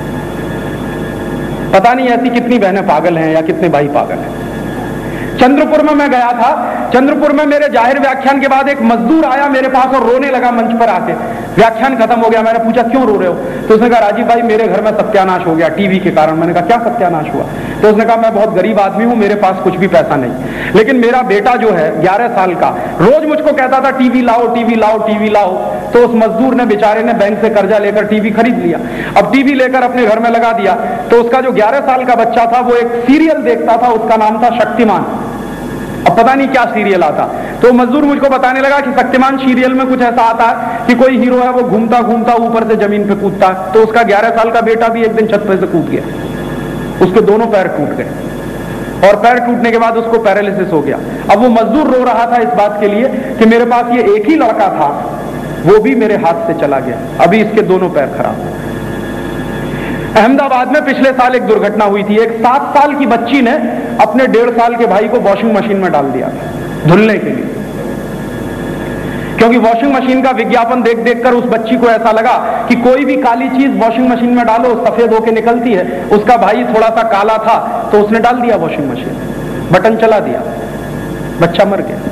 पता नहीं ऐसी कितनी बहनें पागल हैं या कितने भाई पागल हैं। चंद्रपुर में मैं गया था, चंद्रपुर में मेरे जाहिर व्याख्यान के बाद एक मजदूर आया मेरे पास और रोने लगा मंच पर आके। व्याख्यान खत्म हो गया, मैंने पूछा क्यों रो रहे हो? तो उसने कहा राजीव भाई मेरे घर में सत्यानाश हो गया टीवी के कारण। मैंने कहा क्या सत्यानाश हुआ? तो उसने कहा मैं बहुत गरीब आदमी हूं, मेरे पास कुछ भी पैसा नहीं, लेकिन मेरा बेटा जो है 11 साल का रोज मुझको कहता था टीवी लाओ टीवी लाओ टीवी लाओ। तो उस मजदूर ने बेचारे ने बैंक से कर्जा लेकर टीवी खरीद लिया। अब टीवी लेकर अपने घर में लगा दिया, तो उसका जो 11 साल का बच्चा था वो एक सीरियल देखता था, उसका नाम था शक्तिमान। अब पता नहीं क्या सीरियल आता, तो मजदूर मुझको बताने लगा कि शक्तिमान सीरियल में कुछ ऐसा आता है कि कोई हीरो है वो घूमता घूमता ऊपर से जमीन पे कूदता है। तो उसका 11 साल का बेटा भी एक दिन छत पे से कूद गया, उसके दोनों पैर टूट गए, और पैर टूटने के बाद उसको पैरालिसिस हो गया। अब वो मजदूर रो रहा था इस बात के लिए कि मेरे पास ये एक ही लड़का था, वो भी मेरे हाथ से चला गया, अभी इसके दोनों पैर खराब। अहमदाबाद में पिछले साल एक दुर्घटना हुई थी। एक 7 साल की बच्ची ने अपने 1.5 साल के भाई को वॉशिंग मशीन में डाल दिया धुलने के लिए, क्योंकि वॉशिंग मशीन का विज्ञापन देख देखकर उस बच्ची को ऐसा लगा कि कोई भी काली चीज वॉशिंग मशीन में डालो सफेद होकर निकलती है। उसका भाई थोड़ा सा काला था तो उसने डाल दिया वॉशिंग मशीन, बटन चला दिया, बच्चा मर गया।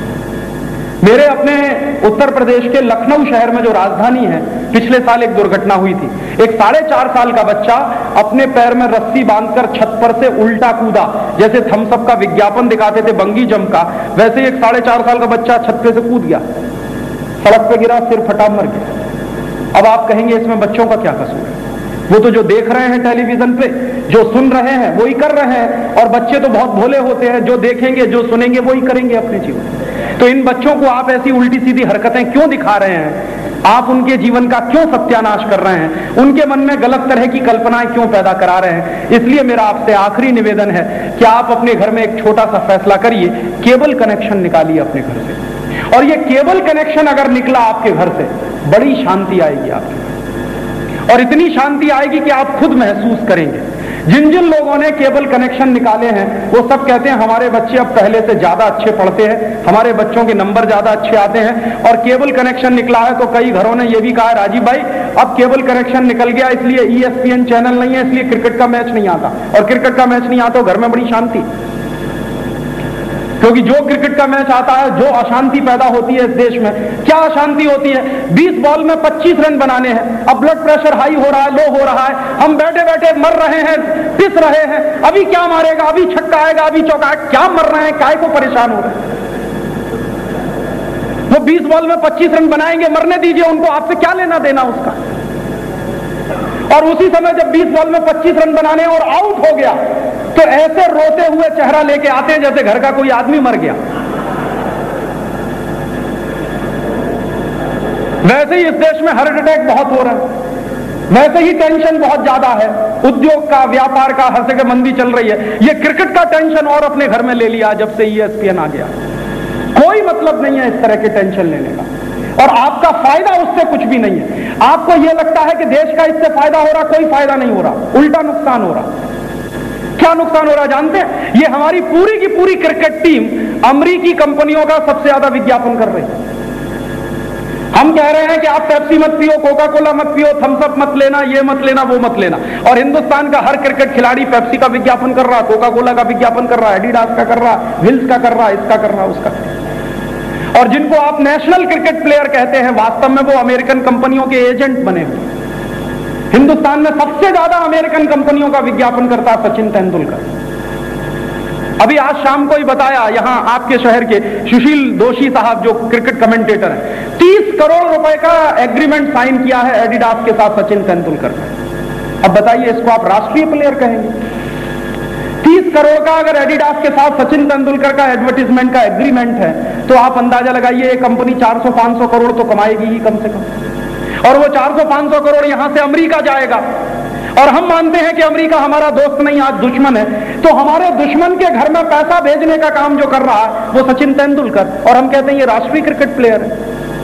मेरे अपने उत्तर प्रदेश के लखनऊ शहर में जो राजधानी है, पिछले साल एक दुर्घटना हुई थी। एक 4.5 साल का बच्चा अपने पैर में रस्सी बांधकर छत पर से उल्टा कूदा, जैसे थम्स अप का विज्ञापन दिखाते थे बंगी जंप का, वैसे एक 4.5 साल का बच्चा छत पे से कूद गया, सड़क पे गिरा, सिर फटा, मर गया। अब आप कहेंगे इसमें बच्चों का क्या कसूर है? वो तो जो देख रहे हैं टेलीविजन पे, जो सुन रहे हैं वही कर रहे हैं, और बच्चे तो बहुत भोले होते हैं, जो देखेंगे जो सुनेंगे वही करेंगे अपने जीवन। तो इन बच्चों को आप ऐसी उल्टी सीधी हरकतें क्यों दिखा रहे हैं? आप उनके जीवन का क्यों सत्यानाश कर रहे हैं? उनके मन में गलत तरह की कल्पनाएं क्यों पैदा करा रहे हैं? इसलिए मेरा आपसे आखिरी निवेदन है कि आप अपने घर में एक छोटा सा फैसला करिए, केबल कनेक्शन निकालिए अपने घर से, और ये केबल कनेक्शन अगर निकला आपके घर से, बड़ी शांति आएगी आपके, और इतनी शांति आएगी कि आप खुद महसूस करेंगे। जिन जिन लोगों ने केबल कनेक्शन निकाले हैं वो सब कहते हैं हमारे बच्चे अब पहले से ज्यादा अच्छे पढ़ते हैं, हमारे बच्चों के नंबर ज्यादा अच्छे आते हैं। और केबल कनेक्शन निकला है तो कई घरों ने यह भी कहा राजीव भाई अब केबल कनेक्शन निकल गया इसलिए ESPN चैनल नहीं है, इसलिए क्रिकेट का मैच नहीं आता, और क्रिकेट का मैच नहीं आता तो घर में बड़ी शांति, क्योंकि जो क्रिकेट का मैच आता है जो अशांति पैदा होती है इस देश में, क्या अशांति होती है? 20 बॉल में 25 रन बनाने हैं, अब ब्लड प्रेशर हाई हो रहा है, लो हो रहा है, हम बैठे बैठे मर रहे हैं, पिस रहे हैं, अभी क्या मारेगा, अभी छक्का आएगा, अभी चौका, क्या मर रहे हैं, काय को परेशान हो रहे हैं? वो 20 बॉल में 25 रन बनाएंगे, मरने दीजिए उनको, आपसे क्या लेना देना उसका। और उसी समय जब 20 बॉल में 25 रन बनाने और आउट हो गया तो ऐसे रोते हुए चेहरा लेके आते हैं जैसे घर का कोई आदमी मर गया। वैसे ही इस देश में हार्ट अटैक बहुत हो रहा है, वैसे ही टेंशन बहुत ज्यादा है, उद्योग का, व्यापार का, हर जगह मंदी चल रही है। ये क्रिकेट का टेंशन और अपने घर में ले लिया जब से ESPN आ गया। कोई मतलब नहीं है इस तरह के टेंशन लेने का। और आपका फायदा उससे कुछ भी नहीं है। आपको यह लगता है कि देश का इससे फायदा हो रहा, कोई फायदा नहीं हो रहा, उल्टा नुकसान हो रहा। क्या नुकसान हो रहा जानते हैं? ये हमारी पूरी की पूरी क्रिकेट टीम अमेरिकी कंपनियों का सबसे ज्यादा विज्ञापन कर रही है। हम कह रहे हैं कि आप पेप्सी मत पियो, कोका कोला मत पियो, थम्स अप मत लेना, ये मत लेना, वो मत लेना, और हिंदुस्तान का हर क्रिकेट खिलाड़ी पेप्सी का विज्ञापन कर रहा, कोका कोला का विज्ञापन कर रहा, एडिडास का कर रहा, विल्स का कर रहा, इसका कर रहा, उसका। और जिनको आप नेशनल क्रिकेट प्लेयर कहते हैं, वास्तव में वो अमेरिकन कंपनियों के एजेंट बने हुए। हिंदुस्तान में सबसे ज्यादा अमेरिकन कंपनियों का विज्ञापन करता है सचिन तेंदुलकर। अभी आज शाम को ही बताया, यहां आपके शहर के सुशील दोषी साहब जो क्रिकेट कमेंटेटर हैं, 30 करोड़ रुपए का एग्रीमेंट साइन किया है एडिडास के साथ सचिन तेंदुलकर का। अब बताइए, इसको आप राष्ट्रीय प्लेयर कहेंगे? 30 करोड़ का अगर एडिडास के साथ सचिन तेंदुलकर का एडवर्टीजमेंट का एग्रीमेंट है, तो आप अंदाजा लगाइए ये कंपनी 400-500 करोड़ तो कमाएगी ही कम से कम। और वो 400-500 करोड़ यहां से अमेरिका जाएगा। और हम मानते हैं कि अमेरिका हमारा दोस्त नहीं, आज दुश्मन है। तो हमारे दुश्मन के घर में पैसा भेजने का काम जो कर रहा है वो सचिन तेंदुलकर, और हम कहते हैं ये राष्ट्रीय क्रिकेट प्लेयर है।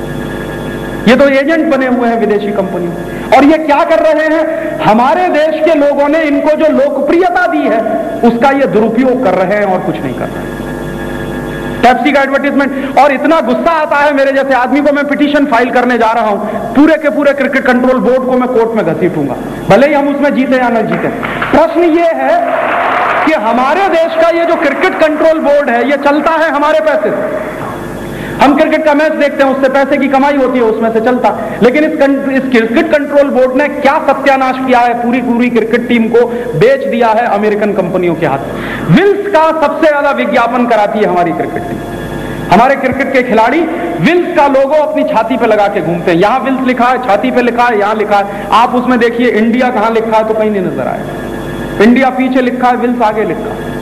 ये तो एजेंट बने हुए हैं विदेशी कंपनियों। और ये क्या कर रहे हैं? हमारे देश के लोगों ने इनको जो लोकप्रियता दी है उसका ये दुरुपयोग कर रहे हैं और कुछ नहीं कर रहे हैं। पेप्सी का एडवर्टीजमेंट, और इतना गुस्सा आता है मेरे जैसे आदमी को, मैं पिटीशन फाइल करने जा रहा हूं, पूरे के पूरे क्रिकेट कंट्रोल बोर्ड को मैं कोर्ट में घसीटूंगा, भले ही हम उसमें जीते या न जीते। प्रश्न ये है कि हमारे देश का ये जो क्रिकेट कंट्रोल बोर्ड है ये चलता है हमारे पैसे से। हम क्रिकेट का मैच देखते हैं, उससे पैसे की कमाई होती है, उसमें से चलता। लेकिन इस क्रिकेट कंट्रोल बोर्ड ने क्या सत्यानाश किया है? पूरी पूरी क्रिकेट टीम को बेच दिया है अमेरिकन कंपनियों के हाथ। विल्स का सबसे ज्यादा विज्ञापन कराती है हमारी क्रिकेट टीम। हमारे क्रिकेट के खिलाड़ी विल्स का लोगो अपनी छाती पे लगा के घूमते हैं। यहां विल्स लिखा है, छाती पे लिखा है, यहां लिखा है। आप उसमें देखिए इंडिया कहां लिखा है तो कहीं नहीं नजर आएगा। इंडिया पीछे लिखा है, विल्स आगे लिखा है।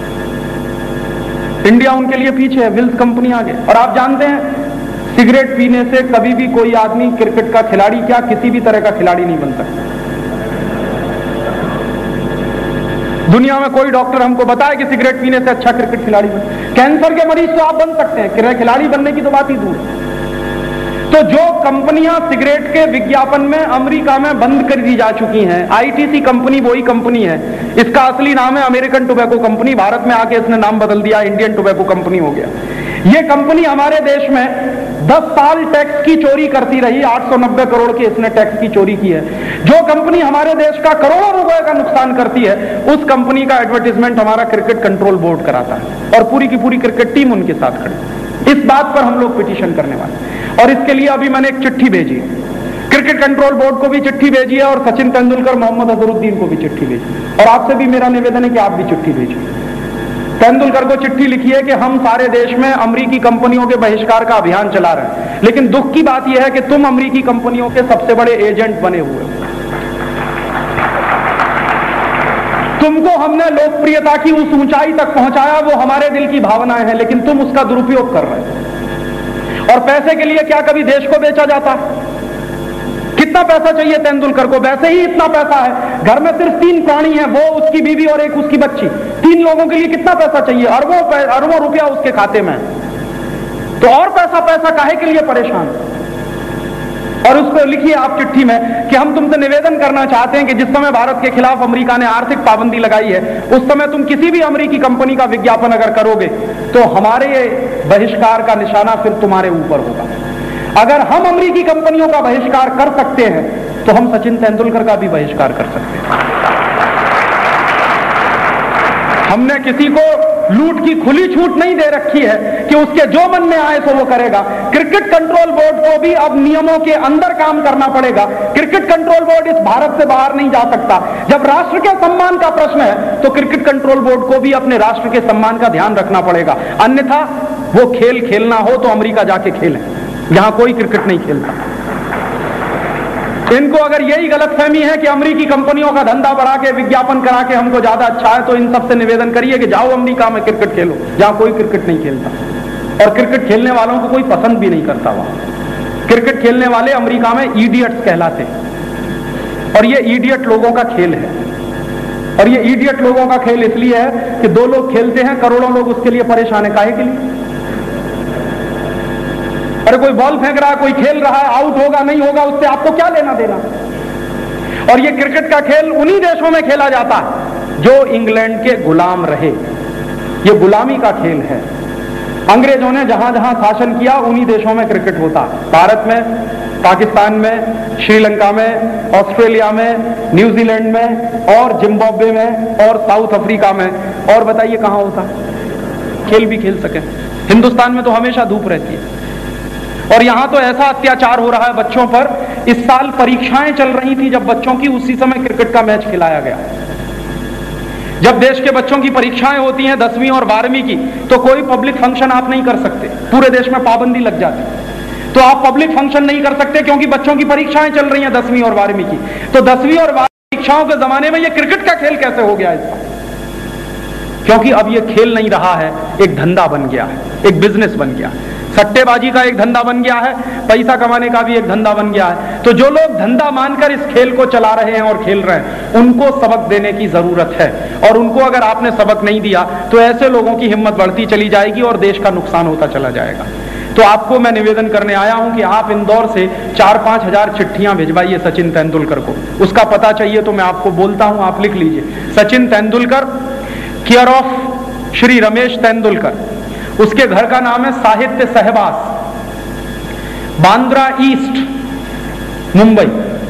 इंडिया उनके लिए पीछे है, विल्स कंपनी आगे। और आप जानते हैं सिगरेट पीने से कभी भी कोई आदमी क्रिकेट का खिलाड़ी क्या किसी भी तरह का खिलाड़ी नहीं बन सकता। दुनिया में कोई डॉक्टर हमको बताए कि सिगरेट पीने से अच्छा क्रिकेट खिलाड़ी बन। कैंसर के मरीज तो आप बन सकते हैं, खिलाड़ी बनने की तो बात ही दूर है। तो जो कंपनियां सिगरेट के विज्ञापन में अमेरिका में बंद कर दी जा चुकी हैं, आईटीसी कंपनी वही कंपनी है, इसका असली नाम है अमेरिकन टोबैको कंपनी, भारत में आके इसने नाम बदल दिया, इंडियन टोबैको कंपनी हो गया। ये कंपनी हमारे देश में 10 साल टैक्स की चोरी करती रही, 890 करोड़ के इसने टैक्स की चोरी की है। जो कंपनी हमारे देश का करोड़ों रुपए का नुकसान करती है, उस कंपनी का एडवर्टीजमेंट हमारा क्रिकेट कंट्रोल बोर्ड कराता है, और पूरी की पूरी क्रिकेट टीम उनके साथ खड़ी। इस बात पर हम लोग पिटीशन करने वाले, और इसके लिए अभी मैंने एक चिट्ठी भेजी है, क्रिकेट कंट्रोल बोर्ड को भी चिट्ठी भेजी है, और सचिन तेंदुलकर, मोहम्मद अजहरुद्दीन को भी चिट्ठी भेजी है। और आपसे भी मेरा निवेदन है कि आप भी चिट्ठी भेजिए। तेंदुलकर को चिट्ठी लिखी है कि हम सारे देश में अमेरिकी कंपनियों के बहिष्कार का अभियान चला रहे हैं, लेकिन दुख की बात यह है कि तुम अमेरिकी कंपनियों के सबसे बड़े एजेंट बने हुए हो। तुमको हमने लोकप्रियता की उस ऊंचाई तक पहुंचाया, वो हमारे दिल की भावनाएं हैं, लेकिन तुम उसका दुरुपयोग कर रहे हो। और पैसे के लिए क्या कभी देश को बेचा जाता है? कितना पैसा चाहिए तेंदुलकर को? वैसे ही इतना पैसा है, घर में सिर्फ 3 प्राणी हैं, वो, उसकी बीवी और एक उसकी बच्ची, 3 लोगों के लिए कितना पैसा चाहिए? अरबों रुपया उसके खाते में। तो और पैसा काहे के लिए परेशान? और उसको लिखिए आप चिट्ठी में कि हम तुमसे निवेदन करना चाहते हैं कि जिस समय भारत के खिलाफ अमेरिका ने आर्थिक पाबंदी लगाई है, उस समय तुम किसी भी अमेरिकी कंपनी का विज्ञापन अगर करोगे तो हमारे बहिष्कार का निशाना फिर तुम्हारे ऊपर होगा। अगर हम अमेरिकी कंपनियों का बहिष्कार कर सकते हैं तो हम सचिन तेंदुलकर का भी बहिष्कार कर सकते हैं। हमने किसी को लूट की खुली छूट नहीं दे रखी है कि उसके जो मन में आए तो वो करेगा। क्रिकेट कंट्रोल बोर्ड को भी अब नियमों के अंदर काम करना पड़ेगा। क्रिकेट कंट्रोल बोर्ड इस भारत से बाहर नहीं जा सकता। जब राष्ट्र के सम्मान का प्रश्न है तो क्रिकेट कंट्रोल बोर्ड को भी अपने राष्ट्र के सम्मान का ध्यान रखना पड़ेगा, अन्यथा वो खेल खेलना हो तो अमेरिका जाके खेलें, यहां कोई क्रिकेट नहीं खेलता। इनको अगर यही गलतफहमी है कि अमेरिकी कंपनियों का धंधा बढ़ा के विज्ञापन करा के हमको ज्यादा अच्छा है, तो इन सबसे निवेदन करिए कि जाओ अमेरिका में क्रिकेट खेलो, जहां कोई क्रिकेट नहीं खेलता और क्रिकेट खेलने वालों को कोई पसंद भी नहीं करता। वहां क्रिकेट खेलने वाले अमेरिका में इडियट्स कहलाते हैं, और ये इडियट लोगों का खेल है। और ये इडियट लोगों का खेल इसलिए है कि 2 लोग खेलते हैं, करोड़ों लोग उसके लिए परेशान है, काहे के लिए? अरे कोई बॉल फेंक रहा है, कोई खेल रहा है, आउट होगा नहीं होगा उससे आपको क्या लेना देना। और ये क्रिकेट का खेल उन्हीं देशों में खेला जाता है जो इंग्लैंड के गुलाम रहे। ये गुलामी का खेल है। अंग्रेजों ने जहां जहां शासन किया उन्हीं देशों में क्रिकेट होता है। भारत में, पाकिस्तान में, श्रीलंका में, ऑस्ट्रेलिया में, न्यूजीलैंड में और जिम्बाब्वे में और साउथ अफ्रीका में, और बताइए कहां होता है। खेल भी खेल सके। हिंदुस्तान में तो हमेशा धूप रहती है। और यहां तो ऐसा अत्याचार हो रहा है बच्चों पर। इस साल परीक्षाएं चल रही थी जब बच्चों की, उसी समय क्रिकेट का मैच खिलाया गया। जब देश के बच्चों की परीक्षाएं होती हैं 10वीं और 12वीं की, तो कोई पब्लिक फंक्शन आप नहीं कर सकते। पूरे देश में पाबंदी लग जाती है। तो आप पब्लिक फंक्शन नहीं कर सकते क्योंकि बच्चों की परीक्षाएं चल रही हैं 10वीं और 12वीं की। तो 10वीं और 12वीं परीक्षाओं के जमाने में यह क्रिकेट का खेल कैसे हो गया इसका? क्योंकि अब यह खेल नहीं रहा है, एक धंधा बन गया है, एक बिजनेस बन गया है। सट्टेबाजी का एक धंधा बन गया है, पैसा कमाने का भी एक धंधा बन गया है। तो जो लोग धंधा मानकर इस खेल को चला रहे हैं और खेल रहे हैं, उनको सबक देने की जरूरत है। और उनको अगर आपने सबक नहीं दिया तो ऐसे लोगों की हिम्मत बढ़ती चली जाएगी और देश का नुकसान होता चला जाएगा। तो आपको मैं निवेदन करने आया हूं कि आप इंदौर से 4-5 हजार चिट्ठियां भिजवाइए सचिन तेंदुलकर को। उसका पता चाहिए तो मैं आपको बोलता हूं, आप लिख लीजिए। Sachin Tendulkar, care of Shri Ramesh Tendulkar. उसके घर का नाम है Sahitya Sahawas, Bandra East, Mumbai.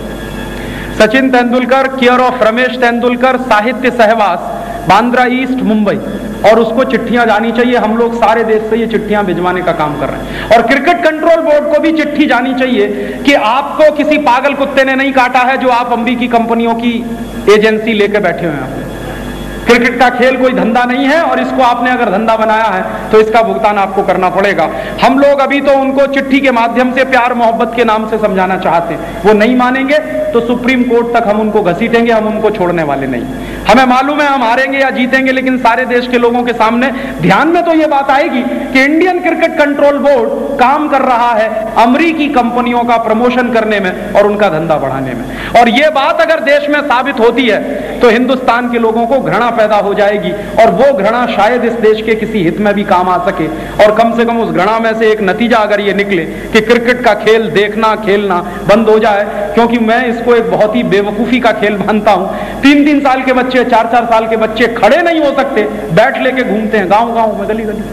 Sachin Tendulkar, care of Ramesh Tendulkar, Sahitya Sahawas, Bandra East, Mumbai. और उसको चिट्ठियां जानी चाहिए। हम लोग सारे देश से ये चिट्ठियां भिजवाने का काम कर रहे हैं। और क्रिकेट कंट्रोल बोर्ड को भी चिट्ठी जानी चाहिए कि आपको किसी पागल कुत्ते ने नहीं काटा है जो आप अमेरिकी कंपनियों की एजेंसी लेकर बैठे हुए हैं। क्रिकेट का खेल कोई धंधा नहीं है और इसको आपने अगर धंधा बनाया है तो इसका भुगतान आपको करना पड़ेगा। हम लोग अभी तो उनको चिट्ठी के माध्यम से प्यार मोहब्बत के नाम से समझाना चाहते हैं। वो नहीं मानेंगे तो सुप्रीम कोर्ट तक हम उनको घसीटेंगे, हम उनको छोड़ने वाले नहीं। हमें मालूम है हम हारेंगे या जीतेंगे, लेकिन सारे देश के लोगों के सामने ध्यान में तो ये बात आएगी कि इंडियन क्रिकेट कंट्रोल बोर्ड काम कर रहा है अमेरिकी कंपनियों का प्रमोशन करने में और उनका धंधा बढ़ाने में। और ये बात अगर देश में साबित होती है तो हिंदुस्तान के लोगों को घृणा पैदा हो जाएगी और वो घृणा शायद इस देश के किसी हित में भी काम आ सके। और कम से कम उस घृणा में से एक नतीजा अगर ये निकले कि क्रिकेट का खेल देखना खेलना बंद हो जाए, क्योंकि मैं इसको एक बहुत ही बेवकूफी का खेल मानता हूं। 3-3 साल के बच्चे, 4-4 साल के बच्चे खड़े नहीं हो सकते, बैट लेके घूमते हैं गांव गांव में, गली गली।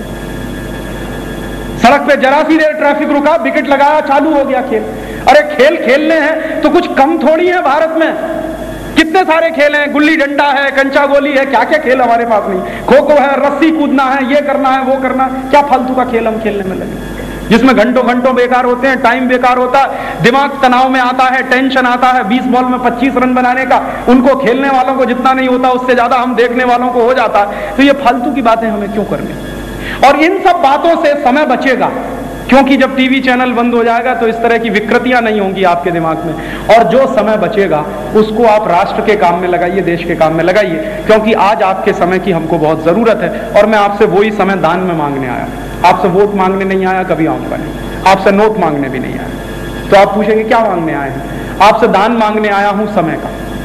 सड़क पे जरा सी देर ट्रैफिक रुका, विकेट लगाया, चालू हो गया खेल। अरे खेल खेलने हैं तो कुछ कम थोड़ी है भारत में। कितने सारे खेल हैं, गुल्ली डंडा है, कंचा गोली है, क्या क्या खेल हमारे पास नहीं। खो खो है, रस्सी कूदना है, ये करना है, वो करना है। क्या फालतू का खेल हम खेलने में लगे जिसमें घंटों घंटों बेकार होते हैं, टाइम बेकार होता है, दिमाग तनाव में आता है, टेंशन आता है। 20 बॉल में 25 रन बनाने का उनको खेलने वालों को जितना नहीं होता उससे ज्यादा हम देखने वालों को हो जाता है। तो ये फालतू की बातें हमें क्यों करनी। और इन सब बातों से समय बचेगा, क्योंकि जब टीवी चैनल बंद हो जाएगा तो इस तरह की विकृतियां नहीं होंगी आपके दिमाग में। और जो समय बचेगा उसको आप राष्ट्र के काम में लगाइए, देश के काम में लगाइए, क्योंकि आज आपके समय की हमको बहुत जरूरत है। और मैं आपसे वही समय दान में मांगने आया, आपसे वोट मांगने नहीं आया, कभी आऊंगा नहीं। आपसे नोट मांगने भी नहीं आया। तो आप पूछेंगे क्या मांगने आए हैं? आपसे दान मांगने आया हूं समय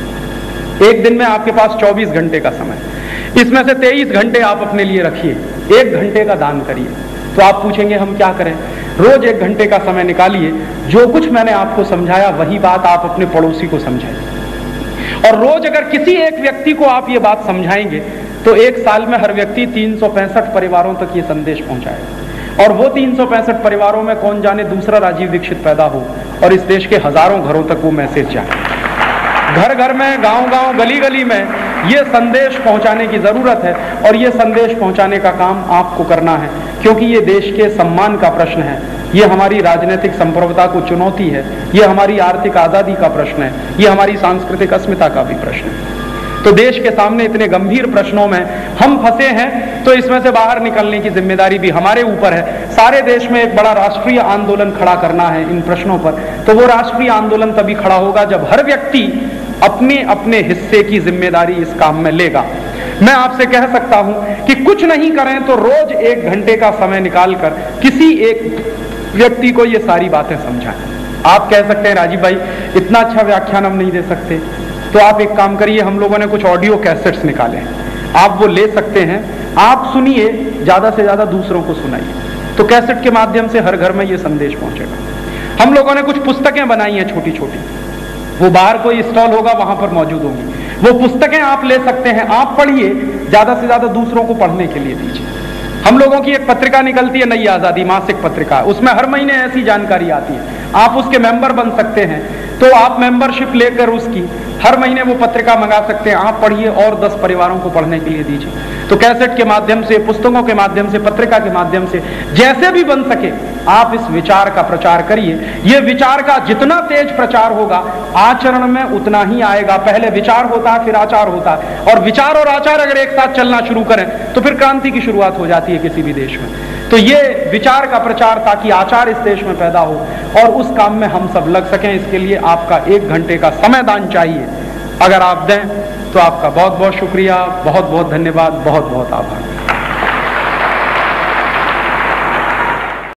का। एक दिन में आपके पास 24 घंटे का समय, इसमें से 23 घंटे आप अपने लिए रखिए, 1 घंटे का दान करिए। तो आप पूछेंगे हम क्या करें? रोज 1 घंटे का समय निकालिए, जो कुछ मैंने आपको समझाया वही बात आप अपने पड़ोसी को समझाइए। और रोज अगर किसी एक व्यक्ति को आप ये बात समझाएंगे तो 1 साल में हर व्यक्ति 365 परिवारों तक ये संदेश पहुंचाएगा। और वो 365 परिवारों में कौन जाने दूसरा राजीव दीक्षित पैदा हो और इस देश के हजारों घरों तक वो मैसेज जाए। घर घर में, गांव गांव, गली गली में ये संदेश पहुंचाने की जरूरत है। और ये संदेश पहुंचाने का काम आपको करना है, क्योंकि ये देश के सम्मान का प्रश्न है, ये हमारी राजनीतिक संप्रभुता को चुनौती है, ये हमारी आर्थिक आजादी का प्रश्न है, ये हमारी सांस्कृतिक अस्मिता का भी प्रश्न है। तो देश के सामने इतने गंभीर प्रश्नों में हम फंसे हैं, तो इसमें से बाहर निकलने की जिम्मेदारी भी हमारे ऊपर है। सारे देश में एक बड़ा राष्ट्रीय आंदोलन खड़ा करना है इन प्रश्नों पर। तो वो राष्ट्रीय आंदोलन तभी खड़ा होगा जब हर व्यक्ति अपने अपने हिस्से की जिम्मेदारी इस काम में लेगा। मैं आपसे कह सकता हूं कि कुछ नहीं करें तो रोज 1 घंटे का समय निकालकर किसी एक व्यक्ति को ये सारी बातें समझाएं। आप कह सकते हैं राजीव भाई इतना अच्छा व्याख्यान हम नहीं दे सकते, तो आप एक काम करिए, हम लोगों ने कुछ ऑडियो कैसेट्स निकाले हैं, आप वो ले सकते हैं, आप सुनिए, ज्यादा से ज्यादा दूसरों को सुनाइए। तो कैसेट के माध्यम से हर घर में ये संदेश पहुंचेगा। हम लोगों ने कुछ पुस्तकें बनाई हैं छोटी छोटी, वो बाहर कोई स्टॉल होगा वहां पर मौजूद होंगी। वो पुस्तकें आप ले सकते हैं, आप पढ़िए, ज्यादा से ज्यादा दूसरों को पढ़ने के लिए दीजिए। हम लोगों की एक पत्रिका निकलती है नई आजादी, मासिक पत्रिका, उसमें हर महीने ऐसी जानकारी आती है, आप उसके मेंबर बन सकते हैं। तो आप मेंबरशिप लेकर उसकी हर महीने वो पत्रिका मंगा सकते हैं, आप पढ़िए और 10 परिवारों को पढ़ने के लिए दीजिए। तो कैसेट के माध्यम से, पुस्तकों के माध्यम से, पत्रिका के माध्यम से, जैसे भी बन सके आप इस विचार का प्रचार करिए। ये विचार का जितना तेज प्रचार होगा आचरण में उतना ही आएगा। पहले विचार होता है, फिर आचार होता है, और विचार और आचार अगर एक साथ चलना शुरू करें तो फिर क्रांति की शुरुआत हो जाती है किसी भी देश में। तो ये विचार का प्रचार, ताकि आचार इस देश में पैदा हो और उस काम में हम सब लग सकें, इसके लिए आपका 1 घंटे का समय दान चाहिए। अगर आप दें तो आपका बहुत बहुत शुक्रिया, बहुत बहुत धन्यवाद, बहुत बहुत आभार।